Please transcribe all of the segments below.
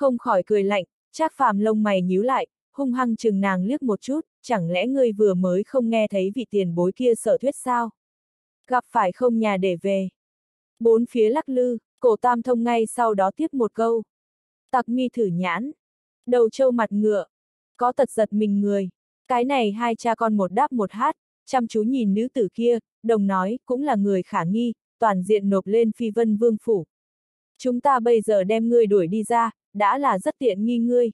Không khỏi cười lạnh, Trác Phàm lông mày nhíu lại, hung hăng chừng nàng liếc một chút, chẳng lẽ ngươi vừa mới không nghe thấy vị tiền bối kia sở thuyết sao? Gặp phải không nhà để về. Bốn phía lắc lư, Cổ Tam Thông ngay sau đó tiếp một câu. Tặc mi thử nhãn. Đầu trâu mặt ngựa. Có tật giật mình người. Cái này hai cha con một đáp một hát, chăm chú nhìn nữ tử kia, đồng nói, cũng là người khả nghi, toàn diện nộp lên Phi Vân Vương phủ. Chúng ta bây giờ đem ngươi đuổi đi ra, đã là rất tiện nghi ngươi.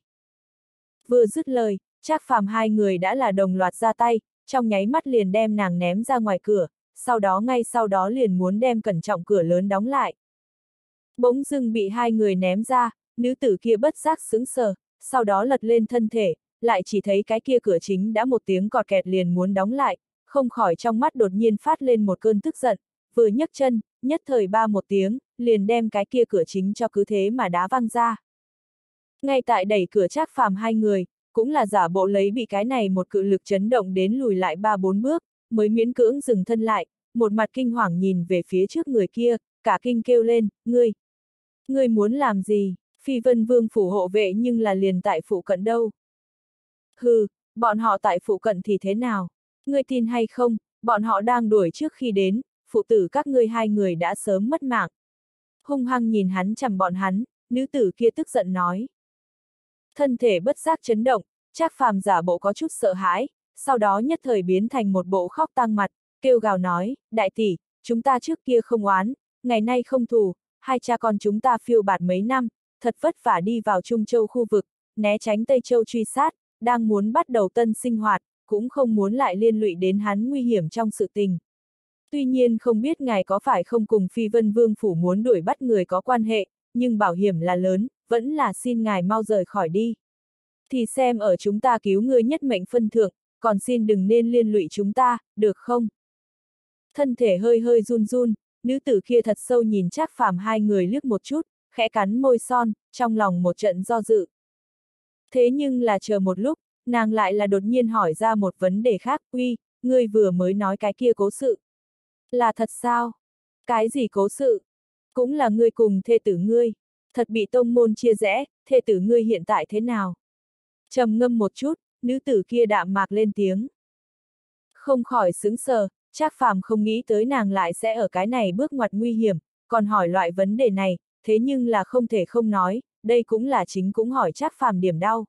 Vừa dứt lời, Trác Phàm hai người đã là đồng loạt ra tay, trong nháy mắt liền đem nàng ném ra ngoài cửa, ngay sau đó liền muốn đem cẩn trọng cửa lớn đóng lại. Bỗng dưng bị hai người ném ra, nữ tử kia bất giác sững sờ, sau đó lật lên thân thể, lại chỉ thấy cái kia cửa chính đã một tiếng cọt kẹt liền muốn đóng lại, không khỏi trong mắt đột nhiên phát lên một cơn tức giận, vừa nhấc chân, nhất thời ba một tiếng, liền đem cái kia cửa chính cho cứ thế mà đá văng ra. Ngay tại đẩy cửa Trác Phàm hai người, cũng là giả bộ lấy bị cái này một cự lực chấn động đến lùi lại 3-4 bước, mới miễn cưỡng dừng thân lại, một mặt kinh hoàng nhìn về phía trước người kia, cả kinh kêu lên, ngươi muốn làm gì? Phi Vân Vương phủ hộ vệ nhưng là liền tại phụ cận đâu. Hừ, bọn họ tại phụ cận thì thế nào? Ngươi tin hay không, bọn họ đang đuổi trước khi đến, phụ tử các ngươi hai người đã sớm mất mạng. Hung hăng nhìn hắn chằm bọn hắn, nữ tử kia tức giận nói. Thân thể bất giác chấn động, Trác Phàm giả bộ có chút sợ hãi, sau đó nhất thời biến thành một bộ khóc tang mặt, kêu gào nói, đại tỷ, chúng ta trước kia không oán, ngày nay không thù, hai cha con chúng ta phiêu bạt mấy năm, thật vất vả đi vào Trung Châu khu vực, né tránh Tây Châu truy sát, đang muốn bắt đầu tân sinh hoạt, cũng không muốn lại liên lụy đến hắn nguy hiểm trong sự tình. Tuy nhiên không biết ngài có phải không cùng Phi Vân Vương phủ muốn đuổi bắt người có quan hệ, nhưng bảo hiểm là lớn, vẫn là xin ngài mau rời khỏi đi. Thì xem ở chúng ta cứu người nhất mệnh phân thượng, còn xin đừng nên liên lụy chúng ta, được không? Thân thể hơi hơi run run, nữ tử kia thật sâu nhìn Trác Phàm hai người liếc một chút, khẽ cắn môi son, trong lòng một trận do dự. Thế nhưng là chờ một lúc, nàng lại là đột nhiên hỏi ra một vấn đề khác, ngươi vừa mới nói cái kia cố sự. Là thật sao? Cái gì cố sự? Cũng là ngươi cùng thê tử ngươi. Thật bị tông môn chia rẽ, thê tử ngươi hiện tại thế nào? Trầm ngâm một chút, nữ tử kia đạm mạc lên tiếng. Không khỏi sững sờ, Trác Phàm không nghĩ tới nàng lại sẽ ở cái này bước ngoặt nguy hiểm, còn hỏi loại vấn đề này, thế nhưng là không thể không nói, đây cũng là chính cũng hỏi Trác Phàm điểm đau.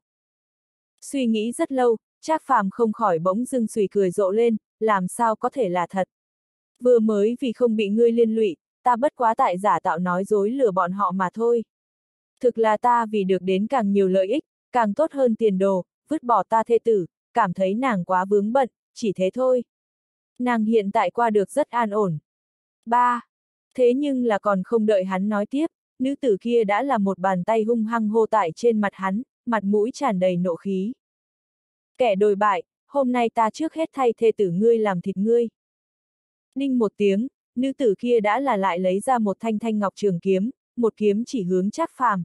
Suy nghĩ rất lâu, Trác Phàm không khỏi bỗng dưng xùy cười rộ lên, làm sao có thể là thật. Vừa mới vì không bị ngươi liên lụy, ta bất quá tại giả tạo nói dối lừa bọn họ mà thôi. Thực là ta vì được đến càng nhiều lợi ích, càng tốt hơn tiền đồ, vứt bỏ ta thê tử, cảm thấy nàng quá vướng bận, chỉ thế thôi. Nàng hiện tại qua được rất an ổn. 3. Thế nhưng là còn không đợi hắn nói tiếp, nữ tử kia đã là một bàn tay hung hăng hô tại trên mặt hắn, mặt mũi tràn đầy nộ khí. Kẻ đồi bại, hôm nay ta trước hết thay thê tử ngươi làm thịt ngươi. Đinh một tiếng, nữ tử kia đã là lại lấy ra một thanh thanh ngọc trường kiếm, một kiếm chỉ hướng Trác Phàm.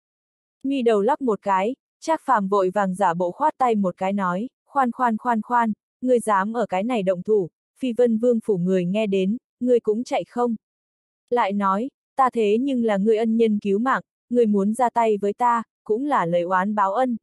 Mi đầu lắc một cái, Trác Phàm vội vàng giả bộ khoát tay một cái nói, khoan, ngươi dám ở cái này động thủ, Phi Vân Vương phủ người nghe đến, ngươi cũng chạy không. Lại nói, ta thế nhưng là ngươi ân nhân cứu mạng, ngươi muốn ra tay với ta, cũng là lời oán báo ân.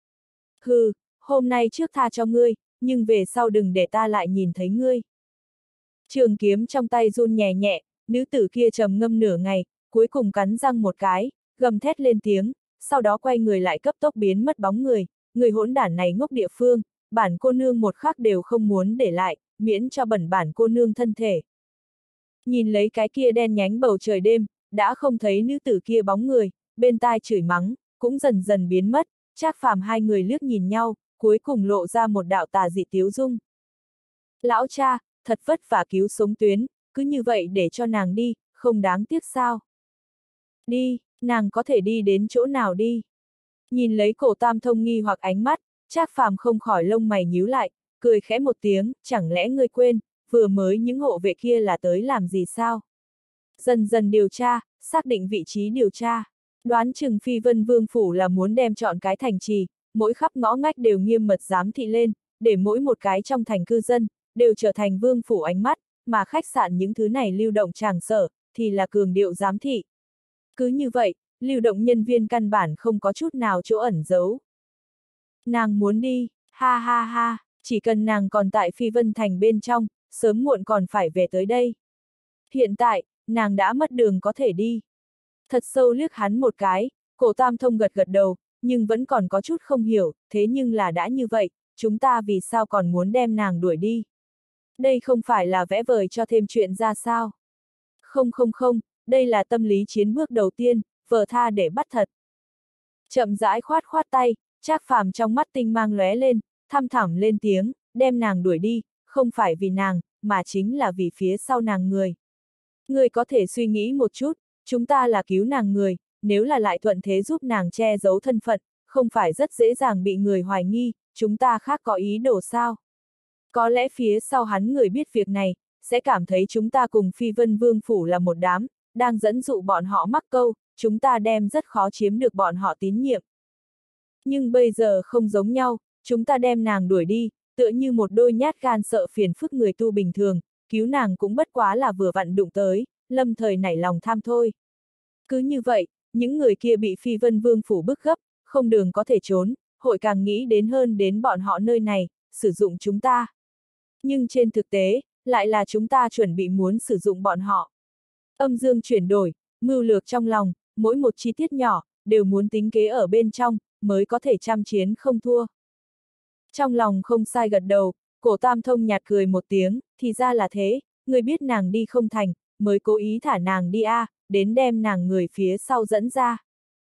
Hừ, hôm nay trước tha cho ngươi, nhưng về sau đừng để ta lại nhìn thấy ngươi. Trường kiếm trong tay run nhẹ nhẹ, nữ tử kia trầm ngâm nửa ngày, cuối cùng cắn răng một cái, gầm thét lên tiếng, sau đó quay người lại cấp tốc biến mất bóng người hỗn đản này ngốc địa phương, bản cô nương một khắc đều không muốn để lại, miễn cho bẩn bản cô nương thân thể. Nhìn lấy cái kia đen nhánh bầu trời đêm, đã không thấy nữ tử kia bóng người, bên tai chửi mắng, cũng dần dần biến mất, Trác Phàm hai người liếc nhìn nhau, cuối cùng lộ ra một đạo tà dị tiếu dung. Lão cha, thật vất vả cứu sống Tuyến, cứ như vậy để cho nàng đi, không đáng tiếc sao? Đi, nàng có thể đi đến chỗ nào đi? Nhìn lấy Cổ Tam Thông nghi hoặc ánh mắt, Trác Phàm không khỏi lông mày nhíu lại, cười khẽ một tiếng, chẳng lẽ ngươi quên, vừa mới những hộ vệ kia là tới làm gì sao? Dần dần điều tra, xác định vị trí điều tra, đoán chừng Phi Vân Vương phủ là muốn đem chọn cái thành trì, mỗi khắp ngõ ngách đều nghiêm mật giám thị lên, để mỗi một cái trong thành cư dân, đều trở thành vương phủ ánh mắt, mà khách sạn những thứ này lưu động tràng sở, thì là cường điệu giám thị. Cứ như vậy, lưu động nhân viên căn bản không có chút nào chỗ ẩn giấu. Nàng muốn đi, ha ha ha, chỉ cần nàng còn tại Phi Vân Thành bên trong, sớm muộn còn phải về tới đây. Hiện tại, nàng đã mất đường có thể đi. Thật sâu liếc hắn một cái, Cổ Tam Thông gật gật đầu, nhưng vẫn còn có chút không hiểu, thế nhưng là đã như vậy, chúng ta vì sao còn muốn đem nàng đuổi đi? Đây không phải là vẽ vời cho thêm chuyện ra sao? Không không không, đây là tâm lý chiến bước đầu tiên, vờ tha để bắt thật. Chậm rãi khoát khoát tay, Trác Phàm trong mắt tinh mang lóe lên, thăm thẳm lên tiếng, đem nàng đuổi đi, không phải vì nàng, mà chính là vì phía sau nàng người. Người có thể suy nghĩ một chút, chúng ta là cứu nàng người, nếu là lại thuận thế giúp nàng che giấu thân phận, không phải rất dễ dàng bị người hoài nghi, chúng ta khác có ý đồ sao? Có lẽ phía sau hắn người biết việc này, sẽ cảm thấy chúng ta cùng Phi Vân Vương Phủ là một đám, đang dẫn dụ bọn họ mắc câu, chúng ta đem rất khó chiếm được bọn họ tín nhiệm. Nhưng bây giờ không giống nhau, chúng ta đem nàng đuổi đi, tựa như một đôi nhát gan sợ phiền phức người tu bình thường, cứu nàng cũng bất quá là vừa vặn đụng tới, lâm thời nảy lòng tham thôi. Cứ như vậy, những người kia bị Phi Vân Vương Phủ bức gấp, không đường có thể trốn, hội càng nghĩ đến hơn đến bọn họ nơi này, sử dụng chúng ta. Nhưng trên thực tế, lại là chúng ta chuẩn bị muốn sử dụng bọn họ. Âm dương chuyển đổi, mưu lược trong lòng, mỗi một chi tiết nhỏ, đều muốn tính kế ở bên trong, mới có thể trăm chiến không thua. Trong lòng không sai gật đầu, Cổ Tam Thông nhạt cười một tiếng, thì ra là thế, người biết nàng đi không thành, mới cố ý thả nàng đi đến đem nàng người phía sau dẫn ra.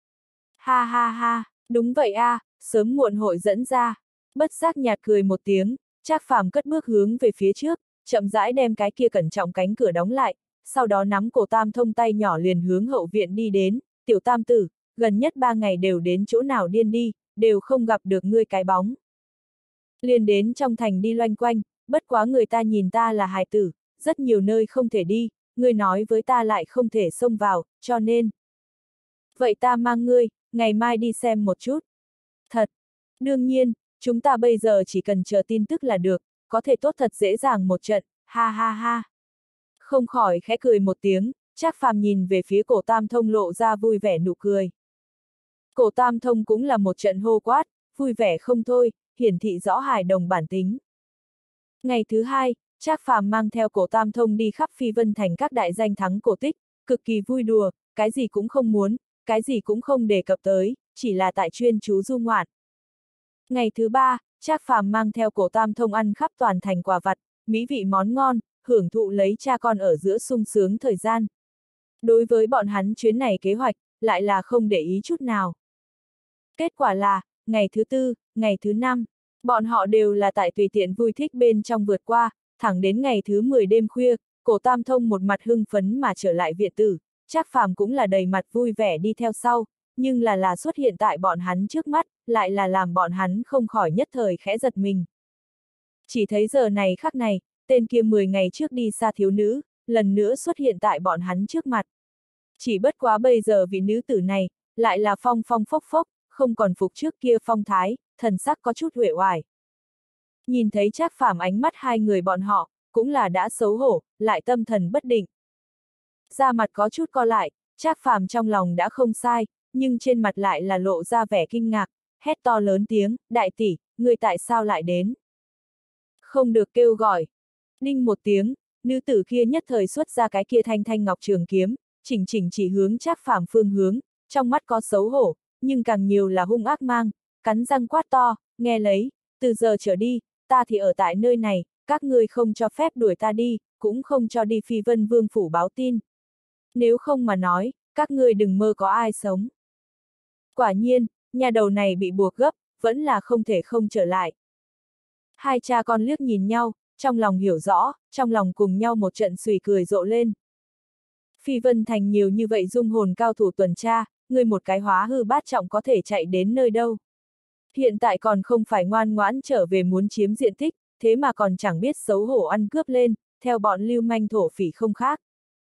Ha ha ha, đúng vậy sớm muộn hội dẫn ra. Bất giác nhạt cười một tiếng, Trác Phàm cất bước hướng về phía trước, chậm rãi đem cái kia cẩn trọng cánh cửa đóng lại, sau đó nắm Cổ Tam Thông tay nhỏ liền hướng hậu viện đi đến, tiểu tam tử, gần nhất 3 ngày đều đến chỗ nào điên đi, đều không gặp được ngươi cái bóng. Liền đến trong thành đi loanh quanh, bất quá người ta nhìn ta là hài tử, rất nhiều nơi không thể đi, ngươi nói với ta lại không thể xông vào, cho nên. Vậy ta mang ngươi, ngày mai đi xem một chút. Thật, đương nhiên, chúng ta bây giờ chỉ cần chờ tin tức là được, có thể tốt thật dễ dàng một trận, ha ha ha. Không khỏi khẽ cười một tiếng, Trác Phàm nhìn về phía Cổ Tam Thông lộ ra vui vẻ nụ cười. Cổ Tam Thông cũng là một trận hô quát, vui vẻ không thôi, hiển thị rõ hài đồng bản tính. Ngày thứ hai, Trác Phàm mang theo Cổ Tam Thông đi khắp Phi Vân Thành các đại danh thắng cổ tích, cực kỳ vui đùa, cái gì cũng không muốn, cái gì cũng không đề cập tới, chỉ là tại chuyên chú du ngoạn. Ngày thứ ba, Trác Phàm mang theo Cổ Tam Thông ăn khắp toàn thành quà vặt, mỹ vị món ngon, hưởng thụ lấy cha con ở giữa sung sướng thời gian. Đối với bọn hắn chuyến này kế hoạch, lại là không để ý chút nào. Kết quả là, ngày thứ tư, ngày thứ năm, bọn họ đều là tại tùy tiện vui thích bên trong vượt qua, thẳng đến ngày thứ 10 đêm khuya, Cổ Tam Thông một mặt hưng phấn mà trở lại viện tử, Trác Phàm cũng là đầy mặt vui vẻ đi theo sau, nhưng là xuất hiện tại bọn hắn trước mắt, lại là làm bọn hắn không khỏi nhất thời khẽ giật mình. Chỉ thấy giờ này khắc này, tên kia 10 ngày trước đi xa thiếu nữ, lần nữa xuất hiện tại bọn hắn trước mặt. Chỉ bất quá bây giờ vị nữ tử này, lại là phong phong phốc phốc, không còn phục trước kia phong thái, thần sắc có chút uể oải. Nhìn thấy Trác Phàm ánh mắt hai người bọn họ, cũng là đã xấu hổ, lại tâm thần bất định. Da mặt có chút co lại, Trác Phàm trong lòng đã không sai, nhưng trên mặt lại là lộ ra vẻ kinh ngạc, hét to lớn tiếng, đại tỷ, ngươi tại sao lại đến? Không được kêu gọi. Đinh một tiếng, nữ tử kia nhất thời xuất ra cái kia thanh thanh ngọc trường kiếm, chỉnh chỉnh chỉ hướng Trác Phàm phương hướng, trong mắt có xấu hổ, nhưng càng nhiều là hung ác mang, cắn răng quát to, nghe lấy, từ giờ trở đi, ta thì ở tại nơi này, các ngươi không cho phép đuổi ta đi, cũng không cho đi Phi Vân Vương Phủ báo tin. Nếu không mà nói, các ngươi đừng mơ có ai sống. Quả nhiên, nhà đầu này bị buộc gấp, vẫn là không thể không trở lại. Hai cha con liếc nhìn nhau, trong lòng hiểu rõ, trong lòng cùng nhau một trận xùy cười rộ lên. Phi Vân Thành nhiều như vậy dung hồn cao thủ tuần tra, người một cái hóa hư bát trọng có thể chạy đến nơi đâu. Hiện tại còn không phải ngoan ngoãn trở về muốn chiếm diện tích, thế mà còn chẳng biết xấu hổ ăn cướp lên, theo bọn lưu manh thổ phỉ không khác.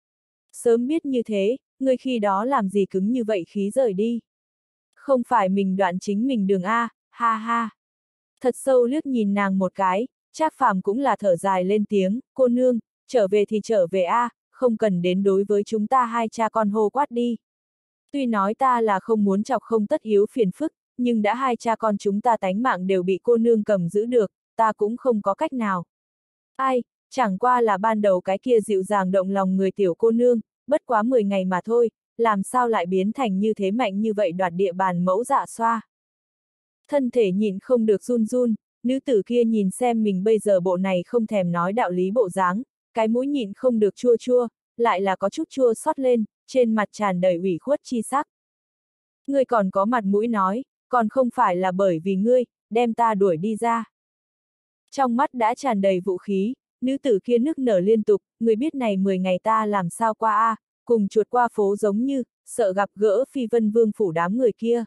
Sớm biết như thế, người khi đó làm gì cứng như vậy khí rời đi. Không phải mình đoạn chính mình đường A, ha ha. Thật sâu liếc nhìn nàng một cái, Trác Phàm cũng là thở dài lên tiếng, cô nương, trở về thì trở về A, không cần đến đối với chúng ta hai cha con hô quát đi. Tuy nói ta là không muốn chọc không tất yếu phiền phức, nhưng đã hai cha con chúng ta tánh mạng đều bị cô nương cầm giữ được, ta cũng không có cách nào. Ai, chẳng qua là ban đầu cái kia dịu dàng động lòng người tiểu cô nương, bất quá 10 ngày mà thôi, làm sao lại biến thành như thế mạnh như vậy đoạt địa bàn mẫu dạ xoa. Thân thể nhịn không được run run, nữ tử kia nhìn xem mình bây giờ bộ này không thèm nói đạo lý bộ dáng, cái mũi nhịn không được chua chua, lại là có chút chua xót lên, trên mặt tràn đầy ủy khuất chi sắc. Ngươi còn có mặt mũi nói, còn không phải là bởi vì ngươi, đem ta đuổi đi ra. Trong mắt đã tràn đầy vũ khí, nữ tử kia nức nở liên tục, người biết này 10 ngày ta làm sao qua a, cùng chuột qua phố giống như, sợ gặp gỡ Phi Vân Vương phủ đám người kia.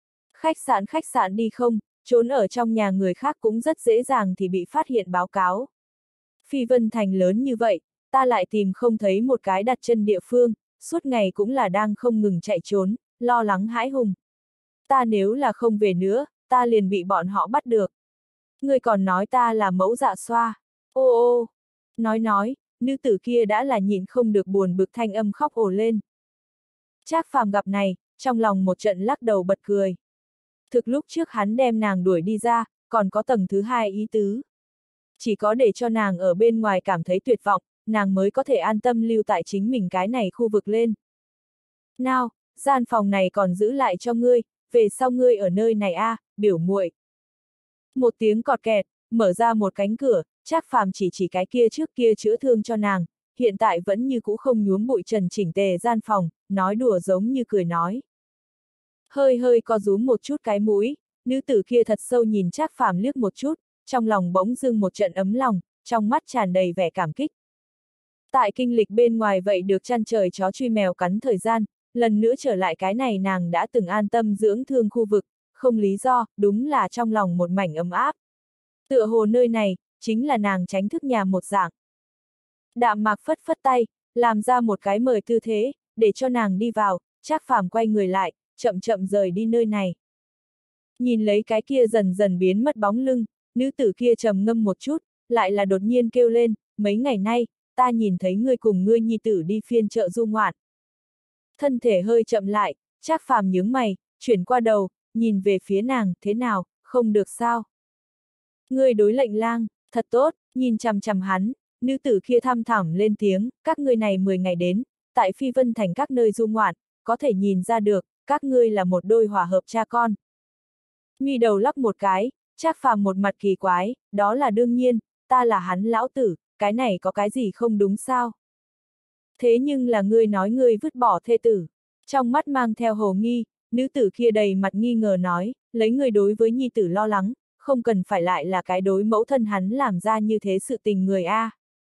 Khách sạn đi không, trốn ở trong nhà người khác cũng rất dễ dàng thì bị phát hiện báo cáo. Phi Vân Thành lớn như vậy, ta lại tìm không thấy một cái đặt chân địa phương, suốt ngày cũng là đang không ngừng chạy trốn, lo lắng hãi hùng. Ta nếu là không về nữa, ta liền bị bọn họ bắt được. Ngươi còn nói ta là mẫu dạ xoa. Ô ô, nói, nữ tử kia đã là nhịn không được buồn bực thanh âm khóc ồ lên. Trác Phàm gặp này, trong lòng một trận lắc đầu bật cười. Thực lúc trước hắn đem nàng đuổi đi ra, còn có tầng thứ hai ý tứ. Chỉ có để cho nàng ở bên ngoài cảm thấy tuyệt vọng, nàng mới có thể an tâm lưu tại chính mình cái này khu vực lên. Nào, gian phòng này còn giữ lại cho ngươi, về sau ngươi ở nơi này a, biểu muội. Một tiếng cọt kẹt, mở ra một cánh cửa, Trác Phàm chỉ cái kia trước kia chữa thương cho nàng, hiện tại vẫn như cũ không nhuốm bụi trần chỉnh tề gian phòng, nói đùa giống như cười nói. Hơi hơi co rúm một chút cái mũi, nữ tử kia thật sâu nhìn Trác Phàm liếc một chút, trong lòng bỗng dưng một trận ấm lòng, trong mắt tràn đầy vẻ cảm kích. Tại kinh lịch bên ngoài vậy được chăn trời chó truy mèo cắn thời gian, lần nữa trở lại cái này nàng đã từng an tâm dưỡng thương khu vực, không lý do, đúng là trong lòng một mảnh ấm áp. Tựa hồ nơi này, chính là nàng tránh thức nhà một dạng. Đạm Mạc phất phất tay, làm ra một cái mời tư thế, để cho nàng đi vào, Trác Phàm quay người lại, chậm chậm rời đi nơi này. Nhìn lấy cái kia dần dần biến mất bóng lưng, nữ tử kia trầm ngâm một chút, lại là đột nhiên kêu lên, mấy ngày nay, ta nhìn thấy ngươi cùng ngươi nhi tử đi phiên chợ du ngoạn. Thân thể hơi chậm lại, Trác Phàm nhướng mày, chuyển qua đầu, nhìn về phía nàng, thế nào, không được sao? Ngươi đối lệnh lang, thật tốt, nhìn chằm chằm hắn, nữ tử kia thăm thẳm lên tiếng, các ngươi này 10 ngày đến, tại Phi Vân Thành các nơi du ngoạn, có thể nhìn ra được, các ngươi là một đôi hòa hợp cha con. Mi đầu lắc một cái, Trác Phàm một mặt kỳ quái, đó là đương nhiên, ta là hắn lão tử, cái này có cái gì không đúng sao? Thế nhưng là ngươi nói ngươi vứt bỏ thê tử. Trong mắt mang theo hồ nghi, nữ tử kia đầy mặt nghi ngờ nói, lấy người đối với nhi tử lo lắng, không cần phải lại là cái đối mẫu thân hắn làm ra như thế sự tình người a.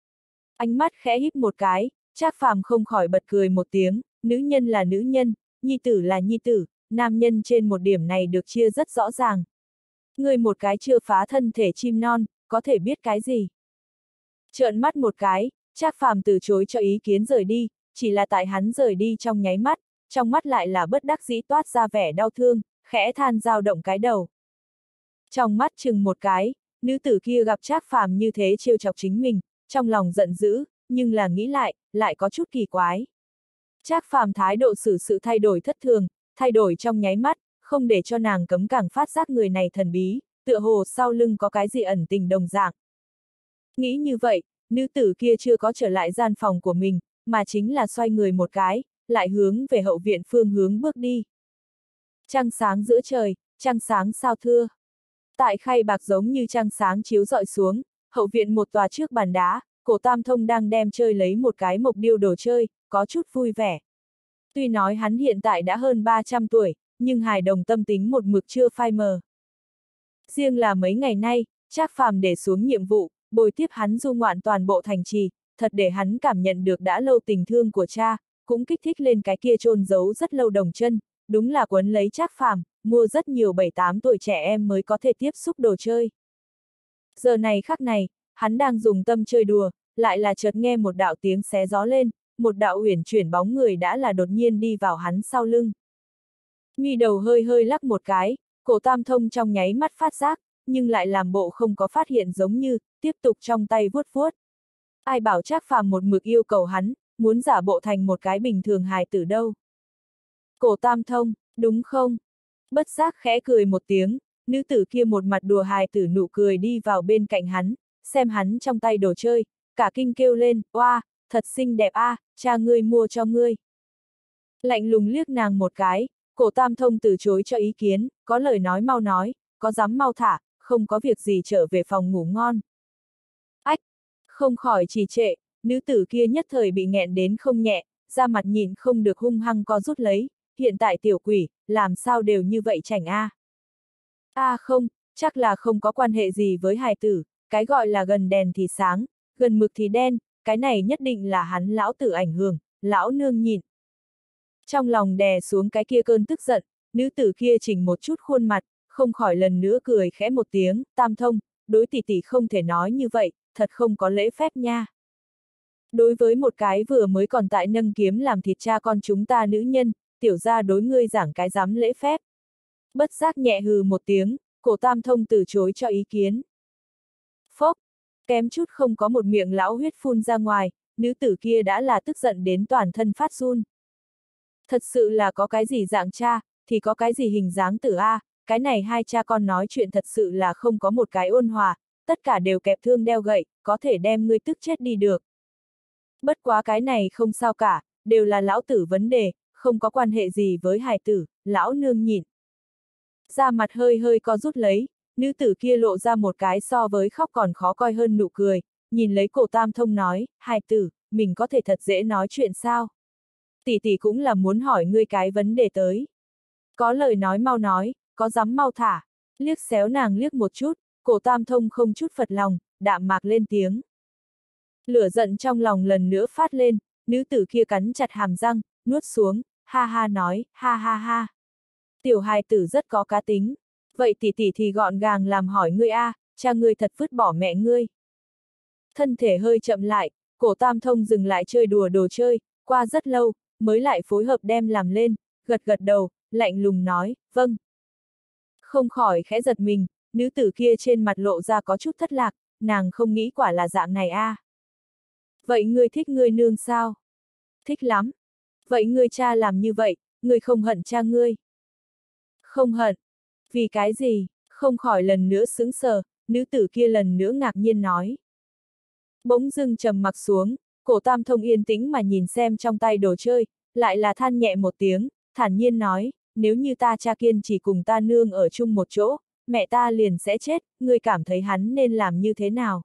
Ánh mắt khẽ híp một cái, Trác Phàm không khỏi bật cười một tiếng, nữ nhân là nữ nhân, nhi tử là nhi tử, nam nhân trên một điểm này được chia rất rõ ràng. Người một cái chưa phá thân thể chim non, có thể biết cái gì? Trợn mắt một cái, Trác Phàm từ chối cho ý kiến rời đi, chỉ là tại hắn rời đi trong nháy mắt, trong mắt lại là bất đắc dĩ toát ra vẻ đau thương, khẽ than dao động cái đầu. Trong mắt chừng một cái, nữ tử kia gặp Trác Phàm như thế trêu chọc chính mình, trong lòng giận dữ, nhưng là nghĩ lại có chút kỳ quái. Trác Phàm thái độ xử sự thay đổi thất thường, thay đổi trong nháy mắt, không để cho nàng cấm cẳng phát giác người này thần bí, tựa hồ sau lưng có cái gì ẩn tình đồng dạng. Nghĩ như vậy, nữ tử kia chưa có trở lại gian phòng của mình, mà chính là xoay người một cái, lại hướng về hậu viện phương hướng bước đi. Trăng sáng giữa trời, trăng sáng sao thưa. Tại khay bạc giống như trăng sáng chiếu rọi xuống, hậu viện một tòa trước bàn đá, Cổ Tam Thông đang đem chơi lấy một cái mộc điêu đồ chơi, có chút vui vẻ. Tuy nói hắn hiện tại đã hơn 300 tuổi, nhưng hài đồng tâm tính một mực chưa phai mờ. Riêng là mấy ngày nay, Trác Phàm để xuống nhiệm vụ, bồi tiếp hắn du ngoạn toàn bộ thành trì, thật để hắn cảm nhận được đã lâu tình thương của cha, cũng kích thích lên cái kia chôn giấu rất lâu đồng chân, đúng là quấn lấy Trác Phàm, mua rất nhiều 7-8 tuổi trẻ em mới có thể tiếp xúc đồ chơi. Giờ này khắc này, hắn đang dùng tâm chơi đùa, lại là chợt nghe một đạo tiếng xé gió lên, một đạo uyển chuyển bóng người đã là đột nhiên đi vào hắn sau lưng. Mi đầu hơi hơi lắc một cái, Cổ Tam Thông trong nháy mắt phát giác, nhưng lại làm bộ không có phát hiện giống như, tiếp tục trong tay vuốt vuốt. Ai bảo Trác Phàm một mực yêu cầu hắn, muốn giả bộ thành một cái bình thường hài tử đâu. Cổ Tam Thông, đúng không? Bất giác khẽ cười một tiếng, nữ tử kia một mặt đùa hài tử nụ cười đi vào bên cạnh hắn, xem hắn trong tay đồ chơi, cả kinh kêu lên, oa, thật xinh đẹp a, cha ngươi mua cho ngươi. Lạnh lùng liếc nàng một cái, Cổ Tam Thông từ chối cho ý kiến, có lời nói mau nói, có dám mau thả, không có việc gì trở về phòng ngủ ngon. Ách, không khỏi trì trệ, nữ tử kia nhất thời bị nghẹn đến không nhẹ, da mặt nhìn không được hung hăng co rút lấy, hiện tại tiểu quỷ, làm sao đều như vậy chảnh a? Không, chắc là không có quan hệ gì với hài tử, cái gọi là gần đèn thì sáng, gần mực thì đen, cái này nhất định là hắn lão tử ảnh hưởng, lão nương nhịn. Trong lòng đè xuống cái kia cơn tức giận, nữ tử kia chỉnh một chút khuôn mặt, không khỏi lần nữa cười khẽ một tiếng, Tam Thông, đối tỷ tỷ không thể nói như vậy, thật không có lễ phép nha. Đối với một cái vừa mới còn tại nâng kiếm làm thịt cha con chúng ta nữ nhân, tiểu gia đối ngươi giảng cái dám lễ phép. Bất giác nhẹ hừ một tiếng, Cổ Tam Thông từ chối cho ý kiến. Phốc, kém chút không có một miệng lão huyết phun ra ngoài, nữ tử kia đã là tức giận đến toàn thân phát run. Thật sự là có cái gì dạng cha, thì có cái gì hình dáng tử a, cái này hai cha con nói chuyện thật sự là không có một cái ôn hòa, tất cả đều kẹp thương đeo gậy, có thể đem ngươi tức chết đi được. Bất quá cái này không sao cả, đều là lão tử vấn đề, không có quan hệ gì với hài tử, lão nương nhịn. Da mặt hơi hơi co rút lấy, nữ tử kia lộ ra một cái so với khóc còn khó coi hơn nụ cười, nhìn lấy Cổ Tam Thông nói, hài tử, mình có thể thật dễ nói chuyện sao? Tỷ tỷ cũng là muốn hỏi ngươi cái vấn đề tới. Có lời nói mau nói, có dám mau thả, liếc xéo nàng liếc một chút, Cổ Tam Thông không chút phật lòng, đạm mạc lên tiếng. Lửa giận trong lòng lần nữa phát lên, nữ tử kia cắn chặt hàm răng, nuốt xuống, ha ha nói, ha ha ha. Tiểu hài tử rất có cá tính, vậy tỷ tỷ thì gọn gàng làm hỏi ngươi a, cha ngươi thật vứt bỏ mẹ ngươi. Thân thể hơi chậm lại, Cổ Tam Thông dừng lại chơi đùa đồ chơi, qua rất lâu, mới lại phối hợp đem làm lên, gật gật đầu, lạnh lùng nói, vâng. Không khỏi khẽ giật mình, nữ tử kia trên mặt lộ ra có chút thất lạc, nàng không nghĩ quả là dạng này a. Vậy ngươi thích ngươi nương sao? Thích lắm. Vậy ngươi cha làm như vậy, ngươi không hận cha ngươi? Không hận. Vì cái gì? Không khỏi lần nữa sững sờ, nữ tử kia lần nữa ngạc nhiên nói. Bỗng dưng trầm mặc xuống, Cổ Tam Thông yên tĩnh mà nhìn xem trong tay đồ chơi, lại là than nhẹ một tiếng, thản nhiên nói, nếu như ta cha kiên chỉ cùng ta nương ở chung một chỗ, mẹ ta liền sẽ chết, ngươi cảm thấy hắn nên làm như thế nào?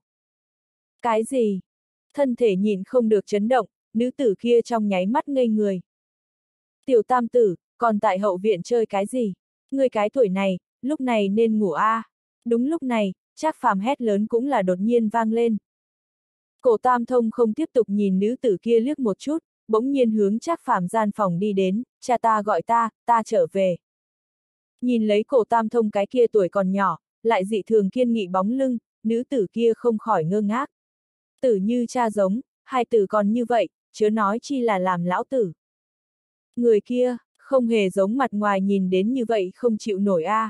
Cái gì? Thân thể nhìn không được chấn động, nữ tử kia trong nháy mắt ngây người. Tiểu Tam tử, còn tại hậu viện chơi cái gì? Ngươi cái tuổi này, lúc này nên ngủ a. Đúng lúc này, Trác Phàm hét lớn cũng là đột nhiên vang lên. Cổ Tam Thông không tiếp tục nhìn nữ tử kia liếc một chút, bỗng nhiên hướng Trác Phàm gian phòng đi đến, cha ta gọi ta trở về. Nhìn lấy Cổ Tam Thông cái kia tuổi còn nhỏ, lại dị thường kiên nghị bóng lưng, nữ tử kia không khỏi ngơ ngác. Tử như cha giống, hai tử còn như vậy, chớ nói chi là làm lão tử. Người kia, không hề giống mặt ngoài nhìn đến như vậy không chịu nổi a.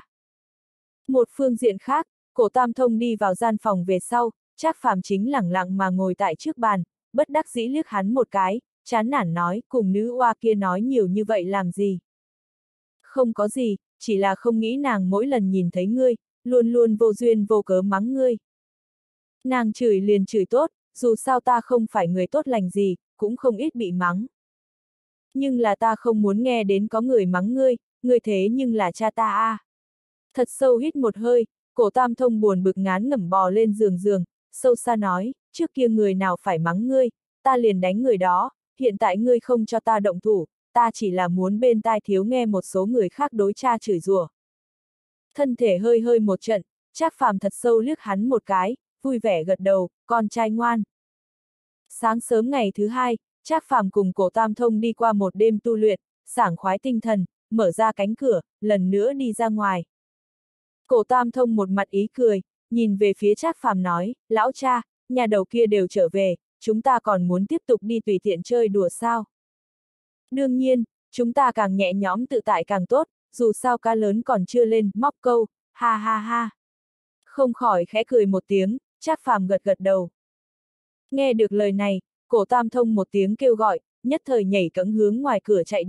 Một phương diện khác, Cổ Tam Thông đi vào gian phòng về sau, Trác Phàm chính lẳng lặng mà ngồi tại trước bàn, bất đắc dĩ liếc hắn một cái, chán nản nói, cùng nữ oa kia nói nhiều như vậy làm gì? Không có gì, chỉ là không nghĩ nàng mỗi lần nhìn thấy ngươi, luôn luôn vô duyên vô cớ mắng ngươi. Nàng chửi liền chửi tốt, dù sao ta không phải người tốt lành gì, cũng không ít bị mắng. Nhưng là ta không muốn nghe đến có người mắng ngươi thế nhưng là cha ta a. Thật sâu hít một hơi, Cổ Tam Thông buồn bực ngán ngẩm bò lên giường, sâu xa nói, trước kia người nào phải mắng ngươi, ta liền đánh người đó, hiện tại ngươi không cho ta động thủ, ta chỉ là muốn bên tai thiếu nghe một số người khác đối cha chửi rủa. Thân thể hơi hơi một trận, Trác Phàm thật sâu liếc hắn một cái, vui vẻ gật đầu, con trai ngoan. Sáng sớm ngày thứ hai, Trác Phàm cùng Cổ Tam Thông đi qua một đêm tu luyện, sảng khoái tinh thần, mở ra cánh cửa, lần nữa đi ra ngoài. Cổ Tam Thông một mặt ý cười, nhìn về phía Trác Phàm nói, lão cha, nhà đầu kia đều trở về, chúng ta còn muốn tiếp tục đi tùy tiện chơi đùa sao? Đương nhiên, chúng ta càng nhẹ nhõm tự tại càng tốt, dù sao cá lớn còn chưa lên, móc câu, ha ha ha. Không khỏi khẽ cười một tiếng, Trác Phàm gật gật đầu. Nghe được lời này, Cổ Tam Thông một tiếng kêu gọi, nhất thời nhảy cẫng hướng ngoài cửa chạy đi,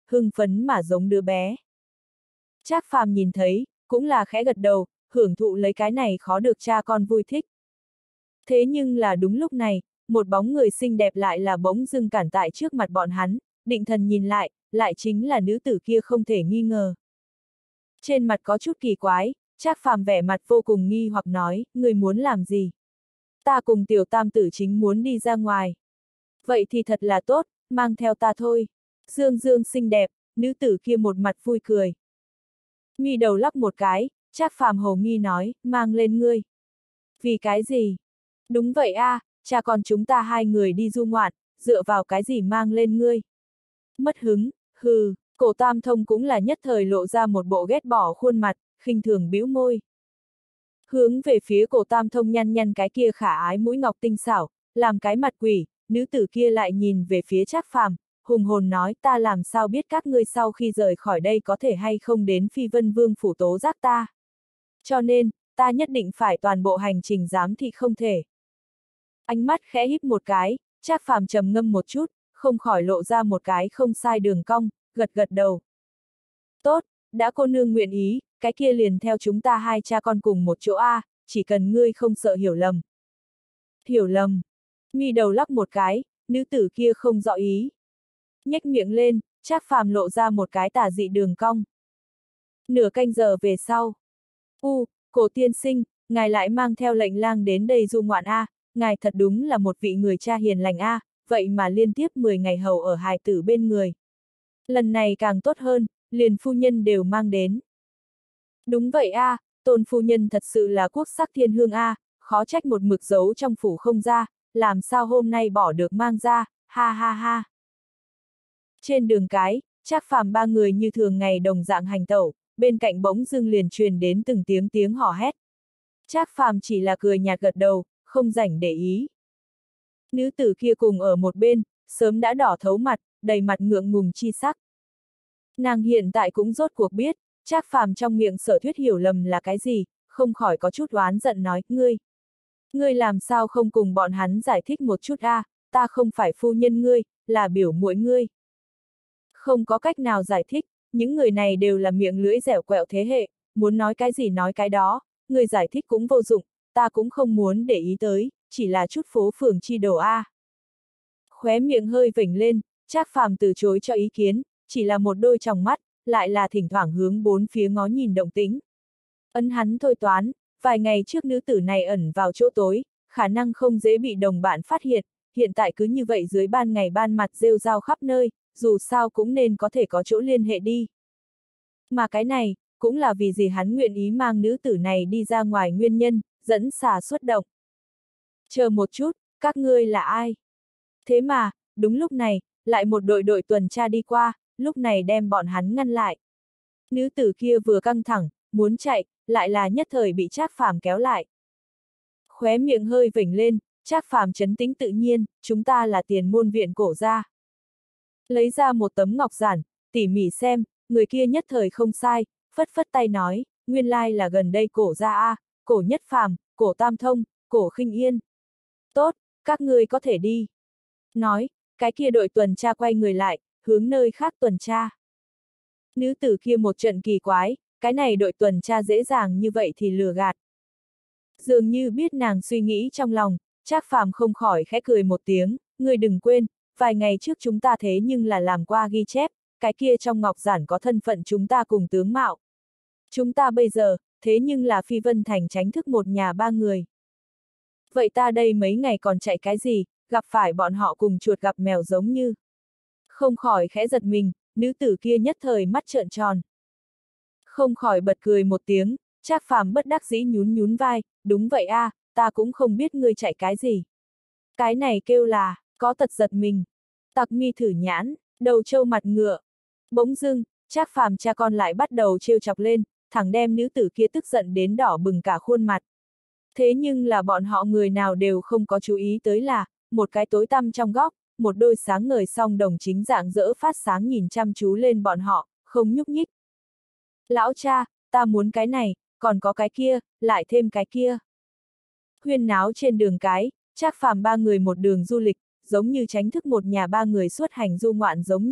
hưng phấn mà giống đứa bé. Trác Phàm nhìn thấy, cũng là khẽ gật đầu, hưởng thụ lấy cái này khó được cha con vui thích. Thế nhưng là đúng lúc này, một bóng người xinh đẹp lại là bỗng dưng cản tại trước mặt bọn hắn, định thần nhìn lại chính là nữ tử kia không thể nghi ngờ. Trên mặt có chút kỳ quái, Trác Phàm vẻ mặt vô cùng nghi hoặc nói, người muốn làm gì? Ta cùng tiểu tam tử chính muốn đi ra ngoài. Vậy thì thật là tốt, mang theo ta thôi. Dương Dương xinh đẹp, nữ tử kia một mặt vui cười. Mi đầu lắc một cái, Trác Phàm hồ nghi nói, mang lên ngươi. Vì cái gì? Đúng vậy a, cha con chúng ta hai người đi du ngoạn, dựa vào cái gì mang lên ngươi? Mất hứng, hừ, Cổ Tam Thông cũng là nhất thời lộ ra một bộ ghét bỏ khuôn mặt, khinh thường bĩu môi. Hướng về phía Cổ Tam Thông nhăn nhăn cái kia khả ái mũi ngọc tinh xảo, làm cái mặt quỷ, nữ tử kia lại nhìn về phía Trác Phàm, hùng hồn nói ta làm sao biết các ngươi sau khi rời khỏi đây có thể hay không đến Phi Vân Vương phủ tố giác ta. Cho nên, ta nhất định phải toàn bộ hành trình giám thị không thể. Ánh mắt khẽ híp một cái, Trác Phàm trầm ngâm một chút, không khỏi lộ ra một cái không sai đường cong, gật gật đầu. Tốt, đã cô nương nguyện ý, cái kia liền theo chúng ta hai cha con cùng một chỗ a, chỉ cần ngươi không sợ hiểu lầm. Hiểu lầm. Mi đầu lắc một cái, nữ tử kia không rõ ý. Nhếch miệng lên, Trác Phàm lộ ra một cái tà dị đường cong. Nửa canh giờ về sau. Cổ tiên sinh, ngài lại mang theo lệnh lang đến đây du ngoạn a, ngài thật đúng là một vị người cha hiền lành a, vậy mà liên tiếp 10 ngày hầu ở hài tử bên người. Lần này càng tốt hơn, liền phu nhân đều mang đến. Đúng vậy a, Tôn phu nhân thật sự là quốc sắc thiên hương a, khó trách một mực giấu trong phủ không ra, làm sao hôm nay bỏ được mang ra, ha ha ha. Trên đường cái, Trác Phàm ba người như thường ngày đồng dạng hành tẩu, bên cạnh bỗng dưng liền truyền đến từng tiếng hò hét. Trác Phàm chỉ là cười nhạt gật đầu, không rảnh để ý. Nữ tử kia cùng ở một bên, sớm đã đỏ thấu mặt, đầy mặt ngượng ngùng chi sắc. Nàng hiện tại cũng rốt cuộc biết, Trác Phàm trong miệng Sở Thuyết hiểu lầm là cái gì, không khỏi có chút oán giận nói, ngươi làm sao không cùng bọn hắn giải thích một chút a, ta không phải phu nhân ngươi, là biểu muội ngươi. Không có cách nào giải thích, những người này đều là miệng lưỡi dẻo quẹo thế hệ, muốn nói cái gì nói cái đó, người giải thích cũng vô dụng, ta cũng không muốn để ý tới, chỉ là chút phố phường chi đồ a. Khóe miệng hơi vểnh lên, Trác Phàm từ chối cho ý kiến, chỉ là một đôi tròng mắt, lại là thỉnh thoảng hướng bốn phía ngó nhìn động tĩnh. Ấn hắn thôi toán, vài ngày trước nữ tử này ẩn vào chỗ tối, khả năng không dễ bị đồng bạn phát hiện tại cứ như vậy dưới ban ngày ban mặt rêu rao khắp nơi, dù sao cũng nên có thể có chỗ liên hệ đi. Mà cái này, cũng là vì gì hắn nguyện ý mang nữ tử này đi ra ngoài nguyên nhân, dẫn xà xuất động. Chờ một chút, các ngươi là ai? Thế mà, đúng lúc này, lại một đội tuần tra đi qua, lúc này đem bọn hắn ngăn lại. Nữ tử kia vừa căng thẳng, muốn chạy, lại là nhất thời bị Trác Phàm kéo lại. Khóe miệng hơi vểnh lên, Trác Phàm trấn tĩnh tự nhiên, chúng ta là Tiền Môn viện Cổ gia. Lấy ra một tấm ngọc giản, tỉ mỉ xem, người kia nhất thời không sai, phất phất tay nói, nguyên lai là gần đây Cổ gia a, Cổ Nhất Phàm, Cổ Tam Thông, Cổ Khinh Yên. Tốt, các ngươi có thể đi. Nói, cái kia đội tuần tra quay người lại, hướng nơi khác tuần tra. Nữ tử kia một trận kỳ quái, cái này đội tuần tra dễ dàng như vậy thì lừa gạt. Dường như biết nàng suy nghĩ trong lòng, Trác Phàm không khỏi khẽ cười một tiếng, ngươi đừng quên, vài ngày trước chúng ta thế nhưng là làm qua ghi chép, cái kia trong ngọc giản có thân phận chúng ta cùng tướng mạo. Chúng ta bây giờ, thế nhưng là Phi Vân Thành Chánh Thức một nhà ba người. Vậy ta đây mấy ngày còn chạy cái gì, gặp phải bọn họ cùng chuột gặp mèo giống như. Không khỏi khẽ giật mình, nữ tử kia nhất thời mắt trợn tròn. Không khỏi bật cười một tiếng, Trác Phàm bất đắc dĩ nhún vai, đúng vậy a, ta cũng không biết ngươi chạy cái gì. Cái này kêu là, có tật giật mình. Tặc mi thử nhãn, đầu trâu mặt ngựa. Bỗng dưng, Trác Phàm cha con lại bắt đầu trêu chọc lên, thẳng đem nữ tử kia tức giận đến đỏ bừng cả khuôn mặt. Thế nhưng là bọn họ người nào đều không có chú ý tới là, một cái tối tăm trong góc, một đôi sáng ngời song đồng chính rạng rỡ phát sáng nhìn chăm chú lên bọn họ, không nhúc nhích. Lão cha, ta muốn cái này, còn có cái kia, lại thêm cái kia. Huyên náo trên đường cái, Trác Phàm ba người một đường du lịch, giống như Chánh Thức một nhà ba người suốt hành du ngoạn giống như,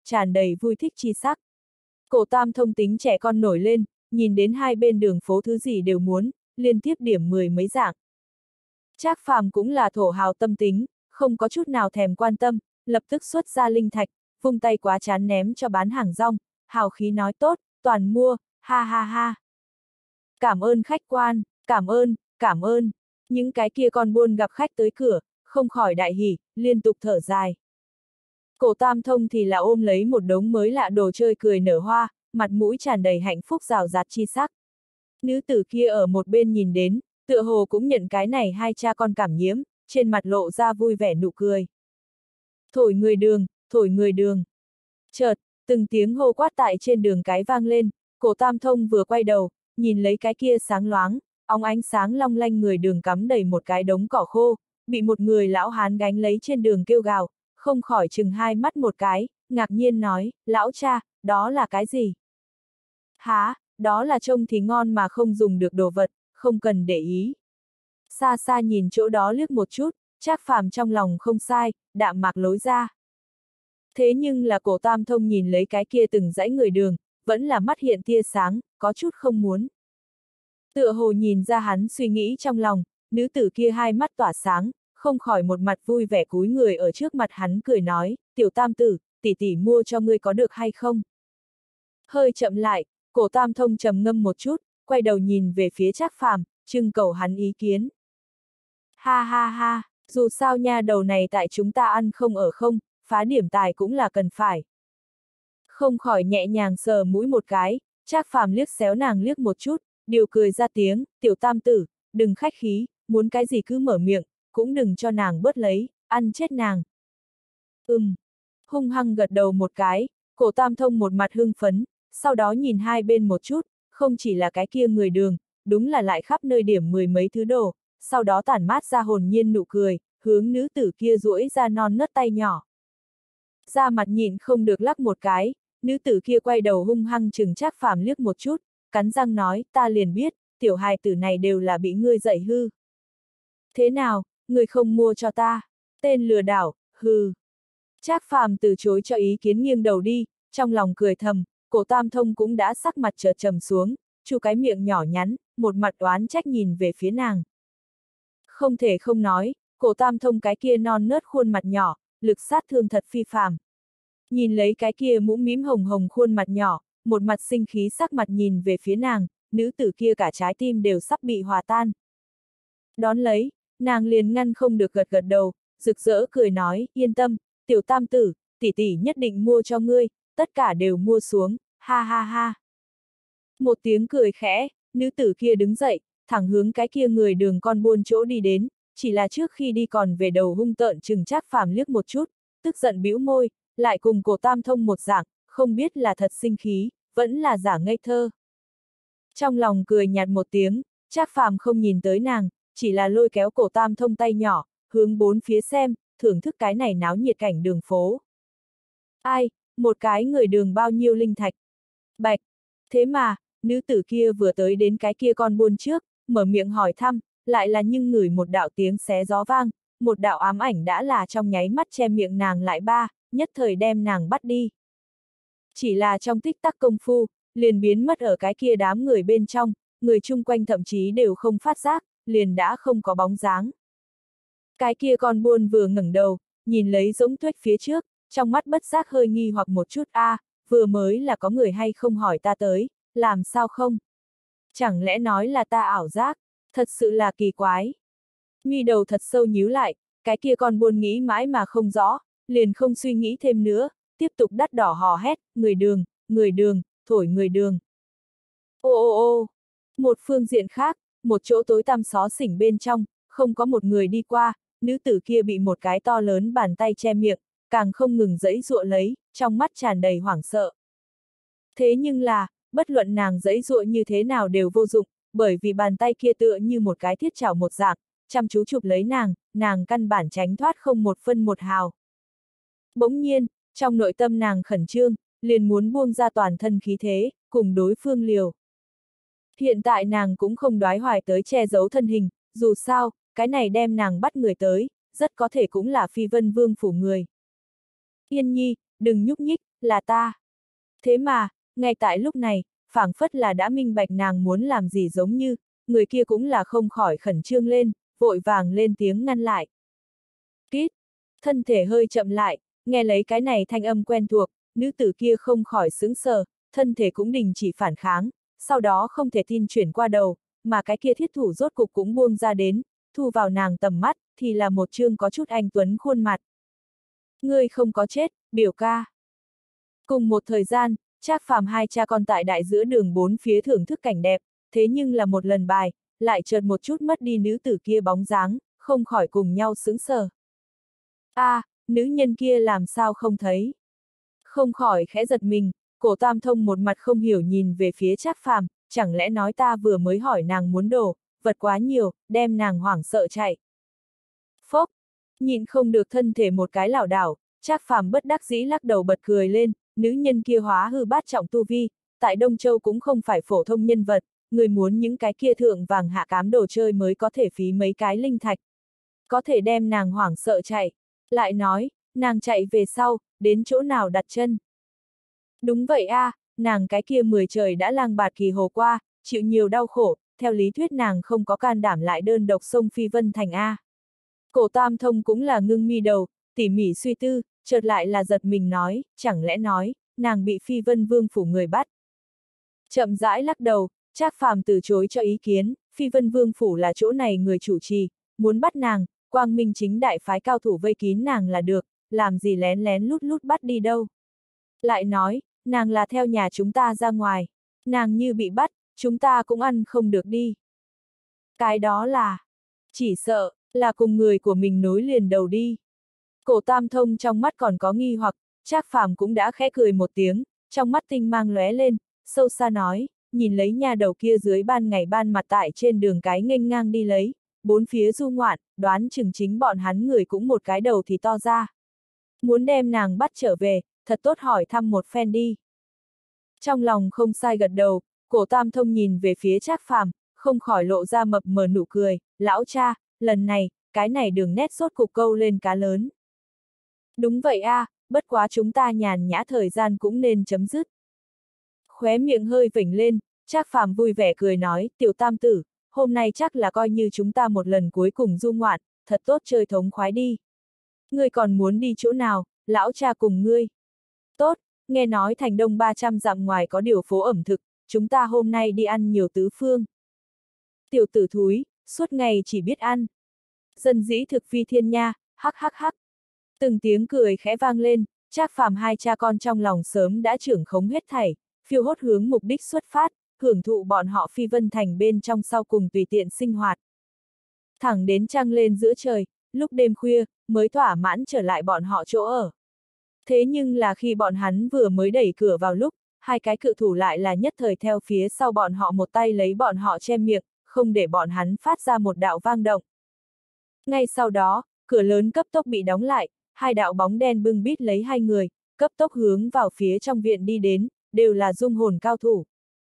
tràn đầy vui thích chi sắc. Cổ Tam Thông tính trẻ con nổi lên, nhìn đến hai bên đường phố thứ gì đều muốn, liên tiếp điểm 10 mấy dạng. Trác Phàm cũng là thổ hào tâm tính, không có chút nào thèm quan tâm, lập tức xuất ra linh thạch, vung tay quá chán ném cho bán hàng rong, hào khí nói tốt, toàn mua, ha ha ha. Cảm ơn khách quan, cảm ơn, cảm ơn. Những cái kia con buôn gặp khách tới cửa, không khỏi đại hỉ, liên tục thở dài. Cổ Tam Thông thì là ôm lấy một đống mới lạ đồ chơi cười nở hoa, mặt mũi tràn đầy hạnh phúc rào rạt chi sắc. Nữ tử kia ở một bên nhìn đến, tựa hồ cũng nhận cái này hai cha con cảm nhiễm, trên mặt lộ ra vui vẻ nụ cười. Thổi người đường, thổi người đường. Chợt, từng tiếng hô quát tại trên đường cái vang lên, Cổ Tam Thông vừa quay đầu, nhìn lấy cái kia sáng loáng, óng ánh sáng long lanh người đường cắm đầy một cái đống cỏ khô, bị một người lão hán gánh lấy trên đường kêu gào, không khỏi chừng hai mắt một cái, ngạc nhiên nói, lão cha, đó là cái gì? Hả, đó là trông thì ngon mà không dùng được đồ vật, không cần để ý. Xa xa nhìn chỗ đó liếc một chút, Trác Phàm trong lòng không sai, đạm mạc lối ra. Thế nhưng là Cổ Tam Thông nhìn lấy cái kia từng dãy người đường, vẫn là mắt hiện tia sáng, có chút không muốn. Tựa hồ nhìn ra hắn suy nghĩ trong lòng, nữ tử kia hai mắt tỏa sáng, không khỏi một mặt vui vẻ cúi người ở trước mặt hắn cười nói, tiểu tam tử, tỷ tỷ mua cho ngươi có được hay không? Hơi chậm lại, Cổ Tam Thông trầm ngâm một chút, quay đầu nhìn về phía Trác Phàm, trưng cầu hắn ý kiến. Ha ha ha, dù sao nha đầu này tại chúng ta ăn không ở không, phá điểm tài cũng là cần phải. Không khỏi nhẹ nhàng sờ mũi một cái, Trác Phàm liếc xéo nàng liếc một chút, điều cười ra tiếng, tiểu tam tử, đừng khách khí, muốn cái gì cứ mở miệng, cũng đừng cho nàng bớt lấy, ăn chết nàng. Hung hăng gật đầu một cái, Cổ Tam Thông một mặt hưng phấn, sau đó nhìn hai bên một chút, không chỉ là cái kia người đường, đúng là lại khắp nơi điểm mười mấy thứ đồ, sau đó tản mát ra hồn nhiên nụ cười, hướng nữ tử kia duỗi ra non nớt tay nhỏ. Ra mặt nhịn không được lắc một cái, nữ tử kia quay đầu hung hăng chừng Trác Phàm liếc một chút, cắn răng nói, ta liền biết, tiểu hài tử này đều là bị ngươi dạy hư. Thế nào, ngươi không mua cho ta? Tên lừa đảo, hư. Trác Phàm từ chối cho ý kiến nghiêng đầu đi, trong lòng cười thầm, Cổ Tam Thông cũng đã sắc mặt chợt trầm xuống, chu cái miệng nhỏ nhắn, một mặt oán trách nhìn về phía nàng. Không thể không nói, Cổ Tam Thông cái kia non nớt khuôn mặt nhỏ, lực sát thương thật phi phàm. Nhìn lấy cái kia mũm mĩm hồng hồng khuôn mặt nhỏ, một mặt sinh khí sắc mặt nhìn về phía nàng, nữ tử kia cả trái tim đều sắp bị hòa tan. Đón lấy, nàng liền ngăn không được gật gật đầu, rực rỡ cười nói, yên tâm, tiểu tam tử, tỷ tỷ nhất định mua cho ngươi, tất cả đều mua xuống, ha ha ha. Một tiếng cười khẽ, nữ tử kia đứng dậy, thẳng hướng cái kia người đường con buôn chỗ đi đến, chỉ là trước khi đi còn về đầu hung tợn chừng Trác Phàm liếc một chút, tức giận bĩu môi, lại cùng Cổ Tam Thông một dạng, không biết là thật sinh khí, vẫn là giả ngây thơ. Trong lòng cười nhạt một tiếng, Trác Phàm không nhìn tới nàng, chỉ là lôi kéo Cổ Tam Thông tay nhỏ, hướng bốn phía xem, thưởng thức cái này náo nhiệt cảnh đường phố. Ai, một cái người đường bao nhiêu linh thạch? Bạch! Thế mà, nữ tử kia vừa tới đến cái kia con buôn trước, mở miệng hỏi thăm, lại là nhưng ngửi một đạo tiếng xé gió vang, một đạo ám ảnh đã là trong nháy mắt che miệng nàng lại ba, nhất thời đem nàng bắt đi. Chỉ là trong tích tắc công phu, liền biến mất ở cái kia đám người bên trong, người chung quanh thậm chí đều không phát giác, liền đã không có bóng dáng. Cái kia con buôn vừa ngẩng đầu, nhìn lấy giống tuếch phía trước, trong mắt bất giác hơi nghi hoặc một chút vừa mới là có người hay không hỏi ta tới, làm sao không? Chẳng lẽ nói là ta ảo giác, thật sự là kỳ quái. Mi đầu thật sâu nhíu lại, cái kia con buôn nghĩ mãi mà không rõ, liền không suy nghĩ thêm nữa, tiếp tục đắt đỏ hò hét, người đường, thổi người đường. Ô ô ô, một phương diện khác, một chỗ tối tăm xó xỉnh bên trong, không có một người đi qua, nữ tử kia bị một cái to lớn bàn tay che miệng, càng không ngừng giãy giụa lấy, trong mắt tràn đầy hoảng sợ. Thế nhưng là, bất luận nàng giãy giụa như thế nào đều vô dụng, bởi vì bàn tay kia tựa như một cái thiết chảo một dạng, chăm chú chụp lấy nàng căn bản tránh thoát không một phân một hào. Bỗng nhiên, trong nội tâm nàng khẩn trương, liền muốn buông ra toàn thân khí thế, cùng đối phương liều. Hiện tại nàng cũng không đoái hoài tới che giấu thân hình, dù sao, cái này đem nàng bắt người tới, rất có thể cũng là Phi Vân Vương phủ người. Yên nhi, đừng nhúc nhích, là ta. Thế mà, ngay tại lúc này, phảng phất là đã minh bạch nàng muốn làm gì giống như, người kia cũng là không khỏi khẩn trương lên, vội vàng lên tiếng ngăn lại. Kít, thân thể hơi chậm lại, nghe lấy cái này thanh âm quen thuộc, nữ tử kia không khỏi sững sờ, thân thể cũng đình chỉ phản kháng, sau đó không thể tin chuyển qua đầu, mà cái kia thiết thủ rốt cục cũng buông ra đến, thu vào nàng tầm mắt, thì là một chương có chút anh tuấn khuôn mặt. Ngươi không có chết, biểu ca. Cùng một thời gian, Trác Phàm hai cha con tại đại giữa đường bốn phía thưởng thức cảnh đẹp, thế nhưng là một lần bài, lại chợt một chút mất đi nữ tử kia bóng dáng, không khỏi cùng nhau sững sờ. Nữ nhân kia làm sao không thấy? Không khỏi khẽ giật mình, Cổ Tam Thông một mặt không hiểu nhìn về phía Trác Phàm, chẳng lẽ nói ta vừa mới hỏi nàng muốn đồ, vật quá nhiều, đem nàng hoảng sợ chạy. Phốc, nhịn không được thân thể một cái lảo đảo, Trác Phàm bất đắc dĩ lắc đầu bật cười lên, nữ nhân kia hóa hư bát trọng tu vi, tại Đông Châu cũng không phải phổ thông nhân vật, người muốn những cái kia thượng vàng hạ cám đồ chơi mới có thể phí mấy cái linh thạch. Có thể đem nàng hoảng sợ chạy. Lại nói, nàng chạy về sau, đến chỗ nào đặt chân. Đúng vậy nàng cái kia 10 trời đã lang bạt kỳ hồ qua, chịu nhiều đau khổ, theo lý thuyết nàng không có can đảm lại đơn độc sông Phi Vân Thành Cổ Tam Thông cũng là ngưng mi đầu, tỉ mỉ suy tư, chợt lại là giật mình nói, chẳng lẽ nói, nàng bị Phi Vân Vương phủ người bắt. Chậm rãi lắc đầu, Trác Phàm từ chối cho ý kiến, Phi Vân Vương phủ là chỗ này người chủ trì, muốn bắt nàng, quang minh chính đại phái cao thủ vây kín nàng là được, làm gì lén lén lút lút bắt đi đâu. Lại nói, nàng là theo nhà chúng ta ra ngoài, nàng như bị bắt, chúng ta cũng ăn không được đi. Cái đó là, chỉ sợ, là cùng người của mình nối liền đầu đi. Cổ Tam Thông trong mắt còn có nghi hoặc, Trác Phàm cũng đã khẽ cười một tiếng, trong mắt tinh mang lóe lên, sâu xa nói, nhìn lấy nhà đầu kia dưới ban ngày ban mặt tại trên đường cái nghênh ngang đi lấy, bốn phía du ngoạn, đoán chừng chính bọn hắn người cũng một cái đầu thì to ra. Muốn đem nàng bắt trở về, thật tốt hỏi thăm một phen đi. Trong lòng không sai gật đầu, Cổ Tam Thông nhìn về phía Trác Phàm, không khỏi lộ ra mập mờ nụ cười, lão cha, lần này, cái này đường nét sốt cục câu lên cá lớn. Đúng vậy bất quá chúng ta nhàn nhã thời gian cũng nên chấm dứt. Khóe miệng hơi vểnh lên, Trác Phàm vui vẻ cười nói, tiểu tam tử, hôm nay chắc là coi như chúng ta một lần cuối cùng du ngoạn, thật tốt chơi thống khoái đi. Ngươi còn muốn đi chỗ nào, lão cha cùng ngươi. Tốt, nghe nói thành đông 300 dặm ngoài có điều phố ẩm thực, chúng ta hôm nay đi ăn nhiều tứ phương. Tiểu tử thúi, suốt ngày chỉ biết ăn. Dân dĩ thực phi thiên nha, hắc hắc hắc. Từng tiếng cười khẽ vang lên, Trác Phàm hai cha con trong lòng sớm đã trưởng khống hết thảy, phiêu hốt hướng mục đích xuất phát, hưởng thụ bọn họ Phi Vân Thành bên trong sau cùng tùy tiện sinh hoạt. Thẳng đến trăng lên giữa trời, lúc đêm khuya, mới thỏa mãn trở lại bọn họ chỗ ở. Thế nhưng là khi bọn hắn vừa mới đẩy cửa vào lúc, hai cái cự thủ lại là nhất thời theo phía sau bọn họ một tay lấy bọn họ che miệng, không để bọn hắn phát ra một đạo vang động. Ngay sau đó, cửa lớn cấp tốc bị đóng lại, hai đạo bóng đen bưng bít lấy hai người, cấp tốc hướng vào phía trong viện đi đến, đều là dung hồn cao thủ.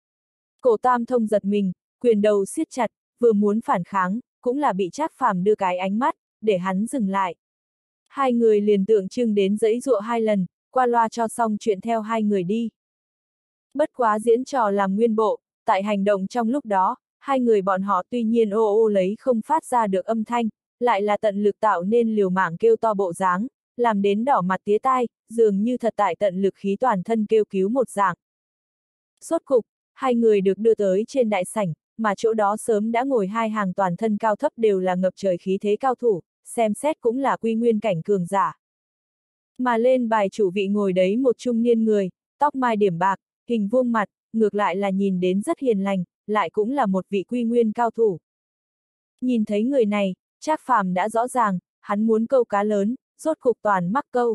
Cổ Tam Thông giật mình, quyền đầu siết chặt, vừa muốn phản kháng, cũng là bị Trác Phàm đưa cái ánh mắt, để hắn dừng lại. Hai người liền tượng trưng đến giãy giụa hai lần, qua loa cho xong chuyện theo hai người đi. Bất quá diễn trò làm nguyên bộ, tại hành động trong lúc đó, hai người bọn họ tuy nhiên ô ô lấy không phát ra được âm thanh, lại là tận lực tạo nên liều mạng kêu to bộ dáng, làm đến đỏ mặt tía tai, dường như thật tại tận lực khí toàn thân kêu cứu một dạng. Sốt cục, hai người được đưa tới trên đại sảnh, mà chỗ đó sớm đã ngồi hai hàng toàn thân cao thấp đều là ngập trời khí thế cao thủ, xem xét cũng là quy nguyên cảnh cường giả. Mà lên bài chủ vị ngồi đấy một trung niên người, tóc mai điểm bạc, hình vuông mặt, ngược lại là nhìn đến rất hiền lành, lại cũng là một vị quy nguyên cao thủ. Nhìn thấy người này, Trác Phàm đã rõ ràng, hắn muốn câu cá lớn, rốt cục toàn mắc câu.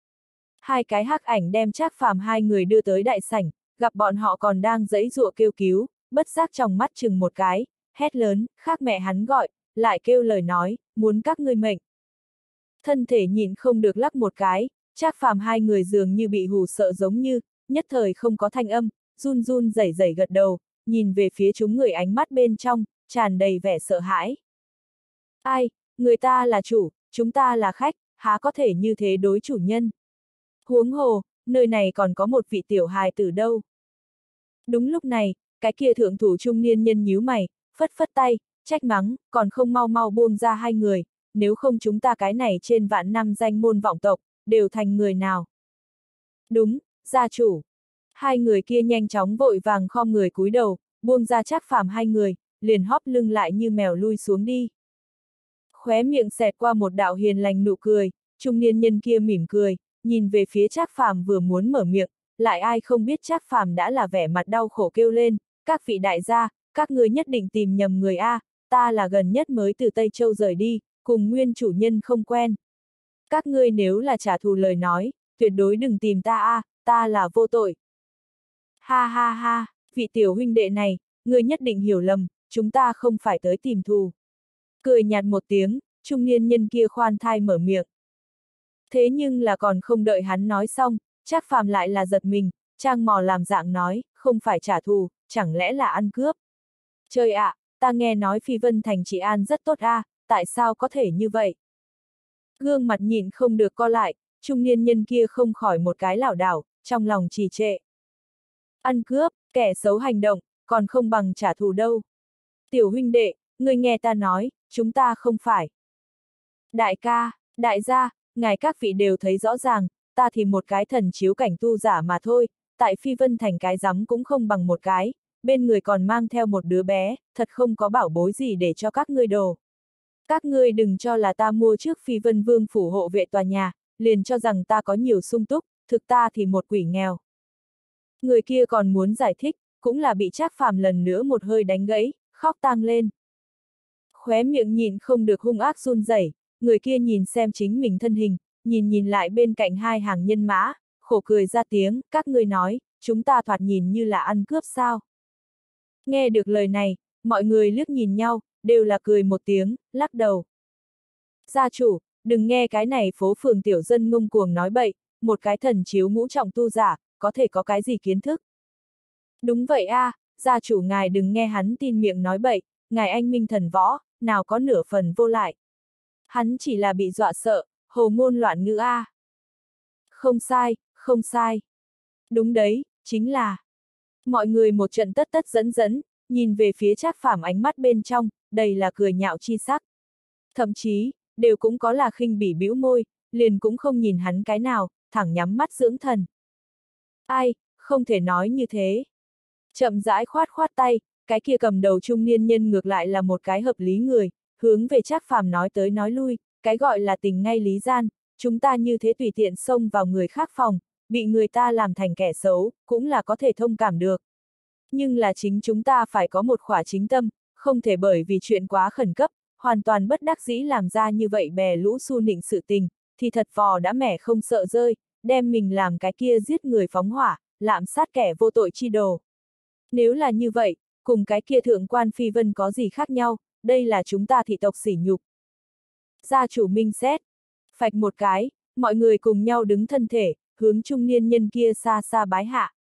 Hai cái hắc ảnh đem Trác Phàm hai người đưa tới đại sảnh, gặp bọn họ còn đang giãy giụa kêu cứu, bất giác trong mắt chừng một cái, hét lớn, khác mẹ hắn gọi, lại kêu lời nói, muốn các ngươi mệnh. Thân thể nhịn không được lắc một cái, Trác Phàm hai người dường như bị hù sợ giống như, nhất thời không có thanh âm, run run rẩy rẩy gật đầu, nhìn về phía chúng người ánh mắt bên trong, tràn đầy vẻ sợ hãi. Ai, người ta là chủ, chúng ta là khách, há có thể như thế đối chủ nhân. Huống hồ, nơi này còn có một vị tiểu hài tử đâu. Đúng lúc này, cái kia thượng thủ trung niên nhân nhíu mày, phất phất tay, trách mắng, còn không mau mau buông ra hai người, nếu không chúng ta cái này trên vạn năm danh môn vọng tộc, đều thành người nào. Đúng, gia chủ. Hai người kia nhanh chóng vội vàng khom người cúi đầu, buông ra Trác Phàm hai người, liền hóp lưng lại như mèo lui xuống đi. Khóe miệng xẹt qua một đạo hiền lành nụ cười, trung niên nhân kia mỉm cười, nhìn về phía Trác Phàm vừa muốn mở miệng, lại ai không biết Trác Phàm đã là vẻ mặt đau khổ kêu lên, các vị đại gia, các ngươi nhất định tìm nhầm người a, ta là gần nhất mới từ Tây Châu rời đi, cùng nguyên chủ nhân không quen. Các ngươi nếu là trả thù lời nói, tuyệt đối đừng tìm ta a, ta là vô tội. Ha ha ha, vị tiểu huynh đệ này, ngươi nhất định hiểu lầm, chúng ta không phải tới tìm thù. Cười nhạt một tiếng, trung niên nhân kia khoan thai mở miệng. Thế nhưng là còn không đợi hắn nói xong, Trác Phàm lại là giật mình, trang mò làm dạng nói, không phải trả thù, chẳng lẽ là ăn cướp. Trời ạ, ta nghe nói Phi Vân Thành trị an rất tốt a, tại sao có thể như vậy? Gương mặt nhịn không được co lại, trung niên nhân kia không khỏi một cái lảo đảo, trong lòng trì trệ. Ăn cướp, kẻ xấu hành động, còn không bằng trả thù đâu. Tiểu huynh đệ, ngươi nghe ta nói, chúng ta không phải. Đại ca, đại gia, ngài các vị đều thấy rõ ràng, ta thì một cái thần chiếu cảnh tu giả mà thôi, tại Phi Vân Thành cái rắm cũng không bằng một cái, bên người còn mang theo một đứa bé, thật không có bảo bối gì để cho các ngươi đồ. Các ngươi đừng cho là ta mua trước Phi Vân Vương phủ hộ vệ tòa nhà, liền cho rằng ta có nhiều sung túc, thực ta thì một quỷ nghèo. Người kia còn muốn giải thích, cũng là bị Trác Phàm lần nữa một hơi đánh gãy, khóc tang lên. Khóe miệng nhìn không được hung ác run rẩy, người kia nhìn xem chính mình thân hình, nhìn lại bên cạnh hai hàng nhân mã, khổ cười ra tiếng, các ngươi nói, chúng ta thoạt nhìn như là ăn cướp sao. Nghe được lời này, mọi người liếc nhìn nhau, đều là cười một tiếng, lắc đầu. Gia chủ, đừng nghe cái này phố phường tiểu dân ngông cuồng nói bậy, một cái thần chiếu ngũ trọng tu giả, có thể có cái gì kiến thức. Đúng vậy a, gia chủ ngài đừng nghe hắn tin miệng nói bậy, ngài anh minh thần võ, nào có nửa phần vô lại. Hắn chỉ là bị dọa sợ, hồ ngôn loạn ngữ a. Không sai, không sai. Đúng đấy, chính là. Mọi người một trận tất tất dẫn, nhìn về phía Trác Phàm ánh mắt bên trong, đầy là cười nhạo chi sắc. Thậm chí, đều cũng có là khinh bỉ bĩu môi, liền cũng không nhìn hắn cái nào, thẳng nhắm mắt dưỡng thần. Ai, không thể nói như thế. Chậm rãi khoát khoát tay, cái kia cầm đầu trung niên nhân ngược lại là một cái hợp lý người, hướng về Trác Phàm nói tới nói lui, cái gọi là tình ngay lý gian, chúng ta như thế tùy tiện xông vào người khác phòng, bị người ta làm thành kẻ xấu, cũng là có thể thông cảm được. Nhưng là chính chúng ta phải có một khỏa chính tâm, không thể bởi vì chuyện quá khẩn cấp, hoàn toàn bất đắc dĩ làm ra như vậy bè lũ su nịnh sự tình, thì thật vò đã mẻ không sợ rơi, đem mình làm cái kia giết người phóng hỏa, lạm sát kẻ vô tội chi đồ. Nếu là như vậy, cùng cái kia thượng quan Phi Vân có gì khác nhau, đây là chúng ta thị tộc sỉ nhục. Gia chủ minh xét, phạch một cái, mọi người cùng nhau đứng thân thể, hướng trung niên nhân kia xa xa bái hạ.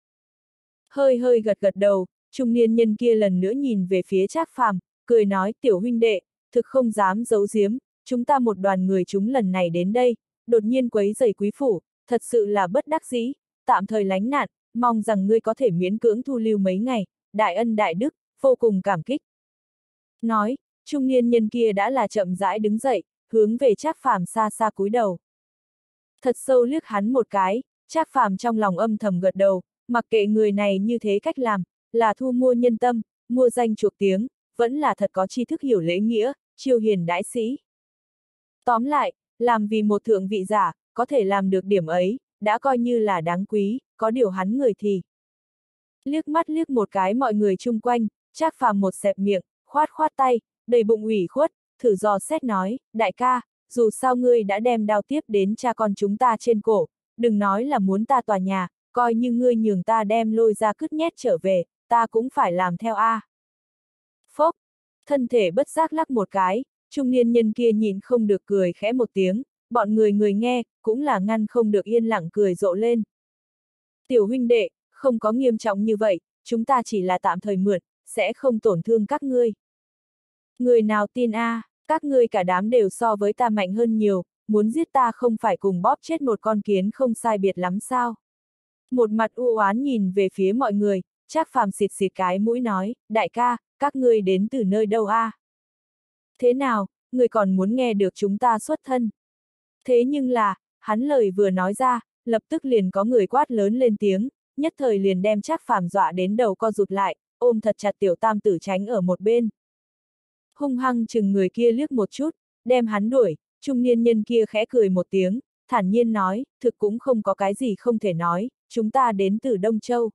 Hơi hơi gật gật đầu, trung niên nhân kia lần nữa nhìn về phía Trác Phàm, cười nói tiểu huynh đệ, thực không dám giấu giếm, chúng ta một đoàn người chúng lần này đến đây, đột nhiên quấy rầy quý phủ, thật sự là bất đắc dĩ, tạm thời lánh nạn, mong rằng ngươi có thể miễn cưỡng thu lưu mấy ngày, đại ân đại đức, vô cùng cảm kích. Nói, trung niên nhân kia đã là chậm rãi đứng dậy, hướng về Trác Phàm xa xa cúi đầu. Thật sâu liếc hắn một cái, Trác Phàm trong lòng âm thầm gật đầu, mặc kệ người này như thế cách làm, là thu mua nhân tâm, mua danh chuộc tiếng, vẫn là thật có tri thức hiểu lễ nghĩa, chiêu hiền đãi sĩ. Tóm lại, làm vì một thượng vị giả, có thể làm được điểm ấy, đã coi như là đáng quý, có điều hắn người thì. Liếc mắt liếc một cái mọi người chung quanh, Trác Phàm một xẹp miệng, khoát khoát tay, đầy bụng ủy khuất, thử dò xét nói, đại ca, dù sao ngươi đã đem đao tiếp đến cha con chúng ta trên cổ, đừng nói là muốn ta tòa nhà, coi như ngươi nhường ta đem lôi ra cứt nhét trở về, ta cũng phải làm theo a. Phốc, thân thể bất giác lắc một cái, trung niên nhân kia nhìn không được cười khẽ một tiếng, bọn người nghe, cũng là ngăn không được yên lặng cười rộ lên. Tiểu huynh đệ, không có nghiêm trọng như vậy, chúng ta chỉ là tạm thời mượn, sẽ không tổn thương các ngươi. Người nào tin a, các ngươi cả đám đều so với ta mạnh hơn nhiều, muốn giết ta không phải cùng bóp chết một con kiến không sai biệt lắm sao? Một mặt u oán nhìn về phía mọi người, Trác Phàm xịt xịt cái mũi nói, đại ca, các ngươi đến từ nơi đâu a? Thế nào, người còn muốn nghe được chúng ta xuất thân? Thế nhưng là, hắn lời vừa nói ra, lập tức liền có người quát lớn lên tiếng, nhất thời liền đem Trác Phàm dọa đến đầu co rụt lại, ôm thật chặt tiểu tam tử tránh ở một bên. Hung hăng chừng người kia liếc một chút, đem hắn đuổi, trung niên nhân kia khẽ cười một tiếng, thản nhiên nói, thực cũng không có cái gì không thể nói, chúng ta đến từ Đông Châu.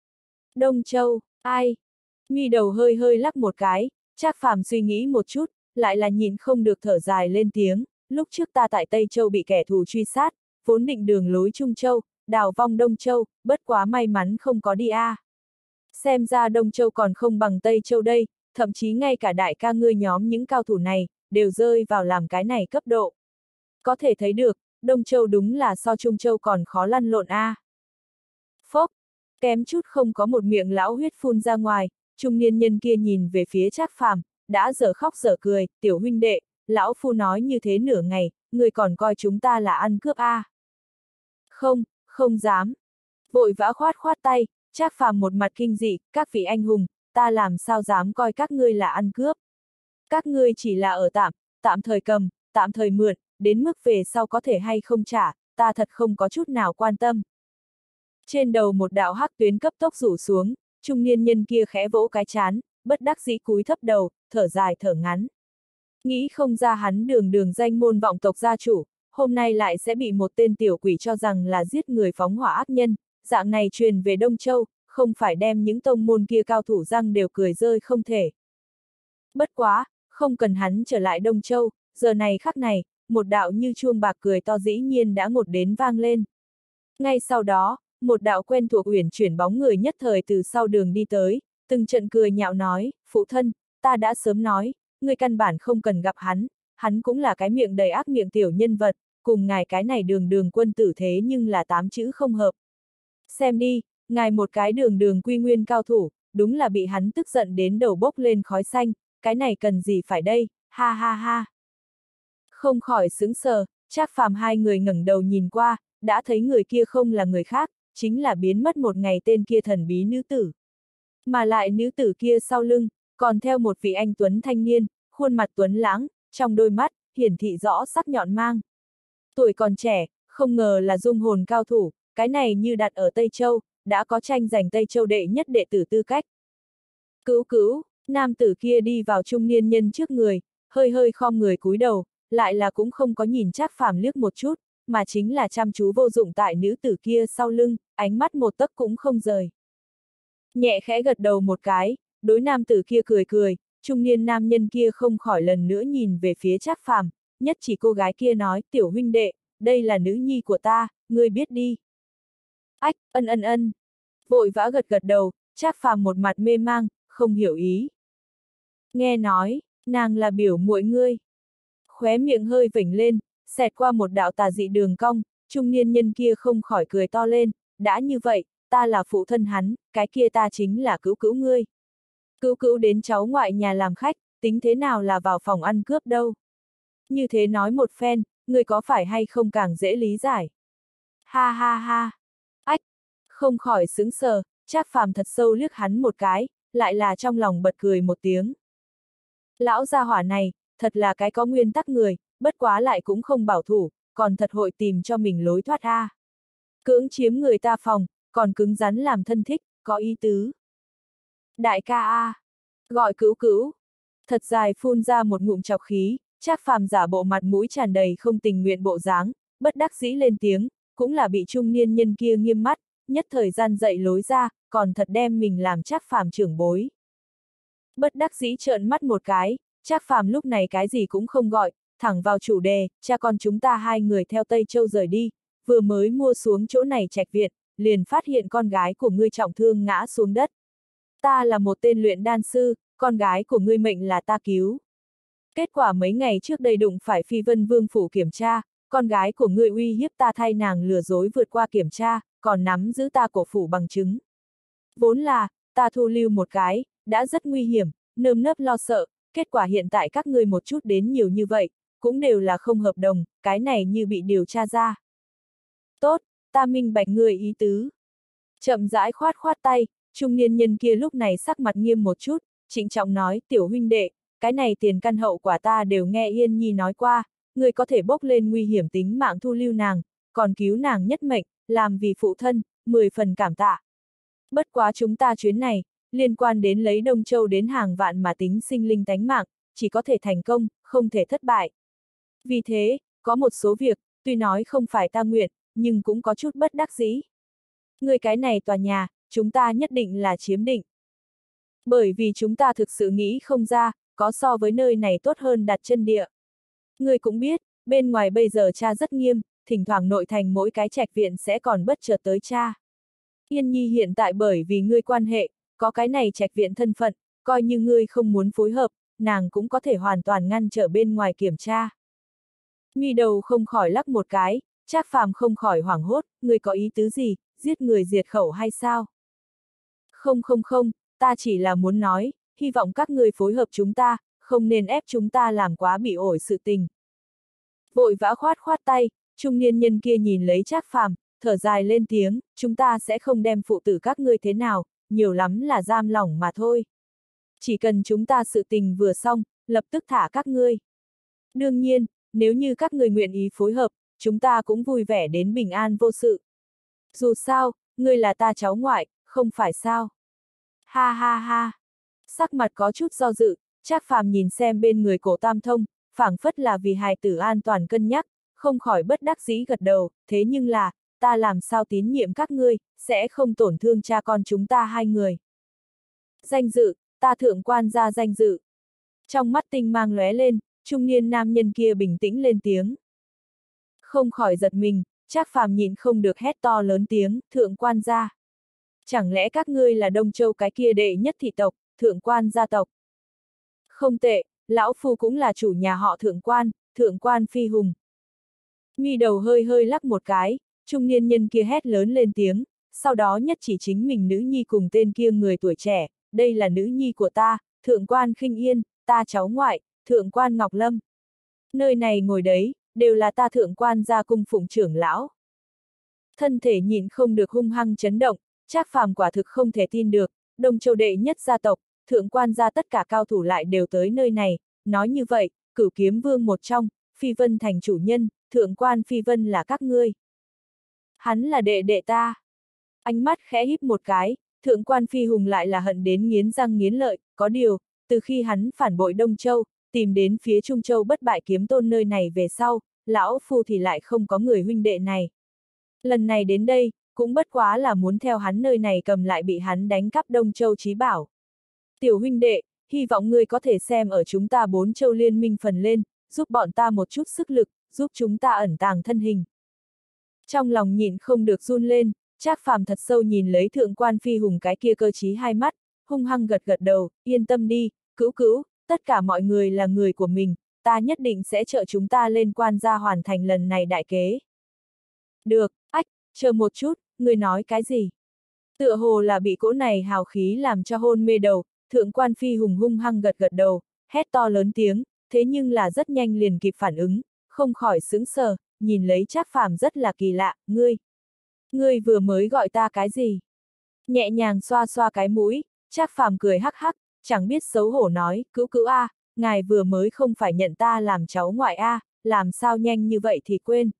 Đông Châu, ai? Mi đầu hơi hơi lắc một cái, Trác Phàm suy nghĩ một chút, lại là nhịn không được thở dài lên tiếng, lúc trước ta tại Tây Châu bị kẻ thù truy sát, vốn định đường lối Trung Châu, đào vong Đông Châu, bất quá may mắn không có đi a. Xem ra Đông Châu còn không bằng Tây Châu đây, thậm chí ngay cả đại ca ngươi nhóm những cao thủ này, đều rơi vào làm cái này cấp độ. Có thể thấy được, Đông Châu đúng là so Trung Châu còn khó lăn lộn a. Phốc, kém chút không có một miệng lão huyết phun ra ngoài, trung niên nhân kia nhìn về phía Trác Phàm, đã dở khóc dở cười, tiểu huynh đệ, lão phu nói như thế nửa ngày, người còn coi chúng ta là ăn cướp a? Không, không dám. Vội vã khoát khoát tay, Trác Phàm một mặt kinh dị, các vị anh hùng, ta làm sao dám coi các ngươi là ăn cướp. Các ngươi chỉ là ở tạm thời cầm, tạm thời mượn, đến mức về sau có thể hay không trả, ta thật không có chút nào quan tâm. Trên đầu một đạo hắc tuyến cấp tốc rủ xuống, trung niên nhân kia khẽ vỗ cái chán, bất đắc dĩ cúi thấp đầu, thở dài thở ngắn. Nghĩ không ra hắn đường đường danh môn vọng tộc gia chủ, hôm nay lại sẽ bị một tên tiểu quỷ cho rằng là giết người phóng hỏa ác nhân, dạng này truyền về Đông Châu, không phải đem những tông môn kia cao thủ răng đều cười rơi không thể. Bất quá, không cần hắn trở lại Đông Châu, giờ này khắc này, một đạo như chuông bạc cười to dĩ nhiên đã ngột đến vang lên. Ngay sau đó, một đạo quen thuộc uyển chuyển bóng người nhất thời từ sau đường đi tới, từng trận cười nhạo nói, phụ thân, ta đã sớm nói, người căn bản không cần gặp hắn cũng là cái miệng đầy ác miệng tiểu nhân vật, cùng ngài cái này đường đường quân tử thế nhưng là 8 chữ không hợp. Xem đi, ngài một cái đường đường quy nguyên cao thủ, đúng là bị hắn tức giận đến đầu bốc lên khói xanh, cái này cần gì phải đây, ha ha ha. Không khỏi sững sờ, Trác Phàm hai người ngẩng đầu nhìn qua, đã thấy người kia không là người khác, chính là biến mất một ngày tên kia thần bí nữ tử. Mà lại nữ tử kia sau lưng, còn theo một vị anh tuấn thanh niên, khuôn mặt tuấn lãng, trong đôi mắt, hiển thị rõ sắc nhọn mang. Tuổi còn trẻ, không ngờ là dung hồn cao thủ, cái này như đặt ở Tây Châu, đã có tranh giành Tây Châu đệ nhất đệ tử tư cách. Cứu cứu, nam tử kia đi vào trung niên nhân trước người, hơi hơi khom người cúi đầu, lại là cũng không có nhìn Trác Phàm liếc một chút, mà chính là chăm chú vô dụng tại nữ tử kia sau lưng, ánh mắt một tấc cũng không rời. Nhẹ khẽ gật đầu một cái, đối nam tử kia cười cười, trung niên nam nhân kia không khỏi lần nữa nhìn về phía Trác Phàm, nhất chỉ cô gái kia nói, tiểu huynh đệ, đây là nữ nhi của ta, ngươi biết đi. Ách, ân. Vội vã gật gật đầu, Trác Phàm một mặt mê mang, không hiểu ý. Nghe nói, nàng là biểu muội ngươi. Khóe miệng hơi vểnh lên, xẹt qua một đạo tà dị đường cong, trung niên nhân kia không khỏi cười to lên, đã như vậy, ta là phụ thân hắn, cái kia ta chính là cứu cứu ngươi. Cứu cứu đến cháu ngoại nhà làm khách, tính thế nào là vào phòng ăn cướp đâu. Như thế nói một phen, ngươi có phải hay không càng dễ lý giải. Ha ha ha. Ách, không khỏi sững sờ, Trác Phàm thật sâu liếc hắn một cái, lại là trong lòng bật cười một tiếng. Lão gia hỏa này, thật là cái có nguyên tắc người, bất quá lại cũng không bảo thủ, còn thật hội tìm cho mình lối thoát a. Cưỡng chiếm người ta phòng, còn cứng rắn làm thân thích, có ý tứ. Đại ca a, gọi cứu cứu. Thật dài phun ra một ngụm chọc khí, Trác Phàm giả bộ mặt mũi tràn đầy không tình nguyện bộ dáng, bất đắc dĩ lên tiếng, cũng là bị trung niên nhân kia nghiêm mắt, nhất thời gian dậy lối ra, còn thật đem mình làm Trác Phàm trưởng bối. Bất đắc dĩ trợn mắt một cái, Trác Phàm lúc này cái gì cũng không gọi, thẳng vào chủ đề, cha con chúng ta hai người theo Tây Châu rời đi, vừa mới mua xuống chỗ này trạch viện, liền phát hiện con gái của ngươi trọng thương ngã xuống đất. Ta là một tên luyện đan sư, con gái của ngươi mệnh là ta cứu. Kết quả mấy ngày trước đây đụng phải Phi Vân Vương phủ kiểm tra, con gái của ngươi uy hiếp ta thay nàng lừa dối vượt qua kiểm tra, còn nắm giữ ta cổ phủ bằng chứng. Vốn là, ta thu lưu một cái, đã rất nguy hiểm, nơm nớp lo sợ, kết quả hiện tại các ngươi một chút đến nhiều như vậy, cũng đều là không hợp đồng, cái này như bị điều tra ra. Tốt, ta minh bạch ngươi ý tứ. Chậm rãi khoát khoát tay, trung niên nhân kia lúc này sắc mặt nghiêm một chút, trịnh trọng nói, tiểu huynh đệ, cái này tiền căn hậu quả ta đều nghe Yên Nhi nói qua, người có thể bốc lên nguy hiểm tính mạng thu lưu nàng, còn cứu nàng nhất mệnh, làm vì phụ thân, 10 phần cảm tạ. Bất quá chúng ta chuyến này, liên quan đến lấy Đông Châu đến hàng vạn mà tính sinh linh tánh mạng, chỉ có thể thành công, không thể thất bại. Vì thế, có một số việc, tuy nói không phải ta nguyện, nhưng cũng có chút bất đắc dĩ. Người cái này tòa nhà, chúng ta nhất định là chiếm định. Bởi vì chúng ta thực sự nghĩ không ra, có so với nơi này tốt hơn đặt chân địa. Người cũng biết, bên ngoài bây giờ tra rất nghiêm, thỉnh thoảng nội thành mỗi cái trạch viện sẽ còn bất chợt tới tra. Yên Nhi hiện tại bởi vì ngươi quan hệ, có cái này trạch viện thân phận, coi như ngươi không muốn phối hợp, nàng cũng có thể hoàn toàn ngăn trở bên ngoài kiểm tra. Mi đầu không khỏi lắc một cái, Trác Phàm không khỏi hoảng hốt, ngươi có ý tứ gì, giết người diệt khẩu hay sao? Không, ta chỉ là muốn nói, hy vọng các ngươi phối hợp chúng ta, không nên ép chúng ta làm quá bị ổi sự tình. Vội vã khoát khoát tay, trung niên nhân kia nhìn lấy Trác Phàm, thở dài lên tiếng, chúng ta sẽ không đem phụ tử các ngươi thế nào, nhiều lắm là giam lỏng mà thôi. Chỉ cần chúng ta sự tình vừa xong, lập tức thả các ngươi. Đương nhiên, nếu như các ngươi nguyện ý phối hợp, chúng ta cũng vui vẻ đến bình an vô sự. Dù sao, ngươi là ta cháu ngoại, không phải sao? Ha ha ha! Sắc mặt có chút do dự, Trác Phàm nhìn xem bên người Cổ Tam Thông, phảng phất là vì hài tử an toàn cân nhắc, không khỏi bất đắc dĩ gật đầu, thế nhưng là, ta làm sao tín nhiệm các ngươi, sẽ không tổn thương cha con chúng ta hai người. Danh dự, ta thượng quan gia danh dự. Trong mắt tinh mang lóe lên, trung niên nam nhân kia bình tĩnh lên tiếng. Không khỏi giật mình, Trác Phàm nhịn không được hét to lớn tiếng, thượng quan gia. Chẳng lẽ các ngươi là Đông Châu cái kia đệ nhất thị tộc, thượng quan gia tộc? Không tệ, lão phu cũng là chủ nhà họ thượng quan phi hùng. Mi đầu hơi hơi lắc một cái, trung niên nhân kia hét lớn lên tiếng, sau đó nhất chỉ chính mình nữ nhi cùng tên kia người tuổi trẻ, đây là nữ nhi của ta, thượng quan Khinh Yên, ta cháu ngoại, thượng quan Ngọc Lâm. Nơi này ngồi đấy, đều là ta thượng quan gia cung phụng trưởng lão. Thân thể nhịn không được hung hăng chấn động, Trác Phàm quả thực không thể tin được, Đông Châu đệ nhất gia tộc, thượng quan gia tất cả cao thủ lại đều tới nơi này, nói như vậy, Cửu Kiếm Vương một trong, Phi Vân thành chủ nhân, thượng quan Phi Vân là các ngươi. Hắn là đệ đệ ta. Ánh mắt khẽ híp một cái, thượng quan Phi Hùng lại là hận đến nghiến răng nghiến lợi, có điều, từ khi hắn phản bội Đông Châu, tìm đến phía Trung Châu bất bại kiếm tôn nơi này về sau, lão phu thì lại không có người huynh đệ này. Lần này đến đây, cũng bất quá là muốn theo hắn nơi này cầm lại bị hắn đánh cắp Đông Châu chí bảo. Tiểu huynh đệ, hy vọng ngươi có thể xem ở chúng ta 4 châu liên minh phần lên, giúp bọn ta một chút sức lực, giúp chúng ta ẩn tàng thân hình. Trong lòng nhịn không được run lên, Trác Phàm thật sâu nhìn lấy thượng quan Phi Hùng cái kia cơ trí hai mắt, hung hăng gật gật đầu, yên tâm đi, cữu, tất cả mọi người là người của mình, ta nhất định sẽ trợ chúng ta lên quan gia hoàn thành lần này đại kế. Được, chờ một chút, người nói cái gì? Tựa hồ là bị cỗ này hào khí làm cho hôn mê đầu, thượng quan Phi Hùng hung hăng gật gật đầu, hét to lớn tiếng, thế nhưng là rất nhanh liền kịp phản ứng, không khỏi sững sờ, nhìn lấy Trác Phàm rất là kỳ lạ, ngươi vừa mới gọi ta cái gì? Nhẹ nhàng xoa xoa cái mũi, Trác Phàm cười hắc hắc, chẳng biết xấu hổ nói, cữu a, ngài vừa mới không phải nhận ta làm cháu ngoại a, làm sao nhanh như vậy thì quên.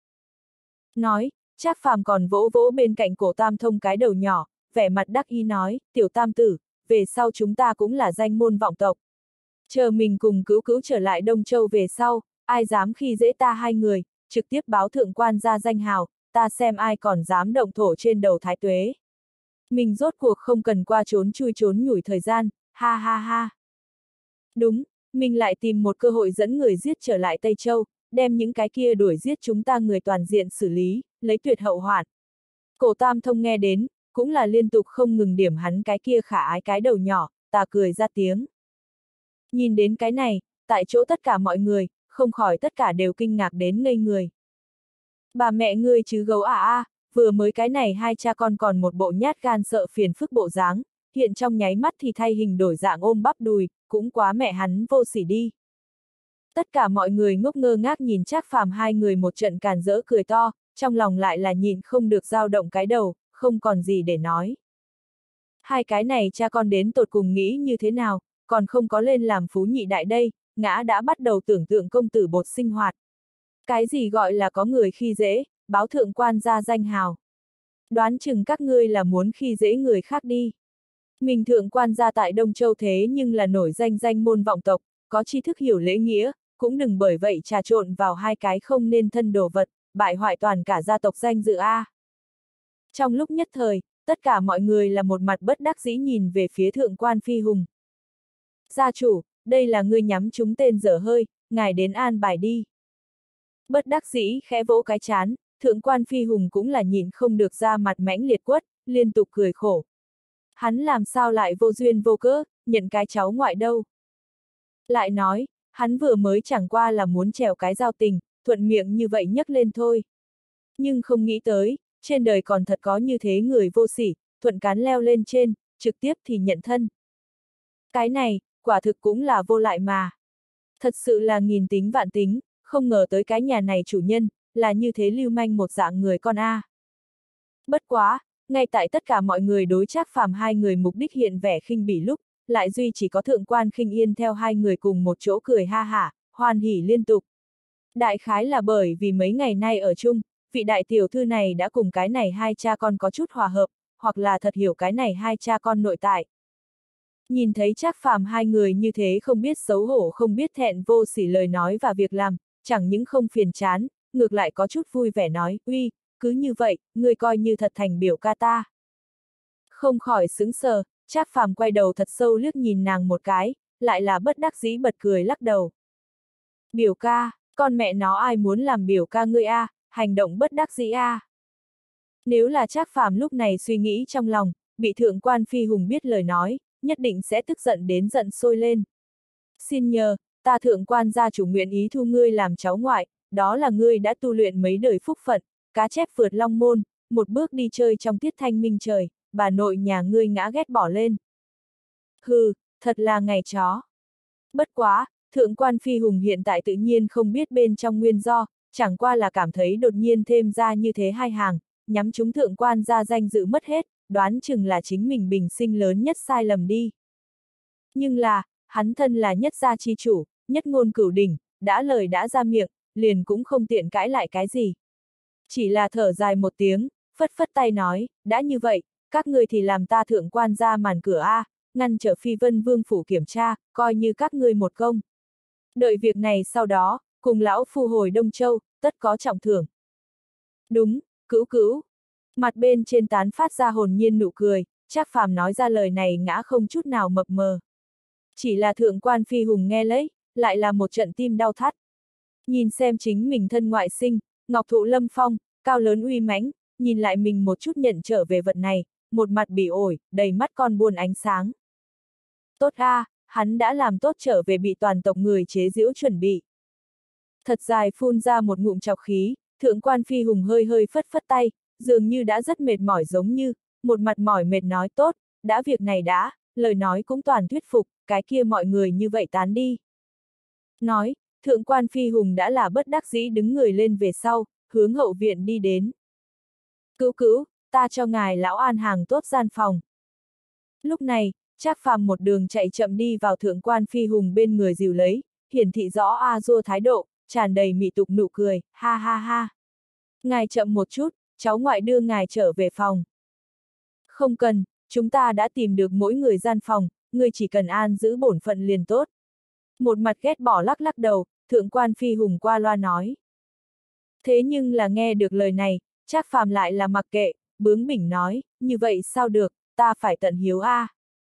Nói, Trác Phàm còn vỗ vỗ bên cạnh Cổ Tam Thông cái đầu nhỏ, vẻ mặt đắc ý nói, tiểu tam tử, về sau chúng ta cũng là danh môn vọng tộc. Chờ mình cùng cữu trở lại Đông Châu về sau, ai dám khi dễ ta hai người, trực tiếp báo thượng quan ra danh hào, ta xem ai còn dám động thổ trên đầu thái tuế. Mình rốt cuộc không cần qua trốn chui trốn nhủi thời gian, ha ha ha. Đúng, mình lại tìm một cơ hội dẫn người giết trở lại Tây Châu, đem những cái kia đuổi giết chúng ta người toàn diện xử lý, lấy tuyệt hậu hoạn. Cổ Tam Thông nghe đến, cũng là liên tục không ngừng điểm hắn cái kia khả ái cái đầu nhỏ, ta cười ra tiếng. Nhìn đến cái này, tại chỗ tất cả mọi người, không khỏi tất cả đều kinh ngạc đến ngây người. Bà mẹ ngươi chứ gấu vừa mới cái này hai cha con còn một bộ nhát gan sợ phiền phức bộ dáng, hiện trong nháy mắt thì thay hình đổi dạng ôm bắp đùi, cũng quá mẹ hắn vô sỉ đi. Tất cả mọi người ngốc ngơ ngác nhìn Trác Phàm hai người một trận càn rỡ cười to, trong lòng lại là nhịn không được dao động cái đầu, không còn gì để nói. Hai cái này cha con đến tột cùng nghĩ như thế nào, còn không có lên làm phú nhị đại đây, ngã đã bắt đầu tưởng tượng công tử bột sinh hoạt. Cái gì gọi là có người khi dễ, báo thượng quan gia danh hào. Đoán chừng các ngươi là muốn khi dễ người khác đi. Mình thượng quan gia tại Đông Châu thế nhưng là nổi danh danh môn vọng tộc, có tri thức hiểu lễ nghĩa, cũng đừng bởi vậy trà trộn vào hai cái không nên thân đồ vật, bại hoại toàn cả gia tộc danh dự a. Trong lúc nhất thời, tất cả mọi người là một mặt bất đắc dĩ nhìn về phía thượng quan Phi Hùng. Gia chủ, đây là ngươi nhắm chúng tên dở hơi, ngài đến an bài đi. Bất đắc dĩ khẽ vỗ cái chán, thượng quan Phi Hùng cũng là nhịn không được ra mặt mãnh liệt quất, liên tục cười khổ. Hắn làm sao lại vô duyên vô cớ, nhận cái cháu ngoại đâu. Lại nói, hắn vừa mới chẳng qua là muốn trèo cái giao tình, thuận miệng như vậy nhấc lên thôi. Nhưng không nghĩ tới, trên đời còn thật có như thế người vô sỉ, thuận cán leo lên trên, trực tiếp thì nhận thân. Cái này, quả thực cũng là vô lại mà. Thật sự là nghìn tính vạn tính, không ngờ tới cái nhà này chủ nhân, là như thế lưu manh một dạng người con a. Bất quá, ngay tại tất cả mọi người đối Trác Phàm hai người mục đích hiện vẻ khinh bỉ lúc, lại duy chỉ có thượng quan Khinh Yên theo hai người cùng một chỗ cười ha hả, hoan hỉ liên tục. Đại khái là bởi vì mấy ngày nay ở chung, vị đại tiểu thư này đã cùng cái này hai cha con có chút hòa hợp, hoặc là thật hiểu cái này hai cha con nội tại. Nhìn thấy Trác Phàm hai người như thế không biết xấu hổ không biết thẹn vô sỉ lời nói và việc làm, chẳng những không phiền chán, ngược lại có chút vui vẻ nói, uy, cứ như vậy, ngươi coi như thật thành biểu ca ta. Không khỏi sững sờ, Trác Phàm quay đầu thật sâu liếc nhìn nàng một cái, lại là bất đắc dĩ bật cười lắc đầu. Biểu ca, con mẹ nó ai muốn làm biểu ca ngươi a, hành động bất đắc dĩ a. Nếu là Trác Phàm lúc này suy nghĩ trong lòng, bị thượng quan Phi Hùng biết lời nói, nhất định sẽ tức giận đến giận sôi lên. Xin nhờ, ta thượng quan gia chủ nguyện ý thu ngươi làm cháu ngoại, đó là ngươi đã tu luyện mấy đời phúc phận, cá chép vượt long môn, một bước đi chơi trong tiết thanh minh trời, bà nội nhà ngươi ngã ghét bỏ lên. Hừ, thật là ngày chó. Bất quá, thượng quan Phi Hùng hiện tại tự nhiên không biết bên trong nguyên do, chẳng qua là cảm thấy đột nhiên thêm ra như thế hai hàng, nhắm chúng thượng quan gia danh dự mất hết, đoán chừng là chính mình bình sinh lớn nhất sai lầm đi. Nhưng là, hắn thân là nhất gia chi chủ, nhất ngôn cửu đỉnh, đã lời đã ra miệng, liền cũng không tiện cãi lại cái gì. Chỉ là thở dài một tiếng, phất phất tay nói, đã như vậy, các ngươi thì làm ta thượng quan ra màn cửa a, ngăn trở Phi Vân Vương phủ kiểm tra, coi như các ngươi một công. Đợi việc này sau đó, cùng lão phu hồi Đông Châu, tất có trọng thưởng. Đúng, cữu cữu. Mặt bên trên tán phát ra hồn nhiên nụ cười, Trác Phàm nói ra lời này ngã không chút nào mập mờ. Chỉ là thượng quan Phi Hùng nghe lấy, lại là một trận tim đau thắt. Nhìn xem chính mình thân ngoại sinh, ngọc thụ lâm phong, cao lớn uy mãnh, nhìn lại mình một chút nhận trở về vật này, một mặt bỉ ổi, đầy mắt con buồn ánh sáng. Tốt a, hắn đã làm tốt trở về bị toàn tộc người chế giễu chuẩn bị. Thật dài phun ra một ngụm trọc khí, thượng quan Phi Hùng hơi hơi phất phất tay, dường như đã rất mệt mỏi giống như, một mặt mỏi mệt nói tốt, đã việc này đã, lời nói cũng toàn thuyết phục, cái kia mọi người như vậy tán đi. Nói, thượng quan Phi Hùng đã là bất đắc dĩ đứng người lên về sau, hướng hậu viện đi đến. Cữu cữu, ta cho ngài lão an hàng tốt gian phòng. Lúc này, Trác Phàm một đường chạy chậm đi vào thượng quan Phi Hùng bên người dìu lấy, hiển thị rõ a dua thái độ, tràn đầy mị tục nụ cười, ha ha ha. Ngài chậm một chút, cháu ngoại đưa ngài trở về phòng. Không cần, chúng ta đã tìm được mỗi người gian phòng, người chỉ cần an giữ bổn phận liền tốt. Một mặt ghét bỏ lắc lắc đầu, thượng quan Phi Hùng qua loa nói. Thế nhưng là nghe được lời này, Trác Phàm lại là mặc kệ, bướng bỉnh nói, như vậy sao được, ta phải tận hiếu a.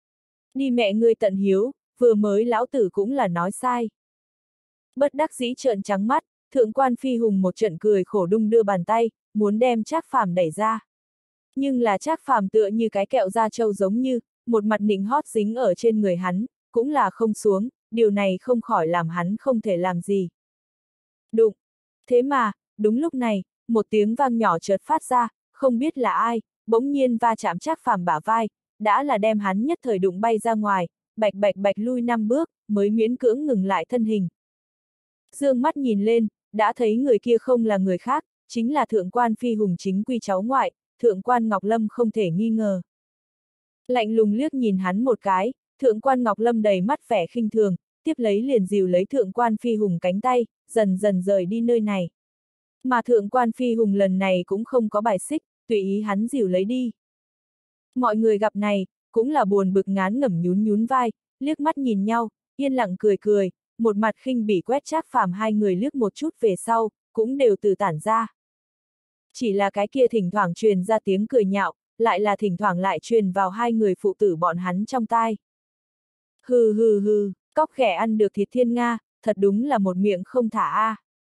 Đi mẹ ngươi tận hiếu, vừa mới lão tử cũng là nói sai. Bất đắc dĩ trợn trắng mắt, thượng quan Phi Hùng một trận cười khổ đung đưa bàn tay, muốn đem Trác Phàm đẩy ra. Nhưng là Trác Phàm tựa như cái kẹo da trâu giống như, một mặt nịnh hót dính ở trên người hắn, cũng là không xuống, điều này không khỏi làm hắn không thể làm gì. Đụng! Thế mà, đúng lúc này, một tiếng vang nhỏ chợt phát ra, không biết là ai, bỗng nhiên va chạm Trác Phàm bả vai, đã là đem hắn nhất thời đụng bay ra ngoài, bạch bạch bạch lui 5 bước, mới miễn cưỡng ngừng lại thân hình. Dương mắt nhìn lên, đã thấy người kia không là người khác, chính là thượng quan Phi Hùng chính quy cháu ngoại, Thượng quan Ngọc Lâm không thể nghi ngờ. Lạnh lùng liếc nhìn hắn một cái, Thượng quan Ngọc Lâm đầy mắt vẻ khinh thường, tiếp lấy liền dìu lấy Thượng quan Phi Hùng cánh tay, dần dần rời đi nơi này. Mà Thượng quan Phi Hùng lần này cũng không có bài xích, tùy ý hắn dìu lấy đi. Mọi người gặp này, cũng là buồn bực ngán ngẩm nhún nhún vai, liếc mắt nhìn nhau, yên lặng cười cười, một mặt khinh bỉ quét Trác Phàm hai người liếc một chút về sau, cũng đều từ tản ra. Chỉ là cái kia thỉnh thoảng truyền ra tiếng cười nhạo, lại là thỉnh thoảng lại truyền vào hai người phụ tử bọn hắn trong tai. Hừ hừ hừ, cóc ghẻ ăn được thịt thiên nga, thật đúng là một miệng không thả a.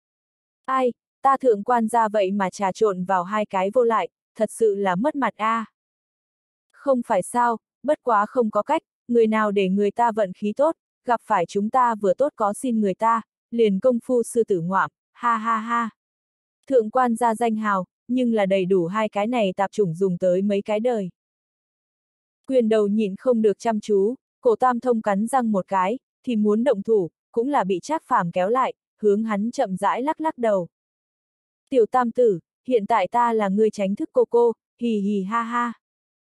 Ai, ta thượng quan ra vậy mà trà trộn vào hai cái vô lại, thật sự là mất mặt a. Không phải sao, bất quá không có cách, người nào để người ta vận khí tốt, gặp phải chúng ta vừa tốt có xin người ta, liền công phu sư tử ngoạm, ha ha ha. Thượng quan ra danh hào, nhưng là đầy đủ hai cái này tạp chủng dùng tới mấy cái đời. Quyền đầu nhịn không được chăm chú, cổ Tam Thông cắn răng một cái, thì muốn động thủ, cũng là bị Trác Phàm kéo lại, hướng hắn chậm rãi lắc lắc đầu. Tiểu Tam tử, hiện tại ta là người tránh thức cô, hì hì ha ha.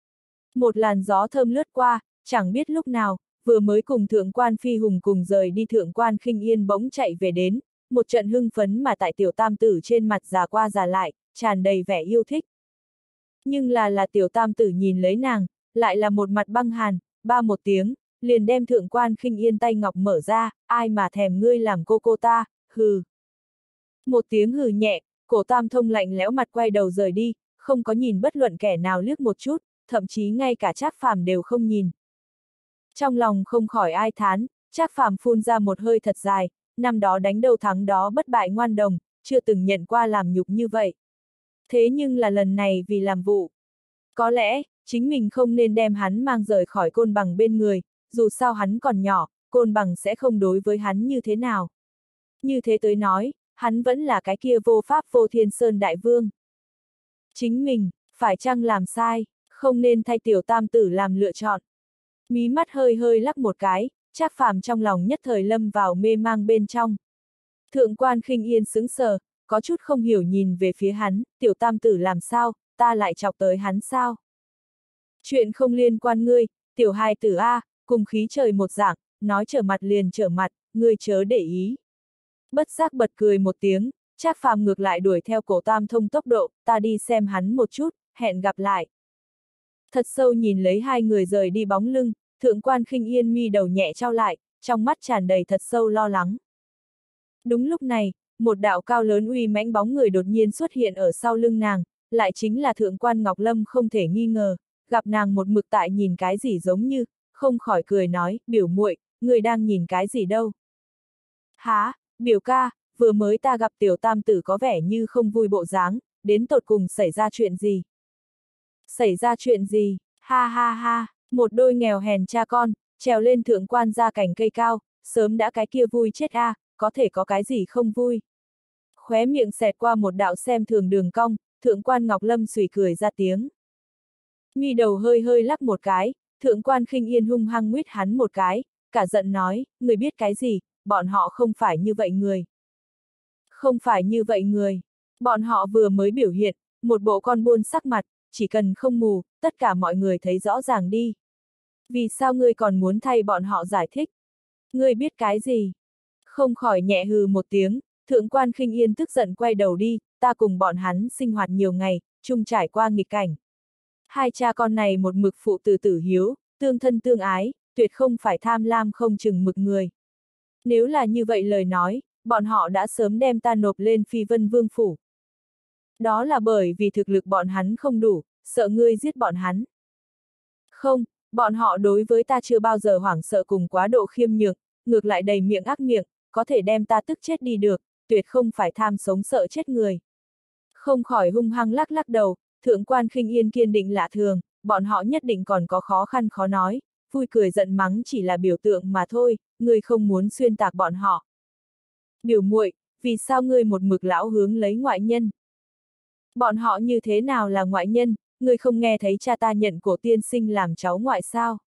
Một làn gió thơm lướt qua, chẳng biết lúc nào, vừa mới cùng Thượng quan Phi Hùng cùng rời đi Thượng quan Khinh Yên bỗng chạy về đến, một trận hưng phấn mà tại Tiểu Tam tử trên mặt già qua già lại, tràn đầy vẻ yêu thích. Nhưng là Tiểu Tam tử nhìn lấy nàng, lại là một mặt băng hàn, ba một tiếng, liền đem Thượng quan Khinh Yên tay ngọc mở ra, ai mà thèm ngươi làm cô ta, hừ. Một tiếng hừ nhẹ, cổ Tam Thông lạnh lẽo mặt quay đầu rời đi, không có nhìn bất luận kẻ nào liếc một chút, thậm chí ngay cả Trác Phàm đều không nhìn. Trong lòng không khỏi ai thán, Trác Phàm phun ra một hơi thật dài, năm đó đánh đâu thắng đó bất bại ngoan đồng, chưa từng nhận qua làm nhục như vậy. Thế nhưng là lần này vì làm vụ. Có lẽ, chính mình không nên đem hắn mang rời khỏi Côn Bằng bên người, dù sao hắn còn nhỏ, Côn Bằng sẽ không đối với hắn như thế nào. Như thế tới nói, hắn vẫn là cái kia vô pháp vô thiên sơn đại vương. Chính mình, phải chăng làm sai, không nên thay Tiểu Tam tử làm lựa chọn. Mí mắt hơi hơi lắc một cái, Trác Phàm trong lòng nhất thời lâm vào mê mang bên trong. Thượng quan Khinh Yên sững sờ, có chút không hiểu nhìn về phía hắn, Tiểu Tam tử làm sao, ta lại chọc tới hắn sao? Chuyện không liên quan ngươi, tiểu hài tử A, cùng khí trời một dạng, nói trở mặt liền trở mặt, ngươi chớ để ý. Bất giác bật cười một tiếng, Trác Phàm ngược lại đuổi theo cổ Tam Thông tốc độ, ta đi xem hắn một chút, hẹn gặp lại. Thật sâu nhìn lấy hai người rời đi bóng lưng, Thượng quan Khinh Yên mi đầu nhẹ trao lại, trong mắt tràn đầy thật sâu lo lắng. Đúng lúc này, một đạo cao lớn uy mãnh bóng người đột nhiên xuất hiện ở sau lưng nàng, lại chính là Thượng quan Ngọc Lâm không thể nghi ngờ, gặp nàng một mực tại nhìn cái gì giống như, không khỏi cười nói, biểu muội, người đang nhìn cái gì đâu. Hả, biểu ca, vừa mới ta gặp Tiểu Tam tử có vẻ như không vui bộ dáng, đến tột cùng xảy ra chuyện gì? Xảy ra chuyện gì? Ha ha ha, một đôi nghèo hèn cha con, trèo lên thượng quan ra cành cây cao, sớm đã cái kia vui chết a, có thể có cái gì không vui. Khóe miệng xẹt qua một đạo xem thường đường cong, Thượng quan Ngọc Lâm xùy cười ra tiếng. Mi đầu hơi hơi lắc một cái, Thượng quan Khinh Yên hung hăng nguyết hắn một cái, cả giận nói, người biết cái gì, bọn họ không phải như vậy người. Không phải như vậy người. Bọn họ vừa mới biểu hiện, một bộ con buôn sắc mặt, chỉ cần không mù, tất cả mọi người thấy rõ ràng đi. Vì sao ngươi còn muốn thay bọn họ giải thích? Ngươi biết cái gì? Không khỏi nhẹ hừ một tiếng, Thượng quan Khinh Yên tức giận quay đầu đi, ta cùng bọn hắn sinh hoạt nhiều ngày, chung trải qua nghịch cảnh. Hai cha con này một mực phụ tử tử hiếu, tương thân tương ái, tuyệt không phải tham lam không chừng mực người. Nếu là như vậy lời nói, bọn họ đã sớm đem ta nộp lên Phi Vân Vương phủ. Đó là bởi vì thực lực bọn hắn không đủ, sợ ngươi giết bọn hắn. Không, bọn họ đối với ta chưa bao giờ hoảng sợ cùng quá độ khiêm nhường, ngược lại đầy miệng ác miệng, có thể đem ta tức chết đi được, tuyệt không phải tham sống sợ chết người. Không khỏi hung hăng lắc lắc đầu, Thượng quan Khinh Yên kiên định lạ thường, bọn họ nhất định còn có khó khăn khó nói, vui cười giận mắng chỉ là biểu tượng mà thôi, ngươi không muốn xuyên tạc bọn họ. Biểu muội, vì sao ngươi một mực lão hướng lấy ngoại nhân? Bọn họ như thế nào là ngoại nhân, ngươi không nghe thấy cha ta nhận Cổ tiên sinh làm cháu ngoại sao?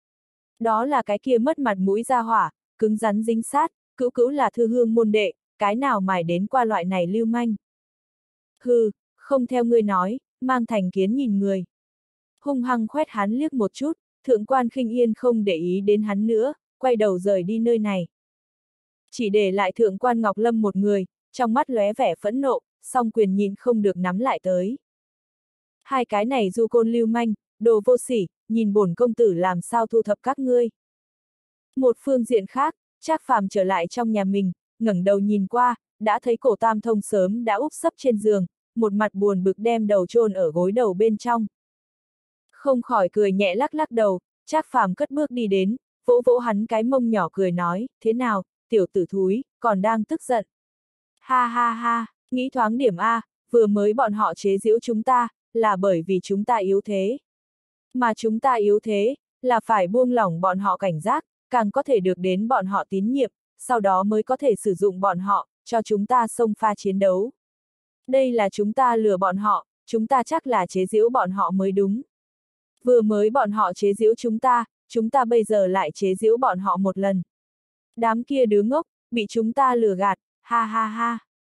Đó là cái kia mất mặt mũi ra hỏa, cứng rắn dính sát, cữu cữu là thư hương môn đệ, cái nào mài đến qua loại này lưu manh. Hừ, không theo ngươi nói, mang thành kiến nhìn người. Hung hăng khoét hắn liếc một chút, Thượng quan Khinh Yên không để ý đến hắn nữa, quay đầu rời đi nơi này. Chỉ để lại Thượng quan Ngọc Lâm một người, trong mắt lóe vẻ phẫn nộ, song quyền nhịn không được nắm lại tới. Hai cái này du côn lưu manh, đồ vô sỉ, nhìn bổn công tử làm sao thu thập các ngươi. Một phương diện khác, Trác Phàm trở lại trong nhà mình, ngẩng đầu nhìn qua, đã thấy Cổ Tam Thông sớm đã úp sấp trên giường, một mặt buồn bực đem đầu chôn ở gối đầu bên trong. Không khỏi cười nhẹ lắc lắc đầu, Trác Phàm cất bước đi đến, vỗ vỗ hắn cái mông nhỏ cười nói, thế nào, tiểu tử thúi, còn đang tức giận. Ha ha ha, nghĩ thoáng điểm A, vừa mới bọn họ chế giễu chúng ta, là bởi vì chúng ta yếu thế. Mà chúng ta yếu thế, là phải buông lỏng bọn họ cảnh giác, càng có thể được đến bọn họ tín nhiệm, sau đó mới có thể sử dụng bọn họ, cho chúng ta xông pha chiến đấu. Đây là chúng ta lừa bọn họ, chúng ta chắc là chế giễu bọn họ mới đúng. Vừa mới bọn họ chế giễu chúng ta bây giờ lại chế giễu bọn họ một lần. Đám kia đứa ngốc, bị chúng ta lừa gạt, ha ha ha.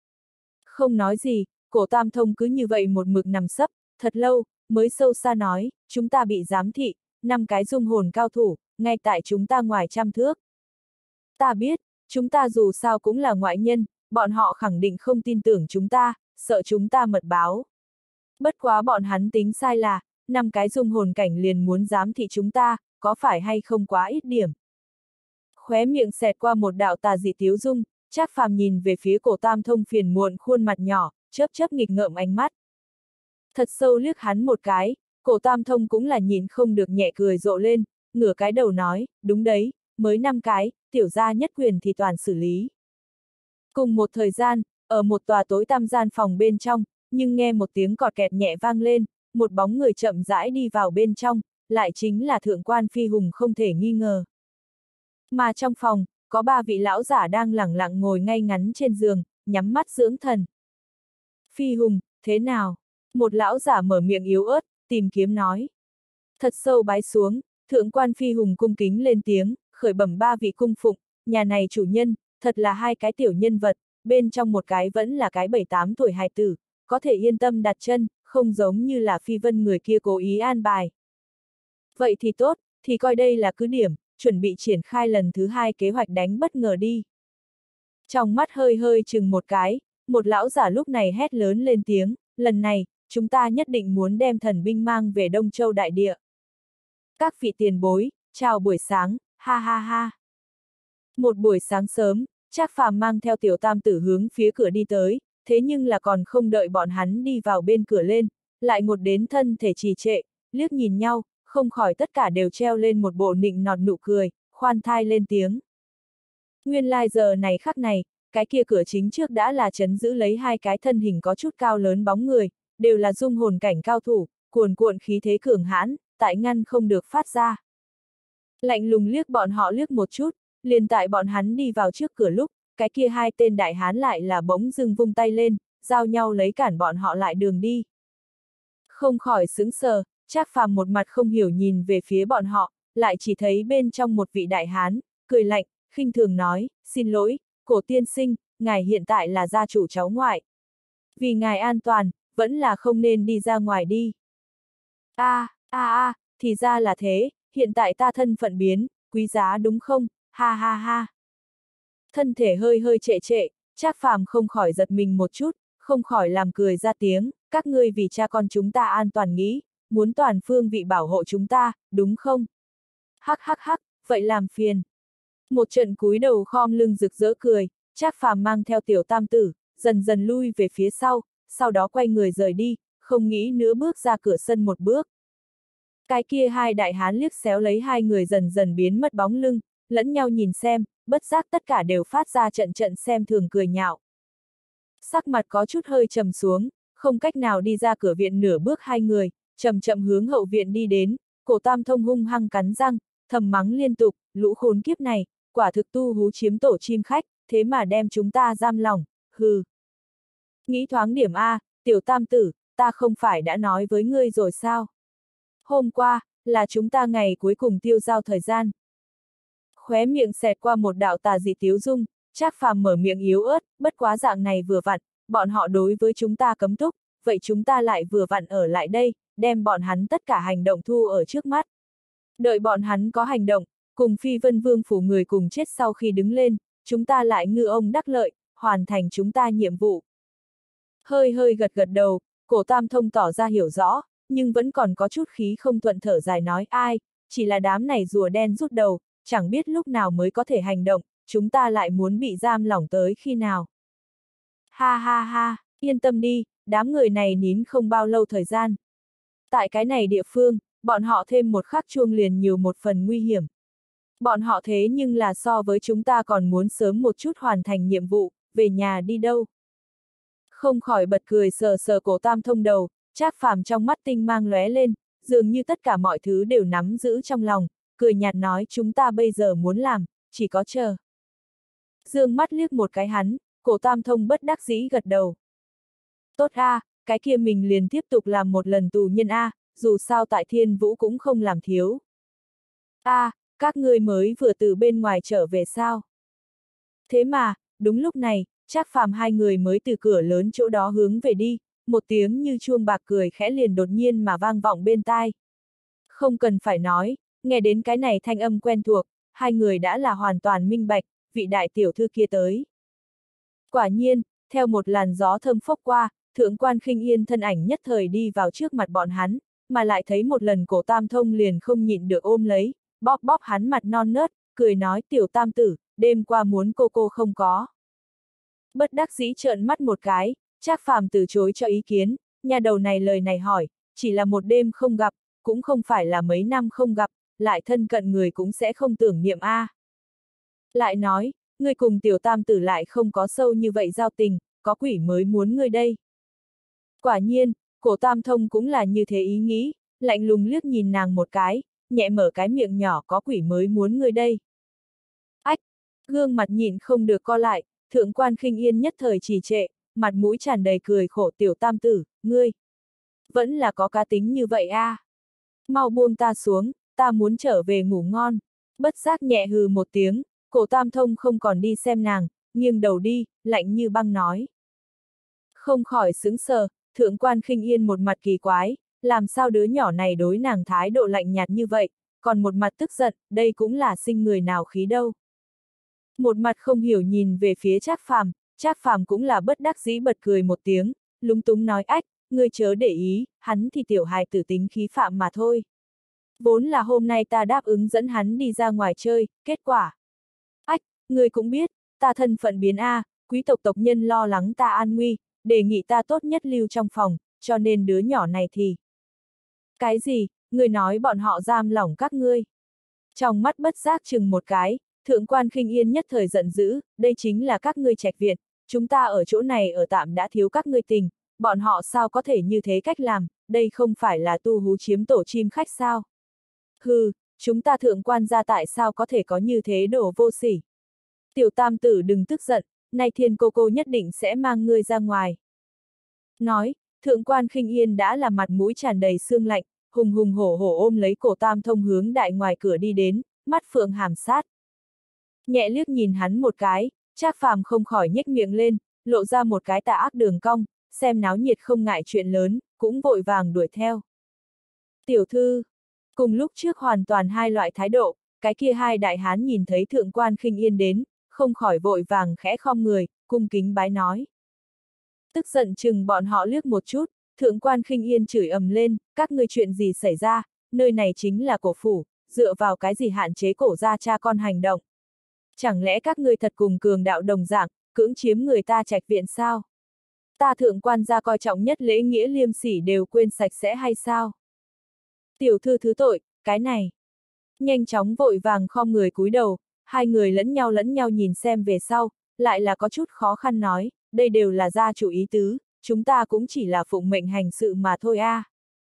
Không nói gì, Cổ Tam Thông cứ như vậy một mực nằm sấp, thật lâu, mới sâu xa nói, chúng ta bị giám thị, 5 cái dung hồn cao thủ, ngay tại chúng ta ngoài 100 thước. Ta biết, chúng ta dù sao cũng là ngoại nhân, bọn họ khẳng định không tin tưởng chúng ta, sợ chúng ta mật báo. Bất quá bọn hắn tính sai là, 5 cái dung hồn cảnh liền muốn giám thị chúng ta, có phải hay không quá ít điểm. Khóe miệng xẹt qua một đạo tà dị tiếu dung, Trác Phàm nhìn về phía Cổ Tam Thông phiền muộn khuôn mặt nhỏ, chớp chớp nghịch ngợm ánh mắt. Thật sâu liếc hắn một cái, Cổ Tam Thông cũng là nhìn không được nhẹ cười rộ lên, ngửa cái đầu nói, đúng đấy, mới 5 cái, tiểu gia nhất quyền thì toàn xử lý. Cùng một thời gian, ở một tòa tối tăm gian phòng bên trong, nhưng nghe một tiếng cọt kẹt nhẹ vang lên, một bóng người chậm rãi đi vào bên trong, lại chính là Thượng quan Phi Hùng không thể nghi ngờ. Mà trong phòng, có 3 vị lão giả đang lẳng lặng ngồi ngay ngắn trên giường, nhắm mắt dưỡng thần. Phi Hùng, thế nào? Một lão giả mở miệng yếu ớt, tìm kiếm nói. Thật sâu bái xuống, Thượng quan Phi Hùng cung kính lên tiếng, khởi bẩm 3 vị cung phụng, nhà này chủ nhân, thật là 2 cái tiểu nhân vật, bên trong một cái vẫn là cái 7-8 tuổi hài tử, có thể yên tâm đặt chân, không giống như là Phi Vân người kia cố ý an bài. Vậy thì tốt, thì coi đây là cứ điểm, chuẩn bị triển khai lần thứ 2 kế hoạch đánh bất ngờ đi. Trong mắt hơi hơi chừng một cái, một lão giả lúc này hét lớn lên tiếng, lần này, chúng ta nhất định muốn đem thần binh mang về Đông Châu đại địa. Các vị tiền bối, chào buổi sáng, ha ha ha. Một buổi sáng sớm, Trác Phàm mang theo tiểu tam tử hướng phía cửa đi tới, thế nhưng là còn không đợi bọn hắn đi vào bên cửa lên, lại một đến thân thể trì trệ, liếc nhìn nhau, không khỏi tất cả đều treo lên một bộ nịnh nọt nụ cười, khoan thai lên tiếng. Nguyên lai giờ này khắc này, cái kia cửa chính trước đã là trấn giữ lấy 2 cái thân hình có chút cao lớn bóng người, đều là dung hồn cảnh cao thủ, cuồn cuộn khí thế cường hãn, tại ngăn không được phát ra. Lạnh lùng liếc bọn họ liếc một chút, liền tại bọn hắn đi vào trước cửa lúc, cái kia 2 tên đại hán lại là bỗng dưng vung tay lên, giao nhau lấy cản bọn họ lại đường đi. Không khỏi sững sờ, Trác Phàm một mặt không hiểu nhìn về phía bọn họ, lại chỉ thấy bên trong một vị đại hán, cười lạnh, khinh thường nói, xin lỗi, Cổ tiên sinh, ngài hiện tại là gia chủ cháu ngoại. Vì ngài an toàn, vẫn là không nên đi ra ngoài đi. Thì ra là thế, hiện tại ta thân phận biến, quý giá đúng không, ha ha ha. Thân thể hơi hơi trệ trệ, Trác Phàm không khỏi giật mình một chút, không khỏi làm cười ra tiếng, các ngươi vì cha con chúng ta an toàn nghĩ, muốn toàn phương vị bảo hộ chúng ta, đúng không? Hắc hắc hắc, vậy làm phiền. Một trận cúi đầu khom lưng rực rỡ cười, Trác Phàm mang theo tiểu tam tử, dần dần lui về phía sau đó quay người rời đi, không nghĩ nữa bước ra cửa sân một bước. Cái kia 2 đại hán liếc xéo lấy 2 người dần dần biến mất bóng lưng, lẫn nhau nhìn xem, bất giác tất cả đều phát ra trận trận xem thường cười nhạo. Sắc mặt có chút hơi trầm xuống, không cách nào đi ra cửa viện nửa bước 2 người, chậm chậm hướng hậu viện đi đến, Cổ Tam Thông hung hăng cắn răng, thầm mắng liên tục, lũ khốn kiếp này, quả thực tu hú chiếm tổ chim khách, thế mà đem chúng ta giam lỏng, hừ. Nghĩ thoáng điểm A, tiểu tam tử, ta không phải đã nói với ngươi rồi sao? Hôm qua, là chúng ta ngày cuối cùng tiêu giao thời gian. Khóe miệng xẹt qua một đạo tà dị tiếu dung, Trác Phàm mở miệng yếu ớt, bất quá dạng này vừa vặn, bọn họ đối với chúng ta cấm túc, vậy chúng ta lại vừa vặn ở lại đây, đem bọn hắn tất cả hành động thu ở trước mắt. Đợi bọn hắn có hành động, cùng Phi Vân Vương phủ người cùng chết sau khi đứng lên, chúng ta lại ngư ông đắc lợi, hoàn thành chúng ta nhiệm vụ. Hơi hơi gật gật đầu, Cổ Tam Thông tỏ ra hiểu rõ, nhưng vẫn còn có chút khí không thuận thở dài nói ai, chỉ là đám này rùa đen rút đầu, chẳng biết lúc nào mới có thể hành động, chúng ta lại muốn bị giam lỏng tới khi nào. Ha ha ha, yên tâm đi, đám người này nín không bao lâu thời gian. Tại cái này địa phương, bọn họ thêm một khắc chuông liền nhiều một phần nguy hiểm. Bọn họ thế nhưng là so với chúng ta còn muốn sớm một chút hoàn thành nhiệm vụ, về nhà đi đâu. Không khỏi bật cười sờ sờ Cổ Tam Thông đầu, Trác Phàm trong mắt tinh mang lóe lên, dường như tất cả mọi thứ đều nắm giữ trong lòng, cười nhạt nói chúng ta bây giờ muốn làm, chỉ có chờ. Dương mắt liếc một cái hắn, Cổ Tam Thông bất đắc dĩ gật đầu. Tốt a, cái kia mình liền tiếp tục làm một lần tù nhân a, dù sao tại Thiên Vũ cũng không làm thiếu. A, các ngươi mới vừa từ bên ngoài trở về sao? Thế mà, đúng lúc này, Trác Phàm hai người mới từ cửa lớn chỗ đó hướng về đi, một tiếng như chuông bạc cười khẽ liền đột nhiên mà vang vọng bên tai. Không cần phải nói, nghe đến cái này thanh âm quen thuộc, hai người đã là hoàn toàn minh bạch, vị đại tiểu thư kia tới. Quả nhiên, theo một làn gió thơm phốc qua, Thượng quan Khinh Yên thân ảnh nhất thời đi vào trước mặt bọn hắn, mà lại thấy một lần Cổ Tam Thông liền không nhịn được ôm lấy, bóp bóp hắn mặt non nớt, cười nói tiểu tam tử, đêm qua muốn cô không có. Bất đắc dĩ trợn mắt một cái, Trác Phàm từ chối cho ý kiến, nhà đầu này lời này hỏi, chỉ là một đêm không gặp, cũng không phải là mấy năm không gặp, lại thân cận người cũng sẽ không tưởng niệm a. Lại nói, ngươi cùng tiểu tam tử lại không có sâu như vậy giao tình, có quỷ mới muốn ngươi đây. Quả nhiên, Cổ Tam Thông cũng là như thế ý nghĩ, lạnh lùng liếc nhìn nàng một cái, nhẹ mở cái miệng nhỏ có quỷ mới muốn ngươi đây. Ách, gương mặt nhịn không được co lại, Thượng quan Khinh Yên nhất thời trì trệ, mặt mũi tràn đầy cười khổ tiểu tam tử, ngươi. Vẫn là có cá tính như vậy a. Mau buông ta xuống, ta muốn trở về ngủ ngon. Bất giác nhẹ hừ một tiếng, Cổ Tam Thông không còn đi xem nàng, nghiêng đầu đi, lạnh như băng nói. Không khỏi sững sờ, Thượng quan Khinh Yên một mặt kỳ quái, làm sao đứa nhỏ này đối nàng thái độ lạnh nhạt như vậy, còn một mặt tức giận, đây cũng là sinh người nào khí đâu. Một mặt không hiểu nhìn về phía Trác Phàm cũng là bất đắc dĩ bật cười một tiếng, lúng túng nói ách, ngươi chớ để ý, hắn thì tiểu hài tử tính khí phạm mà thôi. Vốn là hôm nay ta đáp ứng dẫn hắn đi ra ngoài chơi, kết quả. Ách, ngươi cũng biết, ta thân phận biến a, quý tộc tộc nhân lo lắng ta an nguy, đề nghị ta tốt nhất lưu trong phòng, cho nên đứa nhỏ này thì. Cái gì, ngươi nói bọn họ giam lỏng các ngươi. Trong mắt bất giác chừng một cái, Thượng quan Khinh Yên nhất thời giận dữ, đây chính là các ngươi Trạch Viện, chúng ta ở chỗ này ở tạm đã thiếu các ngươi tình, bọn họ sao có thể như thế cách làm, đây không phải là tu hú chiếm tổ chim khách sao? Hừ, chúng ta Thượng quan gia tại sao có thể có như thế đồ vô sỉ? Tiểu tam tử đừng tức giận, nay Thiên cô nhất định sẽ mang ngươi ra ngoài. Nói, Thượng quan Khinh Yên đã là mặt mũi tràn đầy sương lạnh, hùng hùng hổ hổ ôm lấy Cổ Tam Thông hướng đại ngoài cửa đi đến, mắt phượng hàm sát. Nhẹ liếc nhìn hắn một cái, Trác Phàm không khỏi nhếch miệng lên, lộ ra một cái tà ác đường cong, xem náo nhiệt không ngại chuyện lớn, cũng vội vàng đuổi theo. Tiểu thư, cùng lúc trước hoàn toàn hai loại thái độ, cái kia hai đại hán nhìn thấy Thượng quan Khinh Yên đến, không khỏi vội vàng khẽ khom người, cung kính bái nói. Tức giận chừng bọn họ liếc một chút, Thượng quan Khinh Yên chửi ầm lên, các ngươi chuyện gì xảy ra, nơi này chính là cổ phủ, dựa vào cái gì hạn chế cổ gia cha con hành động. Chẳng lẽ các ngươi thật cùng cường đạo đồng dạng, cưỡng chiếm người ta Trạch Viện sao? Ta Thượng quan gia coi trọng nhất lễ nghĩa liêm sỉ đều quên sạch sẽ hay sao? Tiểu thư thứ tội, cái này. Nhanh chóng vội vàng khom người cúi đầu, hai người lẫn nhau nhìn xem về sau, lại là có chút khó khăn nói, đây đều là gia chủ ý tứ, chúng ta cũng chỉ là phụng mệnh hành sự mà thôi a.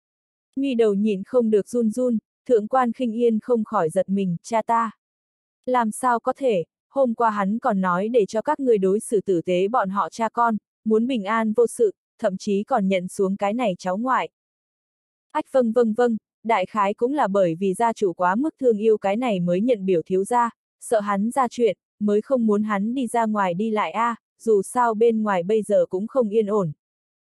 Mi đầu nhịn không được run run, Thượng quan Khinh Yên không khỏi giật mình, cha ta. Làm sao có thể, hôm qua hắn còn nói để cho các ngươi đối xử tử tế bọn họ cha con, muốn bình an vô sự, thậm chí còn nhận xuống cái này cháu ngoại. Ách vâng, đại khái cũng là bởi vì gia chủ quá mức thương yêu cái này mới nhận biểu thiếu gia, sợ hắn ra chuyện, mới không muốn hắn đi ra ngoài đi lại a, dù sao bên ngoài bây giờ cũng không yên ổn.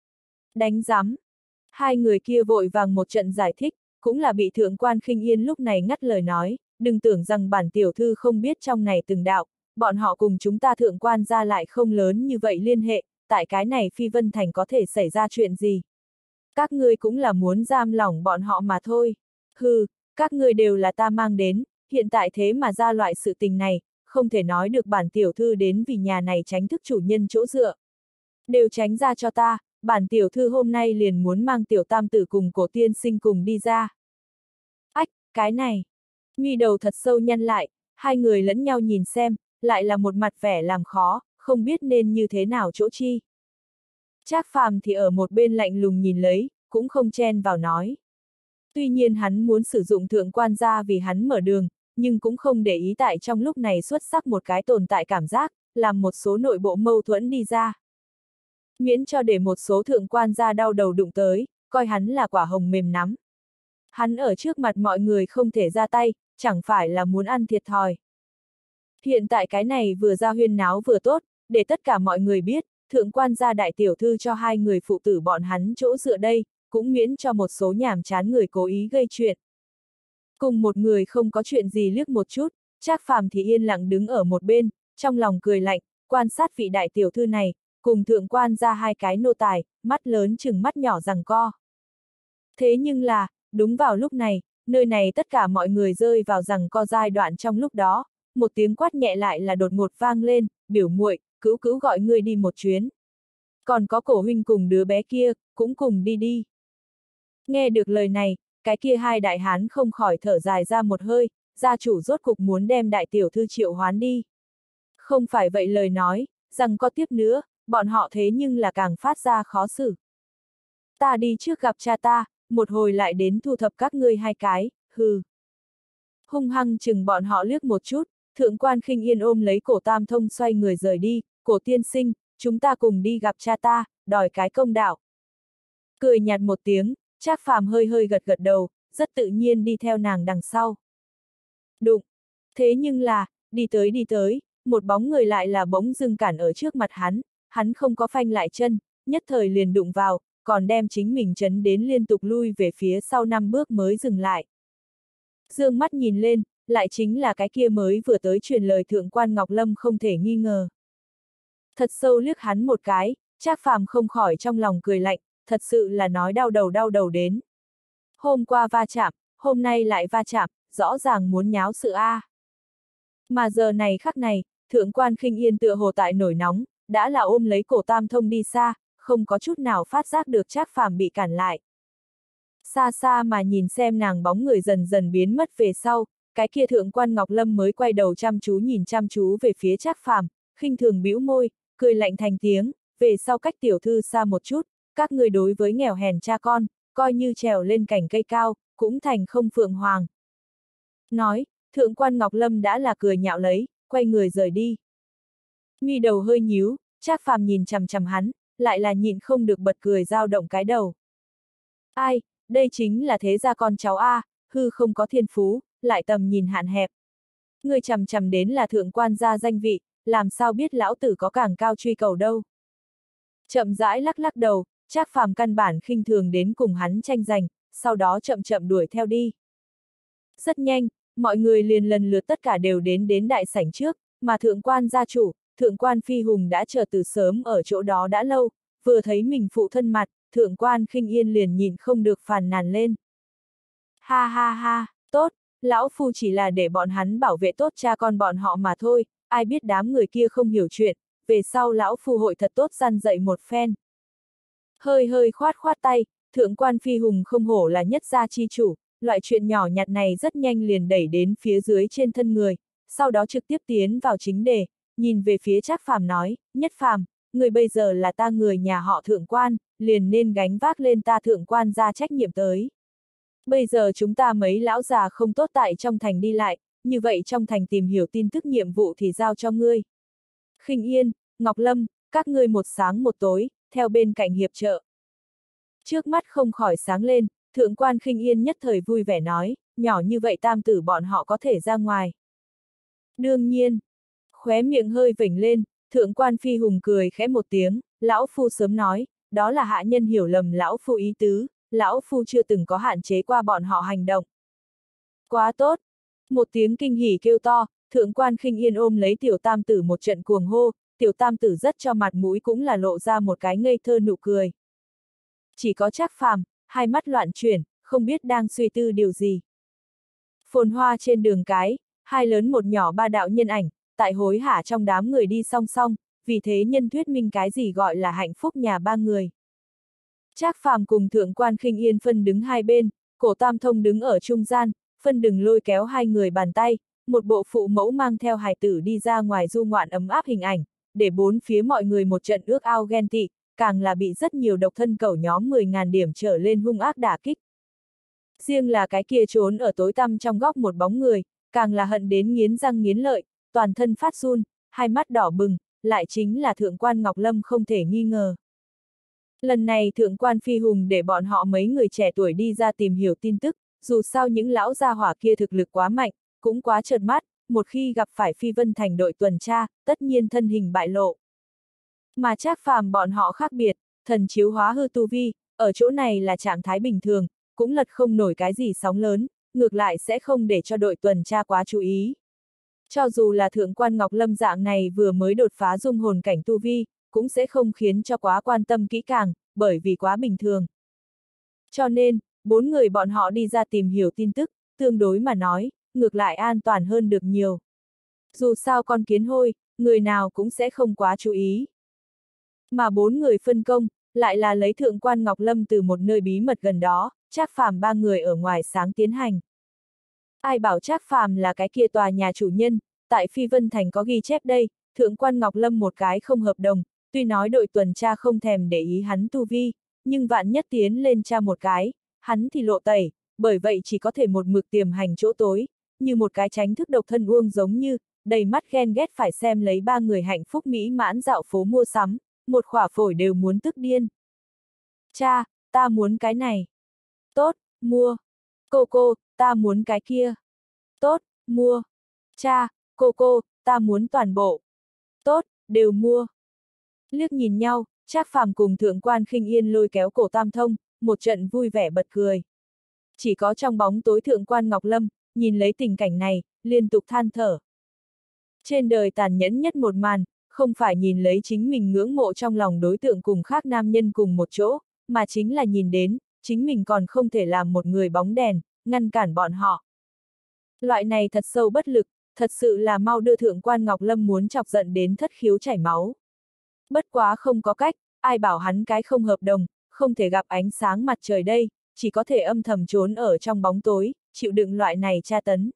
Đánh rắm. Hai người kia vội vàng một trận giải thích, cũng là bị thượng quan Khinh Yên lúc này ngắt lời nói, đừng tưởng rằng bản tiểu thư không biết trong này từng đạo, bọn họ cùng chúng ta thượng quan gia lại không lớn như vậy liên hệ, tại cái này Phi Vân Thành có thể xảy ra chuyện gì. Các ngươi cũng là muốn giam lỏng bọn họ mà thôi. Hừ, các ngươi đều là ta mang đến, hiện tại thế mà ra loại sự tình này, không thể nói được bản tiểu thư đến vì nhà này tránh thức chủ nhân chỗ dựa. Đều tránh ra cho ta, bản tiểu thư hôm nay liền muốn mang tiểu tam tử cùng cổ tiên sinh cùng đi ra. Ách, cái này. Mi đầu thật sâu nhăn lại, hai người lẫn nhau nhìn xem, lại là một mặt vẻ làm khó, không biết nên như thế nào chỗ chi. Trác Phàm thì ở một bên lạnh lùng nhìn lấy, cũng không chen vào nói. Tuy nhiên hắn muốn sử dụng thượng quan gia vì hắn mở đường, nhưng cũng không để ý tại trong lúc này xuất sắc một cái tồn tại cảm giác, làm một số nội bộ mâu thuẫn đi ra. Miễn cho để một số thượng quan gia đau đầu đụng tới, coi hắn là quả hồng mềm nắm. Hắn ở trước mặt mọi người không thể ra tay, chẳng phải là muốn ăn thiệt thòi. Hiện tại cái này vừa ra huyên náo vừa tốt, để tất cả mọi người biết, thượng quan gia đại tiểu thư cho hai người phụ tử bọn hắn chỗ dựa đây, cũng miễn cho một số nhàm chán người cố ý gây chuyện. Cùng một người không có chuyện gì liếc một chút, Trác Phàm thì yên lặng đứng ở một bên, trong lòng cười lạnh, quan sát vị đại tiểu thư này, cùng thượng quan ra hai cái nô tài, mắt lớn chừng mắt nhỏ giằng co. Thế nhưng là, đúng vào lúc này, nơi này tất cả mọi người rơi vào giằng co giai đoạn trong lúc đó, một tiếng quát nhẹ lại là đột ngột vang lên, biểu muội, cữu cữu gọi ngươi đi một chuyến. Còn có cổ huynh cùng đứa bé kia, cũng cùng đi đi. Nghe được lời này, cái kia hai đại hán không khỏi thở dài ra một hơi, gia chủ rốt cục muốn đem đại tiểu thư triệu hoán đi. Không phải vậy lời nói, rằng có tiếp nữa, bọn họ thế nhưng là càng phát ra khó xử. Ta đi trước gặp cha ta, một hồi lại đến thu thập các ngươi hai cái, hừ. Hung hăng chừng bọn họ liếc một chút, thượng quan Khinh Yên ôm lấy cổ Tam Thông xoay người rời đi, cổ tiên sinh, chúng ta cùng đi gặp cha ta, đòi cái công đạo. Cười nhạt một tiếng, Trác Phàm hơi hơi gật gật đầu, rất tự nhiên đi theo nàng đằng sau. Đụng. Thế nhưng là, đi tới, một bóng người lại là bỗng dưng cản ở trước mặt hắn không có phanh lại chân, nhất thời liền đụng vào, còn đem chính mình chấn đến liên tục lui về phía sau 5 bước mới dừng lại. Dương mắt nhìn lên, lại chính là cái kia mới vừa tới truyền lời thượng quan Ngọc Lâm không thể nghi ngờ. Thật sâu liếc hắn một cái, Trác Phàm không khỏi trong lòng cười lạnh, thật sự là nói đau đầu đến. Hôm qua va chạm, hôm nay lại va chạm, rõ ràng muốn nháo sự a. Mà giờ này khắc này, thượng quan Khinh Yên tựa hồ tại nổi nóng, đã là ôm lấy cổ Tam Thông đi xa, không có chút nào phát giác được Trác Phàm bị cản lại. Xa xa mà nhìn xem nàng bóng người dần dần biến mất về sau, cái kia thượng quan Ngọc Lâm mới quay đầu nhìn chăm chú về phía Trác Phàm, khinh thường bĩu môi, cười lạnh thành tiếng, về sau cách tiểu thư xa một chút, các người đối với nghèo hèn cha con, coi như trèo lên cành cây cao, cũng thành không phượng hoàng. Nói, thượng quan Ngọc Lâm đã là cười nhạo lấy, quay người rời đi. Mi đầu hơi nhíu, Trác Phàm nhìn chằm chằm hắn, lại là nhịn không được bật cười dao động cái đầu. Ai, đây chính là thế gia con cháu A, hư không có thiên phú, lại tầm nhìn hạn hẹp. Người chằm chằm đến là thượng quan gia danh vị, làm sao biết lão tử có càng cao truy cầu đâu. Chậm rãi lắc lắc đầu, Trác Phàm căn bản khinh thường đến cùng hắn tranh giành, sau đó chậm chậm đuổi theo đi. Rất nhanh, mọi người liền lần lượt tất cả đều đến đại sảnh trước, mà thượng quan gia chủ, thượng quan Phi Hùng đã chờ từ sớm ở chỗ đó đã lâu, vừa thấy mình phụ thân mặt, thượng quan Khinh Yên liền nhìn không được phàn nàn lên. Ha ha ha, tốt, lão phu chỉ là để bọn hắn bảo vệ tốt cha con bọn họ mà thôi, ai biết đám người kia không hiểu chuyện, về sau lão phu hội thật tốt răn dạy một phen. Hơi hơi khoát khoát tay, thượng quan Phi Hùng không hổ là nhất gia chi chủ, loại chuyện nhỏ nhặt này rất nhanh liền đẩy đến phía dưới trên thân người, sau đó trực tiếp tiến vào chính đề, nhìn về phía Trác Phàm nói, Nhất Phàm, người bây giờ là ta người nhà họ thượng quan, liền nên gánh vác lên ta thượng quan ra trách nhiệm tới. Bây giờ chúng ta mấy lão già không tốt tại trong thành đi lại, như vậy trong thành tìm hiểu tin tức nhiệm vụ thì giao cho ngươi. Khinh Yên, Ngọc Lâm, các ngươi một sáng một tối, theo bên cạnh hiệp trợ. Trước mắt không khỏi sáng lên, thượng quan Khinh Yên nhất thời vui vẻ nói, nhỏ như vậy tam tử bọn họ có thể ra ngoài. Đương nhiên, khóe miệng hơi vểnh lên, thượng quan Phi Hùng cười khẽ một tiếng, lão phu sớm nói, đó là hạ nhân hiểu lầm lão phu ý tứ, lão phu chưa từng có hạn chế qua bọn họ hành động. Quá tốt! Một tiếng kinh hỉ kêu to, thượng quan Khinh Yên ôm lấy tiểu tam tử một trận cuồng hô, tiểu tam tử rất cho mặt mũi cũng là lộ ra một cái ngây thơ nụ cười. Chỉ có Trác Phàm, hai mắt loạn chuyển, không biết đang suy tư điều gì. Phồn hoa trên đường cái, hai lớn một nhỏ ba đạo nhân ảnh, tại hối hả trong đám người đi song song, vì thế nhân thuyết minh cái gì gọi là hạnh phúc nhà ba người. Trác Phàm cùng thượng quan Khinh Yên phân đứng hai bên, Cổ Tam Thông đứng ở trung gian, phân đừng lôi kéo hai người bàn tay, một bộ phụ mẫu mang theo hài tử đi ra ngoài du ngoạn ấm áp hình ảnh, để bốn phía mọi người một trận ước ao ghen tị, càng là bị rất nhiều độc thân cẩu nhóm 10.000 điểm trở lên hung ác đả kích. Riêng là cái kia trốn ở tối tăm trong góc một bóng người, càng là hận đến nghiến răng nghiến lợi, toàn thân phát run, hai mắt đỏ bừng, lại chính là thượng quan Ngọc Lâm không thể nghi ngờ. Lần này thượng quan Phi Hùng để bọn họ mấy người trẻ tuổi đi ra tìm hiểu tin tức, dù sao những lão gia hỏa kia thực lực quá mạnh, cũng quá trợn mắt, một khi gặp phải Phi Vân Thành đội tuần tra, tất nhiên thân hình bại lộ. Mà Trác Phàm bọn họ khác biệt, thần chiếu hóa hư tu vi, ở chỗ này là trạng thái bình thường, cũng lật không nổi cái gì sóng lớn, ngược lại sẽ không để cho đội tuần tra quá chú ý. Cho dù là thượng quan Ngọc Lâm dạng này vừa mới đột phá dung hồn cảnh tu vi, cũng sẽ không khiến cho quá quan tâm kỹ càng, bởi vì quá bình thường. Cho nên, bốn người bọn họ đi ra tìm hiểu tin tức, tương đối mà nói, ngược lại an toàn hơn được nhiều. Dù sao con kiến hôi, người nào cũng sẽ không quá chú ý. Mà bốn người phân công, lại là lấy thượng quan Ngọc Lâm từ một nơi bí mật gần đó, Trác Phàm ba người ở ngoài sáng tiến hành. Ai bảo Trác Phàm là cái kia tòa nhà chủ nhân, tại Phi Vân Thành có ghi chép đây, thượng quan Ngọc Lâm một cái không hợp đồng, tuy nói đội tuần tra không thèm để ý hắn tu vi, nhưng vạn nhất tiến lên tra một cái, hắn thì lộ tẩy, bởi vậy chỉ có thể một mực tiềm hành chỗ tối, như một cái tránh thức độc thân uông giống như, đầy mắt ghen ghét phải xem lấy ba người hạnh phúc mỹ mãn dạo phố mua sắm, một khỏa phổi đều muốn tức điên. Cha, ta muốn cái này. Tốt, mua. Cô, ta muốn cái kia. Tốt, mua. Cha, cô, ta muốn toàn bộ. Tốt, đều mua. Liếc nhìn nhau, Trác Phàm cùng thượng quan Khinh Yên lôi kéo Cổ Tam Thông, một trận vui vẻ bật cười. Chỉ có trong bóng tối thượng quan Ngọc Lâm, nhìn lấy tình cảnh này, liên tục than thở. Trên đời tàn nhẫn nhất một màn, không phải nhìn lấy chính mình ngưỡng mộ trong lòng đối tượng cùng khác nam nhân cùng một chỗ, mà chính là nhìn đến, chính mình còn không thể làm một người bóng đèn, ngăn cản bọn họ. Loại này thật sâu bất lực, thật sự là mau đưa thượng quan Ngọc Lâm muốn chọc giận đến thất khiếu chảy máu. Bất quá không có cách, ai bảo hắn cái không hợp đồng, không thể gặp ánh sáng mặt trời đây, chỉ có thể âm thầm trốn ở trong bóng tối, chịu đựng loại này tra tấn.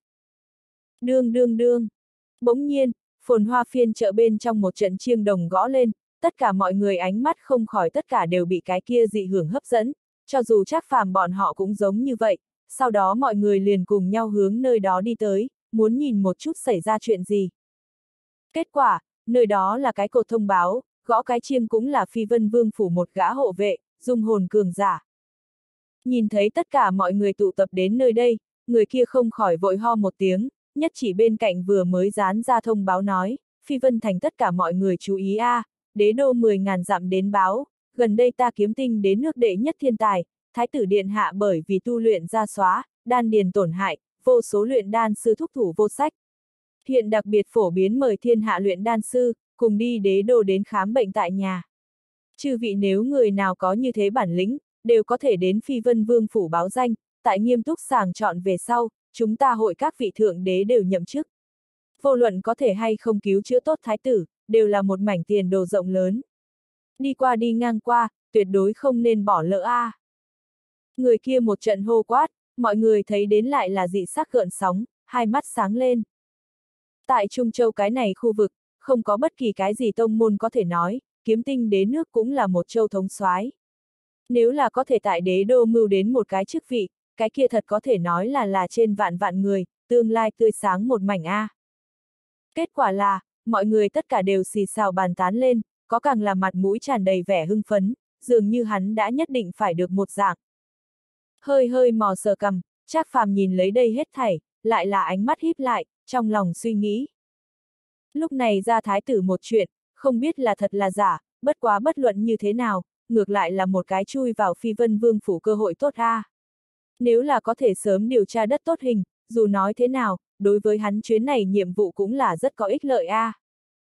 Đương. Bỗng nhiên, phồn hoa phiên chợ bên trong một trận chiêng đồng gõ lên, tất cả mọi người ánh mắt không khỏi tất cả đều bị cái kia dị hưởng hấp dẫn, cho dù Trác Phàm bọn họ cũng giống như vậy, sau đó mọi người liền cùng nhau hướng nơi đó đi tới, muốn nhìn một chút xảy ra chuyện gì. Kết quả, nơi đó là cái cột thông báo, gõ cái chiêng cũng là Phi Vân Vương phủ một gã hộ vệ, dung hồn cường giả. Nhìn thấy tất cả mọi người tụ tập đến nơi đây, người kia không khỏi vội ho một tiếng, nhất chỉ bên cạnh vừa mới dán ra thông báo nói, Phi Vân Thành tất cả mọi người chú ý a, đế đô 10.000 dặm đến báo, gần đây ta kiếm tinh đến nước đệ nhất thiên tài, thái tử điện hạ bởi vì tu luyện ra xóa, đan điền tổn hại, vô số luyện đan sư thúc thủ vô sách. Hiện đặc biệt phổ biến mời thiên hạ luyện đan sư, cùng đi đế đô đến khám bệnh tại nhà. Chư vị nếu người nào có như thế bản lĩnh, đều có thể đến Phi Vân Vương phủ báo danh, tại nghiêm túc sàng chọn về sau, chúng ta hội các vị thượng đế đều nhậm chức. Vô luận có thể hay không cứu chữa tốt thái tử, đều là một mảnh tiền đồ rộng lớn. Đi qua đi ngang qua, tuyệt đối không nên bỏ lỡ a. Người kia một trận hô quát, mọi người thấy đến lại là dị sắc gợn sóng, hai mắt sáng lên. Tại Trung Châu cái này khu vực, không có bất kỳ cái gì tông môn có thể nói, kiếm tinh đế nước cũng là một châu thống soái. Nếu là có thể tại đế đô mưu đến một cái chức vị, cái kia thật có thể nói là trên vạn vạn người, tương lai tươi sáng một mảnh a. Kết quả là, mọi người tất cả đều xì xào bàn tán lên, có càng là mặt mũi tràn đầy vẻ hưng phấn, dường như hắn đã nhất định phải được một dạng. Hơi mò sờ cằm, Trác Phàm nhìn lấy đây hết thảy, lại là ánh mắt híp lại, trong lòng suy nghĩ. Lúc này ra thái tử một chuyện, không biết là thật là giả, bất quá bất luận như thế nào, ngược lại là một cái chui vào Phi Vân Vương phủ cơ hội tốt a. Nếu là có thể sớm điều tra đất tốt hình, dù nói thế nào, đối với hắn chuyến này nhiệm vụ cũng là rất có ích lợi a.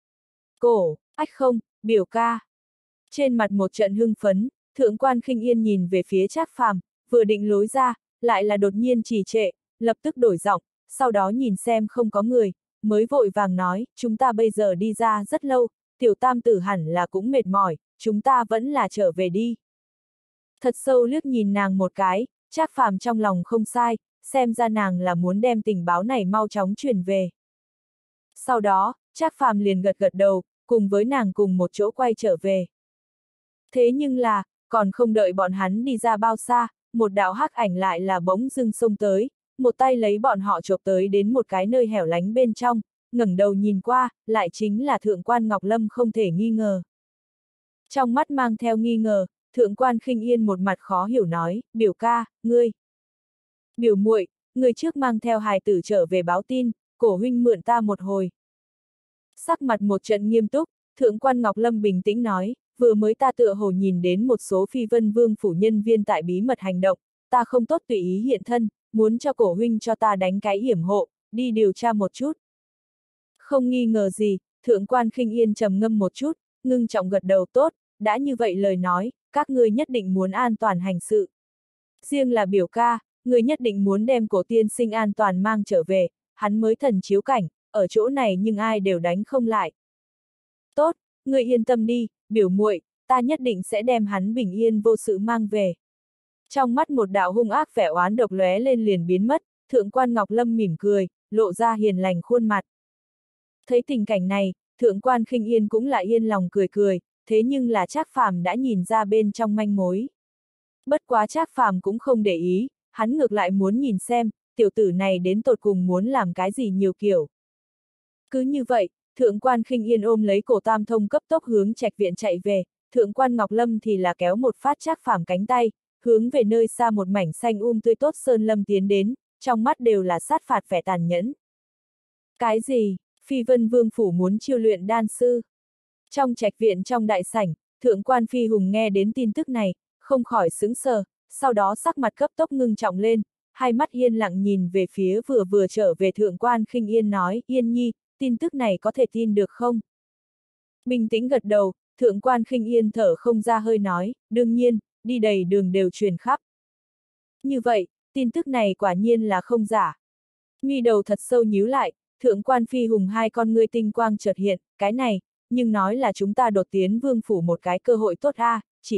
Cổ, ách không, biểu ca. Trên mặt một trận hưng phấn, Thượng quan Khinh Yên nhìn về phía Trác Phàm, vừa định lối ra, lại là đột nhiên trì trệ, lập tức đổi giọng, sau đó nhìn xem không có người, mới vội vàng nói, chúng ta bây giờ đi ra rất lâu, tiểu tam tử hẳn là cũng mệt mỏi, chúng ta vẫn là trở về đi. Thật sâu liếc nhìn nàng một cái, Trác Phàm trong lòng không sai, xem ra nàng là muốn đem tình báo này mau chóng truyền về. Sau đó, Trác Phàm liền gật gật đầu, cùng với nàng cùng một chỗ quay trở về. Thế nhưng là, còn không đợi bọn hắn đi ra bao xa, một đạo hắc ảnh lại là bỗng dưng xông tới, một tay lấy bọn họ chộp tới đến một cái nơi hẻo lánh bên trong, ngẩng đầu nhìn qua, lại chính là Thượng quan Ngọc Lâm không thể nghi ngờ. Trong mắt mang theo nghi ngờ, Thượng quan Khinh Yên một mặt khó hiểu nói, biểu ca, ngươi. Biểu muội, ngươi trước mang theo hài tử trở về báo tin, cổ huynh mượn ta một hồi. Sắc mặt một trận nghiêm túc, Thượng quan Ngọc Lâm bình tĩnh nói, vừa mới ta tựa hồ nhìn đến một số Phi Vân Vương phủ nhân viên tại bí mật hành động, ta không tốt tùy ý hiện thân, muốn cho cổ huynh cho ta đánh cái yểm hộ, đi điều tra một chút. Không nghi ngờ gì, Thượng quan Khinh Yên trầm ngâm một chút, ngưng trọng gật đầu tốt, đã như vậy lời nói, các ngươi nhất định muốn an toàn hành sự. Riêng là biểu ca, người nhất định muốn đem cổ tiên sinh an toàn mang trở về, hắn mới thần chiếu cảnh, ở chỗ này nhưng ai đều đánh không lại. Tốt, người yên tâm đi, biểu muội, ta nhất định sẽ đem hắn bình yên vô sự mang về. Trong mắt một đạo hung ác vẻ oán độc lóe lên liền biến mất, Thượng quan Ngọc Lâm mỉm cười, lộ ra hiền lành khuôn mặt. Thấy tình cảnh này, Thượng quan Khinh Yên cũng lại yên lòng cười cười, thế nhưng là Trác Phàm đã nhìn ra bên trong manh mối. Bất quá Trác Phàm cũng không để ý, hắn ngược lại muốn nhìn xem, tiểu tử này đến tột cùng muốn làm cái gì nhiều kiểu. Cứ như vậy, Thượng quan Khinh Yên ôm lấy cổ Tam Thông cấp tốc hướng trạch viện chạy về, Thượng quan Ngọc Lâm thì là kéo một phát Trác Phàm cánh tay, hướng về nơi xa một mảnh xanh tươi tốt sơn lâm tiến đến, trong mắt đều là sát phạt vẻ tàn nhẫn. Cái gì? Phi Vân Vương phủ muốn chiêu luyện đan sư? Trong trạch viện trong đại sảnh, Thượng quan Phi Hùng nghe đến tin tức này, không khỏi sững sờ, sau đó sắc mặt cấp tốc ngưng trọng lên, hai mắt yên lặng nhìn về phía vừa trở về Thượng quan Khinh Yên nói, Yên nhi, tin tức này có thể tin được không? Bình tĩnh gật đầu, Thượng quan Khinh Yên thở không ra hơi nói, đương nhiên, đi đầy đường đều truyền khắp. Như vậy, tin tức này quả nhiên là không giả. Mi đầu thật sâu nhíu lại, Thượng quan Phi Hùng hai con ngươi tinh quang chợt hiện, cái này, nhưng nói là chúng ta đột tiến vương phủ một cái cơ hội tốt a, chỉ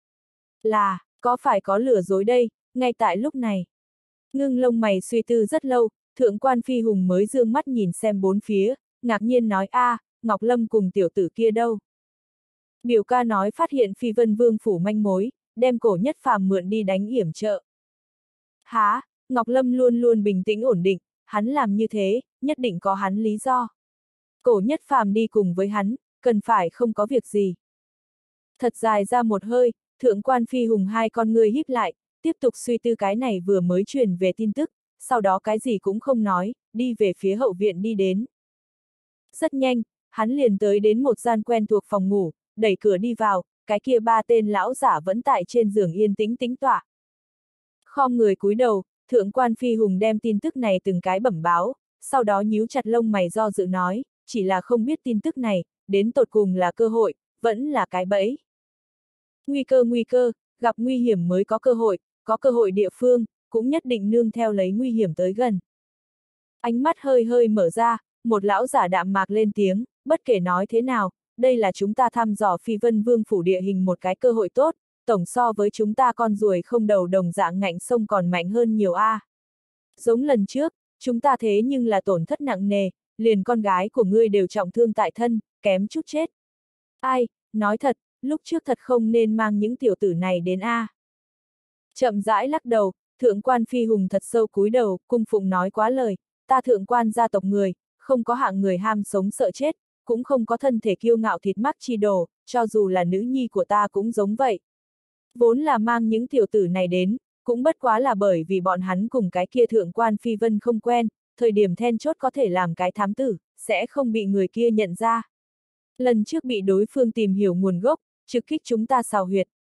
là, có phải có lừa dối đây, ngay tại lúc này. Ngưng lông mày suy tư rất lâu, Thượng quan Phi Hùng mới dương mắt nhìn xem bốn phía, ngạc nhiên nói Ngọc Lâm cùng tiểu tử kia đâu. Biểu ca nói phát hiện Phi Vân Vương phủ manh mối, đem Cổ Nhất Phàm mượn đi đánh yểm trợ. Hả, Ngọc Lâm luôn luôn bình tĩnh ổn định, hắn làm như thế, nhất định có hắn lý do. Cổ Nhất Phàm đi cùng với hắn, cần phải không có việc gì. Thật dài ra một hơi, Thượng quan Phi Hùng hai con ngươi híp lại, tiếp tục suy tư cái này vừa mới truyền về tin tức, sau đó cái gì cũng không nói, đi về phía hậu viện đi đến. Rất nhanh, hắn liền tới đến một gian quen thuộc phòng ngủ, đẩy cửa đi vào, cái kia ba tên lão giả vẫn tại trên giường yên tĩnh tĩnh tọa. Khom người cúi đầu, Thượng quan Phi Hùng đem tin tức này từng cái bẩm báo, sau đó nhíu chặt lông mày do dự nói, chỉ là không biết tin tức này, đến tột cùng là cơ hội, vẫn là cái bẫy. Nguy cơ, gặp nguy hiểm mới có cơ hội địa phương, cũng nhất định nương theo lấy nguy hiểm tới gần. Ánh mắt hơi hơi mở ra, một lão giả đạm mạc lên tiếng, bất kể nói thế nào, đây là chúng ta thăm dò Phi Vân Vương phủ địa hình một cái cơ hội tốt, tổng so với chúng ta con ruồi không đầu đồng dạng ngạnh sông còn mạnh hơn nhiều a. Giống lần trước, chúng ta thế nhưng là tổn thất nặng nề, liền con gái của ngươi đều trọng thương tại thân, kém chút chết. Ai, nói thật, lúc trước thật không nên mang những tiểu tử này đến a. Chậm rãi lắc đầu, Thượng quan Phi Hùng thật sâu cúi đầu, cung phụng nói quá lời, ta Thượng quan gia tộc người, không có hạng người ham sống sợ chết, cũng không có thân thể kiêu ngạo thịt mắc chi đồ, cho dù là nữ nhi của ta cũng giống vậy. Vốn là mang những tiểu tử này đến, cũng bất quá là bởi vì bọn hắn cùng cái kia Thượng quan Phi Vân không quen, thời điểm then chốt có thể làm cái thám tử, sẽ không bị người kia nhận ra. Lần trước bị đối phương tìm hiểu nguồn gốc, trực kích chúng ta xào huyệt,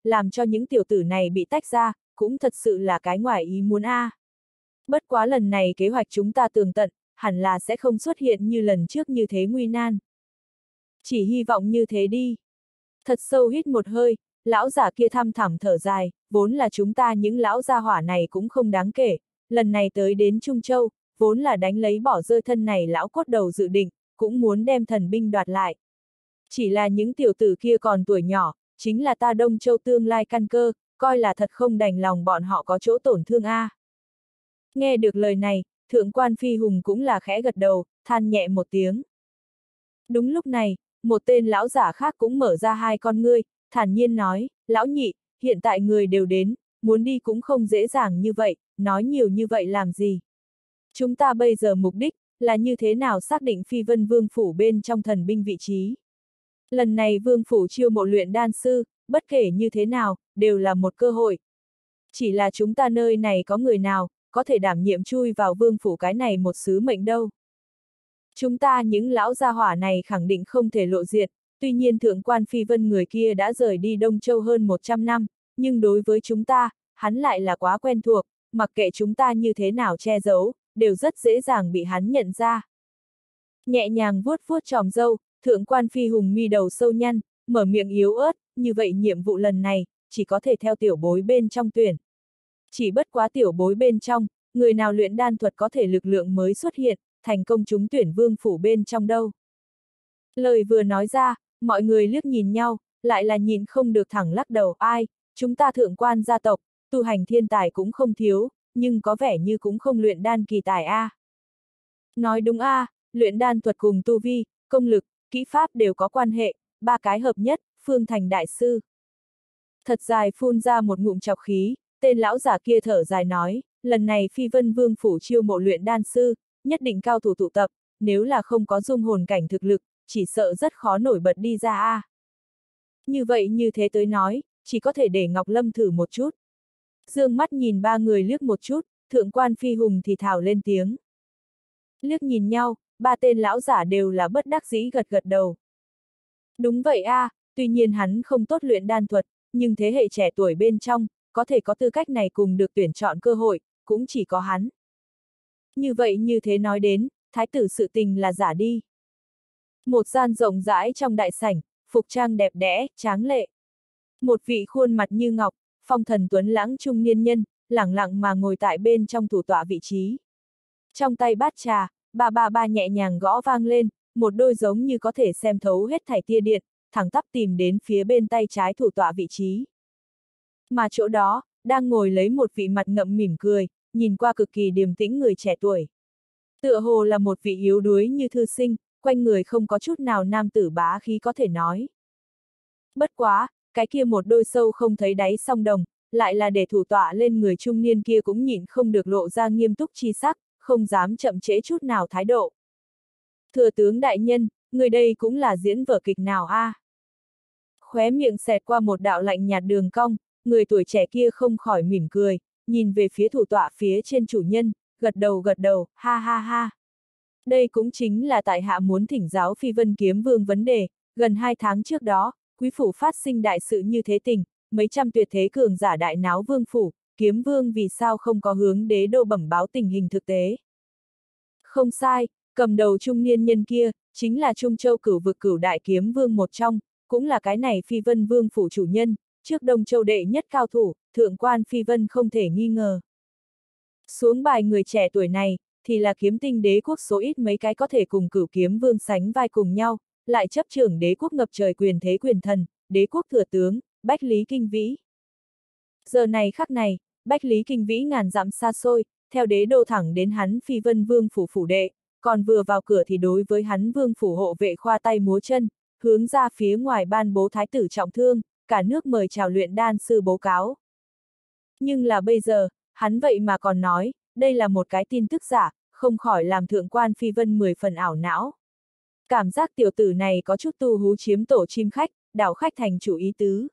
làm cho những tiểu tử này bị tách ra, cũng thật sự là cái ngoài ý muốn a. Bất quá lần này kế hoạch chúng ta tường tận, hẳn là sẽ không xuất hiện như lần trước như thế nguy nan. Chỉ hy vọng như thế đi. Thật sâu hít một hơi, lão giả kia thăm thẳm thở dài, vốn là chúng ta những lão gia hỏa này cũng không đáng kể, lần này tới đến Trung Châu, vốn là đánh lấy bỏ rơi thân này lão cốt đầu dự định, cũng muốn đem thần binh đoạt lại. Chỉ là những tiểu tử kia còn tuổi nhỏ, chính là ta Đông Châu tương lai căn cơ, coi là thật không đành lòng bọn họ có chỗ tổn thương a. Nghe được lời này, thượng quan Phi Hùng cũng là khẽ gật đầu, than nhẹ một tiếng. Đúng lúc này, một tên lão giả khác cũng mở ra hai con ngươi, thản nhiên nói, lão nhị, hiện tại người đều đến, muốn đi cũng không dễ dàng như vậy, nói nhiều như vậy làm gì. Chúng ta bây giờ mục đích, là như thế nào xác định Phi Vân Vương Phủ bên trong thần binh vị trí. Lần này Vương Phủ chiêu mộ luyện đan sư, bất kể như thế nào, đều là một cơ hội. Chỉ là chúng ta nơi này có người nào, có thể đảm nhiệm chui vào Vương Phủ cái này một sứ mệnh đâu. Chúng ta những lão gia hỏa này khẳng định không thể lộ diện, tuy nhiên thượng quan Phi Vân người kia đã rời đi Đông Châu hơn 100 năm, nhưng đối với chúng ta, hắn lại là quá quen thuộc, mặc kệ chúng ta như thế nào che giấu, đều rất dễ dàng bị hắn nhận ra. Nhẹ nhàng vuốt vuốt tròm râu, thượng quan Phi Hùng mi đầu sâu nhăn, mở miệng yếu ớt, như vậy nhiệm vụ lần này, chỉ có thể theo tiểu bối bên trong tuyển. Chỉ bất quá tiểu bối bên trong, người nào luyện đan thuật có thể lực lượng mới xuất hiện, thành công trúng tuyển Vương Phủ bên trong đâu. Lời vừa nói ra, mọi người liếc nhìn nhau, lại là nhìn không được thẳng lắc đầu, ai, chúng ta thượng quan gia tộc, tu hành thiên tài cũng không thiếu, nhưng có vẻ như cũng không luyện đan kỳ tài a. Nói đúng a, luyện đan thuật cùng tu vi, công lực, kỹ pháp đều có quan hệ, ba cái hợp nhất, phương thành đại sư. Thật dài phun ra một ngụm chọc khí, tên lão giả kia thở dài nói, lần này Phi Vân Vương Phủ chiêu mộ luyện đan sư, nhất định cao thủ tụ tập, nếu là không có dung hồn cảnh thực lực, chỉ sợ rất khó nổi bật đi ra a. Như vậy như thế tới nói, chỉ có thể để Ngọc Lâm thử một chút. Dương mắt nhìn ba người liếc một chút, thượng quan Phi Hùng thì thào lên tiếng. Liếc nhìn nhau, ba tên lão giả đều là bất đắc dĩ gật gật đầu. Đúng vậy a, tuy nhiên hắn không tốt luyện đan thuật, nhưng thế hệ trẻ tuổi bên trong, có thể có tư cách này cùng được tuyển chọn cơ hội, cũng chỉ có hắn. Như vậy như thế nói đến, thái tử sự tình là giả đi. Một gian rộng rãi trong đại sảnh, phục trang đẹp đẽ, tráng lệ. Một vị khuôn mặt như ngọc, phong thần tuấn lãng trung niên nhân, lẳng lặng mà ngồi tại bên trong thủ tọa vị trí. Trong tay bát trà, ba nhẹ nhàng gõ vang lên, một đôi giống như có thể xem thấu hết thảy tia điện, thẳng tắp tìm đến phía bên tay trái thủ tọa vị trí. Mà chỗ đó, đang ngồi lấy một vị mặt ngậm mỉm cười, nhìn qua cực kỳ điềm tĩnh người trẻ tuổi. Tựa hồ là một vị yếu đuối như thư sinh, quanh người không có chút nào nam tử bá khí có thể nói. Bất quá, cái kia một đôi sâu không thấy đáy song đồng, lại là để thủ tọa lên người trung niên kia cũng nhịn không được lộ ra nghiêm túc chi sắc, không dám chậm trễ chút nào thái độ. Thừa tướng đại nhân, người đây cũng là diễn vở kịch nào a? Khóe miệng xẹt qua một đạo lạnh nhạt đường cong, người tuổi trẻ kia không khỏi mỉm cười, nhìn về phía thủ tọa phía trên chủ nhân, gật đầu, ha ha ha. Đây cũng chính là tại hạ muốn thỉnh giáo Phi Vân Kiếm Vương vấn đề, gần 2 tháng trước đó, quý phủ phát sinh đại sự như thế tình, mấy trăm tuyệt thế cường giả đại náo vương phủ, kiếm vương vì sao không có hướng đế đô bẩm báo tình hình thực tế. Không sai, cầm đầu trung niên nhân kia, chính là Trung Châu cửu vực cửu đại kiếm vương một trong, cũng là cái này Phi Vân Vương phủ chủ nhân, trước Đông Châu đệ nhất cao thủ, thượng quan Phi Vân không thể nghi ngờ. Xuống bài người trẻ tuổi này, thì là kiếm tinh đế quốc số ít mấy cái có thể cùng cửu kiếm vương sánh vai cùng nhau, lại chấp trưởng đế quốc ngập trời quyền thế quyền thần, đế quốc thừa tướng, Bách Lý Kinh Vĩ. Giờ này khắc này, Bách Lý Kinh Vĩ ngàn dặm xa xôi, theo đế đô thẳng đến hắn Phi Vân Vương phủ phủ đệ, còn vừa vào cửa thì đối với hắn vương phủ hộ vệ khoa tay múa chân, hướng ra phía ngoài ban bố thái tử trọng thương, cả nước mời chào luyện đan sư bố cáo. Nhưng là bây giờ, hắn vậy mà còn nói, đây là một cái tin tức giả, không khỏi làm thượng quan Phi Vân 10 phần ảo não. Cảm giác tiểu tử này có chút tu hú chiếm tổ chim khách, đảo khách thành chủ ý tứ.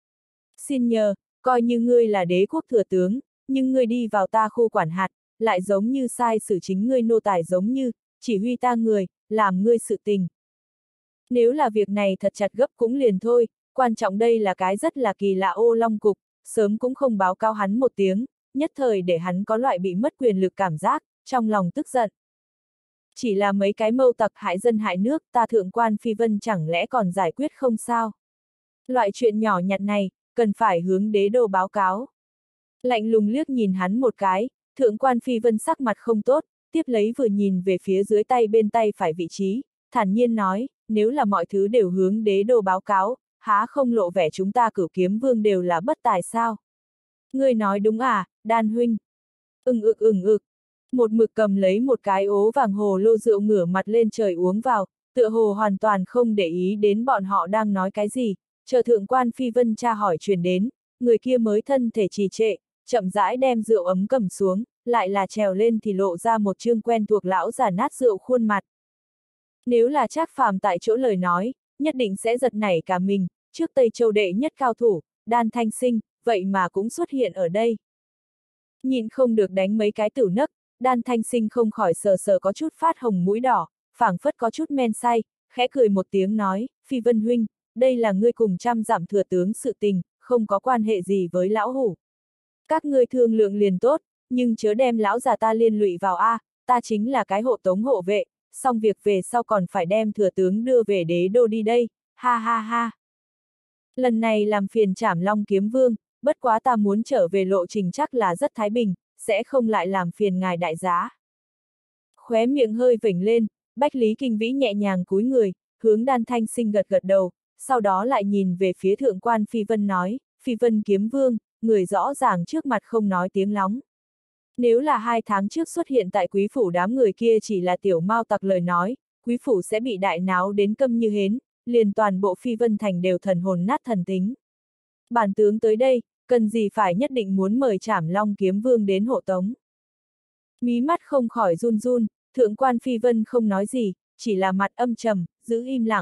Xin nhờ, coi như ngươi là đế quốc thừa tướng, nhưng ngươi đi vào ta khu quản hạt, lại giống như sai xử chính ngươi nô tài giống như, chỉ huy ta người, làm ngươi sự tình. Nếu là việc này thật chặt gấp cũng liền thôi, quan trọng đây là cái rất là kỳ lạ Ô Long Cục, sớm cũng không báo cáo hắn một tiếng, nhất thời để hắn có loại bị mất quyền lực cảm giác, trong lòng tức giận. Chỉ là mấy cái mâu tặc hại dân hại nước, ta thượng quan phi vân chẳng lẽ còn giải quyết không sao? Loại chuyện nhỏ nhặt này, cần phải hướng đế đô báo cáo. Lạnh lùng liếc nhìn hắn một cái, thượng quan phi vân sắc mặt không tốt, tiếp lấy vừa nhìn về phía dưới tay bên tay phải vị trí, thản nhiên nói, nếu là mọi thứ đều hướng đế đô báo cáo, há không lộ vẻ chúng ta Cửu Kiếm Vương đều là bất tài sao? Ngươi nói đúng à, Đan huynh? Ừng ực. Một mực cầm lấy một cái ố vàng hồ lô rượu ngửa mặt lên trời uống vào, tựa hồ hoàn toàn không để ý đến bọn họ đang nói cái gì, chờ thượng quan phi vân tra hỏi truyền đến, người kia mới thân thể trì trệ, chậm rãi đem rượu ấm cầm xuống, lại là trèo lên thì lộ ra một chương quen thuộc lão già nát rượu khuôn mặt. Nếu là Trác Phàm tại chỗ lời nói, nhất định sẽ giật nảy cả mình, trước Tây Châu đệ nhất cao thủ, Đan Thanh Sinh, vậy mà cũng xuất hiện ở đây. Nhìn không được đánh mấy cái tửu nấc, Đan Thanh Sinh không khỏi sờ sờ có chút phát hồng mũi đỏ, phảng phất có chút men say, khẽ cười một tiếng nói, Phi Vân huynh, đây là ngươi cùng trăm dặm thừa tướng sự tình, không có quan hệ gì với lão hủ. Các ngươi thương lượng liền tốt, nhưng chớ đem lão già ta liên lụy vào a, ta chính là cái hộ tống hộ vệ, xong việc về sau còn phải đem thừa tướng đưa về đế đô đi đây, ha ha ha. Lần này làm phiền Trảm Long Kiếm Vương, bất quá ta muốn trở về lộ trình chắc là rất thái bình, sẽ không lại làm phiền ngài đại giá. Khóe miệng hơi vểnh lên, Bách Lý Kinh Vĩ nhẹ nhàng cúi người, hướng Đan Thanh Sinh gật gật đầu, sau đó lại nhìn về phía thượng quan Phi Vân nói, Phi Vân Kiếm Vương, người rõ ràng trước mặt không nói tiếng lóng. Nếu là 2 tháng trước xuất hiện tại quý phủ đám người kia chỉ là tiểu mao tặc lời nói, quý phủ sẽ bị đại náo đến câm như hến, liền toàn bộ Phi Vân Thành đều thần hồn nát thần tính. Bản tướng tới đây, cần gì phải nhất định muốn mời Trảm Long Kiếm Vương đến hộ tống. Mí mắt không khỏi run run, thượng quan Phi Vân không nói gì, chỉ là mặt âm trầm, giữ im lặng.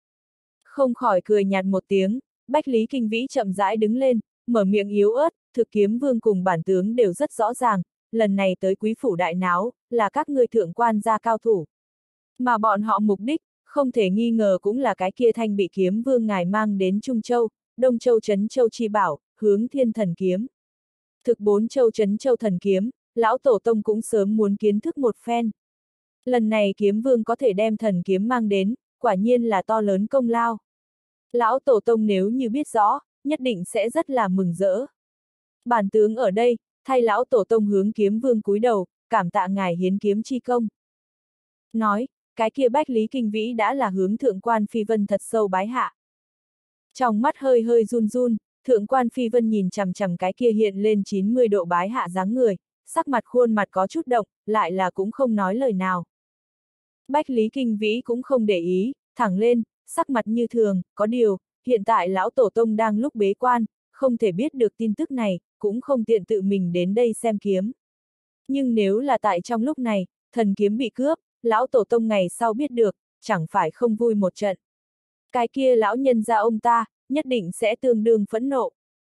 Không khỏi cười nhạt một tiếng, Bách Lý Kinh Vĩ chậm rãi đứng lên, mở miệng yếu ớt, Thực Kiếm Vương cùng bản tướng đều rất rõ ràng, lần này tới quý phủ đại náo, là các ngươi thượng quan gia cao thủ. Mà bọn họ mục đích, không thể nghi ngờ cũng là cái kia thanh bị Kiếm Vương ngài mang đến Trung Châu, Đông Châu Trấn Châu chi bảo, hướng Thiên Thần Kiếm. Thực 4 châu Trấn Châu Thần Kiếm, lão tổ tông cũng sớm muốn kiến thức một phen. Lần này Kiếm Vương có thể đem thần kiếm mang đến, quả nhiên là to lớn công lao. Lão tổ tông nếu như biết rõ, nhất định sẽ rất là mừng rỡ. Bản tướng ở đây, thay lão tổ tông hướng Kiếm Vương cúi đầu, cảm tạ ngài hiến kiếm chi công. Nói, cái kia Bách Lý Kinh Vĩ đã là hướng thượng quan Phi Vân thật sâu bái hạ. Trong mắt hơi hơi run run, thượng quan Phi Vân nhìn chằm chằm cái kia hiện lên 90 độ bái hạ dáng người, sắc mặt khuôn mặt có chút động, lại là cũng không nói lời nào. Bách Lý Kinh Vĩ cũng không để ý, thẳng lên, sắc mặt như thường, có điều, hiện tại lão tổ tông đang lúc bế quan, không thể biết được tin tức này, cũng không tiện tự mình đến đây xem kiếm. Nhưng nếu là tại trong lúc này, thần kiếm bị cướp, lão tổ tông ngày sau biết được, chẳng phải không vui một trận. Cái kia lão nhân gia ông ta, nhất định sẽ tương đương phẫn nộ.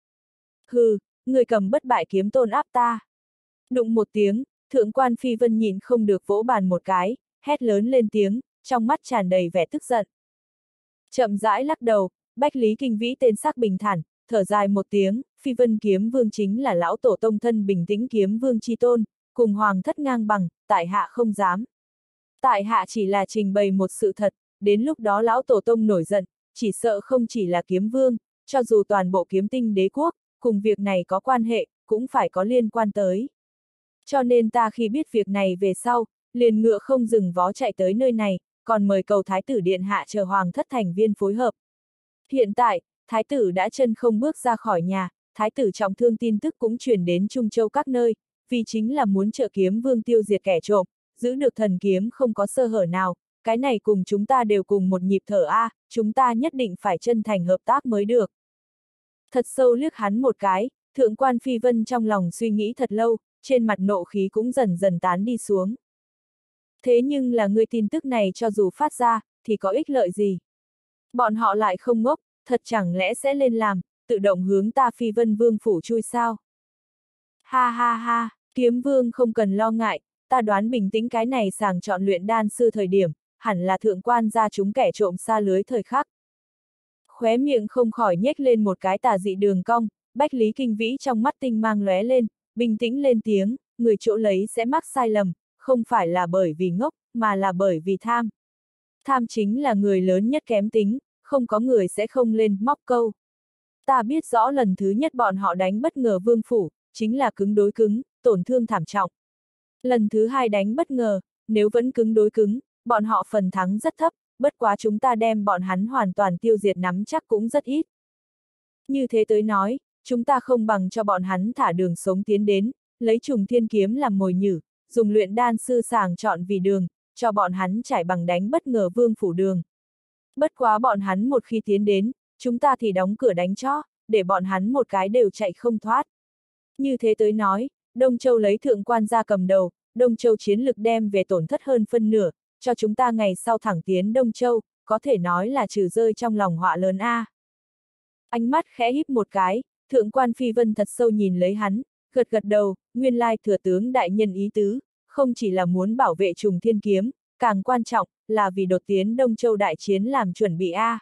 Hừ, người cầm bất bại kiếm tôn áp ta. Đụng một tiếng, thượng quan Phi Vân nhìn không được vỗ bàn một cái, hét lớn lên tiếng, trong mắt tràn đầy vẻ tức giận. Chậm rãi lắc đầu, Bách Lý Kinh Vĩ tên sắc bình thản, thở dài một tiếng, Phi Vân Kiếm Vương chính là lão tổ tông thân bình tĩnh Kiếm Vương chi tôn, cùng hoàng thất ngang bằng, tại hạ không dám. Tại hạ chỉ là trình bày một sự thật, đến lúc đó lão tổ tông nổi giận, chỉ sợ không chỉ là Kiếm Vương, cho dù toàn bộ kiếm tinh đế quốc, cùng việc này có quan hệ, cũng phải có liên quan tới. Cho nên ta khi biết việc này về sau, liền ngựa không dừng vó chạy tới nơi này, còn mời cầu Thái tử Điện Hạ chờ hoàng thất thành viên phối hợp. Hiện tại, Thái tử đã chân không bước ra khỏi nhà, Thái tử trọng thương tin tức cũng truyền đến Trung Châu các nơi, vì chính là muốn trợ Kiếm Vương tiêu diệt kẻ trộm, giữ được thần kiếm không có sơ hở nào, cái này cùng chúng ta đều cùng một nhịp thở a, chúng ta nhất định phải chân thành hợp tác mới được. Thật sâu liếc hắn một cái, thượng quan Phi Vân trong lòng suy nghĩ thật lâu, trên mặt nộ khí cũng dần dần tán đi xuống. Thế nhưng là người tin tức này cho dù phát ra, thì có ích lợi gì? Bọn họ lại không ngốc, thật chẳng lẽ sẽ lên làm, tự động hướng ta Phi Vân Vương phủ chui sao? Ha ha ha, Kiếm Vương không cần lo ngại, ta đoán bình tĩnh cái này sàng chọn luyện đan sư thời điểm, hẳn là thượng quan gia chúng kẻ trộm xa lưới thời khắc. Khóe miệng không khỏi nhếch lên một cái tà dị đường cong, Bách Lý Kinh Vĩ trong mắt tinh mang lóe lên, bình tĩnh lên tiếng, người chỗ lấy sẽ mắc sai lầm, không phải là bởi vì ngốc, mà là bởi vì tham. Tham chính là người lớn nhất kém tính, không có người sẽ không lên móc câu. Ta biết rõ lần thứ nhất bọn họ đánh bất ngờ vương phủ, chính là cứng đối cứng, tổn thương thảm trọng. Lần thứ hai đánh bất ngờ, nếu vẫn cứng đối cứng, bọn họ phần thắng rất thấp, bất quá chúng ta đem bọn hắn hoàn toàn tiêu diệt nắm chắc cũng rất ít. Như thế tới nói, chúng ta không bằng cho bọn hắn thả đường sống tiến đến, lấy trùng thiên kiếm làm mồi nhử, dùng luyện đan sư sàng chọn vì đường, cho bọn hắn trải bằng đánh bất ngờ vương phủ đường. Bất quá bọn hắn một khi tiến đến, chúng ta thì đóng cửa đánh cho, để bọn hắn một cái đều chạy không thoát. Như thế tới nói, Đông Châu lấy thượng quan gia cầm đầu, Đông Châu chiến lực đem về tổn thất hơn phân nửa, cho chúng ta ngày sau thẳng tiến Đông Châu, có thể nói là trừ rơi trong lòng họa lớn a. Ánh mắt khẽ híp một cái, thượng quan Phi Vân thật sâu nhìn lấy hắn, gật gật đầu, nguyên lai thừa tướng đại nhân ý tứ, không chỉ là muốn bảo vệ trùng thiên kiếm, càng quan trọng, là vì đột tiến Đông Châu đại chiến làm chuẩn bị a.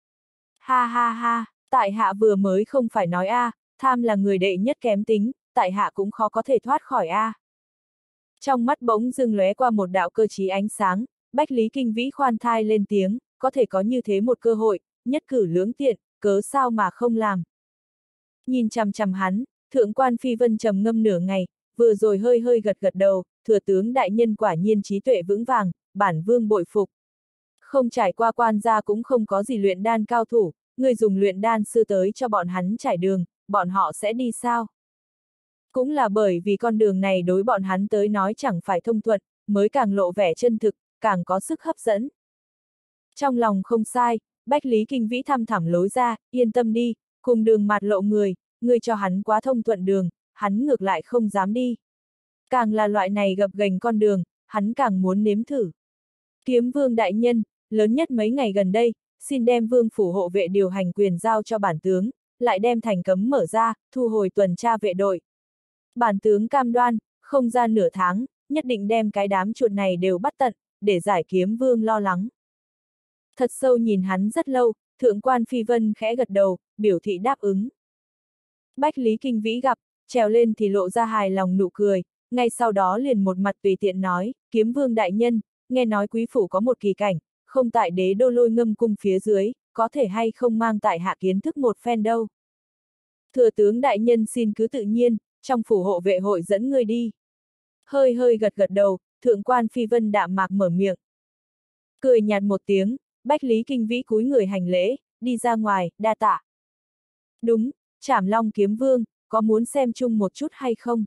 Ha ha ha, tại hạ vừa mới không phải nói a, tham là người đệ nhất kém tính, tại hạ cũng khó có thể thoát khỏi a. Trong mắt bỗng dưng lóe qua một đạo cơ trí ánh sáng, Bách Lý Kinh Vĩ khoan thai lên tiếng, có thể có như thế một cơ hội, nhất cử lưỡng tiện, cớ sao mà không làm. Nhìn chằm chằm hắn, thượng quan Phi Vân trầm ngâm nửa ngày, vừa rồi hơi hơi gật gật đầu, thừa tướng đại nhân quả nhiên trí tuệ vững vàng, bản vương bội phục. Không trải qua quan gia cũng không có gì luyện đan cao thủ, người dùng luyện đan sư tới cho bọn hắn trải đường, bọn họ sẽ đi sao? Cũng là bởi vì con đường này đối bọn hắn tới nói chẳng phải thông thuận, mới càng lộ vẻ chân thực, càng có sức hấp dẫn. Trong lòng không sai, Bách Lý Kinh Vĩ thăm thẳm lối ra, yên tâm đi, cùng đường mạt lộ người cho hắn quá thông thuận đường, hắn ngược lại không dám đi. Càng là loại này gập ghềnh con đường, hắn càng muốn nếm thử. Kiếm vương đại nhân, lớn nhất mấy ngày gần đây, xin đem vương phủ hộ vệ điều hành quyền giao cho bản tướng, lại đem thành cấm mở ra, thu hồi tuần tra vệ đội. Bản tướng cam đoan, không ra nửa tháng, nhất định đem cái đám chuột này đều bắt tận, để giải kiếm vương lo lắng. Thật sâu nhìn hắn rất lâu, thượng quan Phi Vân khẽ gật đầu, biểu thị đáp ứng. Bách Lý Kinh Vĩ gặp, trèo lên thì lộ ra hài lòng nụ cười, ngay sau đó liền một mặt tùy tiện nói, kiếm vương đại nhân, nghe nói quý phủ có một kỳ cảnh, không tại đế đô Lôi Ngâm cung phía dưới, có thể hay không mang tại hạ kiến thức một phen đâu. Thừa tướng đại nhân xin cứ tự nhiên, trong phủ hộ vệ hội dẫn người đi. Hơi hơi gật gật đầu, thượng quan Phi Vân đạm mạc mở miệng. Cười nhạt một tiếng, Bách Lý Kinh Vĩ cúi người hành lễ, đi ra ngoài, đa tạ. Đúng, Trảm Long kiếm vương, có muốn xem chung một chút hay không?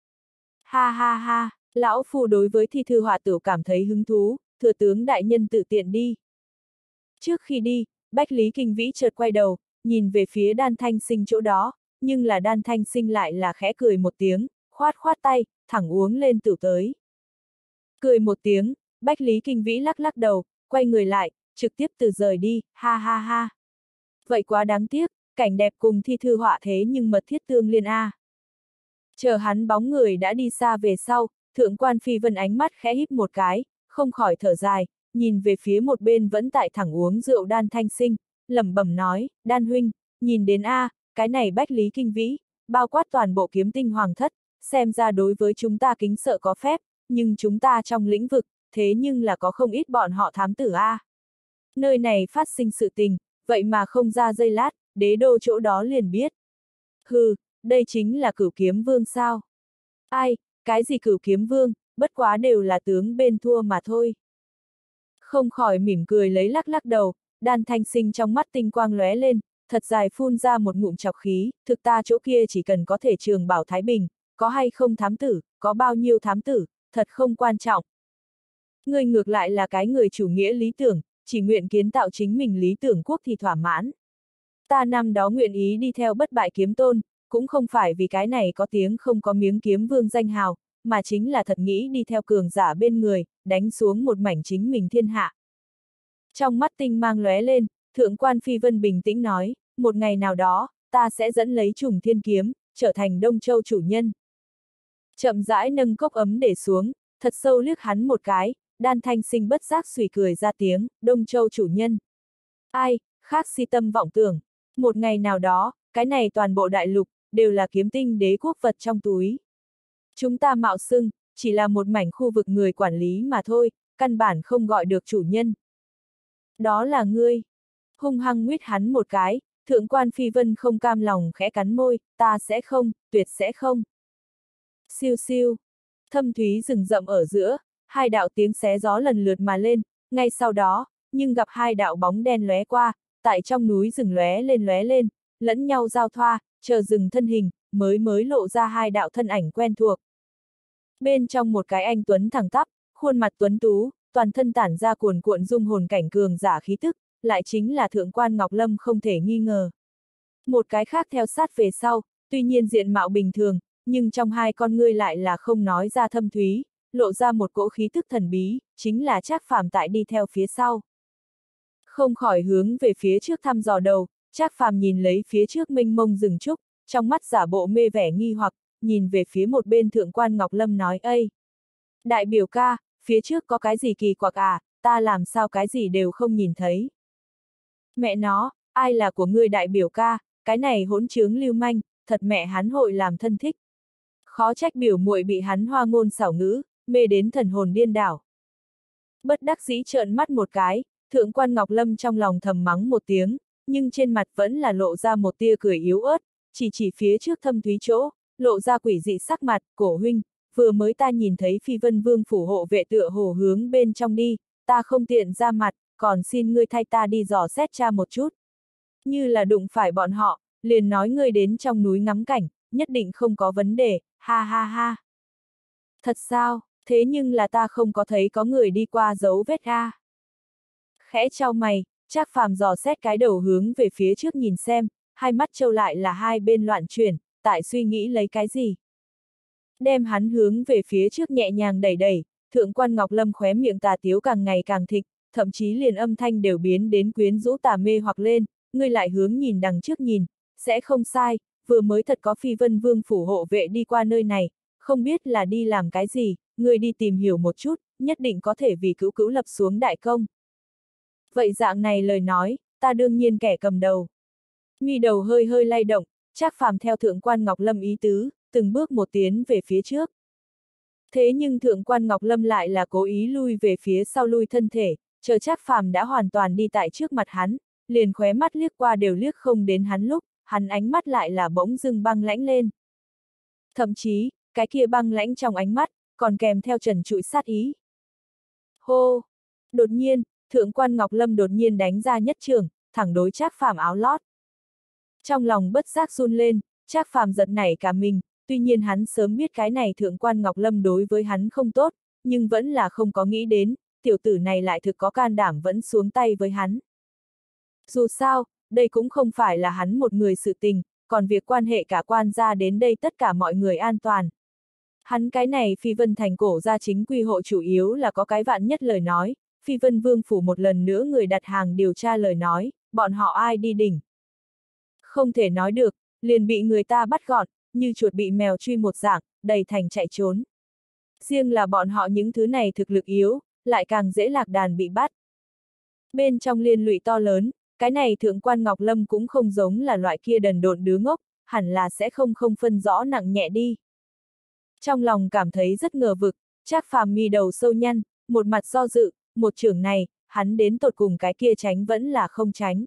Ha ha ha, lão phu đối với thi thư họa tửu cảm thấy hứng thú, thừa tướng đại nhân tự tiện đi. Trước khi đi, Bách Lý Kinh Vĩ chợt quay đầu, nhìn về phía Đan Thanh Sinh chỗ đó, nhưng là Đan Thanh Sinh lại là khẽ cười một tiếng, khoát khoát tay, thẳng uống lên tửu tới. Cười một tiếng, Bách Lý Kinh Vĩ lắc lắc đầu, quay người lại, trực tiếp từ rời đi, ha ha ha. Vậy quá đáng tiếc, cảnh đẹp cùng thi thư họa thế nhưng mật thiết tương liên a. Chờ hắn bóng người đã đi xa về sau, thượng quan Phi Vân ánh mắt khẽ híp một cái, không khỏi thở dài, nhìn về phía một bên vẫn tại thẳng uống rượu Đan Thanh Sinh, lẩm bẩm nói, Đan huynh, nhìn đến a, cái này Bách Lý Kinh Vĩ, bao quát toàn bộ kiếm tinh hoàng thất, xem ra đối với chúng ta kính sợ có phép, nhưng chúng ta trong lĩnh vực, thế nhưng là có không ít bọn họ thám tử a. Nơi này phát sinh sự tình, vậy mà không ra giây lát, đế đô chỗ đó liền biết. Hừ, đây chính là Cửu Kiếm Vương sao? Ai, cái gì Cửu Kiếm Vương, bất quá đều là tướng bên thua mà thôi. Không khỏi mỉm cười lấy lắc lắc đầu, Đan Thanh Sinh trong mắt tinh quang lóe lên, thật dài phun ra một ngụm chọc khí, thực ta chỗ kia chỉ cần có thể trường bảo Thái Bình, có hay không thám tử, có bao nhiêu thám tử, thật không quan trọng. Người ngược lại là cái người chủ nghĩa lý tưởng, chỉ nguyện kiến tạo chính mình lý tưởng quốc thì thỏa mãn. Ta năm đó nguyện ý đi theo bất bại kiếm tôn, cũng không phải vì cái này có tiếng không có miếng kiếm vương danh hào, mà chính là thật nghĩ đi theo cường giả bên người, đánh xuống một mảnh chính mình thiên hạ. Trong mắt tinh mang lóe lên, thượng quan Phi Vân bình tĩnh nói, một ngày nào đó, ta sẽ dẫn lấy trùng thiên kiếm, trở thành Đông Châu chủ nhân. Chậm rãi nâng cốc ấm để xuống, thật sâu liếc hắn một cái, Đan Thanh Sinh bất giác suy cười ra tiếng, Đông Châu chủ nhân. Ai, khác si tâm vọng tưởng. Một ngày nào đó, cái này toàn bộ đại lục, đều là kiếm tinh đế quốc vật trong túi. Chúng ta mạo xưng, chỉ là một mảnh khu vực người quản lý mà thôi, căn bản không gọi được chủ nhân. Đó là ngươi. Hung hăng nguyết hắn một cái, thượng quan Phi Vân không cam lòng khẽ cắn môi, ta sẽ không, tuyệt sẽ không. Siêu siêu. Thâm thúy rừng rậm ở giữa, hai đạo tiếng xé gió lần lượt mà lên, ngay sau đó, nhưng gặp hai đạo bóng đen lóe qua, tại trong núi rừng lóe lên, lẫn nhau giao thoa, chờ dừng thân hình, mới lộ ra hai đạo thân ảnh quen thuộc. Bên trong một cái anh tuấn thẳng tắp, khuôn mặt tuấn tú, toàn thân tản ra cuồn cuộn dung hồn cảnh cường giả khí tức, lại chính là thượng quan Ngọc Lâm không thể nghi ngờ. Một cái khác theo sát về sau, tuy nhiên diện mạo bình thường, nhưng trong hai con ngươi lại là không nói ra thâm thúy, lộ ra một cỗ khí tức thần bí, chính là Trác Phàm tại đi theo phía sau. Không khỏi hướng về phía trước thăm dò đầu, Trác Phàm nhìn lấy phía trước mênh mông rừng trúc, trong mắt giả bộ mê vẻ nghi hoặc, nhìn về phía một bên thượng quan Ngọc Lâm nói ây. Đại biểu ca, phía trước có cái gì kỳ quặc à, ta làm sao cái gì đều không nhìn thấy. Mẹ nó, ai là của ngươi đại biểu ca, cái này hỗn trướng lưu manh, thật mẹ hắn hội làm thân thích. Khó trách biểu muội bị hắn hoa ngôn xảo ngữ, mê đến thần hồn điên đảo. Bất đắc dĩ trợn mắt một cái, thượng quan Ngọc Lâm trong lòng thầm mắng một tiếng, nhưng trên mặt vẫn là lộ ra một tia cười yếu ớt, chỉ phía trước thâm thúy chỗ, lộ ra quỷ dị sắc mặt, cổ huynh, vừa mới ta nhìn thấy Phi Vân Vương phủ hộ vệ tựa hồ hướng bên trong đi, ta không tiện ra mặt, còn xin ngươi thay ta đi dò xét tra một chút. Như là đụng phải bọn họ, liền nói ngươi đến trong núi ngắm cảnh, nhất định không có vấn đề, ha ha ha. Thật sao, thế nhưng là ta không có thấy có người đi qua dấu vết a. Khẽ chau mày, Trác Phàm dò xét cái đầu hướng về phía trước nhìn xem, hai mắt trâu lại là hai bên loạn chuyển, tại suy nghĩ lấy cái gì. Đem hắn hướng về phía trước nhẹ nhàng đẩy, thượng quan Ngọc Lâm khóe miệng tà tiếu càng ngày càng thịnh, thậm chí liền âm thanh đều biến đến quyến rũ tà mê hoặc lên, ngươi lại hướng nhìn đằng trước nhìn, sẽ không sai, vừa mới thật có Phi Vân Vương phủ hộ vệ đi qua nơi này, không biết là đi làm cái gì, ngươi đi tìm hiểu một chút, nhất định có thể vì cữu cữu lập xuống đại công. Vậy dạng này lời nói, ta đương nhiên kẻ cầm đầu. Mi đầu hơi hơi lay động, Trác Phàm theo thượng quan Ngọc Lâm ý tứ, từng bước một tiến về phía trước. Thế nhưng thượng quan Ngọc Lâm lại là cố ý lui về phía sau lui thân thể, chờ Trác Phàm đã hoàn toàn đi tại trước mặt hắn, liền khóe mắt liếc qua đều liếc không đến hắn lúc, hắn ánh mắt lại là bỗng dưng băng lãnh lên. Thậm chí, cái kia băng lãnh trong ánh mắt, còn kèm theo trần trụi sát ý. Hô! Đột nhiên, thượng quan Ngọc Lâm đột nhiên đánh ra nhất trường, thẳng đối Trác Phàm áo lót. Trong lòng bất giác run lên, Trác Phàm giật nảy cả mình, tuy nhiên hắn sớm biết cái này thượng quan Ngọc Lâm đối với hắn không tốt, nhưng vẫn là không có nghĩ đến, tiểu tử này lại thực có can đảm vẫn xuống tay với hắn. Dù sao, đây cũng không phải là hắn một người sự tình, còn việc quan hệ cả quan gia đến đây tất cả mọi người an toàn. Hắn cái này Phi Vân thành cổ gia chính quy hộ chủ yếu là có cái vạn nhất lời nói, Phi Vân Vương phủ một lần nữa người đặt hàng điều tra lời nói, bọn họ ai đi đỉnh. Không thể nói được, liền bị người ta bắt gọn, như chuột bị mèo truy một dạng, đầy thành chạy trốn. Riêng là bọn họ những thứ này thực lực yếu, lại càng dễ lạc đàn bị bắt. Bên trong liên lụy to lớn, cái này thượng quan Ngọc Lâm cũng không giống là loại kia đần độn đứa ngốc, hẳn là sẽ không phân rõ nặng nhẹ đi. Trong lòng cảm thấy rất ngờ vực, Trác Phàm mi đầu sâu nhăn, một mặt do dự, một chưởng này, hắn đến tột cùng cái kia tránh vẫn là không tránh.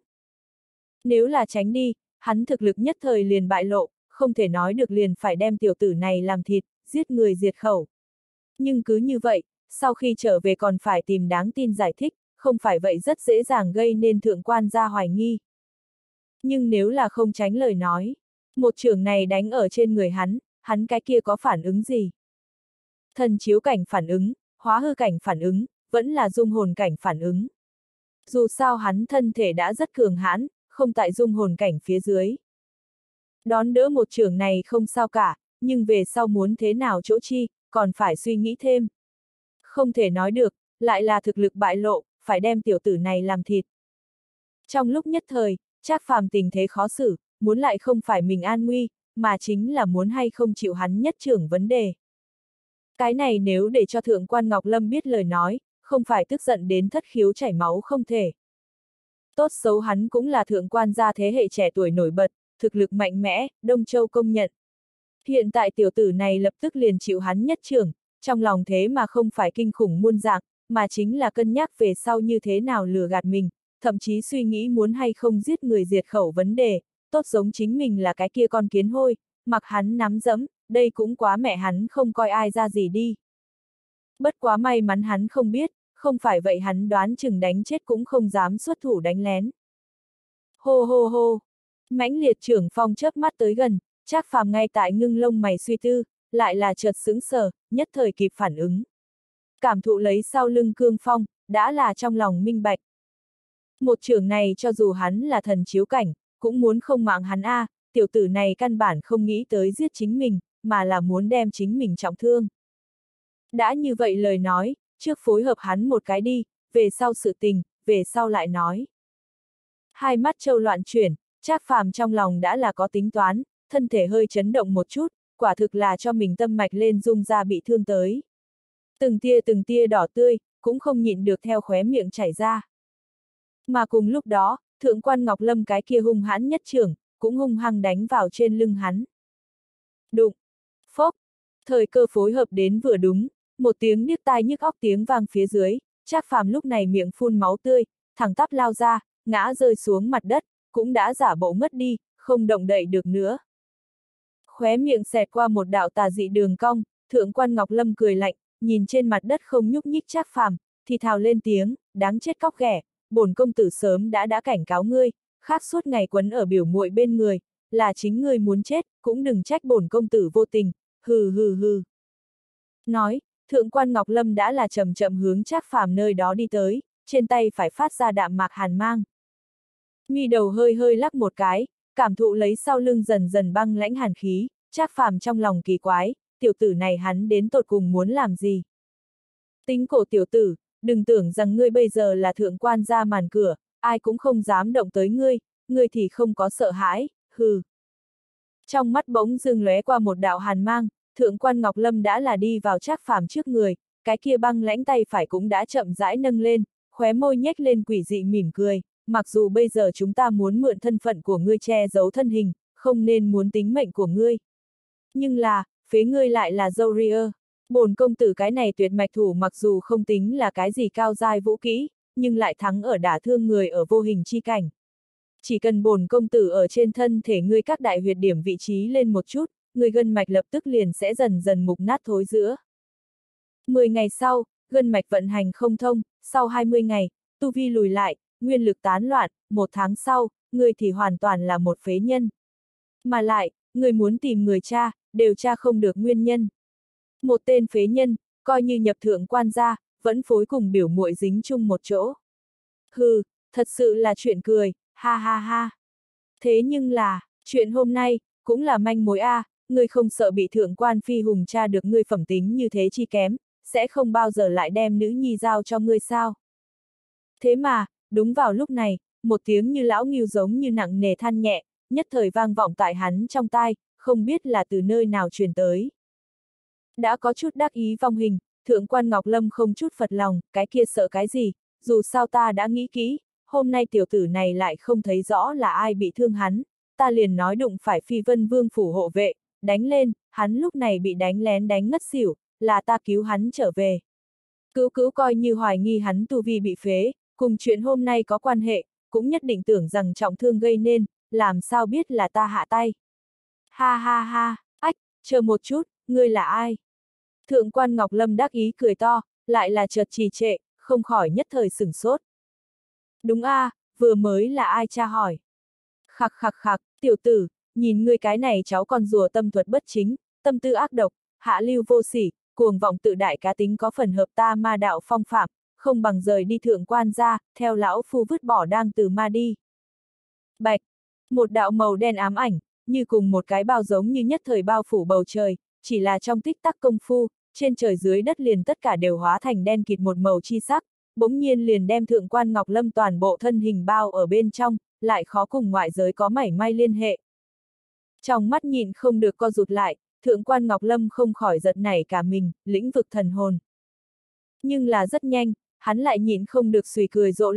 Nếu là tránh đi, hắn thực lực nhất thời liền bại lộ, không thể nói được liền phải đem tiểu tử này làm thịt, giết người diệt khẩu. Nhưng cứ như vậy, sau khi trở về còn phải tìm đáng tin giải thích, không phải vậy rất dễ dàng gây nên thượng quan gia hoài nghi. Nhưng nếu là không tránh lời nói, một chưởng này đánh ở trên người hắn cái kia có phản ứng gì? Thần chiếu cảnh phản ứng, hóa hư cảnh phản ứng, vẫn là dung hồn cảnh phản ứng. Dù sao hắn thân thể đã rất cường hãn, không tại dung hồn cảnh phía dưới. Đón đỡ một chưởng này không sao cả, nhưng về sau muốn thế nào chỗ chi, còn phải suy nghĩ thêm. Không thể nói được, lại là thực lực bại lộ, phải đem tiểu tử này làm thịt. Trong lúc nhất thời, Trác Phàm tình thế khó xử, muốn lại không phải mình an nguy, mà chính là muốn hay không chịu hắn nhất trưởng vấn đề. Cái này nếu để cho thượng quan Ngọc Lâm biết lời nói, không phải tức giận đến thất khiếu chảy máu không thể. Tốt xấu hắn cũng là thượng quan gia thế hệ trẻ tuổi nổi bật, thực lực mạnh mẽ, Đông Châu công nhận. Hiện tại tiểu tử này lập tức liền chịu hắn nhất trưởng, trong lòng thế mà không phải kinh khủng muôn dạng, mà chính là cân nhắc về sau như thế nào lừa gạt mình, thậm chí suy nghĩ muốn hay không giết người diệt khẩu vấn đề, tốt giống chính mình là cái kia con kiến hôi, mặc hắn nắm dẫm, đây cũng quá mẹ hắn không coi ai ra gì đi. Bất quá may mắn hắn không biết, không phải vậy hắn đoán chừng đánh chết cũng không dám xuất thủ đánh lén. Hô hô hô, mãnh liệt trưởng phong chớp mắt tới gần, Trác Phàm ngay tại ngưng lông mày suy tư, lại là chợt sững sờ, nhất thời kịp phản ứng. Cảm thụ lấy sau lưng cương phong, đã là trong lòng minh bạch. Một trưởng này cho dù hắn là thần chiếu cảnh, cũng muốn không mạng hắn a, tiểu tử này căn bản không nghĩ tới giết chính mình, mà là muốn đem chính mình trọng thương. Đã như vậy lời nói, trước phối hợp hắn một cái đi, về sau sự tình, về sau lại nói. Hai mắt trâu loạn chuyển, Trác Phàm trong lòng đã là có tính toán, thân thể hơi chấn động một chút, quả thực là cho mình tâm mạch lên rung ra bị thương tới. Từng tia đỏ tươi, cũng không nhịn được theo khóe miệng chảy ra. Mà cùng lúc đó, thượng quan Ngọc Lâm cái kia hung hãn nhất trưởng, cũng hung hăng đánh vào trên lưng hắn. Đụng! Phốc! Thời cơ phối hợp đến vừa đúng, một tiếng điếc tai nhức óc tiếng vang phía dưới, Trác Phàm lúc này miệng phun máu tươi, thẳng tắp lao ra, ngã rơi xuống mặt đất, cũng đã giả bộ ngất đi, không động đậy được nữa. Khóe miệng xẹt qua một đạo tà dị đường cong, thượng quan Ngọc Lâm cười lạnh, nhìn trên mặt đất không nhúc nhích Trác Phàm, thì thào lên tiếng, đáng chết cóc ghẻ, bổn công tử sớm đã cảnh cáo ngươi, khác suốt ngày quấn ở biểu muội bên người, là chính ngươi muốn chết, cũng đừng trách bổn công tử vô tình, hừ hừ hừ. Nói, thượng quan Ngọc Lâm đã là chậm chậm hướng Trác Phàm nơi đó đi tới, trên tay phải phát ra đạm mạc hàn mang. Mi đầu hơi hơi lắc một cái, cảm thụ lấy sau lưng dần dần băng lãnh hàn khí, Trác Phàm trong lòng kỳ quái, tiểu tử này hắn đến tột cùng muốn làm gì? Tính cổ tiểu tử, đừng tưởng rằng ngươi bây giờ là thượng quan ra màn cửa, ai cũng không dám động tới ngươi, ngươi thì không có sợ hãi, hừ. Trong mắt bỗng dưng lóe qua một đạo hàn mang, thượng quan Ngọc Lâm đã là đi vào Trác Phàm trước người, cái kia băng lãnh tay phải cũng đã chậm rãi nâng lên, khóe môi nhếch lên quỷ dị mỉm cười, mặc dù bây giờ chúng ta muốn mượn thân phận của ngươi che giấu thân hình, không nên muốn tính mệnh của ngươi. Nhưng là, phế ngươi lại là Zoria. Bổn công tử cái này tuyệt mạch thủ mặc dù không tính là cái gì cao giai vũ kỹ, nhưng lại thắng ở đả thương người ở vô hình chi cảnh. Chỉ cần bổn công tử ở trên thân thể ngươi các đại huyệt điểm vị trí lên một chút, người gân mạch lập tức liền sẽ dần dần mục nát thối rữa. 10 ngày sau, gân mạch vận hành không thông, sau 20 ngày, tu vi lùi lại, nguyên lực tán loạn, 1 tháng sau, ngươi thì hoàn toàn là một phế nhân. Mà lại, người muốn tìm người cha, đều tra không được nguyên nhân. Một tên phế nhân, coi như nhập thượng quan gia, vẫn phối cùng biểu muội dính chung một chỗ. Hừ, thật sự là chuyện cười, ha ha ha. Thế nhưng là, chuyện hôm nay, cũng là manh mối a, ngươi không sợ bị thượng quan phi hùng tra được ngươi phẩm tính như thế chi kém, sẽ không bao giờ lại đem nữ nhi giao cho ngươi sao. Thế mà, đúng vào lúc này, một tiếng như lão ngưu giống như nặng nề than nhẹ, nhất thời vang vọng tại hắn trong tai, không biết là từ nơi nào truyền tới. Đã có chút đắc ý vong hình, thượng quan Ngọc Lâm không chút phật lòng, cái kia sợ cái gì, dù sao ta đã nghĩ kỹ, hôm nay tiểu tử này lại không thấy rõ là ai bị thương hắn, ta liền nói đụng phải Phi Vân Vương phủ hộ vệ, đánh lên, hắn lúc này bị đánh lén đánh ngất xỉu, là ta cứu hắn trở về. Cứu cứu coi như hoài nghi hắn tu vi bị phế, cùng chuyện hôm nay có quan hệ, cũng nhất định tưởng rằng trọng thương gây nên, làm sao biết là ta hạ tay. Ha ha ha, ách, chờ một chút, ngươi là ai? Thượng quan Ngọc Lâm đắc ý cười to, lại là chợt trì trệ, không khỏi nhất thời sửng sốt. Đúng a, vừa mới là ai cha hỏi. Khặc khặc khặc, tiểu tử, nhìn ngươi cái này cháu con rùa tâm thuật bất chính, tâm tư ác độc, hạ lưu vô sỉ, cuồng vọng tự đại cá tính có phần hợp ta ma đạo phong phạm, không bằng rời đi thượng quan ra, theo lão phu vứt bỏ đang từ ma đi. Bạch, một đạo màu đen ám ảnh, như cùng một cái bao giống như nhất thời bao phủ bầu trời, chỉ là trong tích tắc công phu, trên trời dưới đất liền tất cả đều hóa thành đen kịt một màu chi sắc, bỗng nhiên liền đem thượng quan Ngọc Lâm toàn bộ thân hình bao ở bên trong, lại khó cùng ngoại giới có mảy may liên hệ. Trong mắt nhìn không được co rụt lại, thượng quan Ngọc Lâm không khỏi giật nảy cả mình, lĩnh vực thần hồn. Nhưng là rất nhanh, hắn lại nhịn không được sùi cười rộ lên,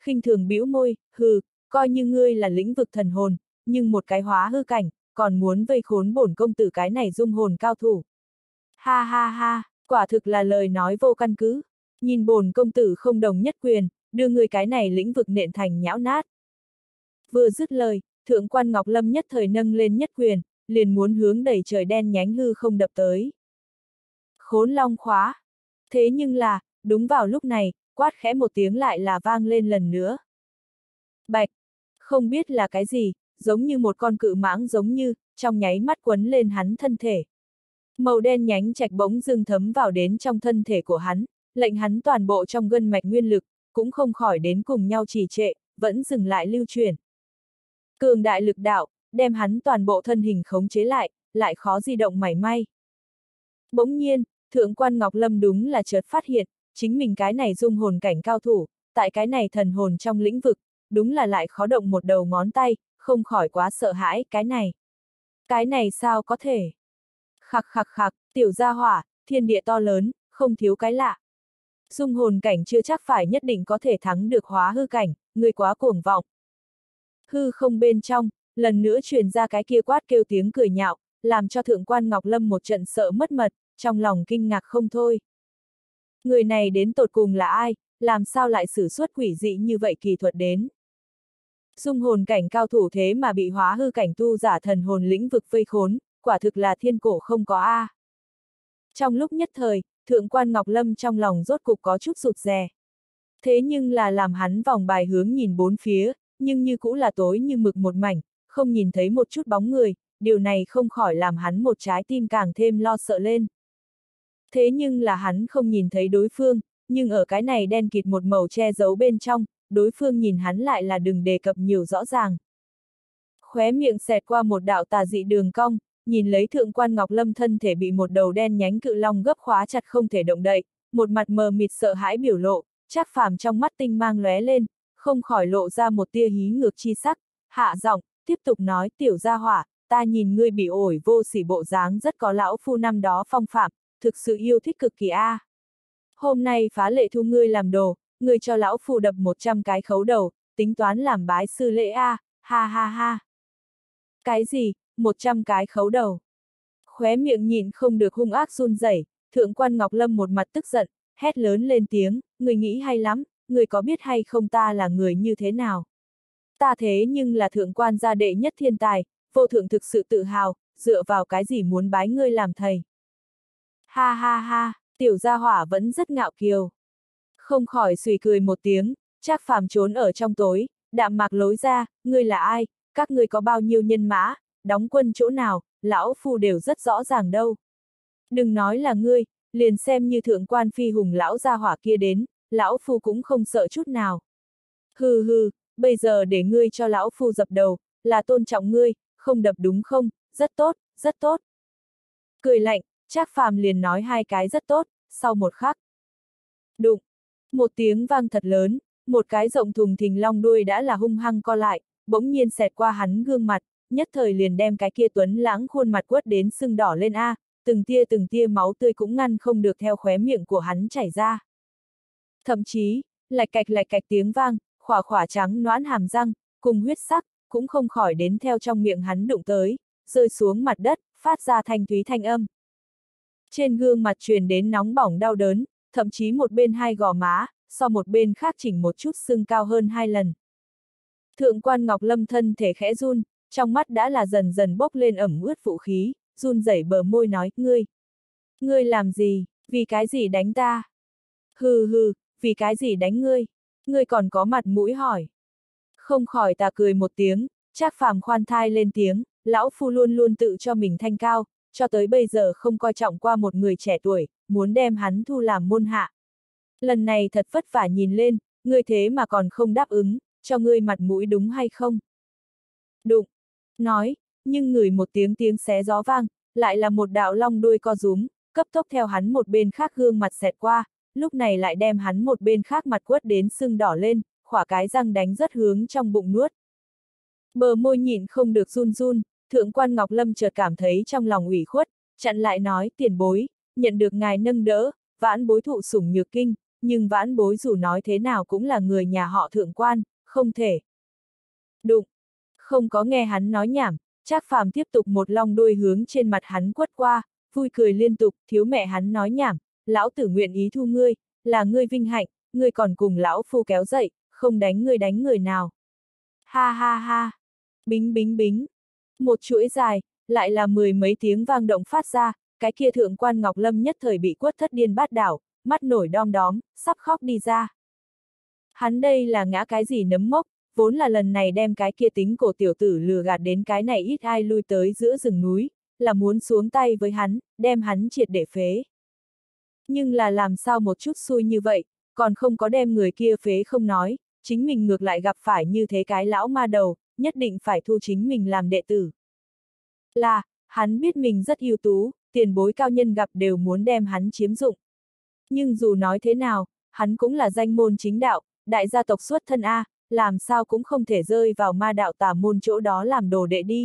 khinh thường bĩu môi, hừ, coi như ngươi là lĩnh vực thần hồn, nhưng một cái hóa hư cảnh, còn muốn vây khốn bổn công tử cái này dung hồn cao thủ. Ha ha ha, quả thực là lời nói vô căn cứ, nhìn bổn công tử không đồng nhất quyền, đưa người cái này lĩnh vực nện thành nhão nát. Vừa dứt lời, thượng quan Ngọc Lâm nhất thời nâng lên nhất quyền, liền muốn hướng đẩy trời đen nhánh hư không đập tới. Khốn long khóa. Thế nhưng là, đúng vào lúc này, quát khẽ một tiếng lại là vang lên lần nữa. Bạch! Không biết là cái gì, giống như một con cự mãng giống như, trong nháy mắt quấn lên hắn thân thể. Màu đen nhánh trạch bỗng dưng thấm vào đến trong thân thể của hắn, lệnh hắn toàn bộ trong gân mạch nguyên lực, cũng không khỏi đến cùng nhau trì trệ, vẫn dừng lại lưu chuyển. Cường đại lực đạo, đem hắn toàn bộ thân hình khống chế lại khó di động mảy may. Bỗng nhiên, thượng quan Ngọc Lâm đúng là chợt phát hiện, chính mình cái này dung hồn cảnh cao thủ, tại cái này thần hồn trong lĩnh vực, đúng là lại khó động một đầu ngón tay, không khỏi quá sợ hãi, cái này. Cái này sao có thể? Khặc khặc khặc, tiểu gia hỏa, thiên địa to lớn, không thiếu cái lạ. Dung hồn cảnh chưa chắc phải nhất định có thể thắng được hóa hư cảnh, người quá cuồng vọng. Hư không bên trong, lần nữa truyền ra cái kia quát kêu tiếng cười nhạo, làm cho thượng quan Ngọc Lâm một trận sợ mất mật, trong lòng kinh ngạc không thôi. Người này đến tột cùng là ai, làm sao lại sử xuất quỷ dị như vậy kỳ thuật đến? Dung hồn cảnh cao thủ thế mà bị hóa hư cảnh tu giả thần hồn lĩnh vực vây khốn, quả thực là thiên cổ không có a. Trong lúc nhất thời, thượng quan Ngọc Lâm trong lòng rốt cục có chút rụt rè. Thế nhưng là làm hắn vòng bài hướng nhìn bốn phía, nhưng như cũ là tối như mực một mảnh, không nhìn thấy một chút bóng người, điều này không khỏi làm hắn một trái tim càng thêm lo sợ lên. Thế nhưng là hắn không nhìn thấy đối phương, nhưng ở cái này đen kịt một màu che giấu bên trong, đối phương nhìn hắn lại là đừng đề cập nhiều rõ ràng. Khóe miệng xẹt qua một đạo tà dị đường cong, nhìn lấy thượng quan Ngọc Lâm thân thể bị một đầu đen nhánh cự long gấp khóa chặt không thể động đậy, một mặt mờ mịt sợ hãi biểu lộ, Trác Phàm trong mắt tinh mang lóe lên, không khỏi lộ ra một tia hí ngược chi sắc, hạ giọng, tiếp tục nói tiểu gia hỏa, ta nhìn ngươi bị ổi vô sỉ bộ dáng rất có lão phu năm đó phong phạm, thực sự yêu thích cực kỳ a. Hôm nay phá lệ thu ngươi làm đồ, ngươi cho lão phu đập 100 cái khấu đầu, tính toán làm bái sư lễ a, ha ha ha. Cái gì, 100 cái khấu đầu? Khóe miệng nhịn không được hung ác run rẩy, thượng quan Ngọc Lâm một mặt tức giận, hét lớn lên tiếng, người nghĩ hay lắm, người có biết hay không ta là người như thế nào? Ta thế nhưng là thượng quan gia đệ nhất thiên tài, vô thượng thực sự tự hào, dựa vào cái gì muốn bái ngươi làm thầy? Ha ha ha, tiểu gia hỏa vẫn rất ngạo kiều. Không khỏi xùy cười một tiếng, Trác Phàm trốn ở trong tối, đạm mạc lối ra, ngươi là ai, các ngươi có bao nhiêu nhân mã, đóng quân chỗ nào, lão phu đều rất rõ ràng đâu. Đừng nói là ngươi, liền xem như thượng quan phi hùng lão gia hỏa kia đến, lão phu cũng không sợ chút nào. Hừ hừ, bây giờ để ngươi cho lão phu dập đầu, là tôn trọng ngươi, không đập đúng không, rất tốt, rất tốt. Cười lạnh, Trác Phàm liền nói hai cái rất tốt, sau một khắc. Đụng, một tiếng vang thật lớn, một cái rộng thùng thình long đuôi đã là hung hăng co lại, bỗng nhiên xẹt qua hắn gương mặt, nhất thời liền đem cái kia tuấn lãng khuôn mặt quất đến sưng đỏ lên a, từng tia máu tươi cũng ngăn không được theo khóe miệng của hắn chảy ra. Thậm chí, lạch cạch tiếng vang, khỏa khỏa trắng nõn hàm răng, cùng huyết sắc, cũng không khỏi đến theo trong miệng hắn đụng tới, rơi xuống mặt đất, phát ra thanh thúy thanh âm. Trên gương mặt truyền đến nóng bỏng đau đớn, thậm chí một bên hai gò má, so một bên khác chỉnh một chút sưng cao hơn 2 lần. Thượng quan Ngọc Lâm thân thể khẽ run, trong mắt đã là dần dần bốc lên ẩm ướt vũ khí, run rẩy bờ môi nói, ngươi làm gì, vì cái gì đánh ta? Hừ hừ, vì cái gì đánh ngươi? Ngươi còn có mặt mũi hỏi. Không khỏi ta cười một tiếng, Trác Phàm khoan thai lên tiếng, lão phu luôn luôn tự cho mình thanh cao, cho tới bây giờ không coi trọng qua một người trẻ tuổi, muốn đem hắn thu làm môn hạ. Lần này thật vất vả nhìn lên, ngươi thế mà còn không đáp ứng, cho ngươi mặt mũi đúng hay không? Đụng, nói, nhưng ngửi một tiếng xé gió vang, lại là một đạo long đuôi co rúm, cấp tốc theo hắn một bên khác gương mặt xẹt qua, lúc này lại đem hắn một bên khác mặt quất đến sưng đỏ lên, khỏa cái răng đánh rất hướng trong bụng nuốt. Bờ môi nhịn không được run run, thượng quan Ngọc Lâm chợt cảm thấy trong lòng ủy khuất, chặn lại nói, tiền bối, nhận được ngài nâng đỡ, vãn bối thụ sủng nhược kinh, nhưng vãn bối dù nói thế nào cũng là người nhà họ Thượng quan, không thể. Đụng, không có nghe hắn nói nhảm, Trác Phàm tiếp tục một long đuôi hướng trên mặt hắn quất qua, vui cười liên tục, thiếu mẹ hắn nói nhảm, lão tử nguyện ý thu ngươi, là ngươi vinh hạnh, ngươi còn cùng lão phu kéo dậy, không đánh người nào. Ha ha ha, bính bính bính, một chuỗi dài, lại là mười mấy tiếng vang động phát ra, cái kia Thượng quan Ngọc Lâm nhất thời bị quất thất điên bát đảo, mắt nổi đom đóm, sắp khóc đi ra. Hắn đây là ngã cái gì nấm mốc, vốn là lần này đem cái kia tính cổ tiểu tử lừa gạt đến cái này ít ai lui tới giữa rừng núi, là muốn xuống tay với hắn, đem hắn triệt để phế. Nhưng là làm sao một chút xui như vậy, còn không có đem người kia phế không nói, chính mình ngược lại gặp phải như thế cái lão ma đầu, nhất định phải thu chính mình làm đệ tử. Là, hắn biết mình rất ưu tú, tiền bối cao nhân gặp đều muốn đem hắn chiếm dụng. Nhưng dù nói thế nào, hắn cũng là danh môn chính đạo, đại gia tộc xuất thân A, làm sao cũng không thể rơi vào ma đạo tà môn chỗ đó làm đồ đệ đi.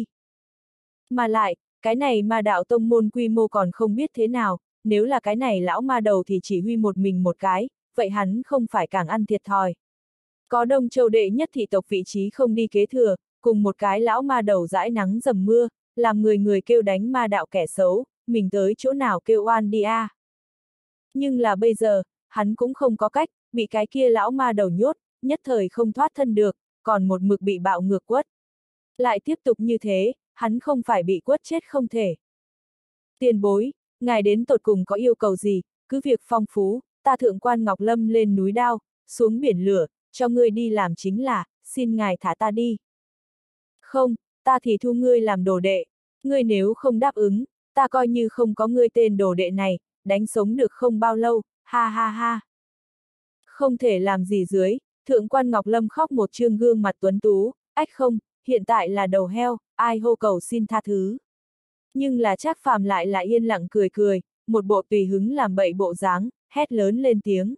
Mà lại, cái này ma đạo tông môn quy mô còn không biết thế nào, nếu là cái này lão ma đầu thì chỉ huy một mình một cái, vậy hắn không phải càng ăn thiệt thòi. Có Đông Châu đệ nhất thị tộc vị trí không đi kế thừa, cùng một cái lão ma đầu dãi nắng dầm mưa, làm người người kêu đánh ma đạo kẻ xấu, mình tới chỗ nào kêu oan đi a. Nhưng là bây giờ, hắn cũng không có cách, bị cái kia lão ma đầu nhốt, nhất thời không thoát thân được, còn một mực bị bạo ngược quất. Lại tiếp tục như thế, hắn không phải bị quất chết không thể. Tiền bối, ngài đến tột cùng có yêu cầu gì, cứ việc phong phú, ta Thượng quan Ngọc Lâm lên núi đao, xuống biển lửa, cho ngươi đi làm chính là, xin ngài thả ta đi. Không, ta thì thu ngươi làm đồ đệ, ngươi nếu không đáp ứng, ta coi như không có ngươi tên đồ đệ này, đánh sống được không bao lâu, ha ha ha. Không thể làm gì dưới, Thượng quan Ngọc Lâm khóc một trương gương mặt tuấn tú, ách không, hiện tại là đầu heo, ai hô cầu xin tha thứ. Nhưng là Trác Phàm lại là yên lặng cười cười, một bộ tùy hứng làm bậy bộ dáng, hét lớn lên tiếng.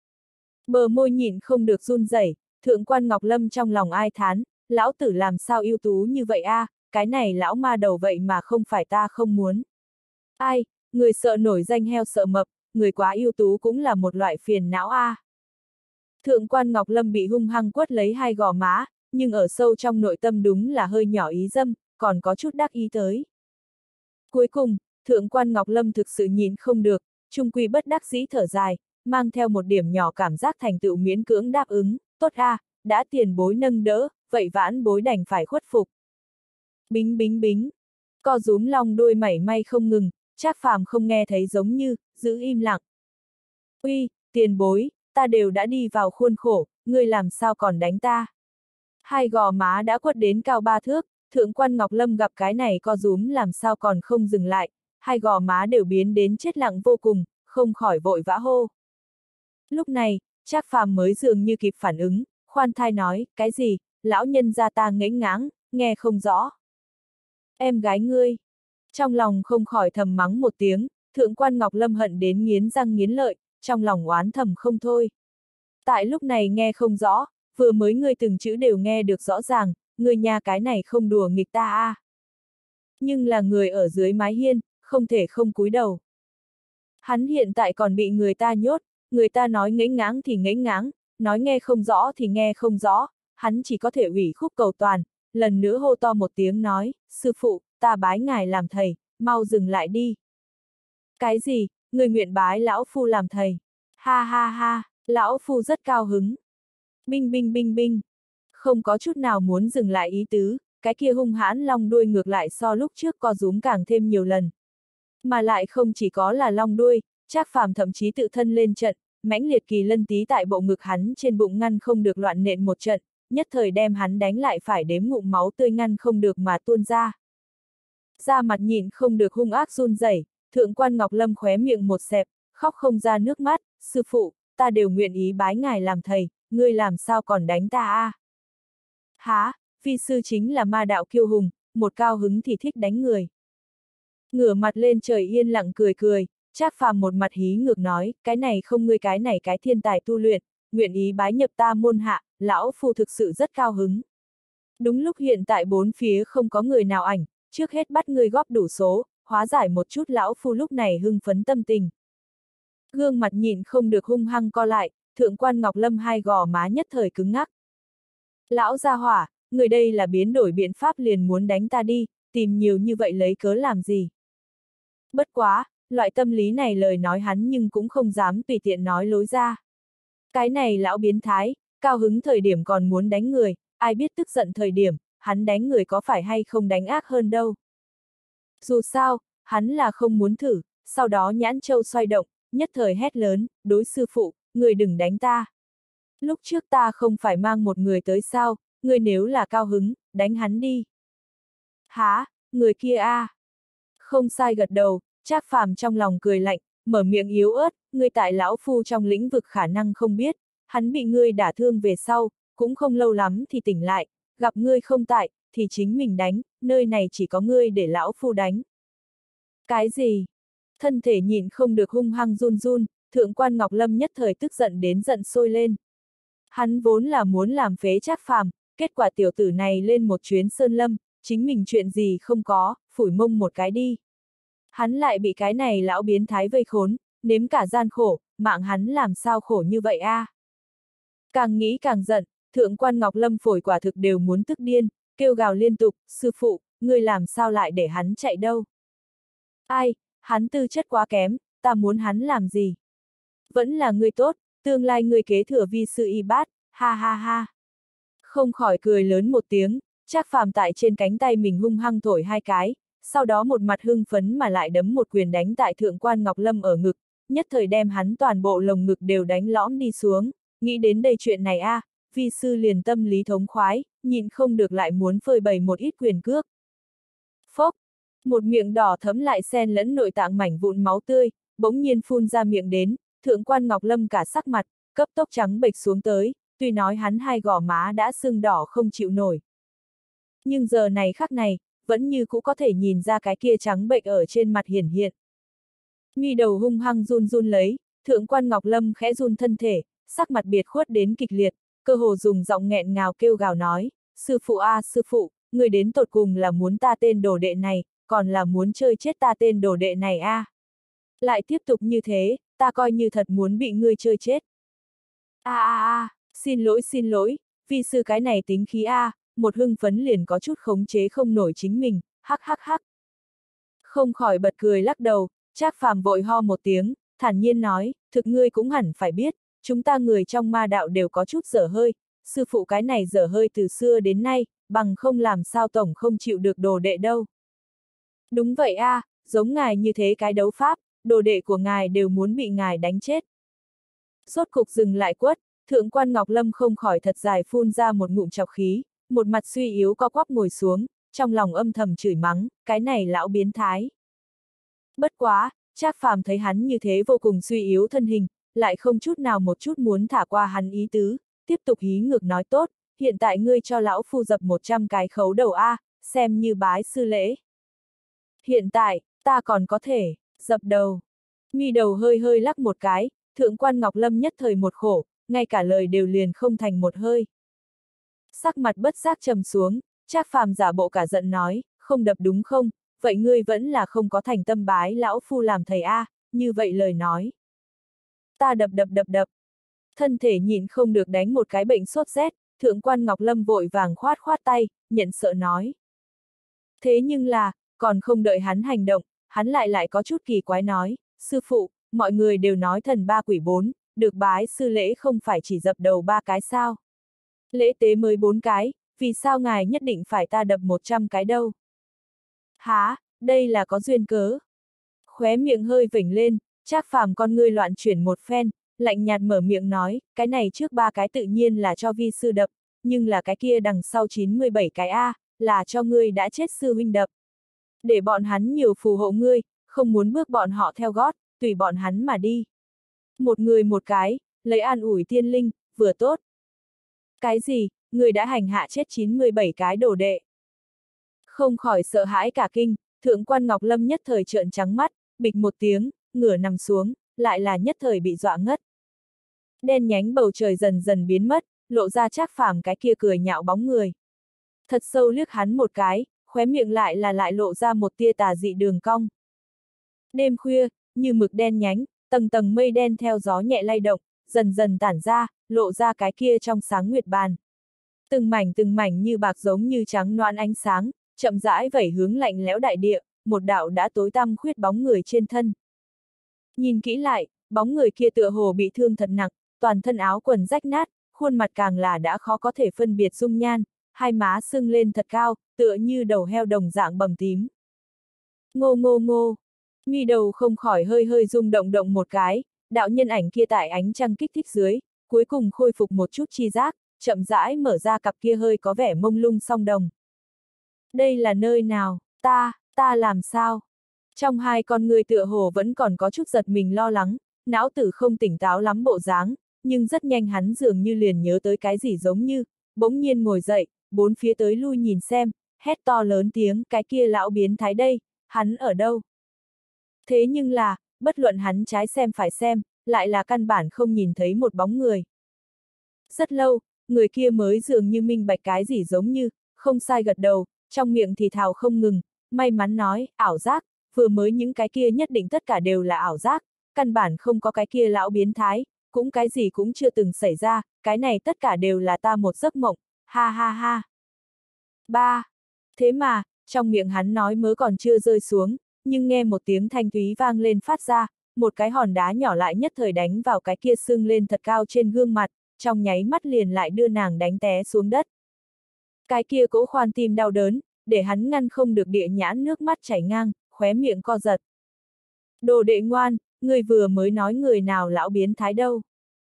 Bờ môi nhịn không được run rẩy, Thượng quan Ngọc Lâm trong lòng ai thán, lão tử làm sao ưu tú như vậy a, cái này lão ma đầu vậy mà không phải ta không muốn. Ai, người sợ nổi danh heo sợ mập, người quá ưu tú cũng là một loại phiền não a. Thượng quan Ngọc Lâm bị hung hăng quất lấy hai gò má, nhưng ở sâu trong nội tâm đúng là hơi nhỏ ý dâm, còn có chút đắc ý tới. Cuối cùng, Thượng quan Ngọc Lâm thực sự nhìn không được, trung quy bất đắc dĩ thở dài, mang theo một điểm nhỏ cảm giác thành tựu miễn cưỡng đáp ứng, tốt a, đã tiền bối nâng đỡ, vậy vãn bối đành phải khuất phục. Bính bính bính, co rúm long đuôi mảy may không ngừng, Trác Phàm không nghe thấy giống như, giữ im lặng. Uy, tiền bối, ta đều đã đi vào khuôn khổ, ngươi làm sao còn đánh ta? Hai gò má đã quất đến cao 3 thước, Thượng quan Ngọc Lâm gặp cái này co rúm làm sao còn không dừng lại, hai gò má đều biến đến chết lặng vô cùng, không khỏi vội vã hô. Lúc này, Trác Phàm mới dường như kịp phản ứng, khoan thai nói, cái gì, lão nhân gia ta ngễnh ngáng, nghe không rõ. Em gái ngươi. Trong lòng không khỏi thầm mắng một tiếng, Thượng quan Ngọc Lâm hận đến nghiến răng nghiến lợi, trong lòng oán thầm không thôi. Tại lúc này nghe không rõ, vừa mới ngươi từng chữ đều nghe được rõ ràng, ngươi nhà cái này không đùa nghịch ta a. Nhưng là người ở dưới mái hiên, không thể không cúi đầu. Hắn hiện tại còn bị người ta nhốt, người ta nói ngễnh ngáng thì ngễnh ngáng, nói nghe không rõ thì nghe không rõ, hắn chỉ có thể ủy khúc cầu toàn, lần nữa hô to một tiếng nói, sư phụ, ta bái ngài làm thầy, mau dừng lại đi. Cái gì, người nguyện bái lão phu làm thầy? Ha ha ha, lão phu rất cao hứng. Binh binh binh binh. Không có chút nào muốn dừng lại ý tứ, cái kia hung hãn long đuôi ngược lại so lúc trước co rúm càng thêm nhiều lần. Mà lại không chỉ có là long đuôi, Trác Phàm thậm chí tự thân lên trận, mãnh liệt kỳ lân tí tại bộ ngực hắn trên bụng ngăn không được loạn nện một trận, nhất thời đem hắn đánh lại phải đếm ngụm máu tươi ngăn không được mà tuôn ra. Da mặt nhịn không được hung ác run rẩy, Thượng quan Ngọc Lâm khóe miệng một xẹp, khóc không ra nước mắt, sư phụ, ta đều nguyện ý bái ngài làm thầy, ngươi làm sao còn đánh ta a? Há, vi sư chính là ma đạo kiêu hùng, một cao hứng thì thích đánh người. Ngửa mặt lên trời yên lặng cười cười, Trác Phàm một mặt hí ngược nói, cái này không ngươi cái này cái thiên tài tu luyện, nguyện ý bái nhập ta môn hạ, lão phu thực sự rất cao hứng. Đúng lúc hiện tại bốn phía không có người nào ảnh, trước hết bắt ngươi góp đủ số, hóa giải một chút lão phu lúc này hưng phấn tâm tình. Gương mặt nhịn không được hung hăng co lại, Thượng quan Ngọc Lâm hai gò má nhất thời cứng ngắc. Lão gia hỏa, người đây là biến đổi biện pháp liền muốn đánh ta đi, tìm nhiều như vậy lấy cớ làm gì. Bất quá, loại tâm lý này lời nói hắn nhưng cũng không dám tùy tiện nói lối ra. Cái này lão biến thái, cao hứng thời điểm còn muốn đánh người, ai biết tức giận thời điểm, hắn đánh người có phải hay không đánh ác hơn đâu. Dù sao, hắn là không muốn thử, sau đó nhãn châu xoay động, nhất thời hét lớn, đối sư phụ, người đừng đánh ta. Lúc trước ta không phải mang một người tới sao, người nếu là cao hứng, đánh hắn đi. Hả, người kia a? Không sai gật đầu, Trác Phàm trong lòng cười lạnh, mở miệng yếu ớt, ngươi tại lão phu trong lĩnh vực khả năng không biết, hắn bị ngươi đả thương về sau, cũng không lâu lắm thì tỉnh lại, gặp ngươi không tại, thì chính mình đánh, nơi này chỉ có ngươi để lão phu đánh. Cái gì? Thân thể nhịn không được hung hăng run run, Thượng quan Ngọc Lâm nhất thời tức giận đến giận sôi lên. Hắn vốn là muốn làm phế Trác Phàm, kết quả tiểu tử này lên một chuyến sơn lâm, chính mình chuyện gì không có, phủi mông một cái đi. Hắn lại bị cái này lão biến thái vây khốn, nếm cả gian khổ, mạng hắn làm sao khổ như vậy a? Càng nghĩ càng giận, Thượng quan Ngọc Lâm phổi quả thực đều muốn tức điên, kêu gào liên tục, sư phụ, ngươi làm sao lại để hắn chạy đâu? Ai, hắn tư chất quá kém, ta muốn hắn làm gì? Vẫn là ngươi tốt, tương lai ngươi kế thừa vi sư y bát, ha ha ha. Không khỏi cười lớn một tiếng, Trác Phàm tại trên cánh tay mình hung hăng thổi hai cái, sau đó một mặt hưng phấn mà lại đấm một quyền đánh tại Thượng quan Ngọc Lâm ở ngực, nhất thời đem hắn toàn bộ lồng ngực đều đánh lõm đi xuống, nghĩ đến đây chuyện này a, vi sư liền tâm lý thống khoái, nhịn không được lại muốn phơi bày một ít quyền cước. Phốc, một miệng đỏ thấm lại xen lẫn nội tạng mảnh vụn máu tươi, bỗng nhiên phun ra miệng đến, Thượng quan Ngọc Lâm cả sắc mặt, cấp tốc trắng bệch xuống tới, tuy nói hắn hai gò má đã sưng đỏ không chịu nổi. Nhưng giờ này khắc này, vẫn như cũ có thể nhìn ra cái kia trắng bệch ở trên mặt hiển hiện. Mi đầu hung hăng run run lấy, Thượng quan Ngọc Lâm khẽ run thân thể, sắc mặt biệt khuất đến kịch liệt, cơ hồ dùng giọng nghẹn ngào kêu gào nói, sư phụ a sư phụ, người đến tột cùng là muốn ta tên đồ đệ này, còn là muốn chơi chết ta tên đồ đệ này a? Lại tiếp tục như thế, ta coi như thật muốn bị ngươi chơi chết. Xin lỗi, vi sư cái này tính khí a, một hưng phấn liền có chút khống chế không nổi chính mình, hắc hắc hắc. Không khỏi bật cười lắc đầu, Trác Phàm vội ho một tiếng, thản nhiên nói, thực ngươi cũng hẳn phải biết, chúng ta người trong ma đạo đều có chút dở hơi, sư phụ cái này dở hơi từ xưa đến nay, bằng không làm sao tổng không chịu được đồ đệ đâu. Đúng vậy a, giống ngài như thế cái đấu pháp, đồ đệ của ngài đều muốn bị ngài đánh chết. Rốt cục dừng lại quất, Thượng quan Ngọc Lâm không khỏi thật dài phun ra một ngụm trọc khí, một mặt suy yếu co quắp ngồi xuống, trong lòng âm thầm chửi mắng, cái này lão biến thái. Bất quá, Trác Phàm thấy hắn như thế vô cùng suy yếu thân hình, lại không chút nào một chút muốn thả qua hắn ý tứ, tiếp tục hí ngược nói tốt, hiện tại ngươi cho lão phu dập 100 cái khấu đầu a, xem như bái sư lễ. Hiện tại, ta còn có thể, dập đầu. Mi đầu hơi hơi lắc một cái, Thượng quan Ngọc Lâm nhất thời một khổ, ngay cả lời đều liền không thành một hơi. Sắc mặt bất giác trầm xuống, Trác Phàm giả bộ cả giận nói, không đập đúng không, vậy ngươi vẫn là không có thành tâm bái lão phu làm thầy a, như vậy lời nói. Ta đập. Thân thể nhịn không được đánh một cái bệnh sốt rét, Thượng quan Ngọc Lâm vội vàng khoát khoát tay, nhận sợ nói. Thế nhưng là, còn không đợi hắn hành động, hắn lại có chút kỳ quái nói, sư phụ, mọi người đều nói thần ba quỷ bốn, được bái sư lễ không phải chỉ dập đầu 3 cái sao. Lễ tế mới 4 cái, vì sao ngài nhất định phải ta đập 100 cái đâu? Hả, đây là có duyên cớ. Khóe miệng hơi vểnh lên, Trác Phàm con ngươi loạn chuyển một phen, lạnh nhạt mở miệng nói, cái này trước 3 cái tự nhiên là cho vi sư đập, nhưng là cái kia đằng sau 97 cái a, là cho ngươi đã chết sư huynh đập. Để bọn hắn nhiều phù hộ ngươi, không muốn bước bọn họ theo gót, tùy bọn hắn mà đi. Một người một cái, lấy an ủi tiên linh, vừa tốt. Cái gì, người đã hành hạ chết 97 cái đồ đệ. Không khỏi sợ hãi cả kinh, Thượng quan Ngọc Lâm nhất thời trợn trắng mắt, bịch một tiếng, ngửa nằm xuống, lại là nhất thời bị dọa ngất. Đen nhánh bầu trời dần dần biến mất, lộ ra Trác Phàm cái kia cười nhạo bóng người. Thật sâu liếc hắn một cái, khóe miệng lại lộ ra một tia tà dị đường cong. Đêm khuya, như mực đen nhánh, tầng tầng mây đen theo gió nhẹ lay động, dần dần tản ra, lộ ra cái kia trong sáng nguyệt bàn. Từng mảnh như bạc giống như trắng noãn ánh sáng, chậm rãi vẩy hướng lạnh lẽo đại địa, một đạo đã tối tăm khuyết bóng người trên thân. Nhìn kỹ lại, bóng người kia tựa hồ bị thương thật nặng, toàn thân áo quần rách nát, khuôn mặt càng là đã khó có thể phân biệt dung nhan, hai má sưng lên thật cao, tựa như đầu heo đồng dạng bầm tím. Ngô ngô ngô, mi đầu không khỏi hơi hơi rung động động một cái, đạo nhân ảnh kia tại ánh trăng kích thích dưới, cuối cùng khôi phục một chút chi giác, chậm rãi mở ra cặp kia hơi có vẻ mông lung song đồng. Đây là nơi nào, ta làm sao? Trong hai con người tựa hồ vẫn còn có chút giật mình lo lắng, não tử không tỉnh táo lắm bộ dáng, nhưng rất nhanh hắn dường như liền nhớ tới cái gì giống như, bỗng nhiên ngồi dậy, bốn phía tới lui nhìn xem, hét to lớn tiếng, cái kia lão biến thái đây, hắn ở đâu? Thế nhưng là, bất luận hắn trái xem phải xem, lại là căn bản không nhìn thấy một bóng người. Rất lâu, người kia mới dường như minh bạch cái gì giống như, không sai gật đầu, trong miệng thì thào không ngừng, may mắn nói, ảo giác, vừa mới những cái kia nhất định tất cả đều là ảo giác, căn bản không có cái kia lão biến thái, cũng cái gì cũng chưa từng xảy ra, cái này tất cả đều là ta một giấc mộng, ha ha ha. Ba. Thế mà, trong miệng hắn nói mớ còn chưa rơi xuống, nhưng nghe một tiếng thanh thúy vang lên phát ra, một cái hòn đá nhỏ lại nhất thời đánh vào cái kia sưng lên thật cao trên gương mặt, trong nháy mắt liền lại đưa nàng đánh té xuống đất. Cái kia cỗ khoan tim đau đớn, để hắn ngăn không được địa nhãn nước mắt chảy ngang, khóe miệng co giật. Đồ đệ ngoan, người vừa mới nói người nào lão biến thái đâu.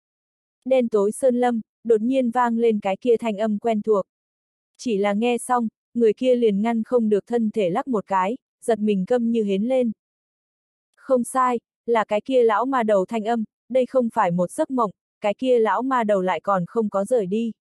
Đen tối sơn lâm, đột nhiên vang lên cái kia thanh âm quen thuộc. Chỉ là nghe xong, người kia liền ngăn không được thân thể lắc một cái, giật mình câm như hến lên. Không sai, là cái kia lão ma đầu thanh âm, đây không phải một giấc mộng, cái kia lão ma đầu lại còn không có rời đi.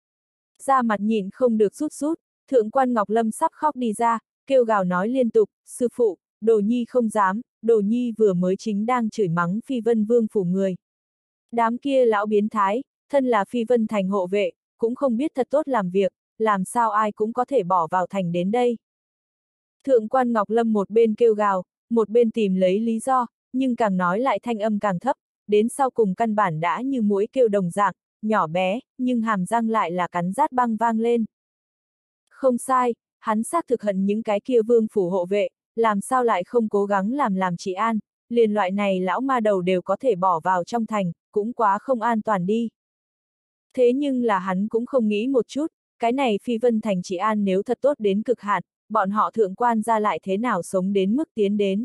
Da mặt nhìn không được rút rút, thượng quan Ngọc Lâm sắp khóc đi ra, kêu gào nói liên tục, sư phụ, đồ nhi không dám, đồ nhi vừa mới chính đang chửi mắng Phi Vân Vương phủ người. Đám kia lão biến thái, thân là Phi Vân thành hộ vệ, cũng không biết thật tốt làm việc, làm sao ai cũng có thể bỏ vào thành đến đây. Thượng quan Ngọc Lâm một bên kêu gào, một bên tìm lấy lý do, nhưng càng nói lại thanh âm càng thấp, đến sau cùng căn bản đã như muỗi kêu đồng dạng, nhỏ bé, nhưng hàm răng lại là cắn rát băng vang lên. Không sai, hắn xác thực hận những cái kia vương phủ hộ vệ, làm sao lại không cố gắng làm trị an, liền loại này lão ma đầu đều có thể bỏ vào trong thành, cũng quá không an toàn đi. Thế nhưng là hắn cũng không nghĩ một chút, cái này Phi Vân thành trị an nếu thật tốt đến cực hạn, bọn họ thượng quan ra lại thế nào sống đến mức tiến đến.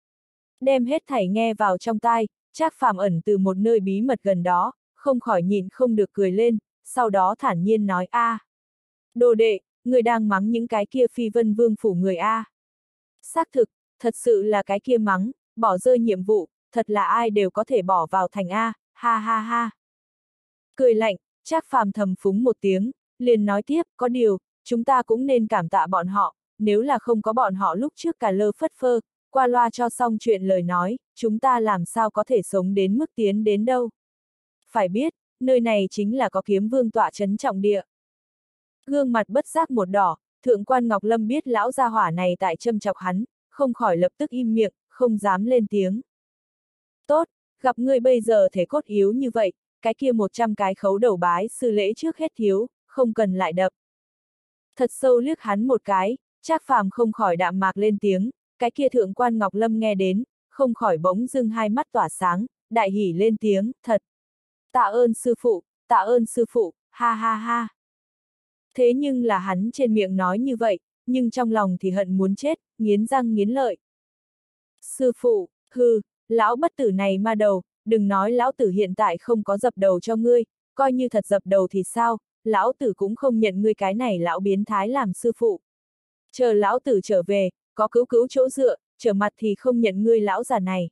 Đem hết thảy nghe vào trong tai, Trác Phàm ẩn từ một nơi bí mật gần đó, không khỏi nhịn không được cười lên, sau đó thản nhiên nói a, đồ đệ, người đang mắng những cái kia Phi Vân Vương phủ người a. Xác thực, thật sự là cái kia mắng, bỏ rơi nhiệm vụ, thật là ai đều có thể bỏ vào thành a, ha ha ha. Cười lạnh, Trác Phàm thầm phúng một tiếng, liền nói tiếp, có điều, chúng ta cũng nên cảm tạ bọn họ, nếu là không có bọn họ lúc trước cả lơ phất phơ, qua loa cho xong chuyện lời nói, chúng ta làm sao có thể sống đến mức tiến đến đâu. Phải biết, nơi này chính là có Kiếm Vương tọa trấn trọng địa. Gương mặt bất giác một đỏ, thượng quan Ngọc Lâm biết lão gia hỏa này tại châm chọc hắn, không khỏi lập tức im miệng, không dám lên tiếng. Tốt, gặp ngươi bây giờ thể cốt yếu như vậy, cái kia 100 cái khấu đầu bái sư lễ trước hết thiếu, không cần lại đập. Thật sâu liếc hắn một cái, Trác Phàm không khỏi đạm mạc lên tiếng, cái kia thượng quan Ngọc Lâm nghe đến, không khỏi bỗng dưng hai mắt tỏa sáng, đại hỉ lên tiếng, thật. Tạ ơn sư phụ, ha ha ha. Thế nhưng là hắn trên miệng nói như vậy, nhưng trong lòng thì hận muốn chết, nghiến răng nghiến lợi. Sư phụ, hừ, lão bất tử này ma đầu, đừng nói lão tử hiện tại không có dập đầu cho ngươi, coi như thật dập đầu thì sao, lão tử cũng không nhận ngươi cái này lão biến thái làm sư phụ. Chờ lão tử trở về, có cứu cứu chỗ dựa, trở mặt thì không nhận ngươi lão già này.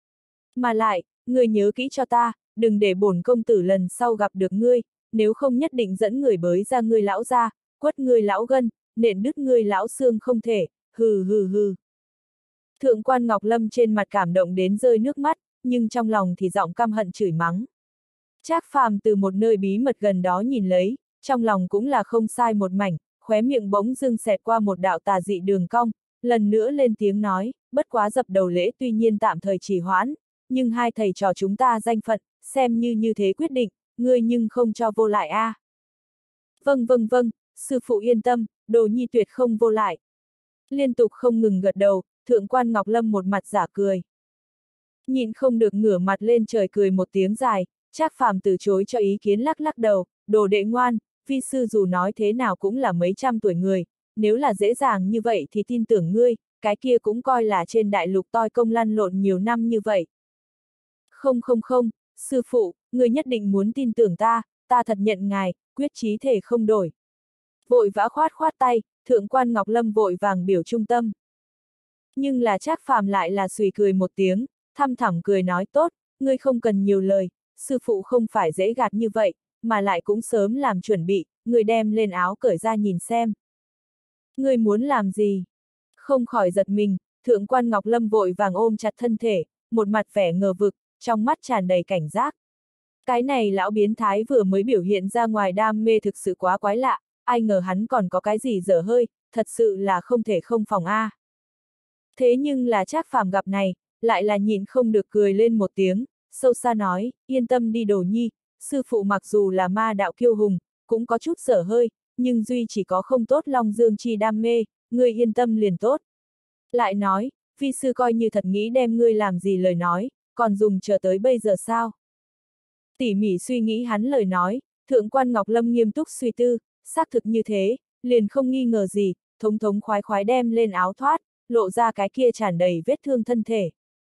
Mà lại, ngươi nhớ kỹ cho ta, đừng để bổn công tử lần sau gặp được ngươi, nếu không nhất định dẫn người bới ra ngươi lão ra, quất ngươi lão gân, nện đứt ngươi lão xương không thể, hừ hừ hừ. Thượng quan Ngọc Lâm trên mặt cảm động đến rơi nước mắt, nhưng trong lòng thì giọng căm hận chửi mắng. Trác Phàm từ một nơi bí mật gần đó nhìn lấy, trong lòng cũng là không sai một mảnh, khóe miệng bỗng dưng xẹt qua một đạo tà dị đường cong, lần nữa lên tiếng nói, bất quá dập đầu lễ tuy nhiên tạm thời trì hoãn, nhưng hai thầy trò chúng ta danh phận, xem như thế quyết định, ngươi nhưng không cho vô lại a. Vâng vâng vâng, sư phụ yên tâm, đồ nhi tuyệt không vô lại. Liên tục không ngừng gật đầu, thượng quan Ngọc Lâm một mặt giả cười. Nhịn không được ngửa mặt lên trời cười một tiếng dài, Trác Phàm từ chối cho ý kiến lắc lắc đầu, đồ đệ ngoan, vi sư dù nói thế nào cũng là mấy trăm tuổi người, nếu là dễ dàng như vậy thì tin tưởng ngươi, cái kia cũng coi là trên đại lục toi công lăn lộn nhiều năm như vậy. Không không không, sư phụ, ngươi nhất định muốn tin tưởng ta, ta thật nhận ngài, quyết chí thể không đổi. Vội vã khoát khoát tay, thượng quan Ngọc Lâm vội vàng biểu trung tâm. Nhưng là Trác Phàm lại là sùi cười một tiếng, thăm thẳm cười nói tốt, ngươi không cần nhiều lời, sư phụ không phải dễ gạt như vậy, mà lại cũng sớm làm chuẩn bị, ngươi đem lên áo cởi ra nhìn xem. Ngươi muốn làm gì? Không khỏi giật mình, thượng quan Ngọc Lâm vội vàng ôm chặt thân thể, một mặt vẻ ngờ vực, trong mắt tràn đầy cảnh giác. Cái này lão biến thái vừa mới biểu hiện ra ngoài đam mê thực sự quá quái lạ, ai ngờ hắn còn có cái gì dở hơi, thật sự là không thể không phòng a. Thế nhưng là Trác Phàm gặp này, lại là nhịn không được cười lên một tiếng, sâu xa nói, yên tâm đi đồ nhi, sư phụ mặc dù là ma đạo kiêu hùng, cũng có chút dở hơi, nhưng duy chỉ có không tốt Long Dương chi đam mê, ngươi yên tâm liền tốt. Lại nói, vi sư coi như thật nghĩ đem ngươi làm gì lời nói, còn dùng chờ tới bây giờ sao? Tỉ mỉ suy nghĩ hắn lời nói, thượng quan Ngọc Lâm nghiêm túc suy tư, xác thực như thế, liền không nghi ngờ gì, thống thống khoái khoái đem lên áo thoát, lộ ra cái kia tràn đầy vết thương thân thể.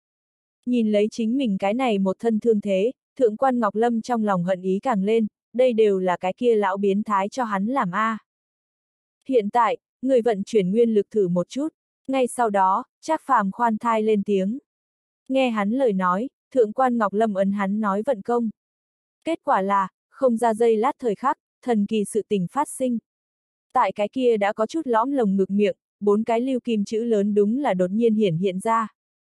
Nhìn lấy chính mình cái này một thân thương thế, thượng quan Ngọc Lâm trong lòng hận ý càng lên, đây đều là cái kia lão biến thái cho hắn làm a. Hiện tại, người vận chuyển nguyên lực thử một chút, ngay sau đó, Trác Phàm khoan thai lên tiếng. Nghe hắn lời nói, thượng quan Ngọc Lâm ấn hắn nói vận công. Kết quả là, không ra giây lát thời khắc, thần kỳ sự tình phát sinh. Tại cái kia đã có chút lõm lồng ngực miệng, 4 cái lưu kim chữ lớn đúng là đột nhiên hiển hiện ra.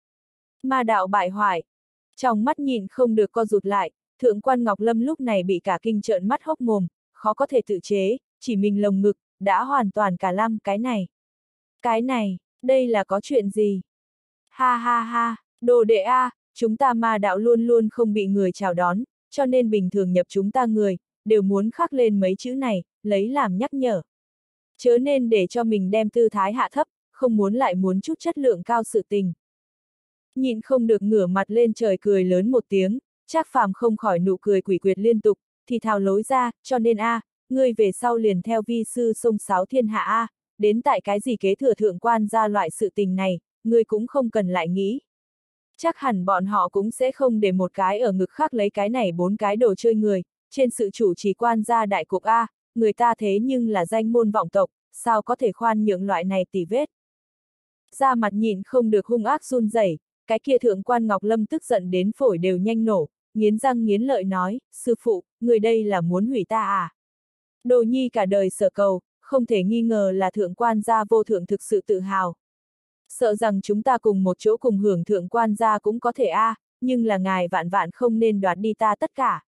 Ma đạo bại hoại. Trong mắt nhìn không được co rụt lại, thượng quan Ngọc Lâm lúc này bị cả kinh trợn mắt hốc mồm, khó có thể tự chế, chỉ mình lồng ngực, đã hoàn toàn cả lăm cái này. Cái này, đây là có chuyện gì? Ha ha ha, đồ đệ a, chúng ta ma đạo luôn luôn không bị người chào đón, cho nên bình thường nhập chúng ta người, đều muốn khắc lên mấy chữ này, lấy làm nhắc nhở. Chớ nên để cho mình đem tư thái hạ thấp, không muốn lại muốn chút chất lượng cao sự tình. Nhịn không được ngửa mặt lên trời cười lớn một tiếng, Trác Phàm không khỏi nụ cười quỷ quyệt liên tục, thì thào lối ra, cho nên ngươi về sau liền theo vi sư sông sáo thiên hạ đến tại cái gì kế thừa thượng quan ra loại sự tình này, ngươi cũng không cần lại nghĩ. Chắc hẳn bọn họ cũng sẽ không để một cái ở ngực khác lấy cái này 4 cái đồ chơi người, trên sự chủ trì quan gia đại cục người ta thế nhưng là danh môn vọng tộc, sao có thể khoan nhượng loại này tỉ vết. Da mặt nhìn không được hung ác run rẩy, cái kia thượng quan Ngọc Lâm tức giận đến phổi đều nhanh nổ, nghiến răng nghiến lợi nói, sư phụ, người đây là muốn hủy ta à? Đồ nhi cả đời sở cầu, không thể nghi ngờ là thượng quan gia vô thượng thực sự tự hào. Sợ rằng chúng ta cùng một chỗ cùng hưởng thượng quan gia cũng có thể nhưng là ngài vạn vạn không nên đoạt đi ta tất cả.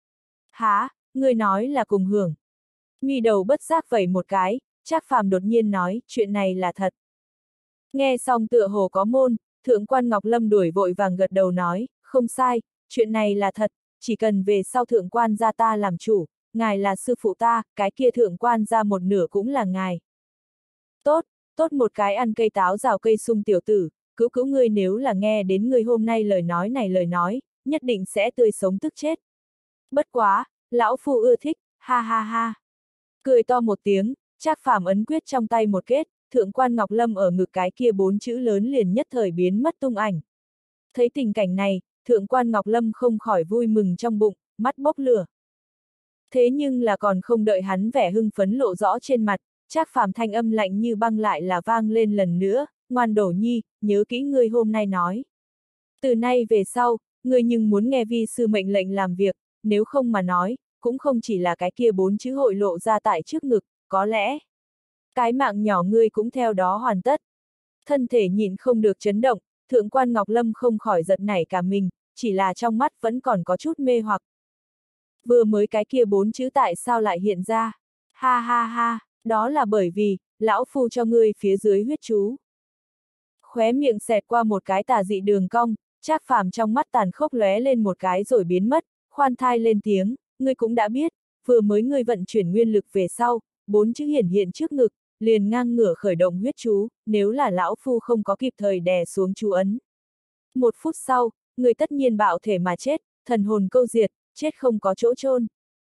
Hả, ngươi nói là cùng hưởng. Mi đầu bất giác vẩy một cái, Trác Phàm đột nhiên nói, chuyện này là thật. Nghe xong tựa hồ có môn, thượng quan Ngọc Lâm đuổi vội vàng gật đầu nói, không sai, chuyện này là thật, chỉ cần về sau thượng quan gia ta làm chủ, ngài là sư phụ ta, cái kia thượng quan gia một nửa cũng là ngài. Tốt, tốt một cái ăn cây táo rào cây sung tiểu tử, cứu cứu ngươi nếu là nghe đến ngươi hôm nay lời nói, nhất định sẽ tươi sống tức chết. Bất quá, lão phu ưa thích, ha ha ha. Cười to một tiếng, Trác Phàm ấn quyết trong tay một kết, thượng quan Ngọc Lâm ở ngực cái kia 4 chữ lớn liền nhất thời biến mất tung ảnh. Thấy tình cảnh này, thượng quan Ngọc Lâm không khỏi vui mừng trong bụng, mắt bốc lửa. Thế nhưng là còn không đợi hắn vẻ hưng phấn lộ rõ trên mặt, Trác Phàm thanh âm lạnh như băng lại là vang lên lần nữa, ngoan đổ nhi, nhớ kỹ ngươi hôm nay nói. Từ nay về sau, ngươi nhưng muốn nghe vi sư mệnh lệnh làm việc, nếu không mà nói, cũng không chỉ là cái kia 4 chữ hội lộ ra tại trước ngực, có lẽ cái mạng nhỏ ngươi cũng theo đó hoàn tất. Thân thể nhịn không được chấn động, thượng quan Ngọc Lâm không khỏi giật nảy cả mình, chỉ là trong mắt vẫn còn có chút mê hoặc. Vừa mới cái kia 4 chữ tại sao lại hiện ra? Ha ha ha, đó là bởi vì, lão phu cho ngươi phía dưới huyết chú. Khóe miệng xẹt qua một cái tà dị đường cong, Trác Phàm trong mắt tàn khốc lóe lên một cái rồi biến mất, khoan thai lên tiếng, ngươi cũng đã biết, vừa mới ngươi vận chuyển nguyên lực về sau, 4 chữ hiển hiện trước ngực, liền ngang ngửa khởi động huyết chú, nếu là lão phu không có kịp thời đè xuống chú ấn. 1 phút sau, ngươi tất nhiên bạo thể mà chết, thần hồn câu diệt, chết không có chỗ chôn.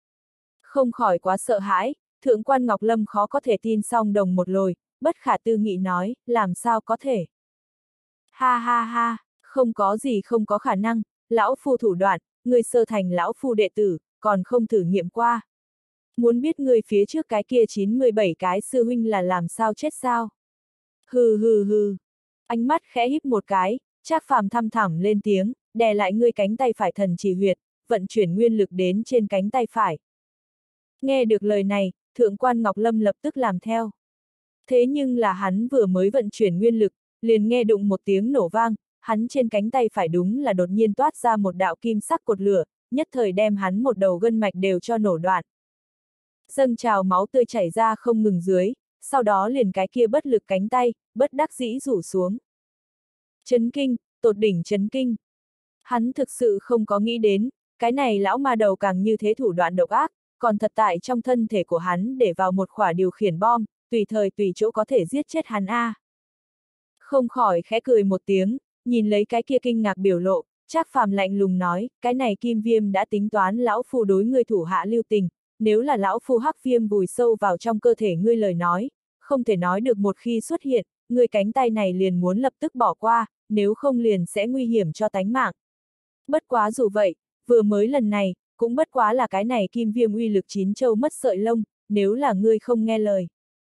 Không khỏi quá sợ hãi, thượng quan Ngọc Lâm khó có thể tin song đồng một lồi, bất khả tư nghị nói, làm sao có thể. Ha ha ha, không có gì không có khả năng, lão phu thủ đoạn, ngươi sơ thành lão phu đệ tử, còn không thử nghiệm qua. Muốn biết người phía trước cái kia 97 cái sư huynh là làm sao chết sao? Hừ hừ hừ. Ánh mắt khẽ híp một cái, Trác Phàm thăm thẳm lên tiếng, đè lại ngươi cánh tay phải thần chỉ huyệt, vận chuyển nguyên lực đến trên cánh tay phải. Nghe được lời này, thượng quan Ngọc Lâm lập tức làm theo. Thế nhưng là hắn vừa mới vận chuyển nguyên lực, liền nghe đụng một tiếng nổ vang, hắn trên cánh tay phải đúng là đột nhiên toát ra một đạo kim sắc cột lửa, nhất thời đem hắn một đầu gân mạch đều cho nổ đoạn. Dâng trào máu tươi chảy ra không ngừng dưới, sau đó liền cái kia bất lực cánh tay, bất đắc dĩ rủ xuống. Chấn kinh, tột đỉnh chấn kinh. Hắn thực sự không có nghĩ đến, cái này lão ma đầu càng như thế thủ đoạn độc ác, còn thật tại trong thân thể của hắn để vào một khỏa điều khiển bom, tùy thời tùy chỗ có thể giết chết hắn a. Không khỏi khẽ cười một tiếng, nhìn lấy cái kia kinh ngạc biểu lộ, Trác Phàm lạnh lùng nói, cái này kim viêm đã tính toán lão phu đối ngươi thủ hạ lưu tình, nếu là lão phu hắc viêm vùi sâu vào trong cơ thể ngươi lời nói, không thể nói được một khi xuất hiện, ngươi cánh tay này liền muốn lập tức bỏ qua, nếu không liền sẽ nguy hiểm cho tánh mạng. Bất quá dù vậy, vừa mới lần này, cũng bất quá là cái này kim viêm uy lực 9 châu mất sợi lông, nếu là ngươi không nghe lời.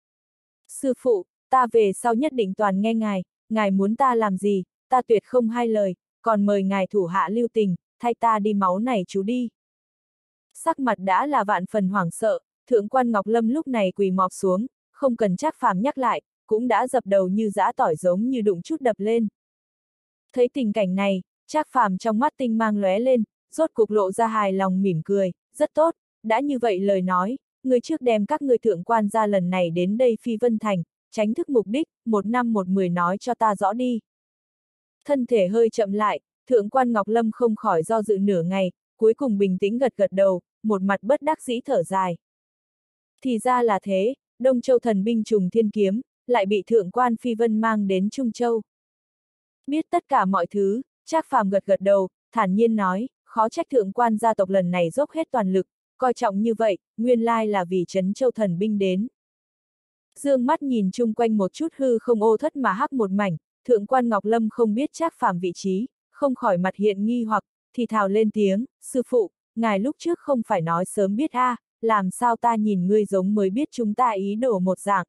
Sư phụ, ta về sau nhất định toàn nghe ngài muốn ta làm gì, ta tuyệt không hai lời, còn mời ngài thủ hạ lưu tình, thay ta đi máu này chú đi. Sắc mặt đã là vạn phần hoảng sợ, thượng quan Ngọc Lâm lúc này quỳ mọp xuống, không cần Trác Phàm nhắc lại, cũng đã dập đầu như giã tỏi giống như đụng chút đập lên. Thấy tình cảnh này, Trác Phàm trong mắt tinh mang lóe lên, rốt cục lộ ra hài lòng mỉm cười, rất tốt, đã như vậy lời nói, người trước đem các người thượng quan gia lần này đến đây Phi Vân Thành, tránh thức mục đích, 1 năm 1 10 nói cho ta rõ đi. Thân thể hơi chậm lại, thượng quan Ngọc Lâm không khỏi do dự nửa ngày, cuối cùng bình tĩnh gật gật đầu, một mặt bất đắc dĩ thở dài. Thì ra là thế, Đông Châu thần binh trùng thiên kiếm, lại bị thượng quan Phi Vân mang đến Trung Châu. Biết tất cả mọi thứ, Trác Phàm gật gật đầu, thản nhiên nói, khó trách thượng quan gia tộc lần này dốc hết toàn lực, coi trọng như vậy, nguyên lai là vì Trấn Châu thần binh đến. Dương mắt nhìn chung quanh một chút hư không ô thất mà hắc một mảnh, thượng quan Ngọc Lâm không biết Trác Phàm vị trí, không khỏi mặt hiện nghi hoặc, thì thào lên tiếng, sư phụ, ngài lúc trước không phải nói sớm biết a, làm sao ta nhìn ngươi giống mới biết chúng ta ý đồ một dạng.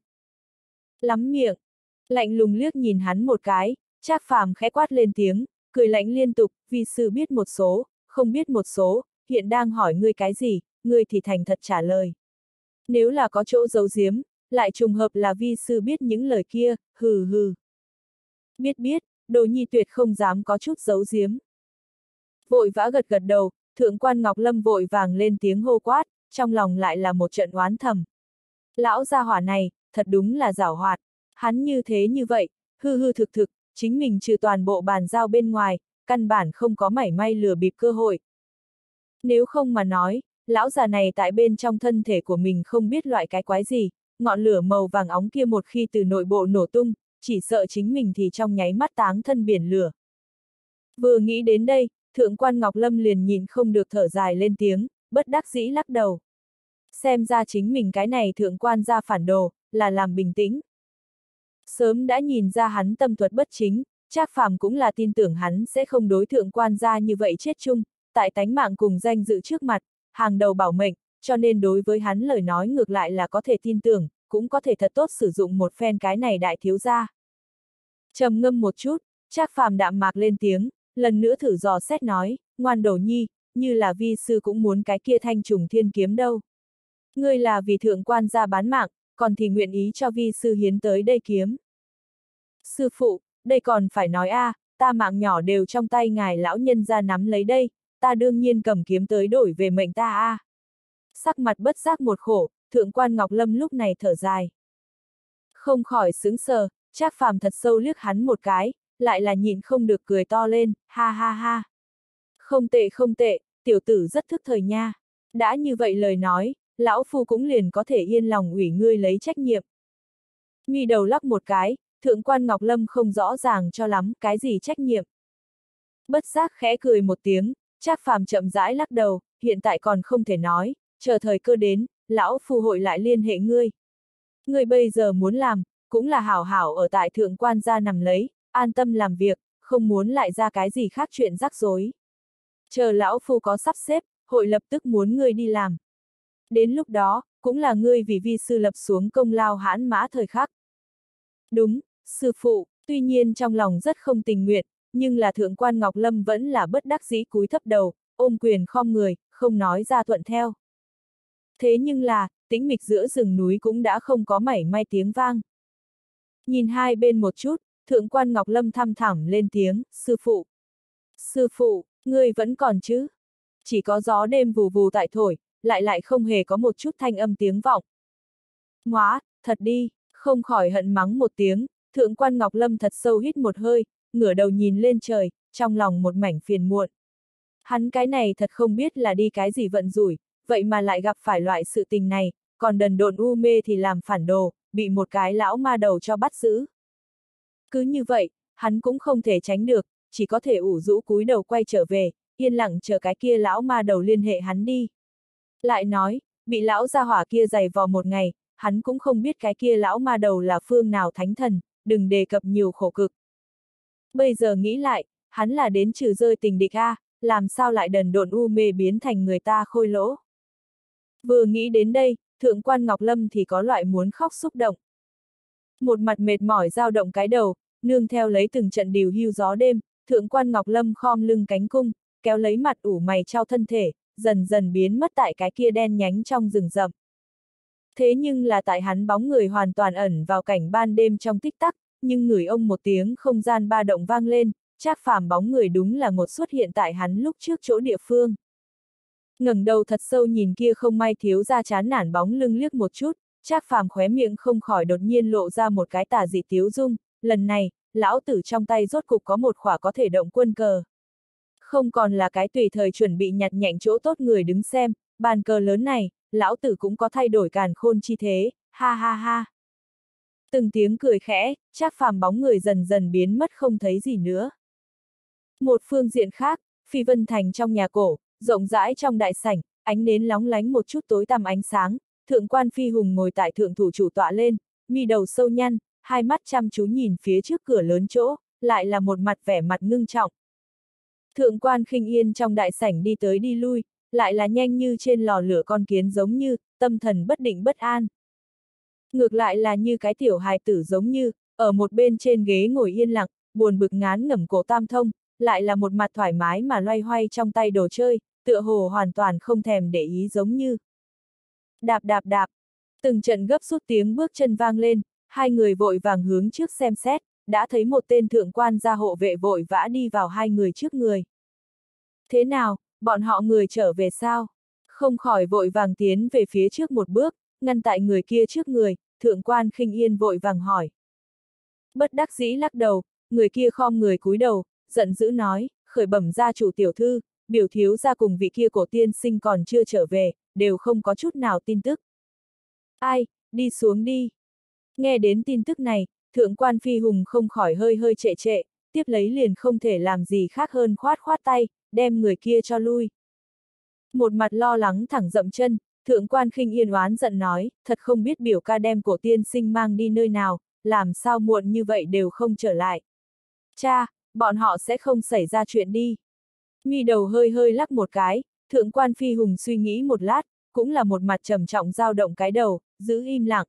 Lắm miệng, lạnh lùng liếc nhìn hắn một cái, Trác Phàm khẽ quát lên tiếng, cười lạnh liên tục, vi sư biết một số, không biết một số, hiện đang hỏi ngươi cái gì, ngươi thì thành thật trả lời. Nếu là có chỗ giấu giếm, lại trùng hợp là vi sư biết những lời kia, hừ hừ. Biết, đồ nhi tuyệt không dám có chút giấu giếm. Vội vã gật gật đầu, thượng quan Ngọc Lâm vội vàng lên tiếng hô quát, trong lòng lại là một trận oán thầm. Lão gia hỏa này, thật đúng là giảo hoạt, hắn như thế như vậy, hư hư thực thực, chính mình trừ toàn bộ bàn giao bên ngoài, căn bản không có mảy may lừa bịp cơ hội. Nếu không mà nói, lão già này tại bên trong thân thể của mình không biết loại cái quái gì, ngọn lửa màu vàng óng kia một khi từ nội bộ nổ tung, chỉ sợ chính mình thì trong nháy mắt táng thân biển lửa. Vừa nghĩ đến đây, thượng quan Ngọc Lâm liền nhìn không được thở dài lên tiếng, bất đắc dĩ lắc đầu. Xem ra chính mình cái này thượng quan gia phản đồ, là làm bình tĩnh. Sớm đã nhìn ra hắn tâm thuật bất chính, Trác Phàm cũng là tin tưởng hắn sẽ không đối thượng quan gia như vậy chết chung, tại tánh mạng cùng danh dự trước mặt, hàng đầu bảo mệnh, cho nên đối với hắn lời nói ngược lại là có thể tin tưởng, cũng có thể thật tốt sử dụng một phen cái này đại thiếu gia. Trầm ngâm một chút, Trác Phàm đạm mạc lên tiếng, lần nữa thử dò xét nói, ngoan đồ nhi, như là vi sư cũng muốn cái kia thanh trùng thiên kiếm đâu. Ngươi là vì thượng quan gia bán mạng, còn thì nguyện ý cho vi sư hiến tới đây kiếm. Sư phụ, đây còn phải nói a, ta mạng nhỏ đều trong tay ngài lão nhân gia nắm lấy đây, ta đương nhiên cầm kiếm tới đổi về mệnh ta a. Sắc mặt bất giác một khổ, thượng quan Ngọc Lâm lúc này thở dài. Không khỏi sững sờ, Trác Phàm thật sâu liếc hắn một cái, lại là nhịn không được cười to lên, ha ha ha. Không tệ, tiểu tử rất thức thời nha. Đã như vậy lời nói, lão phu cũng liền có thể yên lòng ủy ngươi lấy trách nhiệm. Mi đầu lắc một cái, thượng quan Ngọc Lâm không rõ ràng cho lắm, cái gì trách nhiệm. Bất giác khẽ cười một tiếng, Trác Phàm chậm rãi lắc đầu, hiện tại còn không thể nói, chờ thời cơ đến, lão phu hội lại liên hệ ngươi. Ngươi bây giờ muốn làm, cũng là hảo hảo ở tại thượng quan gia nằm lấy, an tâm làm việc, không muốn lại ra cái gì khác chuyện rắc rối. Chờ lão phu có sắp xếp, hội lập tức muốn ngươi đi làm. Đến lúc đó, cũng là ngươi vì vi sư lập xuống công lao hãn mã thời khắc. Đúng, sư phụ, tuy nhiên trong lòng rất không tình nguyện, nhưng là thượng quan Ngọc Lâm vẫn là bất đắc dĩ cúi thấp đầu, ôm quyền khom người, không nói ra thuận theo. Thế nhưng là, tĩnh mịch giữa rừng núi cũng đã không có mảy may tiếng vang. Nhìn hai bên một chút, thượng quan Ngọc Lâm thăm thẳm lên tiếng, sư phụ. Sư phụ, ngươi vẫn còn chứ? Chỉ có gió đêm vù vù tại thổi, lại không hề có một chút thanh âm tiếng vọng. Ngoá, thật đi, không khỏi hận mắng một tiếng, thượng quan Ngọc Lâm thật sâu hít một hơi, ngửa đầu nhìn lên trời, trong lòng một mảnh phiền muộn. Hắn cái này thật không biết là đi cái gì vận rủi, vậy mà lại gặp phải loại sự tình này, còn đần độn u mê thì làm phản đồ, bị một cái lão ma đầu cho bắt giữ. Cứ như vậy, hắn cũng không thể tránh được, chỉ có thể ủ rũ cúi đầu quay trở về, yên lặng chờ cái kia lão ma đầu liên hệ hắn đi. Lại nói, bị lão gia hỏa kia giày vò một ngày, hắn cũng không biết cái kia lão ma đầu là phương nào thánh thần, đừng đề cập nhiều khổ cực. Bây giờ nghĩ lại, hắn là đến trừ rơi tình địch a, làm sao lại đần độn u mê biến thành người ta khôi lỗ. Vừa nghĩ đến đây, thượng quan Ngọc Lâm thì có loại muốn khóc xúc động. Một mặt mệt mỏi dao động cái đầu, nương theo lấy từng trận điều hưu gió đêm, thượng quan Ngọc Lâm khom lưng cánh cung, kéo lấy mặt ủ mày trao thân thể, dần dần biến mất tại cái kia đen nhánh trong rừng rậm. Thế nhưng là tại hắn bóng người hoàn toàn ẩn vào cảnh ban đêm trong tích tắc, nhưng người ông một tiếng không gian ba động vang lên, Trác Phàm bóng người đúng là một xuất hiện tại hắn lúc trước chỗ địa phương. Ngẩng đầu thật sâu nhìn kia không may thiếu ra chán nản bóng lưng liếc một chút, Trác Phàm khóe miệng không khỏi đột nhiên lộ ra một cái tà dị tiếu dung, lần này, lão tử trong tay rốt cục có một khỏa có thể động quân cờ. Không còn là cái tùy thời chuẩn bị nhặt nhạnh chỗ tốt người đứng xem, bàn cờ lớn này, lão tử cũng có thay đổi càn khôn chi thế, ha ha ha. Từng tiếng cười khẽ, Trác Phàm bóng người dần dần biến mất không thấy gì nữa. Một phương diện khác, Phi Vân Thành trong nhà cổ, rộng rãi trong đại sảnh, ánh nến lóng lánh một chút tối tăm ánh sáng, thượng quan Phi Hùng ngồi tại thượng thủ chủ tọa lên, mi đầu sâu nhăn, hai mắt chăm chú nhìn phía trước cửa lớn chỗ, lại là một mặt vẻ mặt ngưng trọng. Thượng quan Khinh Yên trong đại sảnh đi tới đi lui, lại là nhanh như trên lò lửa con kiến giống như, tâm thần bất định bất an. Ngược lại là như cái tiểu hài tử giống như, ở một bên trên ghế ngồi yên lặng, buồn bực ngán ngẩm cổ Tam Thông, lại là một mặt thoải mái mà loay hoay trong tay đồ chơi, tựa hồ hoàn toàn không thèm để ý giống như. Đạp đạp đạp, từng trận gấp rút tiếng bước chân vang lên, hai người vội vàng hướng trước xem xét, đã thấy một tên thượng quan gia hộ vệ vội vã đi vào hai người trước người. Thế nào, bọn họ người trở về sao? Không khỏi vội vàng tiến về phía trước một bước, ngăn tại người kia trước người, thượng quan Khinh Yên vội vàng hỏi. Bất đắc dĩ lắc đầu, người kia khom người cúi đầu, giận dữ nói, khởi bẩm gia chủ tiểu thư, biểu thiếu gia cùng vị kia cổ tiên sinh còn chưa trở về, đều không có chút nào tin tức. Ai, đi xuống đi. Nghe đến tin tức này, thượng quan Phi Hùng không khỏi hơi hơi trệ trệ, tiếp lấy liền không thể làm gì khác hơn khoát khoát tay, đem người kia cho lui. Một mặt lo lắng thẳng dậm chân, thượng quan Khinh Yên oán giận nói, thật không biết biểu ca đem cổ tiên sinh mang đi nơi nào, làm sao muộn như vậy đều không trở lại. Cha, bọn họ sẽ không xảy ra chuyện đi. Mi đầu hơi hơi lắc một cái, thượng quan Phi Hùng suy nghĩ một lát, cũng là một mặt trầm trọng dao động cái đầu, giữ im lặng.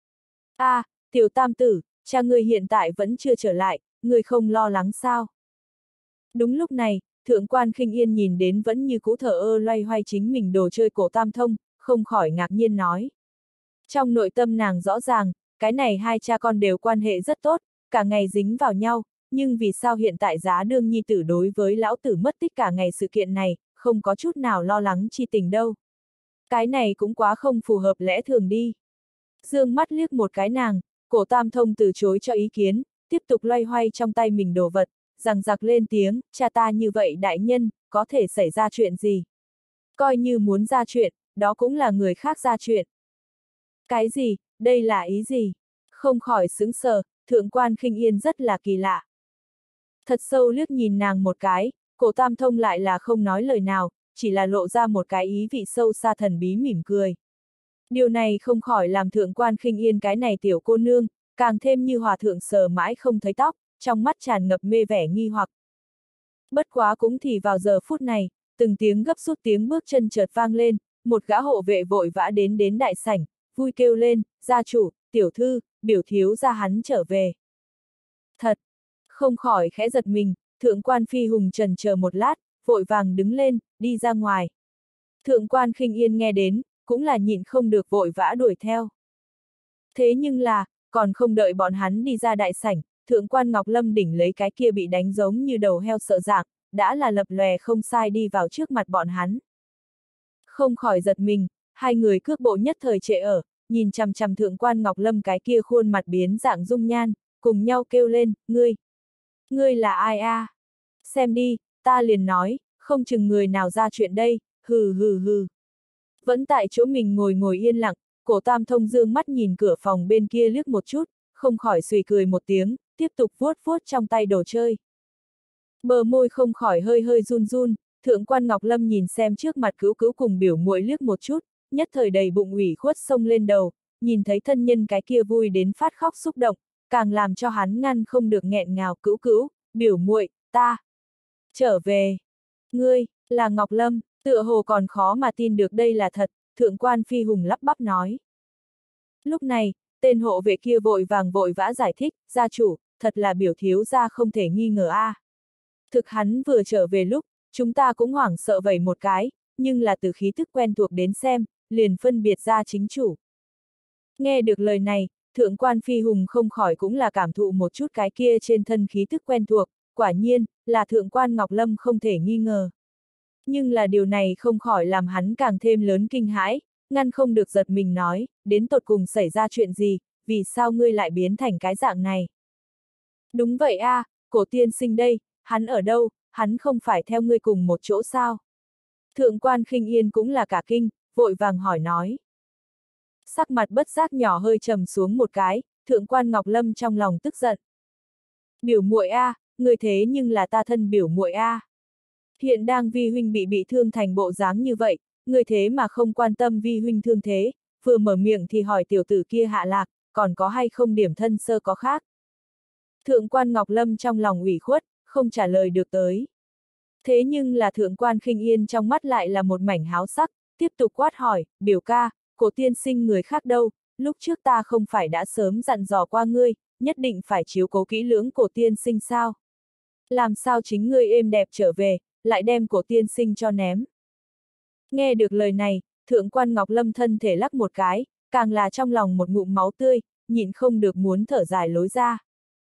Tiểu tam tử, cha ngươi hiện tại vẫn chưa trở lại, ngươi không lo lắng sao? Đúng lúc này, thượng quan Khinh Yên nhìn đến vẫn như cũ thờ ơ loay hoay chính mình đồ chơi cổ Tam Thông, không khỏi ngạc nhiên nói. Trong nội tâm nàng rõ ràng, cái này hai cha con đều quan hệ rất tốt, cả ngày dính vào nhau, nhưng vì sao hiện tại giá đương nhi tử đối với lão tử mất tích cả ngày sự kiện này, không có chút nào lo lắng chi tình đâu. Cái này cũng quá không phù hợp lẽ thường đi. Dương mắt liếc một cái nàng, cổ Tam Thông từ chối cho ý kiến, tiếp tục loay hoay trong tay mình đồ vật, rằng giặc lên tiếng, cha ta như vậy đại nhân, có thể xảy ra chuyện gì? Coi như muốn ra chuyện, đó cũng là người khác ra chuyện. Cái gì, đây là ý gì? Không khỏi sững sờ, thượng quan Khinh Yên rất là kỳ lạ. Thật sâu liếc nhìn nàng một cái, Cổ Tam Thông lại là không nói lời nào, chỉ là lộ ra một cái ý vị sâu xa thần bí mỉm cười. Điều này không khỏi làm thượng quan Khinh Yên cái này tiểu cô nương, càng thêm như hòa thượng sờ mãi không thấy tóc, trong mắt tràn ngập mê vẻ nghi hoặc. Bất quá cũng thì vào giờ phút này, từng tiếng gấp rút tiếng bước chân chợt vang lên, một gã hộ vệ vội vã đến đại sảnh, vui kêu lên, gia chủ, tiểu thư, biểu thiếu gia hắn trở về. Thật, không khỏi khẽ giật mình, thượng quan Phi Hùng chần chờ một lát, vội vàng đứng lên, đi ra ngoài. Thượng quan Khinh Yên nghe đến, cũng là nhịn không được vội vã đuổi theo. Thế nhưng là, còn không đợi bọn hắn đi ra đại sảnh, thượng quan Ngọc Lâm đỉnh lấy cái kia bị đánh giống như đầu heo sợ dạng, đã là lập lòe không sai đi vào trước mặt bọn hắn. Không khỏi giật mình, hai người cước bộ nhất thời trệ ở, nhìn chằm chằm thượng quan Ngọc Lâm cái kia khuôn mặt biến dạng dung nhan, cùng nhau kêu lên, ngươi là ai a? Xem đi, ta liền nói, không chừng người nào ra chuyện đây, hừ hừ hừ. Vẫn tại chỗ mình ngồi yên lặng, Cổ Tam Thông dương mắt nhìn cửa phòng bên kia liếc một chút, không khỏi suy cười một tiếng, tiếp tục vuốt vuốt trong tay đồ chơi. Bờ môi không khỏi hơi run run, thượng quan Ngọc Lâm nhìn xem trước mặt Cữu Cữu cùng biểu muội liếc một chút, nhất thời đầy bụng ủy khuất xông lên đầu, nhìn thấy thân nhân cái kia vui đến phát khóc xúc động, càng làm cho hắn ngăn không được nghẹn ngào. Cữu Cữu, biểu muội, ta trở về. Ngươi, là Ngọc Lâm, tựa hồ còn khó mà tin được đây là thật, thượng quan Phi Hùng lắp bắp nói. Lúc này, tên hộ vệ kia vội vã giải thích, gia chủ, thật là biểu thiếu gia không thể nghi ngờ a. Thực hắn vừa trở về lúc, chúng ta cũng hoảng sợ vẩy một cái, nhưng là từ khí thức quen thuộc đến xem, liền phân biệt ra chính chủ. Nghe được lời này, thượng quan Phi Hùng không khỏi cũng là cảm thụ một chút cái kia trên thân khí thức quen thuộc, quả nhiên, là thượng quan Ngọc Lâm không thể nghi ngờ. Nhưng là điều này không khỏi làm hắn càng thêm lớn kinh hãi, ngăn không được giật mình nói, đến tột cùng xảy ra chuyện gì, vì sao ngươi lại biến thành cái dạng này? Đúng vậy a, Cổ tiên sinh đây, hắn ở đâu, hắn không phải theo ngươi cùng một chỗ sao? Thượng quan Khinh Yên cũng là cả kinh, vội vàng hỏi nói. Sắc mặt bất giác nhỏ hơi trầm xuống một cái, thượng quan Ngọc Lâm trong lòng tức giận. Biểu muội a, người thế nhưng là ta thân biểu muội a. Hiện đang vi huynh bị thương thành bộ dáng như vậy, người thế mà không quan tâm vi huynh thương thế, vừa mở miệng thì hỏi tiểu tử kia hạ lạc, còn có hay không điểm thân sơ có khác. Thượng quan Ngọc Lâm trong lòng ủy khuất, không trả lời được tới. Thế nhưng là thượng quan Khinh Yên trong mắt lại là một mảnh háo sắc, tiếp tục quát hỏi, biểu ca, Cổ tiên sinh người khác đâu, lúc trước ta không phải đã sớm dặn dò qua ngươi, nhất định phải chiếu cố kỹ lưỡng Cổ tiên sinh sao? Làm sao chính ngươi êm đẹp trở về, lại đem Cổ tiên sinh cho ném? Nghe được lời này, thượng quan Ngọc Lâm thân thể lắc một cái, càng là trong lòng một ngụm máu tươi, nhịn không được muốn thở dài lối ra.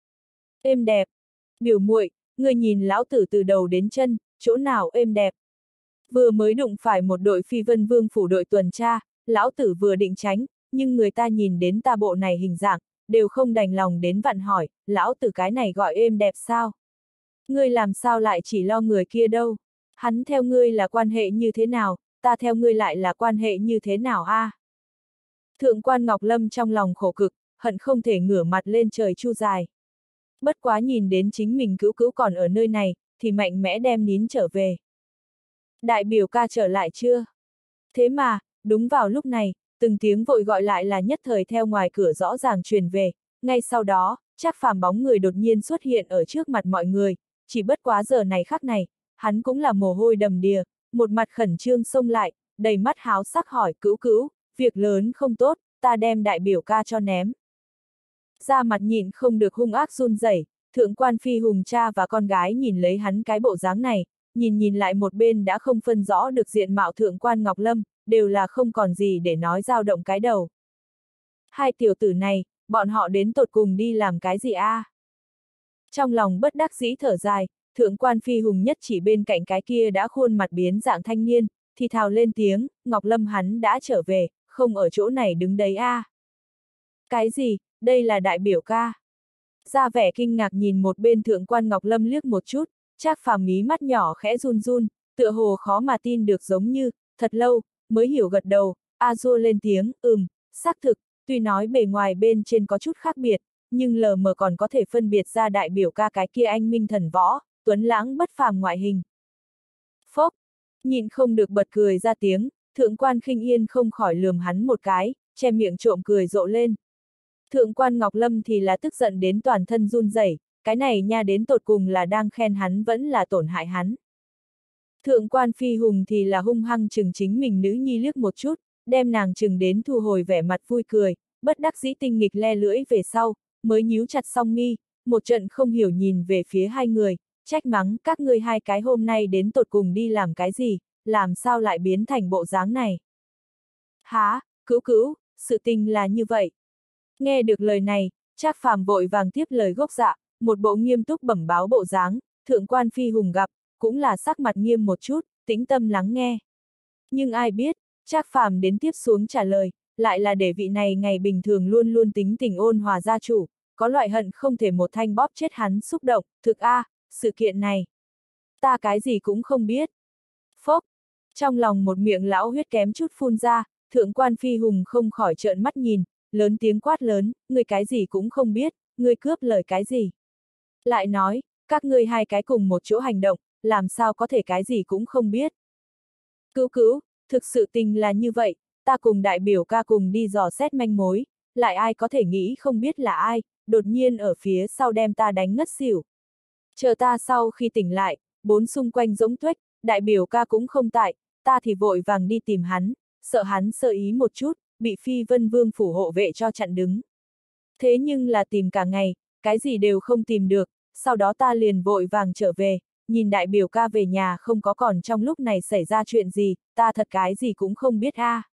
Êm đẹp, biểu muội, ngươi nhìn lão tử từ đầu đến chân, chỗ nào êm đẹp? Vừa mới đụng phải một đội Phi Vân Vương phủ đội tuần tra, lão tử vừa định tránh, nhưng người ta nhìn đến ta bộ này hình dạng, đều không đành lòng đến vặn hỏi, lão tử cái này gọi êm đẹp sao? Ngươi làm sao lại chỉ lo người kia đâu? Hắn theo ngươi là quan hệ như thế nào, ta theo ngươi lại là quan hệ như thế nào a? Thượng quan Ngọc Lâm trong lòng khổ cực, hận không thể ngửa mặt lên trời chu dài. Bất quá nhìn đến chính mình Cữu Cữu còn ở nơi này, thì mạnh mẽ đem nín trở về. Đại biểu ca trở lại chưa? Thế mà, đúng vào lúc này, từng tiếng vội gọi lại là nhất thời theo ngoài cửa rõ ràng truyền về, ngay sau đó, Trác Phàm bóng người đột nhiên xuất hiện ở trước mặt mọi người, chỉ bất quá giờ này khắc này, hắn cũng là mồ hôi đầm đìa, một mặt khẩn trương xông lại, đầy mắt háo sắc hỏi Cữu Cữu, việc lớn không tốt, ta đem đại biểu ca cho ném. Da mặt nhịn không được hung ác run rẩy, thượng quan Phi Hùng cha và con gái nhìn lấy hắn cái bộ dáng này, nhìn lại một bên đã không phân rõ được diện mạo thượng quan Ngọc Lâm, đều là không còn gì để nói dao động cái đầu. Hai tiểu tử này, bọn họ đến tột cùng đi làm cái gì a? Trong lòng bất đắc dĩ thở dài, thượng quan Phi Hùng nhất chỉ bên cạnh cái kia đã khuôn mặt biến dạng thanh niên, thì thào lên tiếng, Ngọc Lâm hắn đã trở về, không ở chỗ này đứng đấy a. Cái gì, đây là đại biểu ca? Ra vẻ kinh ngạc nhìn một bên Thượng quan Ngọc Lâm liếc một chút, Trác Phàm mí mắt nhỏ khẽ run run, tựa hồ khó mà tin được giống như, thật lâu, mới hiểu gật đầu, a dua lên tiếng, xác thực, tuy nói bề ngoài bên trên có chút khác biệt, nhưng lờ mờ còn có thể phân biệt ra đại biểu ca cái kia anh minh thần võ, tuấn lãng bất phàm ngoại hình. Phốc, nhịn không được bật cười ra tiếng, Thượng quan Khinh Yên không khỏi lườm hắn một cái, che miệng trộm cười rộ lên. Thượng quan Ngọc Lâm thì là tức giận đến toàn thân run rẩy, cái này nha đến tột cùng là đang khen hắn vẫn là tổn hại hắn. Thượng quan Phi Hùng thì là hung hăng chừng chính mình nữ nhi liếc một chút, đem nàng chừng đến thu hồi vẻ mặt vui cười, bất đắc dĩ tinh nghịch le lưỡi về sau, mới nhíu chặt song mi, một trận không hiểu nhìn về phía hai người, trách mắng các ngươi hai cái hôm nay đến tột cùng đi làm cái gì, làm sao lại biến thành bộ dáng này. Hả, cữu cữu, sự tình là như vậy. Nghe được lời này, Trác Phàm vội vàng tiếp lời gốc dạ, một bộ nghiêm túc bẩm báo bộ dáng, Thượng quan Phi Hùng gặp, cũng là sắc mặt nghiêm một chút, tĩnh tâm lắng nghe. Nhưng ai biết, Trác Phàm đến tiếp xuống trả lời, lại là để vị này ngày bình thường luôn luôn tính tình ôn hòa gia chủ, có loại hận không thể một thanh bóp chết hắn xúc động, thực sự kiện này. Ta cái gì cũng không biết. Phốc, trong lòng một miệng lão huyết kém chút phun ra, Thượng quan Phi Hùng không khỏi trợn mắt nhìn, lớn tiếng quát lớn, ngươi cái gì cũng không biết, ngươi cướp lời cái gì. Lại nói, các ngươi hai cái cùng một chỗ hành động, làm sao có thể cái gì cũng không biết. Cữu cữu, thực sự tình là như vậy, ta cùng đại biểu ca cùng đi dò xét manh mối, lại ai có thể nghĩ không biết là ai, đột nhiên ở phía sau đem ta đánh ngất xỉu. Chờ ta sau khi tỉnh lại, bốn xung quanh rỗng tuếch, đại biểu ca cũng không tại, ta thì vội vàng đi tìm hắn sơ ý một chút, bị Phi Vân Vương phủ hộ vệ cho chặn đứng. Thế nhưng là tìm cả ngày, cái gì đều không tìm được, sau đó ta liền vội vàng trở về, nhìn đại biểu ca về nhà không có còn trong lúc này xảy ra chuyện gì, ta thật cái gì cũng không biết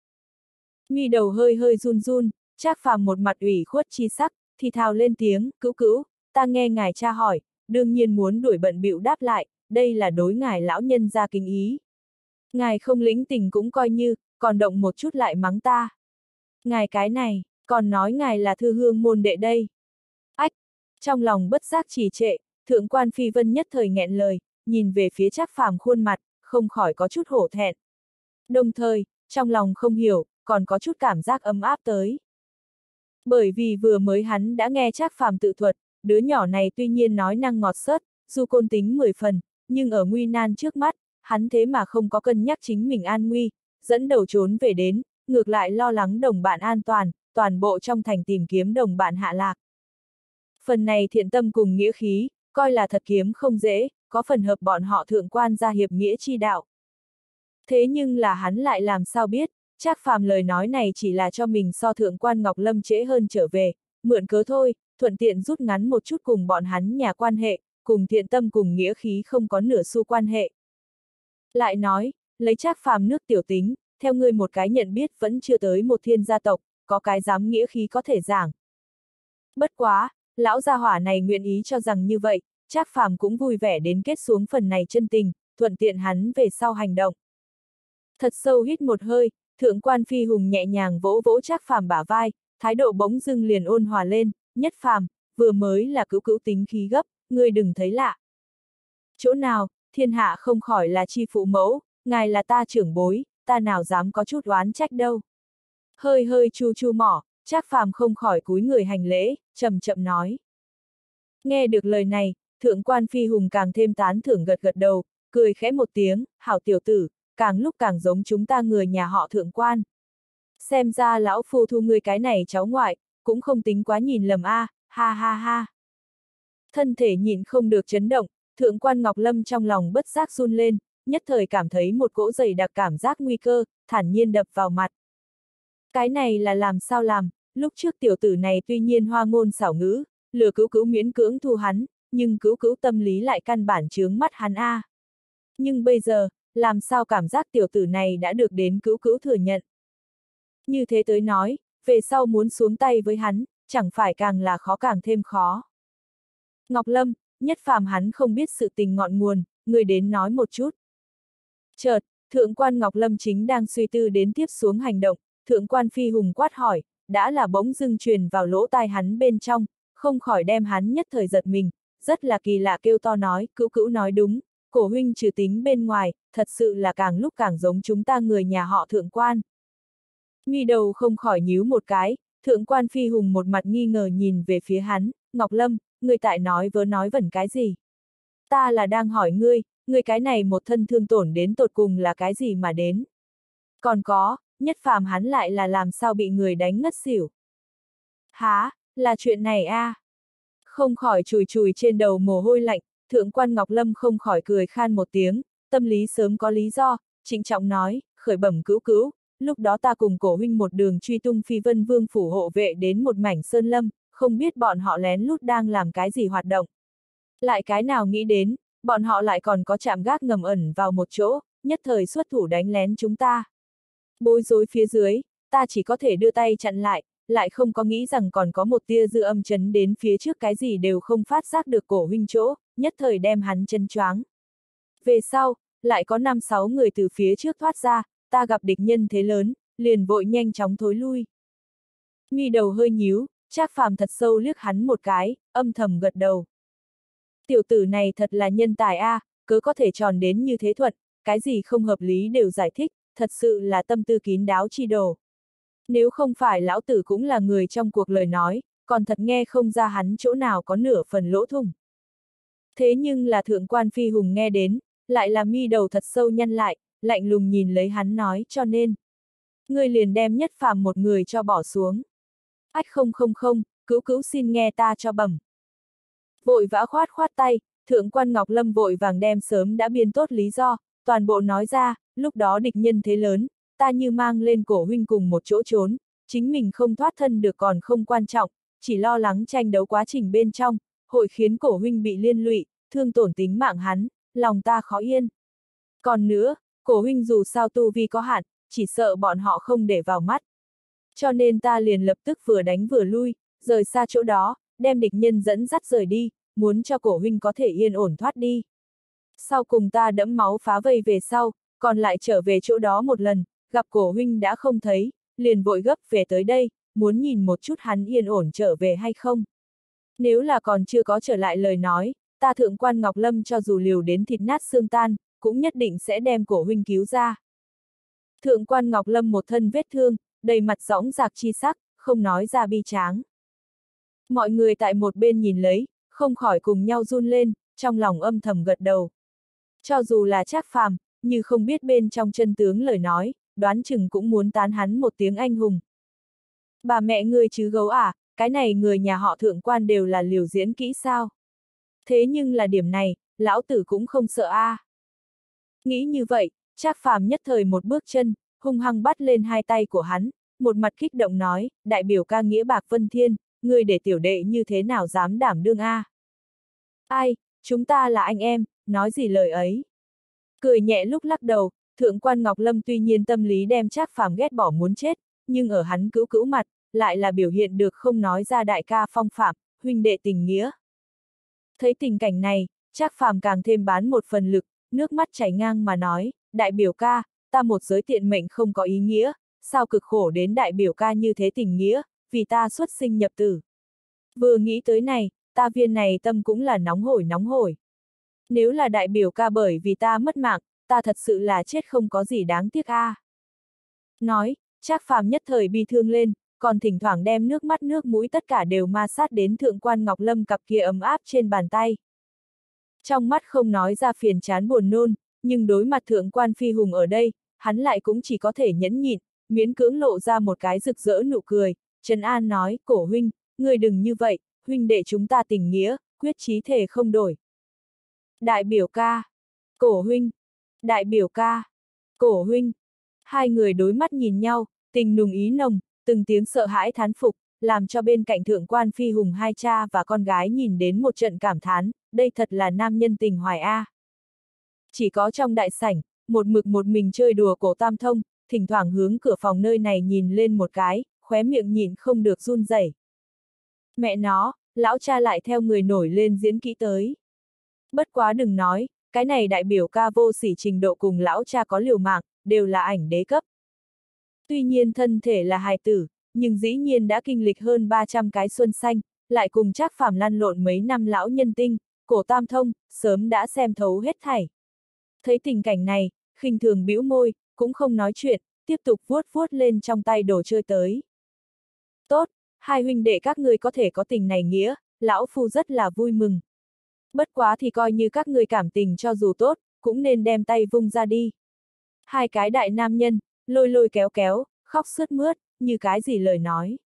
Mi đầu hơi hơi run run, Trác Phàm một mặt ủy khuất chi sắc, thì thào lên tiếng, cữu cữu, ta nghe ngài cha hỏi, đương nhiên muốn đuổi bận bịu đáp lại, đây là đối ngài lão nhân gia kính ý. Ngài không lĩnh tình cũng coi như, còn động một chút lại mắng ta. Ngài cái này, còn nói ngài là thư hương môn đệ đây. Ách, trong lòng bất giác trì trệ, Thượng quan Phi Vân nhất thời nghẹn lời, nhìn về phía Trác Phàm khuôn mặt, không khỏi có chút hổ thẹn. Đồng thời, trong lòng không hiểu, còn có chút cảm giác ấm áp tới. Bởi vì vừa mới hắn đã nghe Trác Phàm tự thuật, đứa nhỏ này tuy nhiên nói năng ngọt xớt, dù côn tính 10 phần, nhưng ở nguy nan trước mắt, hắn thế mà không có cân nhắc chính mình an nguy, dẫn đầu trốn về đến, ngược lại lo lắng đồng bạn an toàn, toàn bộ trong thành tìm kiếm đồng bạn hạ lạc. Phần này thiện tâm cùng nghĩa khí, coi là thật kiếm không dễ, có phần hợp bọn họ thượng quan gia hiệp nghĩa chi đạo. Thế nhưng là hắn lại làm sao biết, Trác Phàm lời nói này chỉ là cho mình so Thượng quan Ngọc Lâm trễ hơn trở về, mượn cớ thôi, thuận tiện rút ngắn một chút cùng bọn hắn nhà quan hệ, cùng thiện tâm cùng nghĩa khí không có nửa xu quan hệ. Lại nói, lấy Trác Phàm nước tiểu tính, theo ngươi một cái nhận biết vẫn chưa tới một thiên gia tộc, có cái dám nghĩa khí có thể giảng. Bất quá, lão gia hỏa này nguyện ý cho rằng như vậy, Trác Phàm cũng vui vẻ đến kết xuống phần này chân tình, thuận tiện hắn về sau hành động. Thật sâu hít một hơi, Thượng quan Phi Hùng nhẹ nhàng vỗ vỗ Trác Phàm bả vai, thái độ bỗng dưng liền ôn hòa lên, Nhất Phàm, vừa mới là cữu cữu tính khí gấp, ngươi đừng thấy lạ. Chỗ nào, thiên hạ không khỏi là chi phụ mẫu, ngài là ta trưởng bối, ta nào dám có chút oán trách đâu. Hơi hơi chu chu mỏ, Trác Phàm không khỏi cúi người hành lễ, chậm chậm nói. Nghe được lời này, Thượng quan Phi Hùng càng thêm tán thưởng gật gật đầu, cười khẽ một tiếng, hảo tiểu tử, càng lúc càng giống chúng ta người nhà họ Thượng quan. Xem ra lão phu thu ngươi cái này cháu ngoại, cũng không tính quá nhìn lầm ha ha ha. Thân thể nhịn không được chấn động, Thượng quan Ngọc Lâm trong lòng bất giác run lên, nhất thời cảm thấy một cỗ dày đặc cảm giác nguy cơ, thản nhiên đập vào mặt. Cái này là làm sao làm, lúc trước tiểu tử này tuy nhiên hoa ngôn xảo ngữ, lừa cữu cữu miễn cưỡng thu hắn, nhưng cữu cữu tâm lý lại căn bản chướng mắt hắn Nhưng bây giờ, làm sao cảm giác tiểu tử này đã được đến cữu cữu thừa nhận. Như thế tới nói, về sau muốn xuống tay với hắn, chẳng phải càng là khó càng thêm khó. Ngọc Lâm, Nhất Phàm hắn không biết sự tình ngọn nguồn, người đến nói một chút. Chợt, Thượng quan Ngọc Lâm chính đang suy tư đến tiếp xuống hành động, Thượng quan Phi Hùng quát hỏi, đã là bỗng dưng truyền vào lỗ tai hắn bên trong, không khỏi đem hắn nhất thời giật mình, rất là kỳ lạ kêu to nói, Cữu Cữu nói đúng, Cổ huynh trừ tính bên ngoài, thật sự là càng lúc càng giống chúng ta người nhà họ Thượng quan. Mi đầu không khỏi nhíu một cái, Thượng quan Phi Hùng một mặt nghi ngờ nhìn về phía hắn, Ngọc Lâm, người tại nói vớ nói vẩn cái gì? Ta là đang hỏi ngươi cái này một thân thương tổn đến tột cùng là cái gì mà đến? Còn có, Nhất Phàm hắn lại là làm sao bị người đánh ngất xỉu? Há, là chuyện này a? Không khỏi chùi chùi trên đầu mồ hôi lạnh, Thượng quan Ngọc Lâm không khỏi cười khan một tiếng, tâm lý sớm có lý do, trịnh trọng nói, khởi bẩm Cữu Cữu, lúc đó ta cùng Cổ huynh một đường truy tung Phi Vân Vương phủ hộ vệ đến một mảnh sơn lâm, không biết bọn họ lén lút đang làm cái gì hoạt động. Lại cái nào nghĩ đến, bọn họ lại còn có trạm gác ngầm ẩn vào một chỗ, nhất thời xuất thủ đánh lén chúng ta. Bối rối phía dưới, ta chỉ có thể đưa tay chặn lại không có nghĩ rằng còn có một tia dư âm chấn đến phía trước cái gì đều không phát giác được Cổ huynh chỗ, nhất thời đem hắn chân choáng. Về sau, lại có 5-6 người từ phía trước thoát ra, ta gặp địch nhân thế lớn, liền vội nhanh chóng thối lui. Mi đầu hơi nhíu, Trác Phàm thật sâu liếc hắn một cái, âm thầm gật đầu. Tiểu tử này thật là nhân tài a, cớ có thể tròn đến như thế thuận, cái gì không hợp lý đều giải thích, thật sự là tâm tư kín đáo chi đồ. Nếu không phải lão tử cũng là người trong cuộc lời nói, còn thật nghe không ra hắn chỗ nào có nửa phần lỗ thủng. Thế nhưng là Thượng quan Phi Hùng nghe đến, lại là mi đầu thật sâu nhăn lại, lạnh lùng nhìn lấy hắn nói, cho nên ngươi liền đem Nhất Phàm một người cho bỏ xuống. Ách không, Cữu Cữu xin nghe ta cho bẩm. Vội vã khoát tay, Thượng quan Ngọc Lâm vội vàng đem sớm đã biên tốt lý do, toàn bộ nói ra, lúc đó địch nhân thế lớn, ta như mang lên Cổ huynh cùng một chỗ trốn, chính mình không thoát thân được còn không quan trọng, chỉ lo lắng tranh đấu quá trình bên trong, hội khiến Cổ huynh bị liên lụy, thương tổn tính mạng hắn, lòng ta khó yên. Còn nữa, Cổ huynh dù sao tu vi có hạn, chỉ sợ bọn họ không để vào mắt. Cho nên ta liền lập tức vừa đánh vừa lui, rời xa chỗ đó, đem địch nhân dẫn dắt rời đi, muốn cho Cổ huynh có thể yên ổn thoát đi. Sau cùng ta đẫm máu phá vây về sau, còn lại trở về chỗ đó một lần, gặp Cổ huynh đã không thấy, liền vội gấp về tới đây, muốn nhìn một chút hắn yên ổn trở về hay không. Nếu là còn chưa có trở lại lời nói, ta Thượng quan Ngọc Lâm cho dù liều đến thịt nát xương tan, cũng nhất định sẽ đem Cổ huynh cứu ra. Thượng quan Ngọc Lâm một thân vết thương, đầy mặt dõng dạc chi sắc, không nói ra bi tráng. Mọi người tại một bên nhìn lấy, không khỏi cùng nhau run lên, trong lòng âm thầm gật đầu. Cho dù là Trác Phàm, như không biết bên trong chân tướng lời nói, đoán chừng cũng muốn tán hắn một tiếng anh hùng. Bà mẹ ngươi chứ gấu à, cái này người nhà họ Thượng quan đều là liều diễn kỹ sao? Thế nhưng là điểm này, lão tử cũng không sợ a. Nghĩ như vậy, Trác Phàm nhất thời một bước chân, hung hăng bắt lên hai tay của hắn, một mặt kích động nói, đại biểu ca nghĩa bạc vân thiên, ngươi để tiểu đệ như thế nào dám đảm đương a? Ai, chúng ta là anh em, nói gì lời ấy? Cười nhẹ lúc lắc đầu, Thượng quan Ngọc Lâm tuy nhiên tâm lý đem Trác Phàm ghét bỏ muốn chết, nhưng ở hắn Cữu Cữu mặt, lại là biểu hiện được không nói ra đại ca phong phạm, huynh đệ tình nghĩa. Thấy tình cảnh này, Trác Phàm càng thêm bán một phần lực, nước mắt chảy ngang mà nói, đại biểu ca, ta một giới tiện mệnh không có ý nghĩa, sao cực khổ đến đại biểu ca như thế tình nghĩa, vì ta xuất sinh nhập tử. Vừa nghĩ tới này, ta viên này tâm cũng là nóng hổi. Nếu là đại biểu ca bởi vì ta mất mạng, ta thật sự là chết không có gì đáng tiếc a. Nói, Trác Phàm nhất thời bi thương lên, còn thỉnh thoảng đem nước mắt nước mũi tất cả đều ma sát đến Thượng quan Ngọc Lâm cặp kia ấm áp trên bàn tay. Trong mắt không nói ra phiền chán buồn nôn, nhưng đối mặt Thượng quan Phi Hùng ở đây, hắn lại cũng chỉ có thể nhẫn nhịn, miễn cưỡng lộ ra một cái rực rỡ nụ cười, trấn an nói, Cổ huynh, ngươi đừng như vậy, huynh đệ chúng ta tình nghĩa, quyết chí thể không đổi. Đại biểu ca, Cổ huynh, đại biểu ca, Cổ huynh. Hai người đối mắt nhìn nhau, tình nùng ý nồng, từng tiếng sợ hãi thán phục, làm cho bên cạnh Thượng quan Phi Hùng hai cha và con gái nhìn đến một trận cảm thán, đây thật là nam nhân tình hoài a. Chỉ có trong đại sảnh, một mình chơi đùa Cổ Tam Thông, thỉnh thoảng hướng cửa phòng nơi này nhìn lên một cái, khóe miệng nhìn không được run rẩy. Mẹ nó, lão cha lại theo người nổi lên diễn kỹ tới. Bất quá đừng nói, cái này đại biểu ca vô sỉ trình độ cùng lão cha có liều mạng, đều là ảnh đế cấp. Tuy nhiên thân thể là hài tử, nhưng dĩ nhiên đã kinh lịch hơn 300 cái xuân xanh, lại cùng Trác Phàm lăn lộn mấy năm lão nhân tinh, cổ tam thông, sớm đã xem thấu hết thảy. Thấy tình cảnh này, khinh thường bĩu môi, cũng không nói chuyện, tiếp tục vuốt vuốt lên trong tay đồ chơi tới. Tốt, hai huynh đệ các ngươi có thể có tình này nghĩa, lão phu rất là vui mừng. Bất quá thì coi như các ngươi cảm tình cho dù tốt, cũng nên đem tay vung ra đi. Hai cái đại nam nhân, lôi lôi kéo kéo, khóc sướt mướt, như cái gì lời nói.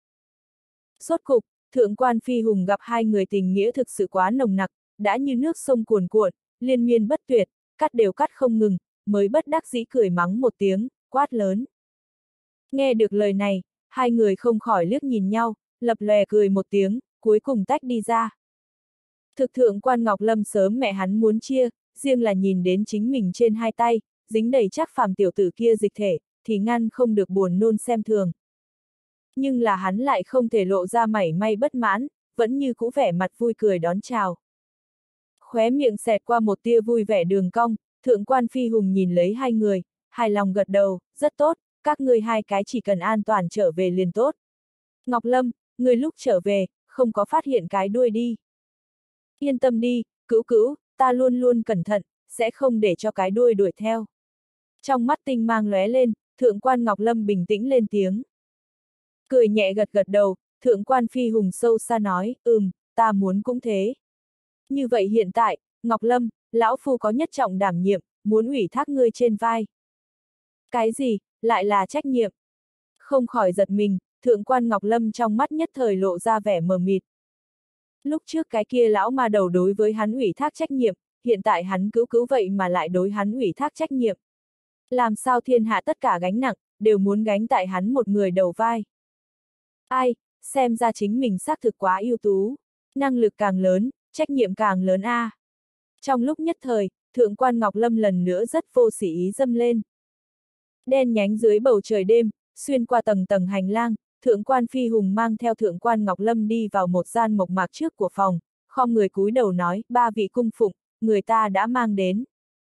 Sốt cục, thượng quan Phi Hùng gặp hai người tình nghĩa thực sự quá nồng nặc, đã như nước sông cuồn cuộn, liên miên bất tuyệt, cắt đều cắt không ngừng, mới bất đắc dĩ cười mắng một tiếng, quát lớn. Nghe được lời này, hai người không khỏi liếc nhìn nhau, lập lòe cười một tiếng, cuối cùng tách đi ra. Thực thượng quan Ngọc Lâm sớm mẹ hắn muốn chia, riêng là nhìn đến chính mình trên hai tay, dính đầy Trác Phàm tiểu tử kia dịch thể, thì ngăn không được buồn nôn xem thường. Nhưng là hắn lại không thể lộ ra mảy may bất mãn, vẫn như cũ vẻ mặt vui cười đón chào. Khóe miệng xẹt qua một tia vui vẻ đường cong, thượng quan Phi Hùng nhìn lấy hai người, hài lòng gật đầu, rất tốt, các ngươi hai cái chỉ cần an toàn trở về liền tốt. Ngọc Lâm, ngươi lúc trở về, không có phát hiện cái đuôi đi. Yên tâm đi, cữu cữu, ta luôn luôn cẩn thận, sẽ không để cho cái đuôi đuổi theo. Trong mắt tinh mang lóe lên, thượng quan Ngọc Lâm bình tĩnh lên tiếng. Cười nhẹ gật gật đầu, thượng quan Phi Hùng sâu xa nói, ta muốn cũng thế. Như vậy hiện tại, Ngọc Lâm, lão phu có nhất trọng đảm nhiệm, muốn ủy thác ngươi trên vai. Cái gì, lại là trách nhiệm? Không khỏi giật mình, thượng quan Ngọc Lâm trong mắt nhất thời lộ ra vẻ mờ mịt. Lúc trước cái kia lão ma đầu đối với hắn ủy thác trách nhiệm, hiện tại hắn cứu cứu vậy mà lại đối hắn ủy thác trách nhiệm. Làm sao thiên hạ tất cả gánh nặng, đều muốn gánh tại hắn một người đầu vai. Ai, xem ra chính mình xác thực quá ưu tú, năng lực càng lớn, trách nhiệm càng lớn a. Trong lúc nhất thời, thượng quan Ngọc Lâm lần nữa rất vô sỉ ý dâm lên. Đen nhánh dưới bầu trời đêm, xuyên qua tầng tầng hành lang, thượng quan Phi Hùng mang theo thượng quan Ngọc Lâm đi vào một gian mộc mạc trước của phòng, khom người cúi đầu nói, ba vị cung phụng, người ta đã mang đến.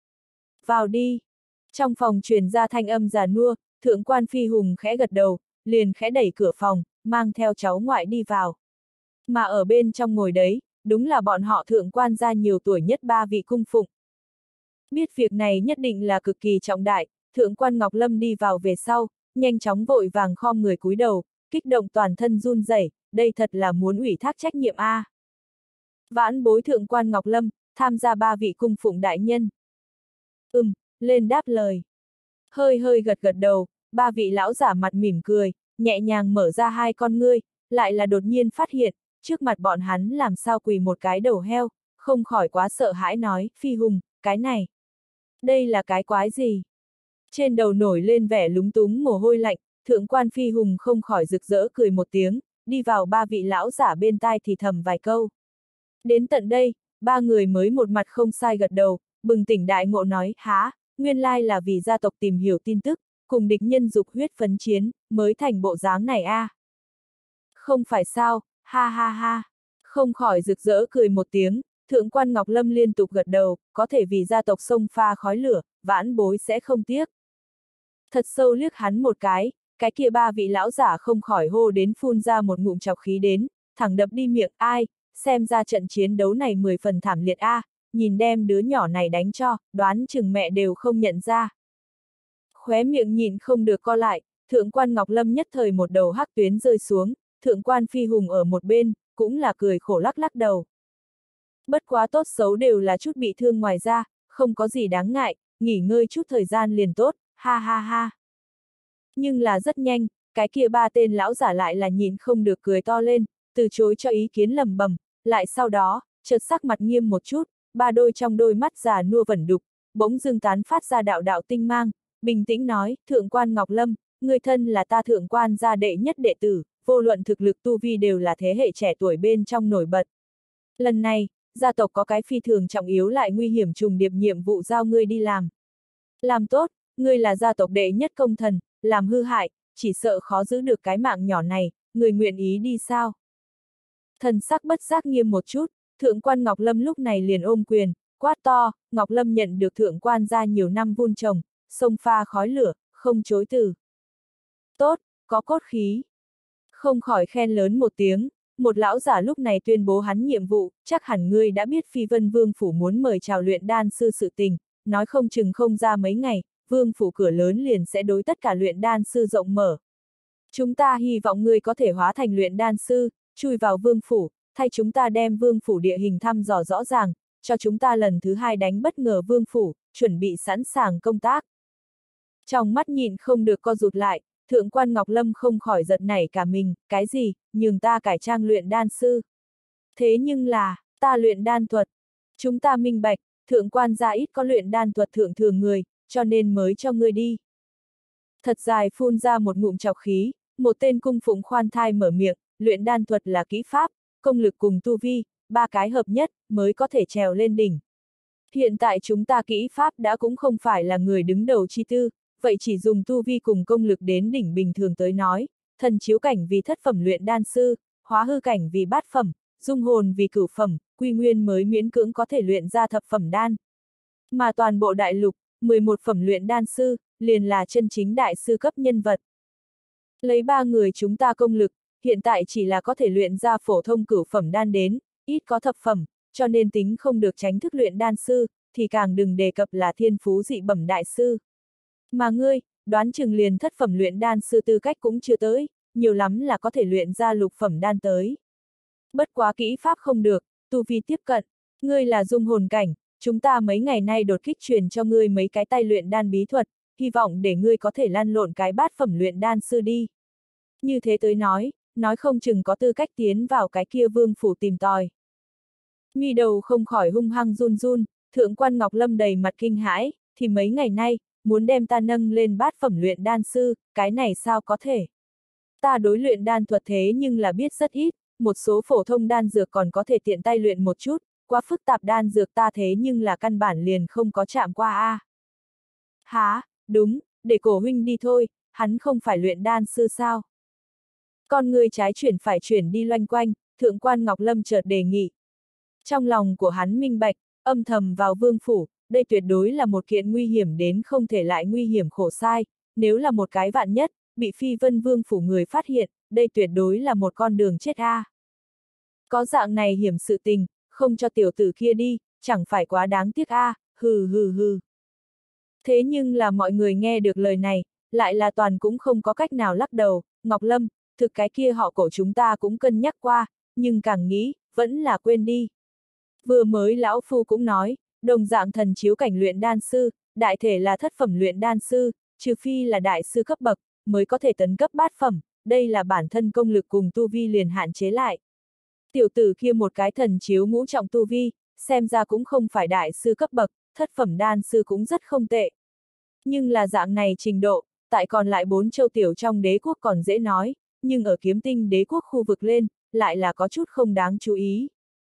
Vào đi. Trong phòng truyền ra thanh âm già nua, thượng quan Phi Hùng khẽ gật đầu, liền khẽ đẩy cửa phòng, mang theo cháu ngoại đi vào. Mà ở bên trong ngồi đấy, đúng là bọn họ thượng quan gia nhiều tuổi nhất ba vị cung phụng. Biết việc này nhất định là cực kỳ trọng đại, thượng quan Ngọc Lâm đi vào về sau, nhanh chóng vội vàng khom người cúi đầu, kích động toàn thân run rẩy, đây thật là muốn ủy thác trách nhiệm a. Vãn bối thượng quan Ngọc Lâm, tham gia ba vị cung phụng đại nhân. Lên đáp lời. Hơi hơi gật gật đầu, ba vị lão giả mặt mỉm cười, nhẹ nhàng mở ra hai con ngươi, lại là đột nhiên phát hiện, trước mặt bọn hắn làm sao quỳ một cái đầu heo, không khỏi quá sợ hãi nói, Phi Hùng, cái này. Đây là cái quái gì? Trên đầu nổi lên vẻ lúng túng mồ hôi lạnh, thượng quan Phi Hùng không khỏi rực rỡ cười một tiếng, đi vào ba vị lão giả bên tai thì thầm vài câu. Đến tận đây, ba người mới một mặt không sai gật đầu, bừng tỉnh đại ngộ nói, há, nguyên lai là vì gia tộc tìm hiểu tin tức, cùng địch nhân dục huyết phấn chiến, mới thành bộ dáng này a. Không phải sao, ha ha ha. Không khỏi rực rỡ cười một tiếng, thượng quan Ngọc Lâm liên tục gật đầu, có thể vì gia tộc xông pha khói lửa, vãn bối sẽ không tiếc. Thật sâu liếc hắn một cái kia ba vị lão giả không khỏi hô đến phun ra một ngụm trọc khí đến, thẳng đập đi miệng, ai, xem ra trận chiến đấu này 10 phần thảm liệt a, nhìn đem đứa nhỏ này đánh cho, đoán chừng mẹ đều không nhận ra. Khóe miệng nhìn không được co lại, thượng quan Ngọc Lâm nhất thời một đầu hắc tuyến rơi xuống, thượng quan Phi Hùng ở một bên, cũng là cười khổ lắc lắc đầu. Bất quá tốt xấu đều là chút bị thương ngoài ra, không có gì đáng ngại, nghỉ ngơi chút thời gian liền tốt, ha ha ha. Nhưng là rất nhanh, cái kia ba tên lão giả lại là nhìn không được cười to lên, từ chối cho ý kiến lầm bầm, lại sau đó, chợt sắc mặt nghiêm một chút, ba đôi trong đôi mắt già nua vẩn đục, bỗng dưng tán phát ra đạo đạo tinh mang, bình tĩnh nói, thượng quan Ngọc Lâm, người thân là ta thượng quan gia đệ nhất đệ tử, vô luận thực lực tu vi đều là thế hệ trẻ tuổi bên trong nổi bật. Lần này, gia tộc có cái phi thường trọng yếu lại nguy hiểm trùng điệp nhiệm vụ giao ngươi đi làm. Làm tốt, ngươi là gia tộc đệ nhất công thần, làm hư hại, chỉ sợ khó giữ được cái mạng nhỏ này, người nguyện ý đi sao? Thần sắc bất giác nghiêm một chút, thượng quan Ngọc Lâm lúc này liền ôm quyền, quát to, Ngọc Lâm nhận được thượng quan gia nhiều năm vun trồng, sông pha khói lửa, không chối từ. Tốt, có cốt khí. Không khỏi khen lớn một tiếng, Một lão giả lúc này tuyên bố hắn nhiệm vụ, chắc hẳn ngươi đã biết Phi Vân Vương Phủ muốn mời chào luyện đan sư sự tình, nói không chừng không ra mấy ngày, Vương Phủ cửa lớn liền sẽ đối tất cả luyện đan sư rộng mở. Chúng ta hy vọng ngươi có thể hóa thành luyện đan sư, chui vào Vương Phủ, thay chúng ta đem Vương Phủ địa hình thăm dò rõ ràng, cho chúng ta lần thứ hai đánh bất ngờ Vương Phủ, chuẩn bị sẵn sàng công tác. Trong mắt nhịn không được co rụt lại, Thượng quan Ngọc Lâm không khỏi giật nảy cả mình, cái gì, nhường ta cải trang luyện đan sư. Thế nhưng là, ta luyện đan thuật. Chúng ta minh bạch, thượng quan gia ít có luyện đan thuật thượng thường người, cho nên mới cho ngươi đi. Thật dài phun ra một ngụm trọc khí, một tên cung phụng khoan thai mở miệng, luyện đan thuật là kỹ pháp, công lực cùng tu vi, ba cái hợp nhất, mới có thể trèo lên đỉnh. Hiện tại chúng ta kỹ pháp đã cũng không phải là người đứng đầu chi tư, vậy chỉ dùng tu vi cùng công lực đến đỉnh bình thường tới nói, thần chiếu cảnh vì thất phẩm luyện đan sư, hóa hư cảnh vì bát phẩm, dung hồn vì cửu phẩm, quy nguyên mới miễn cưỡng có thể luyện ra thập phẩm đan. Mà toàn bộ đại lục, 11 phẩm luyện đan sư, liền là chân chính đại sư cấp nhân vật. Lấy ba người chúng ta công lực, hiện tại chỉ là có thể luyện ra phổ thông cửu phẩm đan đến, ít có thập phẩm, cho nên tính không được tránh thức luyện đan sư, thì càng đừng đề cập là thiên phú dị bẩm đại sư. Mà ngươi, đoán chừng liền thất phẩm luyện đan sư tư cách cũng chưa tới, nhiều lắm là có thể luyện ra lục phẩm đan tới. Bất quá kỹ pháp không được, tu vi tiếp cận, ngươi là dung hồn cảnh, chúng ta mấy ngày nay đột kích truyền cho ngươi mấy cái tay luyện đan bí thuật, hy vọng để ngươi có thể lăn lộn cái bát phẩm luyện đan sư đi. Như thế tới nói không chừng có tư cách tiến vào cái kia Vương Phủ tìm tòi. Mi đầu không khỏi hung hăng run run, thượng quan Ngọc Lâm đầy mặt kinh hãi, thì mấy ngày nay, muốn đem ta nâng lên bát phẩm luyện đan sư, cái này sao có thể? Ta đối luyện đan thuật thế nhưng là biết rất ít, một số phổ thông đan dược còn có thể tiện tay luyện một chút, quá phức tạp đan dược ta thế nhưng là căn bản liền không có chạm qua a. Hả, đúng, để cổ huynh đi thôi, hắn không phải luyện đan sư sao? Con người trái chuyển phải chuyển đi loanh quanh, thượng quan Ngọc Lâm chợt đề nghị. Trong lòng của hắn minh bạch, âm thầm vào Vương Phủ, đây tuyệt đối là một kiện nguy hiểm đến không thể lại nguy hiểm khổ sai, nếu là một cái vạn nhất, bị Phi Vân Vương Phủ người phát hiện, đây tuyệt đối là một con đường chết a. Có dạng này hiểm sự tình, không cho tiểu tử kia đi, chẳng phải quá đáng tiếc a, hừ hừ hừ. Thế nhưng là mọi người nghe được lời này, lại là toàn cũng không có cách nào lắc đầu, Ngọc Lâm, thực cái kia họ cổ chúng ta cũng cân nhắc qua, nhưng càng nghĩ, vẫn là quên đi. Vừa mới lão phu cũng nói, đồng dạng thần chiếu cảnh luyện đan sư, đại thể là thất phẩm luyện đan sư, trừ phi là đại sư cấp bậc, mới có thể tấn cấp bát phẩm, đây là bản thân công lực cùng tu vi liền hạn chế lại. Tiểu tử kia một cái thần chiếu ngũ trọng tu vi, xem ra cũng không phải đại sư cấp bậc, thất phẩm đan sư cũng rất không tệ. Nhưng là dạng này trình độ, tại còn lại 4 châu tiểu trong đế quốc còn dễ nói, nhưng ở kiếm tinh đế quốc khu vực lên, lại là có chút không đáng chú ý.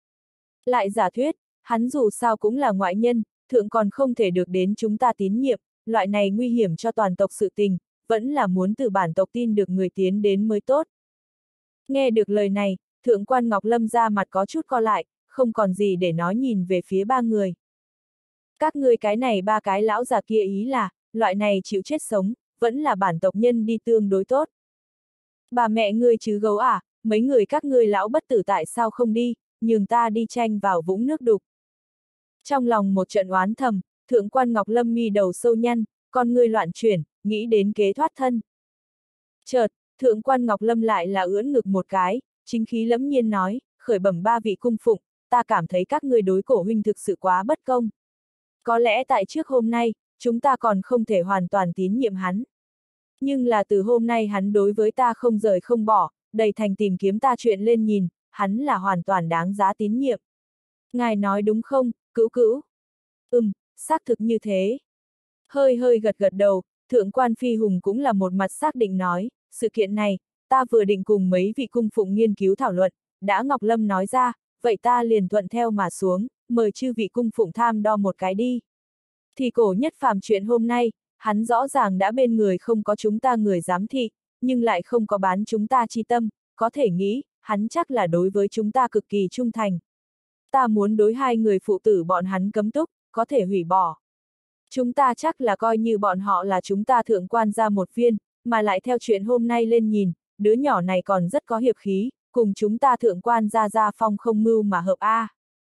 Lại giả thuyết, hắn dù sao cũng là ngoại nhân, thượng còn không thể được đến chúng ta tín nhiệm, loại này nguy hiểm cho toàn tộc sự tình, vẫn là muốn từ bản tộc tin được người tiến đến mới tốt. Nghe được lời này, thượng quan Ngọc Lâm ra mặt có chút co lại, không còn gì để nói nhìn về phía ba người. Các ngươi cái này ba cái lão già kia ý là, loại này chịu chết sống, vẫn là bản tộc nhân đi tương đối tốt. Bà mẹ ngươi chứ gấu à, mấy người các ngươi lão bất tử tại sao không đi, nhường ta đi tranh vào vũng nước đục. Trong lòng một trận oán thầm, thượng quan Ngọc Lâm mi đầu sâu nhăn, con ngươi loạn chuyển, nghĩ đến kế thoát thân. Chợt, thượng quan Ngọc Lâm lại là ưỡn ngực một cái, chính khí lẫm nhiên nói, khởi bẩm ba vị cung phụng, ta cảm thấy các ngươi đối cổ huynh thực sự quá bất công. Có lẽ tại trước hôm nay, chúng ta còn không thể hoàn toàn tín nhiệm hắn. Nhưng là từ hôm nay hắn đối với ta không rời không bỏ, đầy thành tìm kiếm ta chuyện lên nhìn, hắn là hoàn toàn đáng giá tín nhiệm. Ngài nói đúng không, cữu cữu? Xác thực như thế. Hơi hơi gật gật đầu, thượng quan Phi Hùng cũng là một mặt xác định nói, sự kiện này, ta vừa định cùng mấy vị cung phụng nghiên cứu thảo luận, đã Ngọc Lâm nói ra, vậy ta liền thuận theo mà xuống, mời chư vị cung phụng tham đo một cái đi. Thì cổ nhất phàm chuyện hôm nay, hắn rõ ràng đã bên người không có chúng ta người giám thị, nhưng lại không có bán chúng ta chi tâm, có thể nghĩ, hắn chắc là đối với chúng ta cực kỳ trung thành. Ta muốn đối hai người phụ tử bọn hắn cấm túc, có thể hủy bỏ. Chúng ta chắc là coi như bọn họ là chúng ta thượng quan ra một viên, mà lại theo chuyện hôm nay lên nhìn, đứa nhỏ này còn rất có hiệp khí, cùng chúng ta thượng quan gia phong không mưu mà hợp a.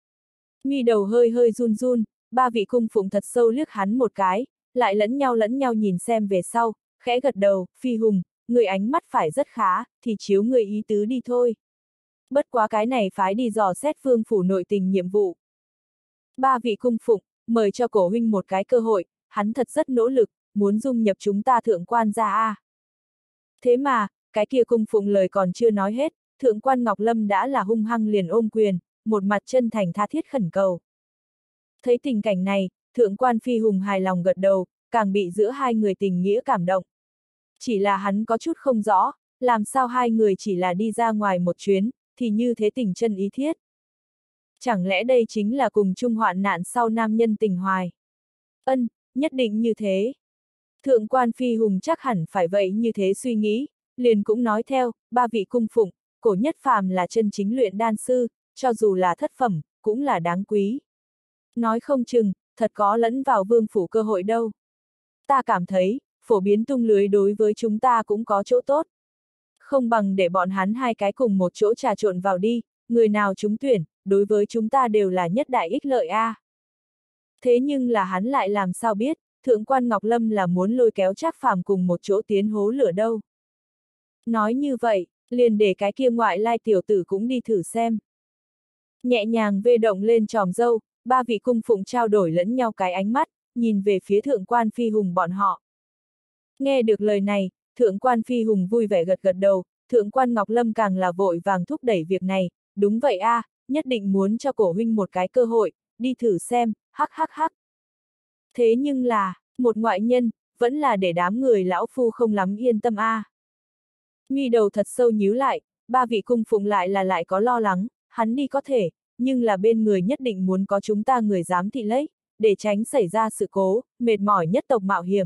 Mi đầu hơi hơi run run, ba vị cung phụng thật sâu liếc hắn một cái, lại lẫn nhau nhìn xem về sau, khẽ gật đầu, Phi Hùng, người ánh mắt phải rất khá, thì chiếu người ý tứ đi thôi. Bất quá cái này phái đi dò xét vương phủ nội tình nhiệm vụ. Ba vị cung phụng, mời cho cổ huynh một cái cơ hội, hắn thật rất nỗ lực, muốn dung nhập chúng ta thượng quan gia a. Thế mà, cái kia cung phụng lời còn chưa nói hết, thượng quan Ngọc Lâm đã là hung hăng liền ôm quyền, một mặt chân thành tha thiết khẩn cầu. Thấy tình cảnh này, thượng quan Phi Hùng hài lòng gật đầu, càng bị giữa hai người tình nghĩa cảm động. Chỉ là hắn có chút không rõ, làm sao hai người chỉ là đi ra ngoài một chuyến, thì như thế tình chân ý thiết. Chẳng lẽ đây chính là cùng chung hoạn nạn sau nam nhân tình hoài? Ân, nhất định như thế. Thượng quan Phi Hùng chắc hẳn phải vậy như thế suy nghĩ, liền cũng nói theo, ba vị cung phụng, cổ nhất phàm là chân chính luyện đan sư, cho dù là thất phẩm, cũng là đáng quý. Nói không chừng, thật có lẫn vào vương phủ cơ hội đâu. Ta cảm thấy, phổ biến tung lưới đối với chúng ta cũng có chỗ tốt. Không bằng để bọn hắn hai cái cùng một chỗ trà trộn vào đi, người nào trúng tuyển, đối với chúng ta đều là nhất đại ích lợi a. Thế nhưng là hắn lại làm sao biết, thượng quan Ngọc Lâm là muốn lôi kéo Trác Phàm cùng một chỗ tiến hố lửa đâu. Nói như vậy, liền để cái kia ngoại lai tiểu tử cũng đi thử xem. Nhẹ nhàng vê động lên tròm dâu, ba vị cung phụng trao đổi lẫn nhau cái ánh mắt, nhìn về phía thượng quan Phi Hùng bọn họ. Nghe được lời này, thượng quan Phi Hùng vui vẻ gật gật đầu, thượng quan Ngọc Lâm càng là vội vàng thúc đẩy việc này, đúng vậy a, nhất định muốn cho cổ huynh một cái cơ hội, đi thử xem, hắc hắc hắc. Thế nhưng là, một ngoại nhân, vẫn là để đám người lão phu không lắm yên tâm a. Mi đầu thật sâu nhíu lại, ba vị cung phụng lại có lo lắng, hắn đi có thể, nhưng là bên người nhất định muốn có chúng ta người giám thị lấy, để tránh xảy ra sự cố, mệt mỏi nhất tộc mạo hiểm.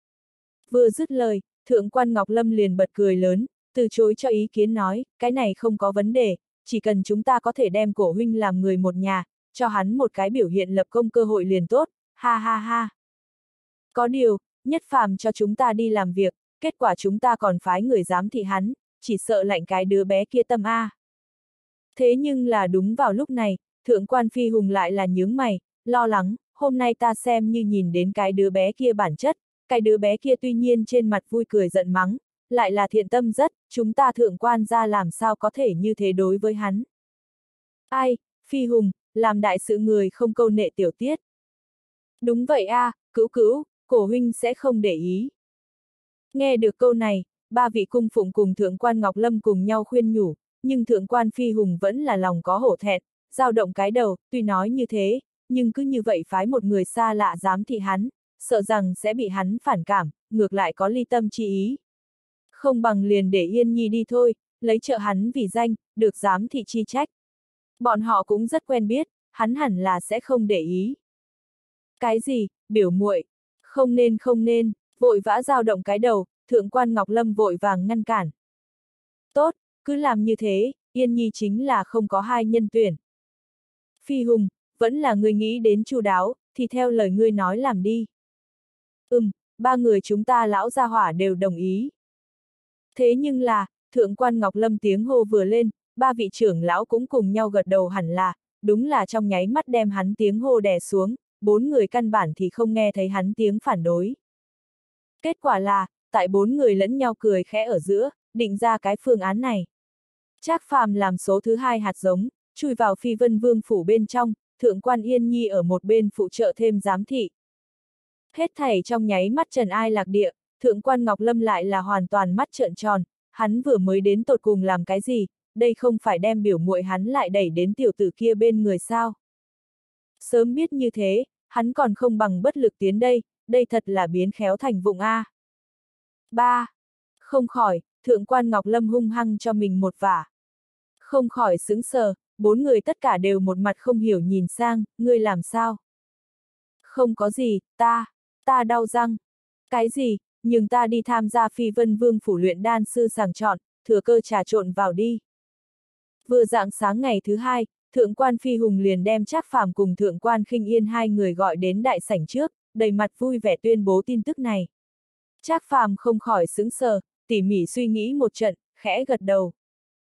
Vừa dứt lời, thượng quan Ngọc Lâm liền bật cười lớn, từ chối cho ý kiến nói, cái này không có vấn đề, chỉ cần chúng ta có thể đem cổ huynh làm người một nhà, cho hắn một cái biểu hiện lập công cơ hội liền tốt, ha ha ha. Có điều, nhất phàm cho chúng ta đi làm việc, kết quả chúng ta còn phái người giám thị hắn, chỉ sợ lạnh cái đứa bé kia tâm a. Thế nhưng là đúng vào lúc này, thượng quan Phi Hùng lại là nhướng mày, lo lắng, hôm nay ta xem như nhìn đến cái đứa bé kia bản chất, cái đứa bé kia tuy nhiên trên mặt vui cười giận mắng, lại là thiện tâm rất, chúng ta thượng quan ra làm sao có thể như thế đối với hắn. Ai, Phi Hùng, làm đại sự người không câu nệ tiểu tiết. Đúng vậy a, cữu cữu, cổ huynh sẽ không để ý. Nghe được câu này, ba vị cung phụng cùng thượng quan Ngọc Lâm cùng nhau khuyên nhủ, nhưng thượng quan Phi Hùng vẫn là lòng có hổ thẹn, dao động cái đầu, tuy nói như thế, nhưng cứ như vậy phái một người xa lạ giám thị hắn, sợ rằng sẽ bị hắn phản cảm, ngược lại có ly tâm chi ý. Không bằng liền để Yên Nhi đi thôi, lấy trợ hắn vì danh, được giám thị chi trách. Bọn họ cũng rất quen biết, hắn hẳn là sẽ không để ý. Cái gì, biểu muội, không nên, vội vã dao động cái đầu, thượng quan Ngọc Lâm vội vàng ngăn cản. Tốt, cứ làm như thế, Yên Nhi chính là không có hai nhân tuyển. Phi Hùng, vẫn là người nghĩ đến chu đáo, thì theo lời ngươi nói làm đi. Ba người chúng ta lão gia hỏa đều đồng ý. Thế nhưng là, thượng quan Ngọc Lâm tiếng hô vừa lên, ba vị trưởng lão cũng cùng nhau gật đầu hẳn là, đúng là trong nháy mắt đem hắn tiếng hô đè xuống, bốn người căn bản thì không nghe thấy hắn tiếng phản đối. Kết quả là, tại bốn người lẫn nhau cười khẽ ở giữa, định ra cái phương án này. Trác Phàm làm số thứ hai hạt giống, chui vào Phi Vân Vương phủ bên trong, thượng quan Yên Nhi ở một bên phụ trợ thêm giám thị. Hết thảy trong nháy mắt trần ai lạc địa, thượng quan Ngọc Lâm lại là hoàn toàn mắt trợn tròn, hắn vừa mới đến tột cùng làm cái gì, đây không phải đem biểu muội hắn lại đẩy đến tiểu tử kia bên người sao. Sớm biết như thế, hắn còn không bằng bất lực tiến đây, đây thật là biến khéo thành vụng a. Ba, không khỏi, thượng quan Ngọc Lâm hung hăng cho mình một vả. Không khỏi sững sờ, bốn người tất cả đều một mặt không hiểu nhìn sang, ngươi làm sao? Không có gì, ta đau răng. Cái gì, nhưng ta đi tham gia Phi Vân Vương phủ luyện đan sư sàng chọn, thừa cơ trà trộn vào đi. Vừa rạng sáng ngày thứ hai, thượng quan Phi Hùng liền đem Trác Phàm cùng thượng quan Khinh Yên hai người gọi đến đại sảnh trước, đầy mặt vui vẻ tuyên bố tin tức này. Trác Phàm không khỏi sững sờ, tỉ mỉ suy nghĩ một trận, khẽ gật đầu.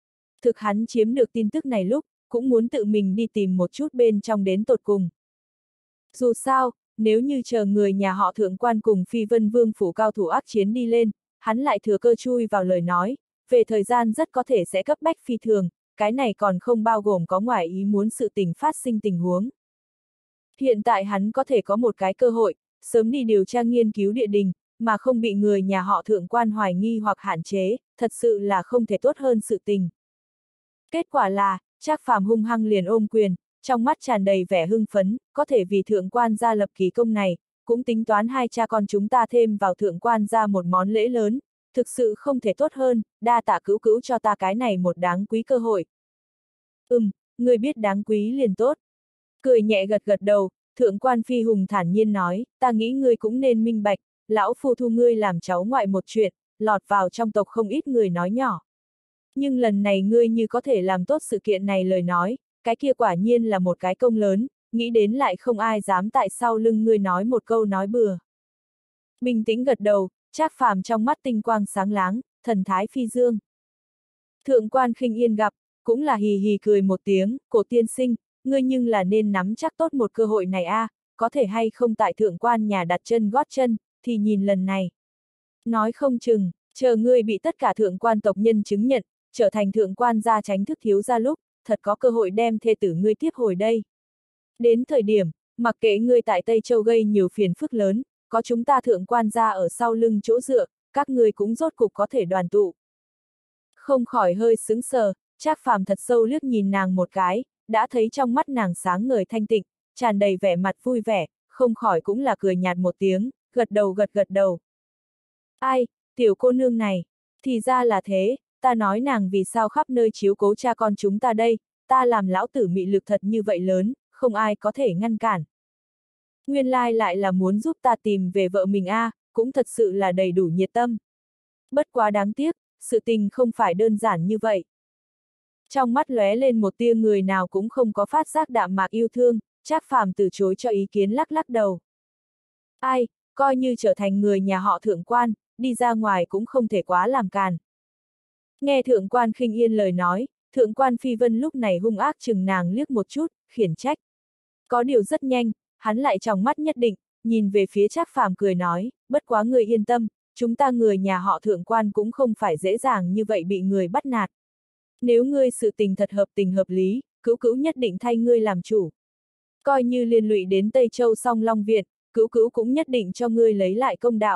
Thực hắn chiếm được tin tức này lúc, cũng muốn tự mình đi tìm một chút bên trong đến tột cùng. Dù sao, nếu như chờ người nhà họ Thượng Quan cùng Phi Vân Vương phủ cao thủ ác chiến đi lên, hắn lại thừa cơ chui vào lời nói, về thời gian rất có thể sẽ cấp bách phi thường, cái này còn không bao gồm có ngoài ý muốn sự tình phát sinh tình huống. Hiện tại hắn có thể có một cái cơ hội, sớm đi điều tra nghiên cứu địa đình, mà không bị người nhà họ Thượng Quan hoài nghi hoặc hạn chế, thật sự là không thể tốt hơn sự tình. Kết quả là, Trác Phàm hung hăng liền ôm quyền, trong mắt tràn đầy vẻ hưng phấn, có thể vì Thượng Quan gia lập kỳ công này, cũng tính toán hai cha con chúng ta thêm vào Thượng Quan gia một món lễ lớn, thực sự không thể tốt hơn, đa tạ cứu cứu cho ta cái này một đáng quý cơ hội. Người biết đáng quý liền tốt. Cười nhẹ gật gật đầu, Thượng Quan Phi Hùng thản nhiên nói, ta nghĩ ngươi cũng nên minh bạch, lão phu thu ngươi làm cháu ngoại một chuyện, lọt vào trong tộc không ít người nói nhỏ. Nhưng lần này ngươi như có thể làm tốt sự kiện này lời nói, cái kia quả nhiên là một cái công lớn, nghĩ đến lại không ai dám tại sau lưng ngươi nói một câu nói bừa. Bình tĩnh gật đầu, Trác Phàm trong mắt tinh quang sáng láng, thần thái phi dương. Thượng Quan Khinh Yên gặp, cũng là hì hì cười một tiếng, Cổ tiên sinh, ngươi nhưng là nên nắm chắc tốt một cơ hội này a, có thể hay không tại Thượng Quan nhà đặt chân gót chân, thì nhìn lần này. Nói không chừng, chờ ngươi bị tất cả Thượng Quan tộc nhân chứng nhận, trở thành Thượng Quan gia tránh thức thiếu gia lúc, thật có cơ hội đem thê tử ngươi tiếp hồi đây. Đến thời điểm, mặc kệ ngươi tại Tây Châu gây nhiều phiền phức lớn, có chúng ta Thượng Quan gia ở sau lưng chỗ dựa, các ngươi cũng rốt cục có thể đoàn tụ. Không khỏi hơi sững sờ, Trác Phàm thật sâu liếc nhìn nàng một cái, đã thấy trong mắt nàng sáng ngời thanh tịnh, tràn đầy vẻ mặt vui vẻ, không khỏi cũng là cười nhạt một tiếng, gật gật đầu. Ai, tiểu cô nương này, thì ra là thế, ta nói nàng vì sao khắp nơi chiếu cố cha con chúng ta đây, ta làm lão tử mị lực thật như vậy lớn, không ai có thể ngăn cản. Nguyên lai lại là muốn giúp ta tìm về vợ mình a, cũng thật sự là đầy đủ nhiệt tâm. Bất quá đáng tiếc, sự tình không phải đơn giản như vậy. Trong mắt lóe lên một tia người nào cũng không có phát giác đạm mạc yêu thương, Trác Phàm từ chối cho ý kiến lắc lắc đầu. Ai, coi như trở thành người nhà họ Thượng Quan, đi ra ngoài cũng không thể quá làm càn. Nghe Thượng Quan Khinh Yên lời nói, Thượng Quan Phi Vân lúc này hung ác chừng nàng liếc một chút, khiển trách. Có điều rất nhanh, hắn lại trong mắt nhất định, nhìn về phía Trác Phàm cười nói, bất quá người yên tâm, chúng ta người nhà họ Thượng Quan cũng không phải dễ dàng như vậy bị người bắt nạt. Nếu ngươi sự tình thật hợp tình hợp lý, cứu cứu nhất định thay ngươi làm chủ. Coi như liên lụy đến Tây Châu Song Long Viện, cứu cứu cũng nhất định cho ngươi lấy lại công đạo.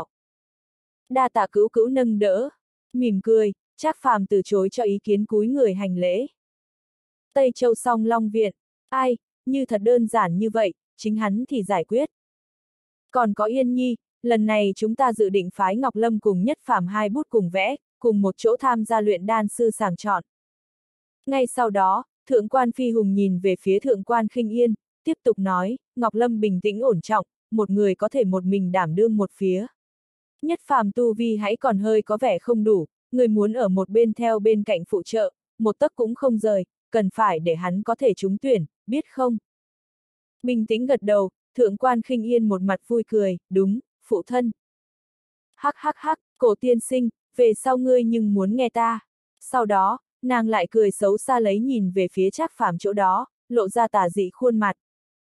Đa tạ cứu cứu nâng đỡ, mỉm cười, Trác Phàm từ chối cho ý kiến cúi người hành lễ. Tây Châu Song Long Viện, ai, như thật đơn giản như vậy, chính hắn thì giải quyết. Còn có Yên Nhi, lần này chúng ta dự định phái Ngọc Lâm cùng Nhất Phàm hai bút cùng vẽ, cùng một chỗ tham gia luyện đan sư sàng chọn. Ngay sau đó, Thượng Quan Phi Hùng nhìn về phía Thượng Quan Khinh Yên, tiếp tục nói, Ngọc Lâm bình tĩnh ổn trọng, một người có thể một mình đảm đương một phía. Nhất Phàm tu vi hãy còn hơi có vẻ không đủ, người muốn ở một bên theo bên cạnh phụ trợ, một tấc cũng không rời, cần phải để hắn có thể trúng tuyển, biết không? Bình tĩnh gật đầu, Thượng Quan Khinh Yên một mặt vui cười, đúng, phụ thân. Hắc hắc hắc, Cổ tiên sinh, về sau ngươi nhưng muốn nghe ta. Sau đó, nàng lại cười xấu xa lấy nhìn về phía Trác Phàm chỗ đó, lộ ra tà dị khuôn mặt.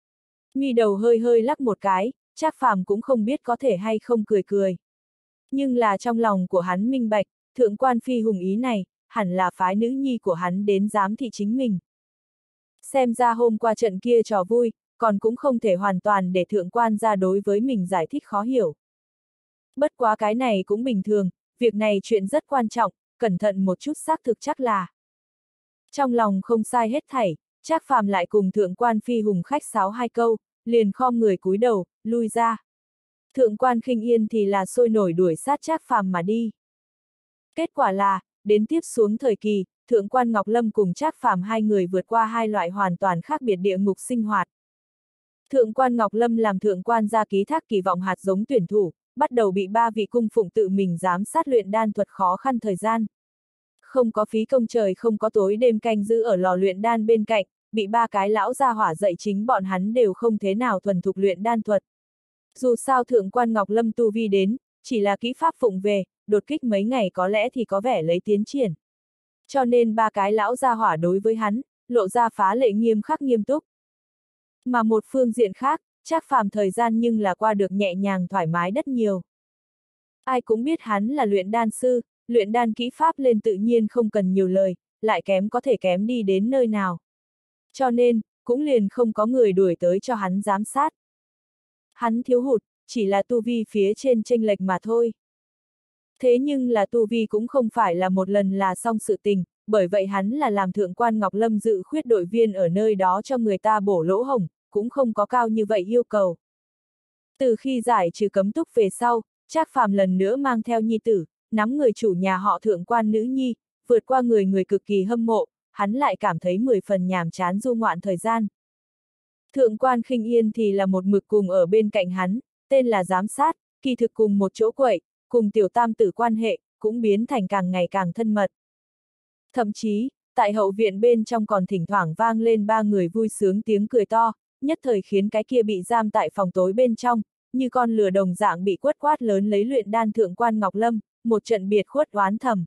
Mi đầu hơi hơi lắc một cái, Trác Phàm cũng không biết có thể hay không cười cười. Nhưng là trong lòng của hắn minh bạch, Thượng Quan Phi Hùng ý này, hẳn là phái nữ nhi của hắn đến giám thị chính mình. Xem ra hôm qua trận kia trò vui, còn cũng không thể hoàn toàn để Thượng Quan ra đối với mình giải thích khó hiểu. Bất quá cái này cũng bình thường, việc này chuyện rất quan trọng, cẩn thận một chút xác thực chắc là. Trong lòng không sai hết thảy, Trác Phàm lại cùng Thượng Quan Phi Hùng khách sáo hai câu, liền khom người cúi đầu, lui ra. Thượng Quan Khinh Yên thì là sôi nổi đuổi sát Trác Phàm mà đi. Kết quả là, đến tiếp xuống thời kỳ, Thượng Quan Ngọc Lâm cùng Trác Phàm hai người vượt qua hai loại hoàn toàn khác biệt địa ngục sinh hoạt. Thượng Quan Ngọc Lâm làm Thượng Quan gia ký thác kỳ vọng hạt giống tuyển thủ, bắt đầu bị ba vị cung phụng tự mình giám sát luyện đan thuật khó khăn thời gian. Không có phí công trời không có tối đêm canh giữ ở lò luyện đan bên cạnh, bị ba cái lão gia hỏa dạy chính bọn hắn đều không thế nào thuần thục luyện đan thuật. Dù sao Thượng Quan Ngọc Lâm tu vi đến, chỉ là kỹ pháp phụng về, đột kích mấy ngày có lẽ thì có vẻ lấy tiến triển. Cho nên ba cái lão gia hỏa đối với hắn, lộ ra phá lệ nghiêm khắc nghiêm túc. Mà một phương diện khác, Trác Phàm thời gian nhưng là qua được nhẹ nhàng thoải mái rất nhiều. Ai cũng biết hắn là luyện đan sư, luyện đan kỹ pháp lên tự nhiên không cần nhiều lời, lại kém có thể kém đi đến nơi nào. Cho nên, cũng liền không có người đuổi tới cho hắn giám sát. Hắn thiếu hụt, chỉ là tu vi phía trên chênh lệch mà thôi. Thế nhưng là tu vi cũng không phải là một lần là xong sự tình, bởi vậy hắn là làm thượng quan Ngọc Lâm dự khuyết đội viên ở nơi đó cho người ta bổ lỗ hổng, cũng không có cao như vậy yêu cầu. Từ khi giải trừ cấm túc về sau, Trác Phàm lần nữa mang theo nhi tử, nắm người chủ nhà họ thượng quan nữ nhi, vượt qua người cực kỳ hâm mộ, hắn lại cảm thấy 10 phần nhàm chán du ngoạn thời gian. Thượng quan Khinh Yên thì là một mực cùng ở bên cạnh hắn, tên là giám sát, kỳ thực cùng một chỗ quậy, cùng tiểu tam tử quan hệ, cũng biến thành càng ngày càng thân mật. Thậm chí, tại hậu viện bên trong còn thỉnh thoảng vang lên ba người vui sướng tiếng cười to, nhất thời khiến cái kia bị giam tại phòng tối bên trong, như con lừa đồng dạng bị quất quát lớn lấy luyện đan thượng quan Ngọc Lâm, một trận biệt khuất oán thầm.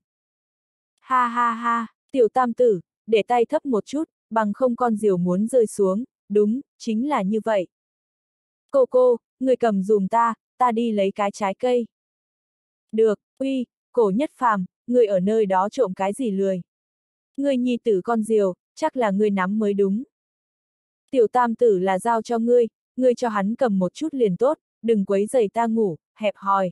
Ha ha ha, tiểu tam tử, để tay thấp một chút, bằng không con diều muốn rơi xuống, đúng, chính là như vậy. Cô, người cầm dùm ta đi lấy cái trái cây. Được, uy, Cổ Nhất Phàm, người ở nơi đó trộm cái gì lười. Người nhi tử con diều, chắc là người nắm mới đúng. Tiểu tam tử là giao cho ngươi cho hắn cầm một chút liền tốt, đừng quấy rầy ta ngủ, hẹp hòi.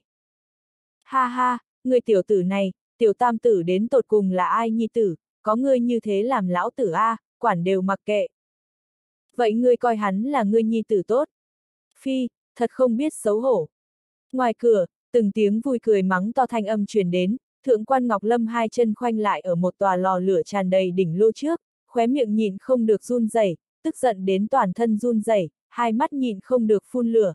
Ha ha, người tiểu tử này, tiểu tam tử đến tột cùng là ai nhi tử, có ngươi như thế làm lão tử a, quản đều mặc kệ. Vậy ngươi coi hắn là ngươi nhi tử tốt. Phi, thật không biết xấu hổ. Ngoài cửa, từng tiếng vui cười mắng to thanh âm truyền đến, thượng quan Ngọc Lâm hai chân khoanh lại ở một tòa lò lửa tràn đầy đỉnh lô trước, khóe miệng nhịn không được run rẩy, tức giận đến toàn thân run rẩy, hai mắt nhịn không được phun lửa.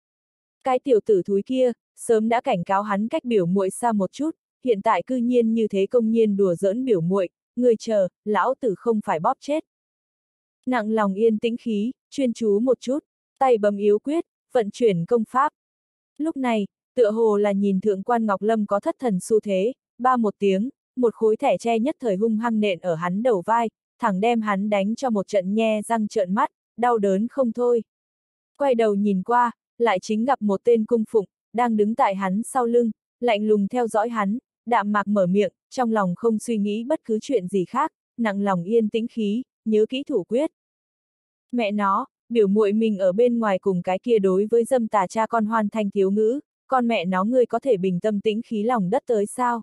Cái tiểu tử thúi kia, sớm đã cảnh cáo hắn cách biểu muội xa một chút, hiện tại cư nhiên như thế công nhiên đùa giỡn biểu muội, người chờ, lão tử không phải bóp chết. Nặng lòng yên tĩnh khí, chuyên chú một chút, tay bấm yếu quyết, vận chuyển công pháp. Lúc này, tựa hồ là nhìn thượng quan Ngọc Lâm có thất thần xu thế, ba một tiếng, một khối thẻ tre nhất thời hung hăng nện ở hắn đầu vai, thẳng đem hắn đánh cho một trận nhe răng trợn mắt, đau đớn không thôi. Quay đầu nhìn qua, lại chính gặp một tên cung phụng, đang đứng tại hắn sau lưng, lạnh lùng theo dõi hắn, đạm mạc mở miệng, trong lòng không suy nghĩ bất cứ chuyện gì khác, nặng lòng yên tĩnh khí, nhớ kỹ thủ quyết. Mẹ nó, biểu muội mình ở bên ngoài cùng cái kia đối với dâm tà cha con hoàn thành thiếu ngữ, con mẹ nó ngươi có thể bình tâm tĩnh khí lòng đất tới sao?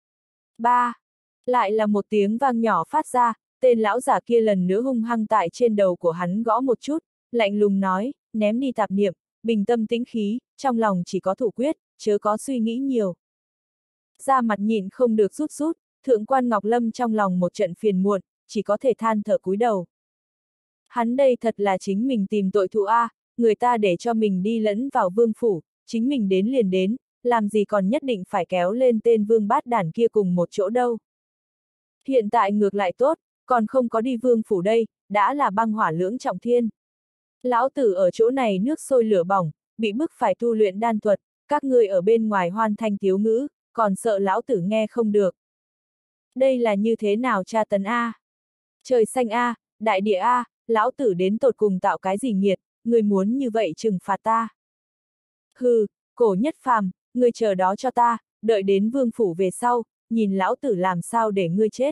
Ba, lại là một tiếng vang nhỏ phát ra, tên lão giả kia lần nữa hung hăng tại trên đầu của hắn gõ một chút, lạnh lùng nói, ném đi tạp niệm, bình tâm tĩnh khí, trong lòng chỉ có thủ quyết, chớ có suy nghĩ nhiều. Da mặt nhịn không được rút, thượng quan Ngọc Lâm trong lòng một trận phiền muộn, chỉ có thể than thở cúi đầu. Hắn đây thật là chính mình tìm tội thụ a, người ta để cho mình đi lẫn vào vương phủ, chính mình đến liền đến, làm gì còn nhất định phải kéo lên tên vương bát đản kia cùng một chỗ đâu. Hiện tại ngược lại tốt, còn không có đi vương phủ đây, đã là băng hỏa lưỡng trọng thiên. Lão tử ở chỗ này nước sôi lửa bỏng, bị bức phải tu luyện đan thuật, các ngươi ở bên ngoài hoan thanh thiếu ngữ, còn sợ lão tử nghe không được. Đây là như thế nào tra tấn a? Trời xanh a, đại địa a, lão tử đến tột cùng tạo cái gì nghiệt, người muốn như vậy trừng phạt ta. Hừ, Cổ Nhất Phàm, ngươi chờ đó cho ta, đợi đến vương phủ về sau, nhìn lão tử làm sao để ngươi chết.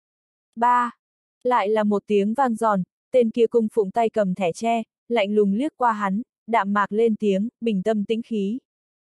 Ba, lại là một tiếng vang giòn, tên kia cung phụng tay cầm thẻ tre, lạnh lùng liếc qua hắn, đạm mạc lên tiếng, bình tâm tĩnh khí.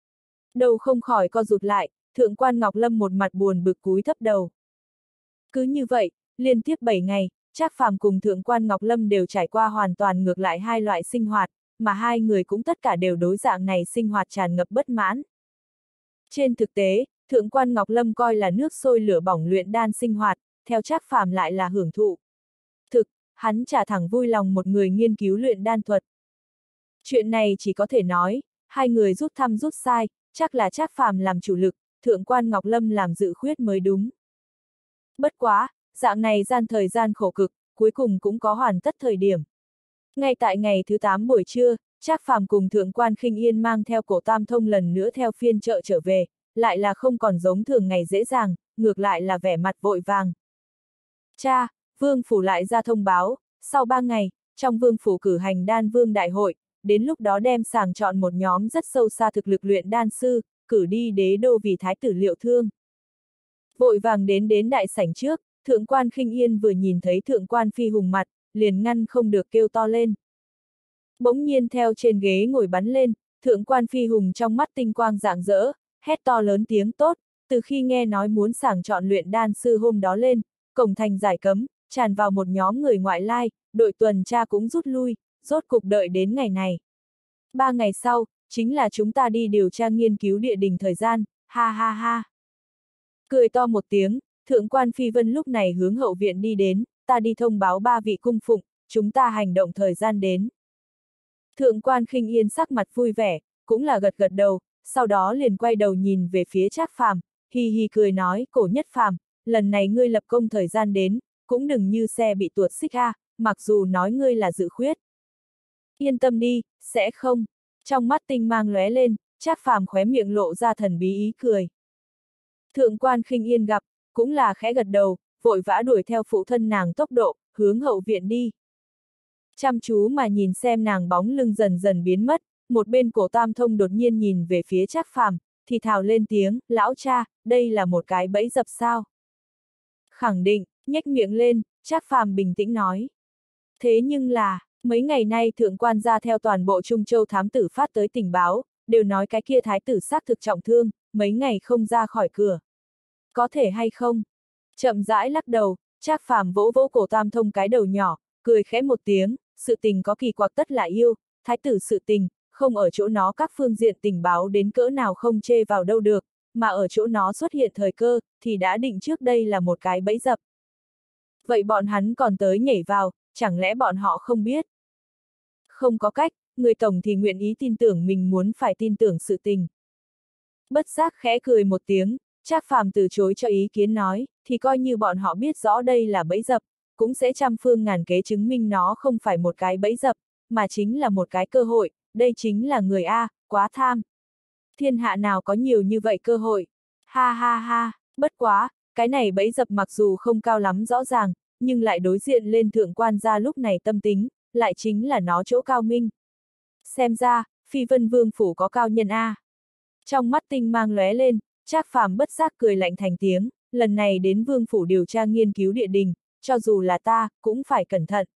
Đầu không khỏi co rụt lại, thượng quan Ngọc Lâm một mặt buồn bực cúi thấp đầu. Cứ như vậy, liên tiếp 7 ngày, Trác Phàm cùng thượng quan Ngọc Lâm đều trải qua hoàn toàn ngược lại hai loại sinh hoạt, mà hai người cũng tất cả đều đối dạng này sinh hoạt tràn ngập bất mãn. Trên thực tế, thượng quan Ngọc Lâm coi là nước sôi lửa bỏng luyện đan sinh hoạt, theo Trác Phàm lại là hưởng thụ. Thực, hắn chả thẳng vui lòng một người nghiên cứu luyện đan thuật. Chuyện này chỉ có thể nói, hai người rút thăm rút sai, chắc là Trác Phàm làm chủ lực, thượng quan Ngọc Lâm làm dự khuyết mới đúng. Bất quá, dạng này thời gian khổ cực, cuối cùng cũng có hoàn tất thời điểm. Ngay tại ngày thứ 8 buổi trưa, Trác Phàm cùng thượng quan Khinh Yên mang theo Cổ Tam Thông lần nữa theo phiên chợ trở về, lại là không còn giống thường ngày dễ dàng, ngược lại là vẻ mặt vội vàng. Cha, vương phủ lại ra thông báo, sau 3 ngày, trong vương phủ cử hành đan vương đại hội, đến lúc đó đem sàng chọn một nhóm rất sâu xa thực lực luyện đan sư, cử đi đế đô vì thái tử Liệu Thương. Vội vàng đến đại sảnh trước, thượng quan Khinh Yên vừa nhìn thấy thượng quan Phi Hùng mặt, liền ngăn không được kêu to lên. Bỗng nhiên theo trên ghế ngồi bắn lên, thượng quan Phi Hùng trong mắt tinh quang rạng rỡ, hét to lớn tiếng tốt, từ khi nghe nói muốn sàng chọn luyện đan sư hôm đó lên, cổng thành giải cấm, tràn vào một nhóm người ngoại lai, đội tuần tra cũng rút lui, rốt cục đợi đến ngày này. 3 ngày sau, chính là chúng ta đi điều tra nghiên cứu địa đình thời gian, ha ha ha. Cười to một tiếng, thượng quan Phi Vân lúc này hướng hậu viện đi đến, ta đi thông báo 3 vị cung phụng, chúng ta hành động thời gian đến. Thượng quan Khinh Yên sắc mặt vui vẻ, cũng là gật gật đầu, sau đó liền quay đầu nhìn về phía Trác Phàm, hi hi cười nói, Cổ Nhất Phàm, lần này ngươi lập công thời gian đến, cũng đừng như xe bị tuột xích ha, mặc dù nói ngươi là dự khuyết. Yên tâm đi, sẽ không. Trong mắt tinh mang lóe lên, Trác Phàm khóe miệng lộ ra thần bí ý cười. Thượng quan Khinh Yên gặp, cũng là khẽ gật đầu, vội vã đuổi theo phụ thân nàng tốc độ, hướng hậu viện đi. Chăm chú mà nhìn xem nàng bóng lưng dần dần biến mất, một bên Cổ Tam Thông đột nhiên nhìn về phía Trác Phàm, thì thào lên tiếng, lão cha, đây là một cái bẫy dập sao? Khẳng định, nhếch miệng lên, Trác Phàm bình tĩnh nói. Thế nhưng là, mấy ngày nay thượng quan gia theo toàn bộ Trung Châu thám tử phát tới tình báo, đều nói cái kia thái tử xác thực trọng thương, mấy ngày không ra khỏi cửa. Có thể hay không? Chậm rãi lắc đầu, Trác Phàm vỗ vỗ Cổ Tam Thông cái đầu nhỏ, cười khẽ một tiếng, sự tình có kỳ quặc tất là yêu, thái tử sự tình, không ở chỗ nó các phương diện tình báo đến cỡ nào không chê vào đâu được, mà ở chỗ nó xuất hiện thời cơ, thì đã định trước đây là một cái bẫy dập. Vậy bọn hắn còn tới nhảy vào, chẳng lẽ bọn họ không biết? Không có cách, người tổng thì nguyện ý tin tưởng mình muốn phải tin tưởng sự tình. Bất giác khẽ cười một tiếng, Trác Phàm từ chối cho ý kiến nói, thì coi như bọn họ biết rõ đây là bẫy dập, cũng sẽ trăm phương ngàn kế chứng minh nó không phải một cái bẫy dập, mà chính là một cái cơ hội, đây chính là người A, quá tham. Thiên hạ nào có nhiều như vậy cơ hội? Ha ha ha, bất quá, cái này bẫy dập mặc dù không cao lắm rõ ràng, nhưng lại đối diện lên thượng quan gia lúc này tâm tính, lại chính là nó chỗ cao minh. Xem ra, Phi Vân Vương phủ có cao nhân A. Trong mắt tinh mang lóe lên, Trác Phàm bất giác cười lạnh thành tiếng, lần này đến Vương phủ điều tra nghiên cứu địa đình, cho dù là ta, cũng phải cẩn thận.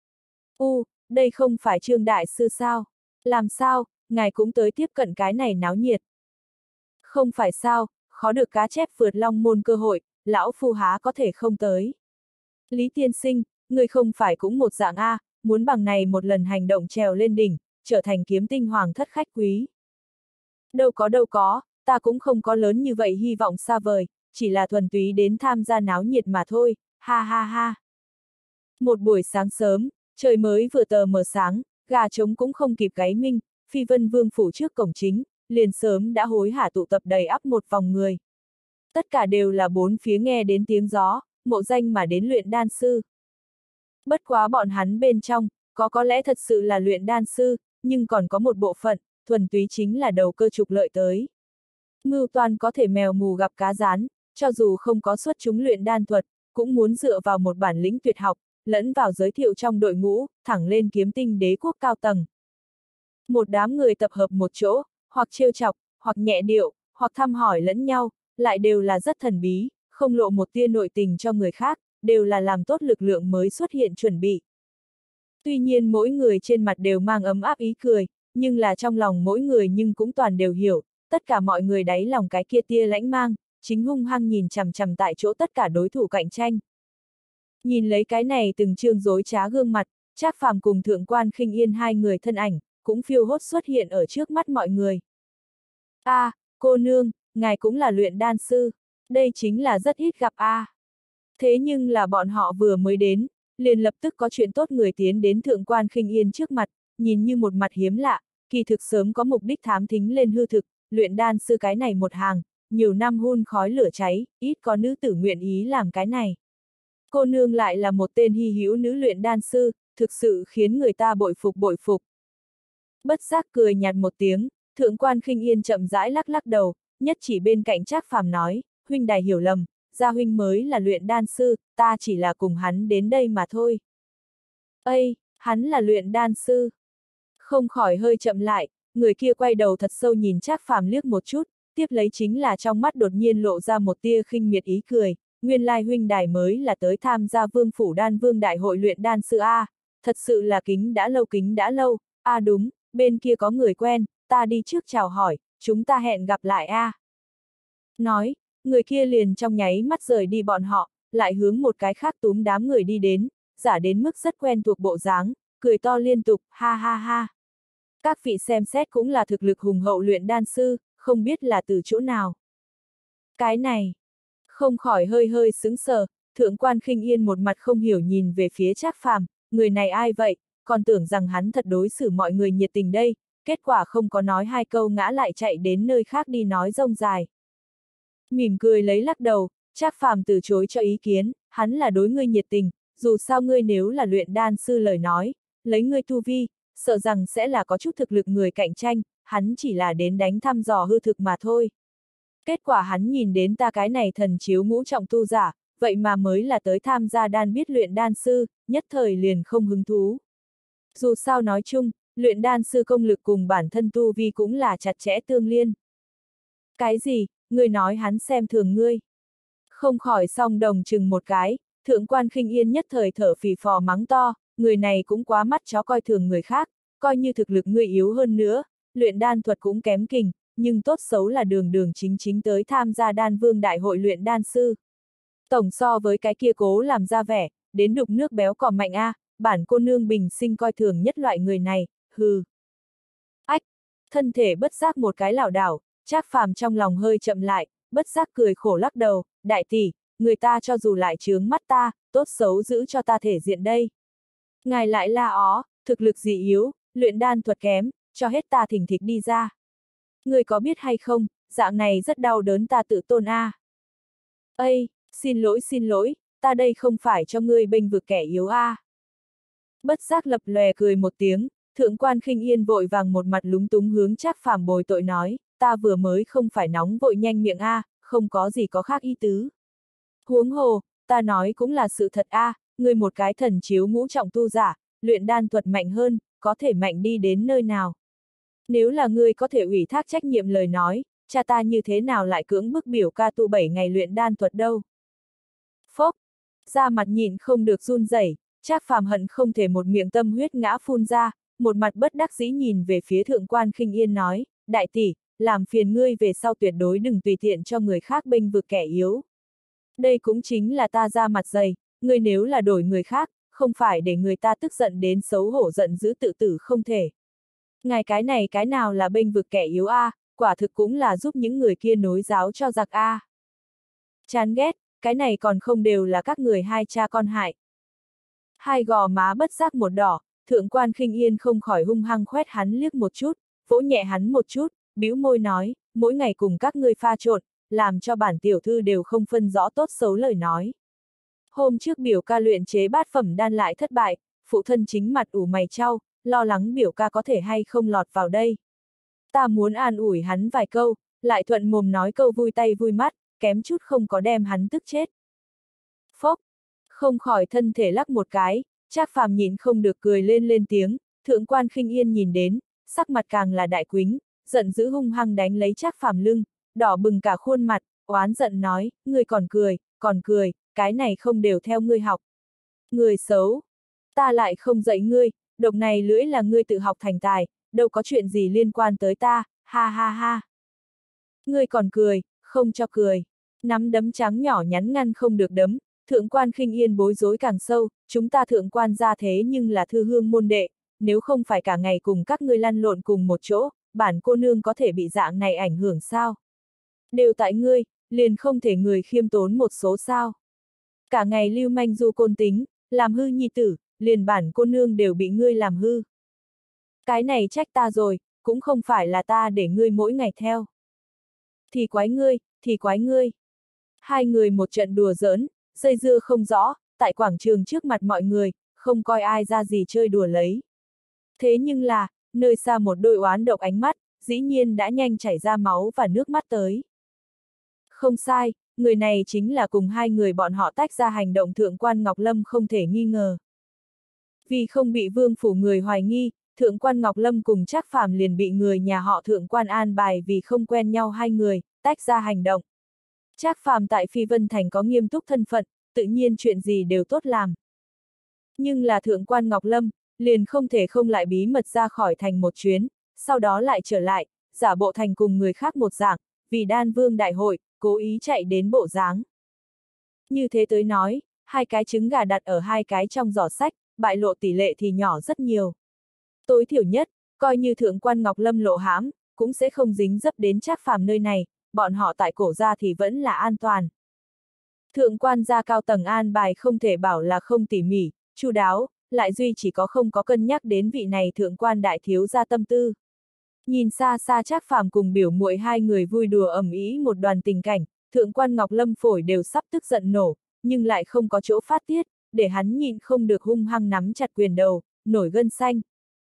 Đây không phải Trương Đại Sư sao? Làm sao, ngài cũng tới tiếp cận cái này náo nhiệt. Không phải sao, khó được cá chép vượt long môn cơ hội, lão phu há có thể không tới. Lý tiên sinh, người không phải cũng một dạng A, muốn bằng này một lần hành động trèo lên đỉnh, trở thành kiếm tinh hoàng thất khách quý. Đâu có, ta cũng không có lớn như vậy hy vọng xa vời, chỉ là thuần túy đến tham gia náo nhiệt mà thôi, ha ha ha. Một buổi sáng sớm, trời mới vừa tờ mờ sáng, gà trống cũng không kịp gáy minh, Phi Vân Vương phủ trước cổng chính, liền sớm đã hối hả tụ tập đầy ắp một vòng người. Tất cả đều là bốn phía nghe đến tiếng gió, mộ danh mà đến luyện đan sư. Bất quá bọn hắn bên trong, có lẽ thật sự là luyện đan sư, nhưng còn có một bộ phận, thuần túy chính là đầu cơ trục lợi tới. Mưu toan có thể mèo mù gặp cá rán, cho dù không có xuất chúng luyện đan thuật, cũng muốn dựa vào một bản lĩnh tuyệt học, lẫn vào giới thiệu trong đội ngũ, thẳng lên kiếm tinh đế quốc cao tầng. Một đám người tập hợp một chỗ, hoặc trêu chọc, hoặc nhẹ điệu, hoặc thăm hỏi lẫn nhau, lại đều là rất thần bí, không lộ một tia nội tình cho người khác, đều là làm tốt lực lượng mới xuất hiện chuẩn bị. Tuy nhiên mỗi người trên mặt đều mang ấm áp ý cười, nhưng là trong lòng mỗi người nhưng cũng toàn đều hiểu, tất cả mọi người đáy lòng cái kia tia lãnh mang, chính hung hăng nhìn chằm chằm tại chỗ tất cả đối thủ cạnh tranh. Nhìn lấy cái này từng trương dối trá gương mặt, Trác Phàm cùng thượng quan Khinh Yên hai người thân ảnh, cũng phiêu hốt xuất hiện ở trước mắt mọi người. Cô nương, ngài cũng là luyện đan sư, đây chính là rất ít gặp Thế nhưng là bọn họ vừa mới đến, liền lập tức có chuyện tốt người tiến đến thượng quan Khinh Yên trước mặt, nhìn như một mặt hiếm lạ, kỳ thực sớm có mục đích thám thính lên hư thực, luyện đan sư cái này một hàng, nhiều năm hun khói lửa cháy, ít có nữ tử nguyện ý làm cái này. Cô nương lại là một tên hy hữu nữ luyện đan sư, thực sự khiến người ta bội phục. Bất giác cười nhạt một tiếng, thượng quan Khinh Yên chậm rãi lắc lắc đầu, nhất chỉ bên cạnh Trác Phàm nói, huynh đài hiểu lầm, Gia huynh mới là luyện đan sư, ta chỉ là cùng hắn đến đây mà thôi. Ây, hắn là luyện đan sư. Không khỏi hơi chậm lại, người kia quay đầu thật sâu nhìn Trác Phàm liếc một chút, tiếp lấy chính là trong mắt đột nhiên lộ ra một tia khinh miệt ý cười, nguyên lai huynh đài mới là tới tham gia Vương Phủ Đan Vương Đại hội luyện đan sư A, thật sự là kính đã lâu, đúng, bên kia có người quen, ta đi trước chào hỏi, chúng ta hẹn gặp lại A. Nói, người kia liền trong nháy mắt rời đi bọn họ, lại hướng một cái khác túm đám người đi đến, giả đến mức rất quen thuộc bộ dáng, cười to liên tục, ha ha ha. Các vị xem xét cũng là thực lực hùng hậu luyện đan sư, không biết là từ chỗ nào. Cái này, không khỏi hơi hơi sững sờ, thượng quan Khinh Yên một mặt không hiểu nhìn về phía Trác Phàm, người này ai vậy, còn tưởng rằng hắn thật đối xử mọi người nhiệt tình đây, kết quả không có nói hai câu ngã lại chạy đến nơi khác đi nói rông dài. Mỉm cười lấy lắc đầu, Trác Phàm từ chối cho ý kiến, hắn là đối ngươi nhiệt tình, dù sao ngươi nếu là luyện đan sư lời nói, lấy ngươi tu vi, sợ rằng sẽ là có chút thực lực người cạnh tranh, hắn chỉ là đến đánh thăm dò hư thực mà thôi. Kết quả hắn nhìn đến ta cái này thần chiếu ngũ trọng tu giả, vậy mà mới là tới tham gia đan biết luyện đan sư, nhất thời liền không hứng thú. Dù sao nói chung, luyện đan sư công lực cùng bản thân tu vi cũng là chặt chẽ tương liên. Cái gì, ngươi nói hắn xem thường ngươi? Không khỏi song đồng chừng một cái, thượng quan Khinh Yên nhất thời thở phì phò mắng to, người này cũng quá mắt chó coi thường người khác, coi như thực lực ngươi yếu hơn nữa, luyện đan thuật cũng kém kình, nhưng tốt xấu là đường đường chính chính tới tham gia đan vương đại hội luyện đan sư. Tổng so với cái kia cố làm ra vẻ, đến đục nước béo cò mạnh a, bản cô nương bình sinh coi thường nhất loại người này, hừ. Ách, thân thể bất giác một cái lảo đảo, Trác Phàm trong lòng hơi chậm lại, bất giác cười khổ lắc đầu, đại tỷ, người ta cho dù lại chướng mắt ta, tốt xấu giữ cho ta thể diện đây. Ngài lại la ó, thực lực gì yếu, luyện đan thuật kém, cho hết ta thình thịch đi ra. Người có biết hay không, dạng này rất đau đớn ta tự tôn a. Ây, xin lỗi, ta đây không phải cho ngươi bênh vực kẻ yếu a. Bất giác lập lòe cười một tiếng, thượng quan Khinh Yên vội vàng một mặt lúng túng hướng Trác Phàm bồi tội nói, ta vừa mới không phải nóng vội nhanh miệng a, không có gì có khác ý tứ. Huống hồ, ta nói cũng là sự thật a, ngươi một cái thần chiếu ngũ trọng tu giả, luyện đan thuật mạnh hơn, có thể mạnh đi đến nơi nào. Nếu là ngươi có thể ủy thác trách nhiệm lời nói, cha ta như thế nào lại cưỡng bức biểu ca tu 7 ngày luyện đan thuật đâu. Phốc, da mặt nhìn không được run rẩy, Trác Phàm hận không thể một miệng tâm huyết ngã phun ra, một mặt bất đắc dĩ nhìn về phía thượng quan Khinh Yên nói, đại tỷ, làm phiền ngươi về sau tuyệt đối đừng tùy tiện cho người khác bênh vực kẻ yếu. Đây cũng chính là ta ra mặt dày, ngươi nếu là đổi người khác, không phải để người ta tức giận đến xấu hổ giận dữ tự tử không thể. Ngài cái này cái nào là bênh vực kẻ yếu a, quả thực cũng là giúp những người kia nối giáo cho giặc a. Chán ghét, cái này còn không đều là các người hai cha con hại. Hai gò má bất giác một đỏ, thượng quan Khinh Yên không khỏi hung hăng khoét hắn liếc một chút, vỗ nhẹ hắn một chút, bĩu môi nói, mỗi ngày cùng các ngươi pha trộn, làm cho bản tiểu thư đều không phân rõ tốt xấu lời nói. Hôm trước biểu ca luyện chế bát phẩm đan lại thất bại, phụ thân chính mặt ủ mày chau, lo lắng biểu ca có thể hay không lọt vào đây. Ta muốn an ủi hắn vài câu, lại thuận mồm nói câu vui tay vui mắt, kém chút không có đem hắn tức chết. Phốc, không khỏi thân thể lắc một cái, Trác Phàm nhìn không được cười lên tiếng, thượng quan Khinh Yên nhìn đến, sắc mặt càng là đại quính, giận dữ hung hăng đánh lấy Trác Phàm lưng, đỏ bừng cả khuôn mặt, oán giận nói, ngươi còn cười, cái này không đều theo ngươi học. Người xấu, ta lại không dạy ngươi, độc này lưỡi là ngươi tự học thành tài, đâu có chuyện gì liên quan tới ta, ha ha ha. Ngươi còn cười, không cho cười. Nắm đấm trắng nhỏ nhắn ngăn không được đấm, thượng quan Khinh Yên bối rối càng sâu, chúng ta thượng quan gia thế nhưng là thư hương môn đệ, nếu không phải cả ngày cùng các ngươi lăn lộn cùng một chỗ, bản cô nương có thể bị dạng này ảnh hưởng sao? Đều tại ngươi, liền không thể người khiêm tốn một số sao? Cả ngày lưu manh du côn tính, làm hư nhi tử, liền bản cô nương đều bị ngươi làm hư. Cái này trách ta rồi, cũng không phải là ta để ngươi mỗi ngày theo. Thì quái ngươi. Hai người một trận đùa giỡn, dây dưa không rõ, tại quảng trường trước mặt mọi người, không coi ai ra gì chơi đùa lấy. Thế nhưng là, nơi xa một đôi oán độc ánh mắt, dĩ nhiên đã nhanh chảy ra máu và nước mắt tới. Không sai, người này chính là cùng hai người bọn họ tách ra hành động thượng quan Ngọc Lâm không thể nghi ngờ. Vì không bị vương phủ người hoài nghi, thượng quan Ngọc Lâm cùng Trác Phàm liền bị người nhà họ thượng quan an bài vì không quen nhau hai người, tách ra hành động. Trác Phàm tại Phi Vân Thành có nghiêm túc thân phận, tự nhiên chuyện gì đều tốt làm. Nhưng là thượng quan Ngọc Lâm, liền không thể không lại bí mật ra khỏi thành một chuyến, sau đó lại trở lại, giả bộ thành cùng người khác một dạng, vì Đan Vương đại hội, cố ý chạy đến bộ dáng. Như thế tới nói, hai cái trứng gà đặt ở hai cái trong giỏ sách, bại lộ tỷ lệ thì nhỏ rất nhiều. Tối thiểu nhất, coi như thượng quan Ngọc Lâm lộ hãm, cũng sẽ không dính dấp đến Trác Phàm nơi này, bọn họ tại cổ gia thì vẫn là an toàn. Thượng quan gia cao tầng an bài không thể bảo là không tỉ mỉ, chu đáo, lại duy chỉ có không có cân nhắc đến vị này thượng quan đại thiếu gia tâm tư. Nhìn xa xa Trác Phàm cùng biểu muội hai người vui đùa ầm ĩ một đoàn tình cảnh, thượng quan Ngọc Lâm phổi đều sắp tức giận nổ, nhưng lại không có chỗ phát tiết, để hắn nhịn không được hung hăng nắm chặt quyền đầu, nổi gân xanh.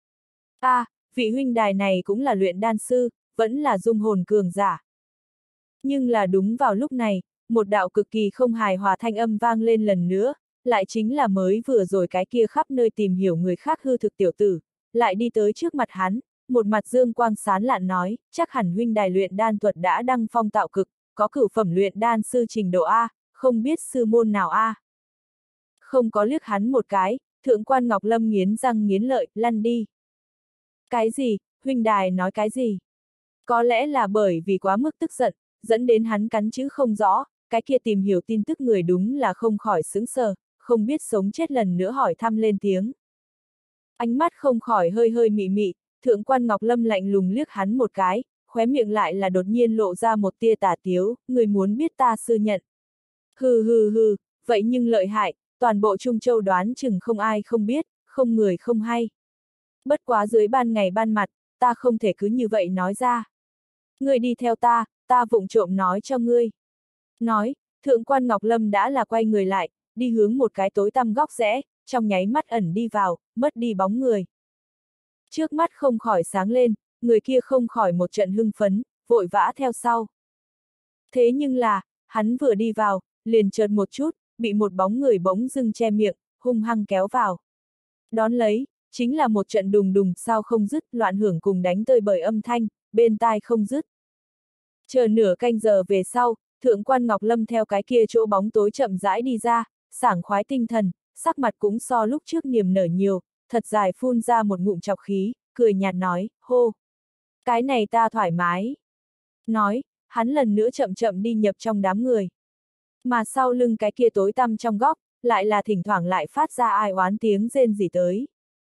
Vị huynh đài này cũng là luyện đan sư, vẫn là dung hồn cường giả. Nhưng là đúng vào lúc này, một đạo cực kỳ không hài hòa thanh âm vang lên lần nữa, lại chính là mới vừa rồi cái kia khắp nơi tìm hiểu người khác hư thực tiểu tử, lại đi tới trước mặt hắn, một mặt dương quang sán lạn nói, chắc hẳn huynh đài luyện đan thuật đã đăng phong tạo cực, có cửu phẩm luyện đan sư trình độ A, không biết sư môn nào A. Không có liếc hắn một cái, thượng quan Ngọc Lâm nghiến răng nghiến lợi, lăn đi. Cái gì, huynh đài nói cái gì? Có lẽ là bởi vì quá mức tức giận, dẫn đến hắn cắn chữ không rõ, cái kia tìm hiểu tin tức người đúng là không khỏi sững sờ, không biết sống chết lần nữa hỏi thăm lên tiếng. Ánh mắt không khỏi hơi hơi mị mị, thượng quan Ngọc Lâm lạnh lùng liếc hắn một cái, khóe miệng lại là đột nhiên lộ ra một tia tà tiếu, người muốn biết ta sư nhận. Hừ hừ hừ, vậy nhưng lợi hại, toàn bộ Trung Châu đoán chừng không ai không biết, không người không hay. Bất quá dưới ban ngày ban mặt, ta không thể cứ như vậy nói ra. Ngươi đi theo ta, ta vụng trộm nói cho ngươi. Nói, thượng quan Ngọc Lâm đã là quay người lại, đi hướng một cái tối tăm góc rẽ, trong nháy mắt ẩn đi vào, mất đi bóng người. Trước mắt không khỏi sáng lên, người kia không khỏi một trận hưng phấn, vội vã theo sau. Thế nhưng là, hắn vừa đi vào, liền chợt một chút, bị một bóng người bỗng dưng che miệng, hung hăng kéo vào. Đón lấy, chính là một trận đùng đùng sao không dứt, loạn hưởng cùng đánh tơi bởi âm thanh, bên tai không dứt. Chờ nửa canh giờ về sau, thượng quan Ngọc Lâm theo cái kia chỗ bóng tối chậm rãi đi ra, sảng khoái tinh thần, sắc mặt cũng so lúc trước niềm nở nhiều, thật dài phun ra một ngụm chọc khí, cười nhạt nói, hô. Cái này ta thoải mái. Nói, hắn lần nữa chậm chậm đi nhập trong đám người. Mà sau lưng cái kia tối tăm trong góc, lại là thỉnh thoảng lại phát ra ai oán tiếng rên rỉ tới.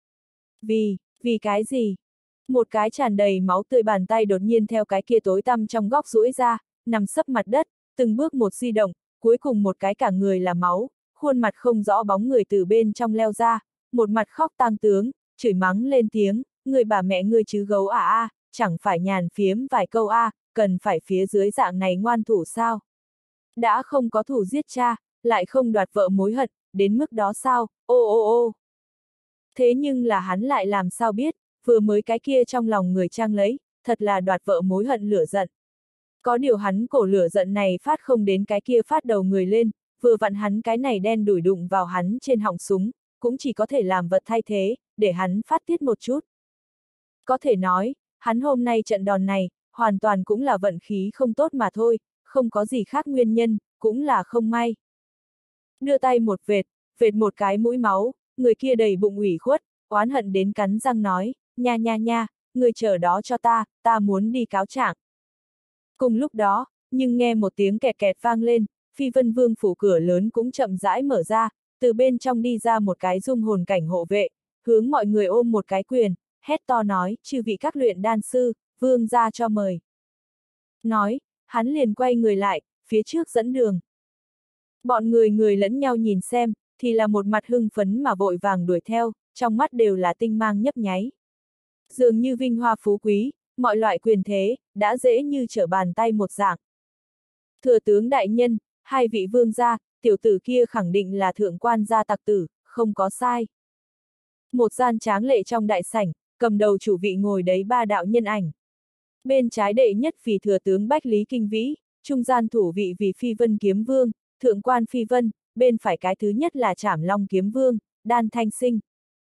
Vì cái gì? Một cái tràn đầy máu tươi bàn tay đột nhiên theo cái kia tối tăm trong góc duỗi ra, nằm sấp mặt đất, từng bước một di động, cuối cùng một cái cả người là máu, khuôn mặt không rõ bóng người từ bên trong leo ra, một mặt khóc tang tướng, chửi mắng lên tiếng, người bà mẹ ngươi chứ gấu à chẳng phải nhàn phiếm vài câu cần phải phía dưới dạng này ngoan thủ sao? Đã không có thủ giết cha, lại không đoạt vợ mối hận, đến mức đó sao, ô. Thế nhưng là hắn lại làm sao biết, vừa mới cái kia trong lòng người trang lấy, thật là đoạt vợ mối hận lửa giận. Có điều hắn cổ lửa giận này phát không đến cái kia phát đầu người lên, vừa vặn hắn cái này đen đủi đụng vào hắn trên họng súng, cũng chỉ có thể làm vật thay thế, để hắn phát tiết một chút. Có thể nói, hắn hôm nay trận đòn này, hoàn toàn cũng là vận khí không tốt mà thôi, không có gì khác nguyên nhân, cũng là không may. Đưa tay một vệt một cái mũi máu, người kia đầy bụng ủy khuất, oán hận đến cắn răng nói, nha, người chờ đó cho ta muốn đi cáo trạng. Cùng lúc đó, nhưng nghe một tiếng kẹt kẹt vang lên, Phi Vân Vương phủ cửa lớn cũng chậm rãi mở ra, từ bên trong đi ra một cái dung hồn cảnh hộ vệ, hướng mọi người ôm một cái quyền, hét to nói, chư vị các luyện đan sư, vương ra cho mời. Nói, hắn liền quay người lại, phía trước dẫn đường. Bọn người lẫn nhau nhìn xem, thì là một mặt hưng phấn mà vội vàng đuổi theo, trong mắt đều là tinh mang nhấp nháy. Dường như vinh hoa phú quý, mọi loại quyền thế, đã dễ như trở bàn tay một dạng. Thừa tướng đại nhân, hai vị vương gia, tiểu tử kia khẳng định là thượng quan gia tặc tử, không có sai. Một gian tráng lệ trong đại sảnh, cầm đầu chủ vị ngồi đấy ba đạo nhân ảnh. Bên trái đệ nhất vì thừa tướng Bách Lý Kinh Vĩ, trung gian thủ vị vì Phi Vân Kiếm Vương, thượng quan Phi Vân, bên phải cái thứ nhất là Trảm Long Kiếm Vương, Đan Thanh Sinh.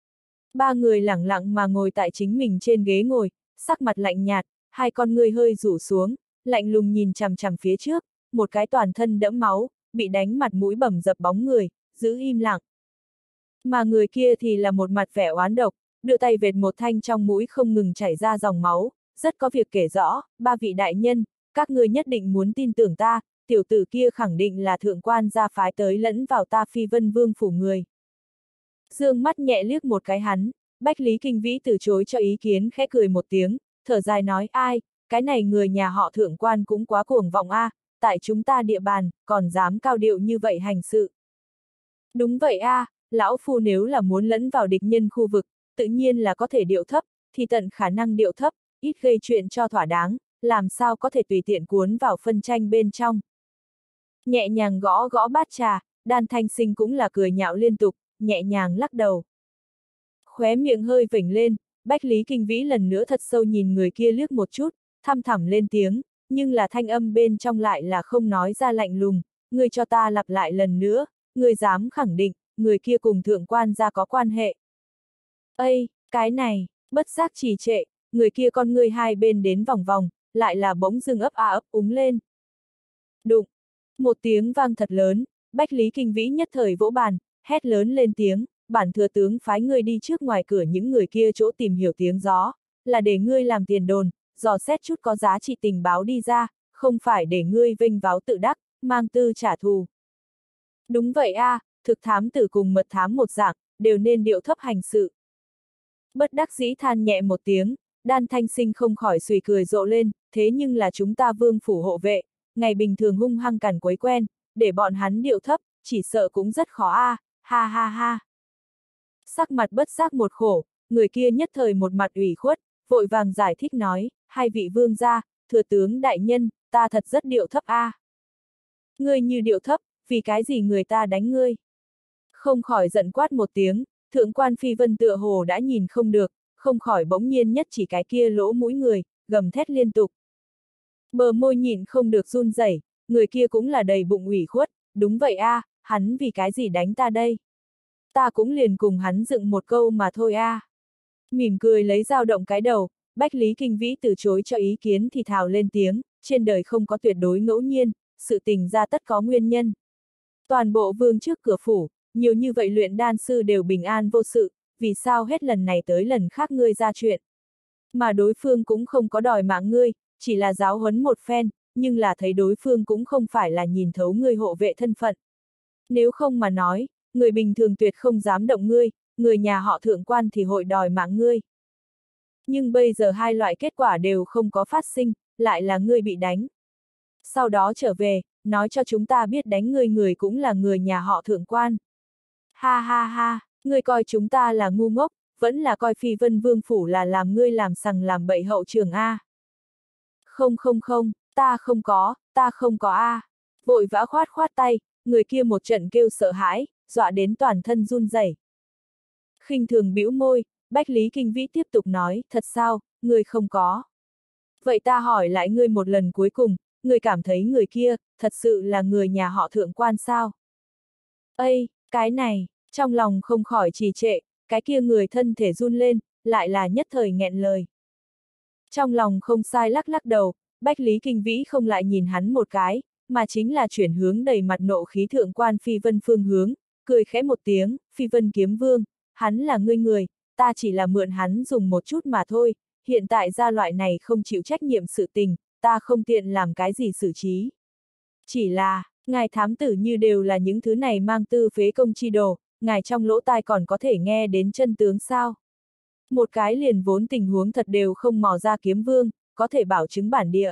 Ba người lẳng lặng mà ngồi tại chính mình trên ghế ngồi, sắc mặt lạnh nhạt, hai con ngươi hơi rủ xuống, lạnh lùng nhìn chằm chằm phía trước, một cái toàn thân đẫm máu, bị đánh mặt mũi bầm dập bóng người, giữ im lặng. Mà người kia thì là một mặt vẻ oán độc, đưa tay vệt một thanh trong mũi không ngừng chảy ra dòng máu, rất có việc kể rõ, ba vị đại nhân, các ngươi nhất định muốn tin tưởng ta, tiểu tử kia khẳng định là thượng quan gia phái tới lẫn vào ta Phi Vân Vương phủ người. Dương mắt nhẹ liếc một cái hắn, Bách Lý Kinh Vĩ từ chối cho ý kiến khẽ cười một tiếng, thở dài nói ai, cái này người nhà họ thượng quan cũng quá cuồng vọng a, tại chúng ta địa bàn, còn dám cao điệu như vậy hành sự. Đúng vậy a, lão phu nếu là muốn lẫn vào địch nhân khu vực, tự nhiên là có thể điệu thấp, thì tận khả năng điệu thấp, ít gây chuyện cho thỏa đáng, làm sao có thể tùy tiện cuốn vào phân tranh bên trong. Nhẹ nhàng gõ gõ bát trà, Đan Thanh Sinh cũng là cười nhạo liên tục, nhẹ nhàng lắc đầu. Khóe miệng hơi vểnh lên, Bách Lý Kinh Vĩ lần nữa thật sâu nhìn người kia liếc một chút, thăm thẳm lên tiếng, nhưng là thanh âm bên trong lại là không nói ra lạnh lùng, ngươi cho ta lặp lại lần nữa, ngươi dám khẳng định, người kia cùng thượng quan gia có quan hệ. Ây, cái này, bất giác trì trệ, người kia con ngươi hai bên đến vòng vòng, lại là bỗng dưng ấp ấp úng lên. Đụng, một tiếng vang thật lớn, Bách Lý Kinh Vĩ nhất thời vỗ bàn, hét lớn lên tiếng, bản thừa tướng phái ngươi đi trước ngoài cửa những người kia chỗ tìm hiểu tiếng gió, là để ngươi làm tiền đồn, dò xét chút có giá trị tình báo đi ra, không phải để ngươi vênh váo tự đắc, mang tư trả thù. Đúng vậy a, thực thám tử cùng mật thám một dạng, đều nên điệu thấp hành sự. Bất đắc dĩ than nhẹ một tiếng, Đan Thanh Sinh không khỏi sùi cười rộ lên, thế nhưng là chúng ta vương phủ hộ vệ, ngày bình thường hung hăng cằn quấy quen, để bọn hắn điệu thấp, chỉ sợ cũng rất khó a, ha ha ha. Sắc mặt bất giác một khổ, người kia nhất thời một mặt ủy khuất, vội vàng giải thích nói, hai vị vương gia, thừa tướng đại nhân, ta thật rất điệu thấp a. Ngươi như điệu thấp, vì cái gì người ta đánh ngươi? Không khỏi giận quát một tiếng, thượng quan Phi Vân tựa hồ đã nhìn không được, không khỏi bỗng nhiên nhất chỉ cái kia lỗ mũi người, gầm thét liên tục. Bờ môi nhịn không được run rẩy, người kia cũng là đầy bụng ủy khuất, đúng vậy a, hắn vì cái gì đánh ta đây? Ta cũng liền cùng hắn dựng một câu mà thôi a. Mỉm cười lấy dao động cái đầu, Bách Lý Kinh Vĩ từ chối cho ý kiến thì thào lên tiếng, trên đời không có tuyệt đối ngẫu nhiên, sự tình ra tất có nguyên nhân. Toàn bộ vương trước cửa phủ, nhiều như vậy luyện đan sư đều bình an vô sự, vì sao hết lần này tới lần khác ngươi ra chuyện. Mà đối phương cũng không có đòi mạng ngươi, chỉ là giáo huấn một phen, nhưng là thấy đối phương cũng không phải là nhìn thấu ngươi hộ vệ thân phận. Nếu không mà nói, người bình thường tuyệt không dám động ngươi, người nhà họ thượng quan thì hội đòi mạng ngươi. Nhưng bây giờ hai loại kết quả đều không có phát sinh, lại là ngươi bị đánh. Sau đó trở về, nói cho chúng ta biết đánh ngươi người cũng là người nhà họ thượng quan. Ha ha ha, ngươi coi chúng ta là ngu ngốc, vẫn là coi Phi Vân Vương phủ là làm ngươi làm sằng làm bậy hậu trường a. Không không không, ta không có a. Vội vã khoát khoát tay, người kia một trận kêu sợ hãi, dọa đến toàn thân run rẩy. Khinh thường bĩu môi, Bách Lý Kinh Vĩ tiếp tục nói, thật sao, ngươi không có. Vậy ta hỏi lại ngươi một lần cuối cùng, ngươi cảm thấy người kia, thật sự là người nhà họ thượng quan sao? Ây, cái này, trong lòng không khỏi trì trệ, cái kia người thân thể run lên, lại là nhất thời nghẹn lời. Trong lòng không sai lắc lắc đầu, Bách Lý Kinh Vĩ không lại nhìn hắn một cái, mà chính là chuyển hướng đầy mặt nộ khí thượng quan Phi Vân phương hướng, cười khẽ một tiếng, Phi Vân kiếm vương, hắn là ngươi người, ta chỉ là mượn hắn dùng một chút mà thôi, hiện tại ra loại này không chịu trách nhiệm sự tình, ta không tiện làm cái gì xử trí. Chỉ là, ngài thám tử như đều là những thứ này mang tư phế công chi đồ, ngài trong lỗ tai còn có thể nghe đến chân tướng sao? Một cái liền vốn tình huống thật đều không mò ra kiếm vương, có thể bảo chứng bản địa.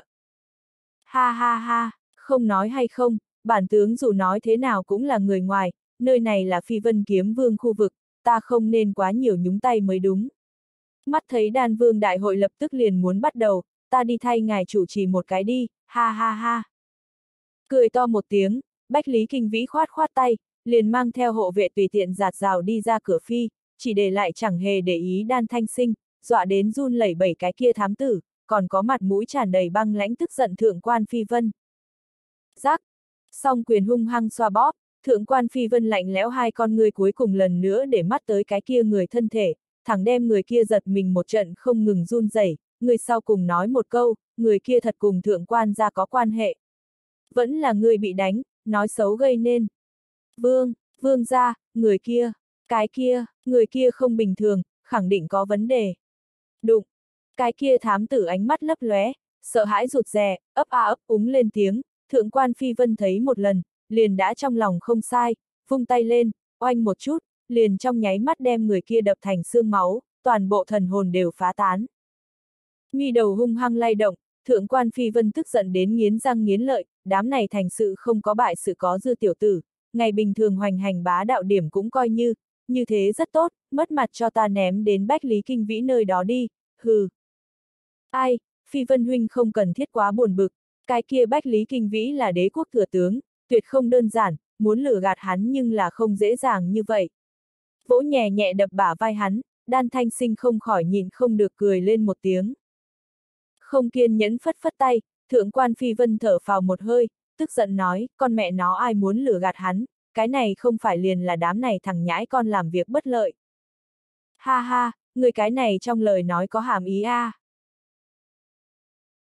Ha ha ha, không nói hay không, bản tướng dù nói thế nào cũng là người ngoài, nơi này là Phi Vân kiếm vương khu vực, ta không nên quá nhiều nhúng tay mới đúng. Mắt thấy đan vương đại hội lập tức liền muốn bắt đầu, ta đi thay ngài chủ trì một cái đi, ha ha ha. Cười to một tiếng, Bách Lý Kinh Vĩ khoát khoát tay, liền mang theo hộ vệ tùy tiện giạt rào đi ra cửa phi, chỉ để lại chẳng hề để ý Đan Thanh Sinh, dọa đến run lẩy bẩy cái kia thám tử, còn có mặt mũi tràn đầy băng lãnh tức giận thượng quan Phi Vân. Rắc, song quyền hung hăng xoa bóp, thượng quan phi vân lạnh lẽo hai con ngươi cuối cùng lần nữa để mắt tới cái kia người thân thể, thẳng đem người kia giật mình một trận không ngừng run rẩy. Người sau cùng nói một câu, người kia thật cùng thượng quan gia có quan hệ. Vẫn là người bị đánh, nói xấu gây nên. Vương gia, người kia, cái kia, người kia không bình thường, khẳng định có vấn đề. Đụng, cái kia thám tử ánh mắt lấp lóe, sợ hãi rụt rè, ấp a ấp úng lên tiếng, thượng quan phi vân thấy một lần, liền đã trong lòng không sai, vung tay lên, oanh một chút, liền trong nháy mắt đem người kia đập thành xương máu, toàn bộ thần hồn đều phá tán. Mi đầu hung hăng lay động, thượng quan phi vân tức giận đến nghiến răng nghiến lợi, đám này thành sự không có bại sự có dư tiểu tử, ngày bình thường hoành hành bá đạo điểm cũng coi như thế rất tốt, mất mặt cho ta ném đến Bách Lý Kinh Vĩ nơi đó đi, hừ. Ai, Phi Vân huynh không cần thiết quá buồn bực, cái kia Bách Lý Kinh Vĩ là đế quốc thừa tướng, tuyệt không đơn giản, muốn lừa gạt hắn nhưng là không dễ dàng như vậy. Vỗ nhẹ nhẹ đập bả vai hắn, Đan Thanh Sinh không khỏi nhịn không được cười lên một tiếng. Không kiên nhẫn phất phất tay, thượng quan Phi Vân thở phào một hơi, tức giận nói, con mẹ nó ai muốn lừa gạt hắn, cái này không phải liền là đám này thằng nhãi con làm việc bất lợi. Ha ha, người cái này trong lời nói có hàm ý a.